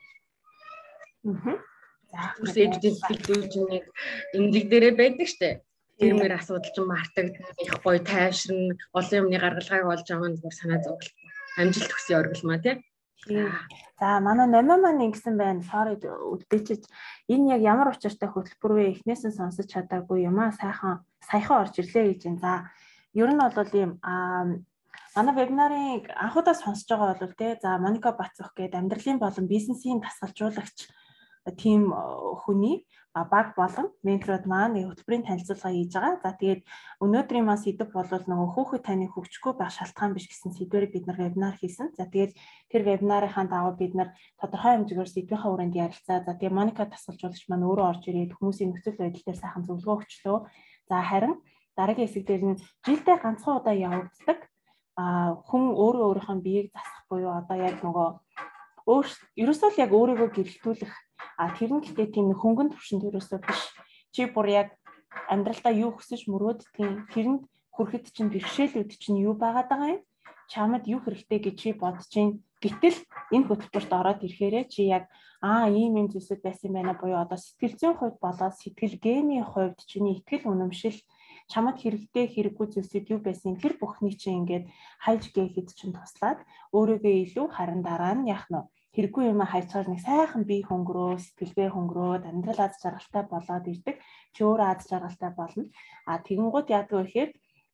За ээжийн сэтгэл зүй чинь нэг эмнэлэг дээрээ байдаг штэ. Тэрмээр асуудал чинь мартагдана, их гоё тайвширна, олон юмны гаргалгааг олж байгаа нь бүр санаа зовлт. Амжилт хүсье оргилмаа тий. За манай номоо маань ингэсэн байна. Sorry үдээчиж энэ яг ямар учиртай хөтөлбөр вэ? Эхнээс нь сонсож чадаагүй юмаа саяхан орж ирлээ гэж байна. За ер нь бол ийм манай вебинарын анхудаа сонсож байгаа бол тий. За Моника Бацөх гэдэг амьдралын болон бизнесийн дасгалжуулагч тийм хүний баг болон менторууд маань хөтөлбөрийн танилцуулга хийж байгаа. За тэгээд өнөөдрийн маань сэдв бол нөгөө хүүхэд таны хөгжихгүй байх шалтгаан биш гэсэн сэдвээр бид нар вебинар хийсэн. За тэгээд тэр вебинарынхаа дагуу бид нар тодорхой хэмжээгээр сэдвийнхаа хүрээнд ярилцаа. За тэгээд Моника дасгалжуулагч маань өөрөө орж ирээд хүмүүсийн нөхцөл байдал дээр сайхан зөвлөгөө өгчлөө. За харин дараагийн хэсэг дээр нь жилдээ ганцхан удаа явагддаг хүн өөрийнхөө биеийг засах буюу одоо яг нөгөө ерөөсөө л яг өөрийгөө гэрэлтүүлэх тэр нь гэхдээ тийм хөнгөн төвшөнд ерөөсөө биш. Чи бүр яг амьдралдаа юу хүсэж мөрөөддөг тэрэнд хүрэхэд чинь бэрхшээлүүд чинь юу байгаад байгаа юм? Чамд юу хэрэгтэй гэж чи бодож чинь гэтэл энэ хөтөлбөрт ороод ирэхээрээ чи яг ийм зүйлсүүд байсан байна буюу одоо сэтгэл зүйн хувьд болоод сэтгэл гений хувьд чиний итгэл үнэмшил чамд хэрэгтэй хэрэггүй зүйлсүүд юу байсан тэр бүхний чинь ингээд хайж гээхэд чинь туслаад өөрийгөө илүү харин дараа нь яах нь хэрэггүй юм хайцаар нэг сайхан бие хөнгөрөө сэтгэлгээ хөнгөрөөд амьдрал аз жаргалтай болоод ирдэг чи өөрөө аз жаргалтай болно тэгэнгუთ яадаг вэ гэхээр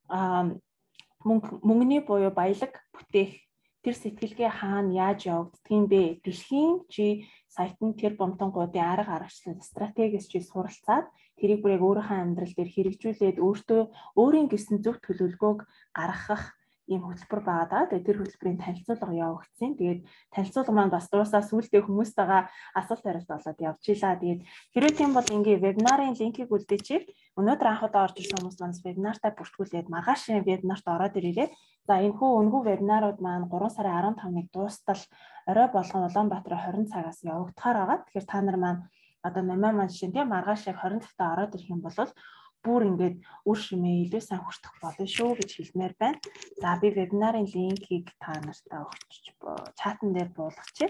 мөнгөний буюу баялаг бүтээх тэр сэтгэлгээ хаана яаж явагддгийг бэ дэлхийн чи сайтанд тэр бомтонгуудын арга аргачлал стратегиэс чи суралцаад тэрийг бүрийг өөрийнхөө амьдрал дээр хэрэгжүүлээд өөрийн гэсэн зөв төлөвлөгөөг гаргах ийм хөтөлбөр байгаа. Тэгээд тэр хөтөлбөрийн танилцуулга явагдсан. Тэгээд танилцуулга маань бас дуусаа сүүлдээ хүмүүстэйгээ асуулт хариулт болоод явчихлаа. Тэгээд хэрэв тийм бол ингээ вебинарын линкийг үлдээчихээ. Өнөөдөр анхудаа орж ирсэн хүмүүс маань вебинартаа бүртгүүлээд маргаашийн вебинарт ороод ирээрэй. За энэхүү өнгөө вебинарууд маань 3 сарын 15-нд дуустал орой болгон Улаанбаатар 20 цагаас явагдахаар байгаа. Тэгэхээр та нар маань одоо намаа маань шин тийм маргааш яг 20 цагтаа ороод ирэх юм бол бүр ингээд үр шимээ илүү сайн хүртэх болно шүү гэж хэлмээр байна. За би вебинарын линкийг та нартай өгч чатан дээр буулгачих.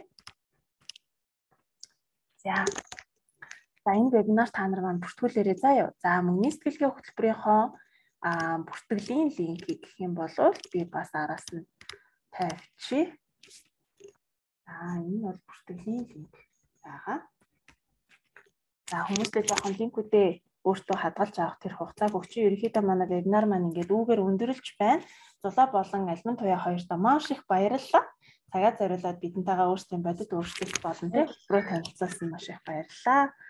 За энэ вебинар та нар маань бүртгүүлээрэй заа юу. За мөнгөний сэтгэлгээ хөтөлбөрийнхөө бүртгэлийн линкийг гэх юм бол би бас араас нь тавьчих. За энэ бол бүртгэлийн линк байгаа. За хүмүүстэй жоохон линкүүдээ өөртөө хадгалж авах тэр хугацааг өгч. Ерөнхийдөө манай вебинар маань ингээд үүгээр өндөрлж байна. Зулаа болон Альман туяа хоёртоо маш их баярлалаа. Цагаа зориулаад бидэнтэйгээ өөрсдийн бодит өөрчлөлт болон тэр хөтөлбөрөөр танилцуулсан маш их баярлалаа.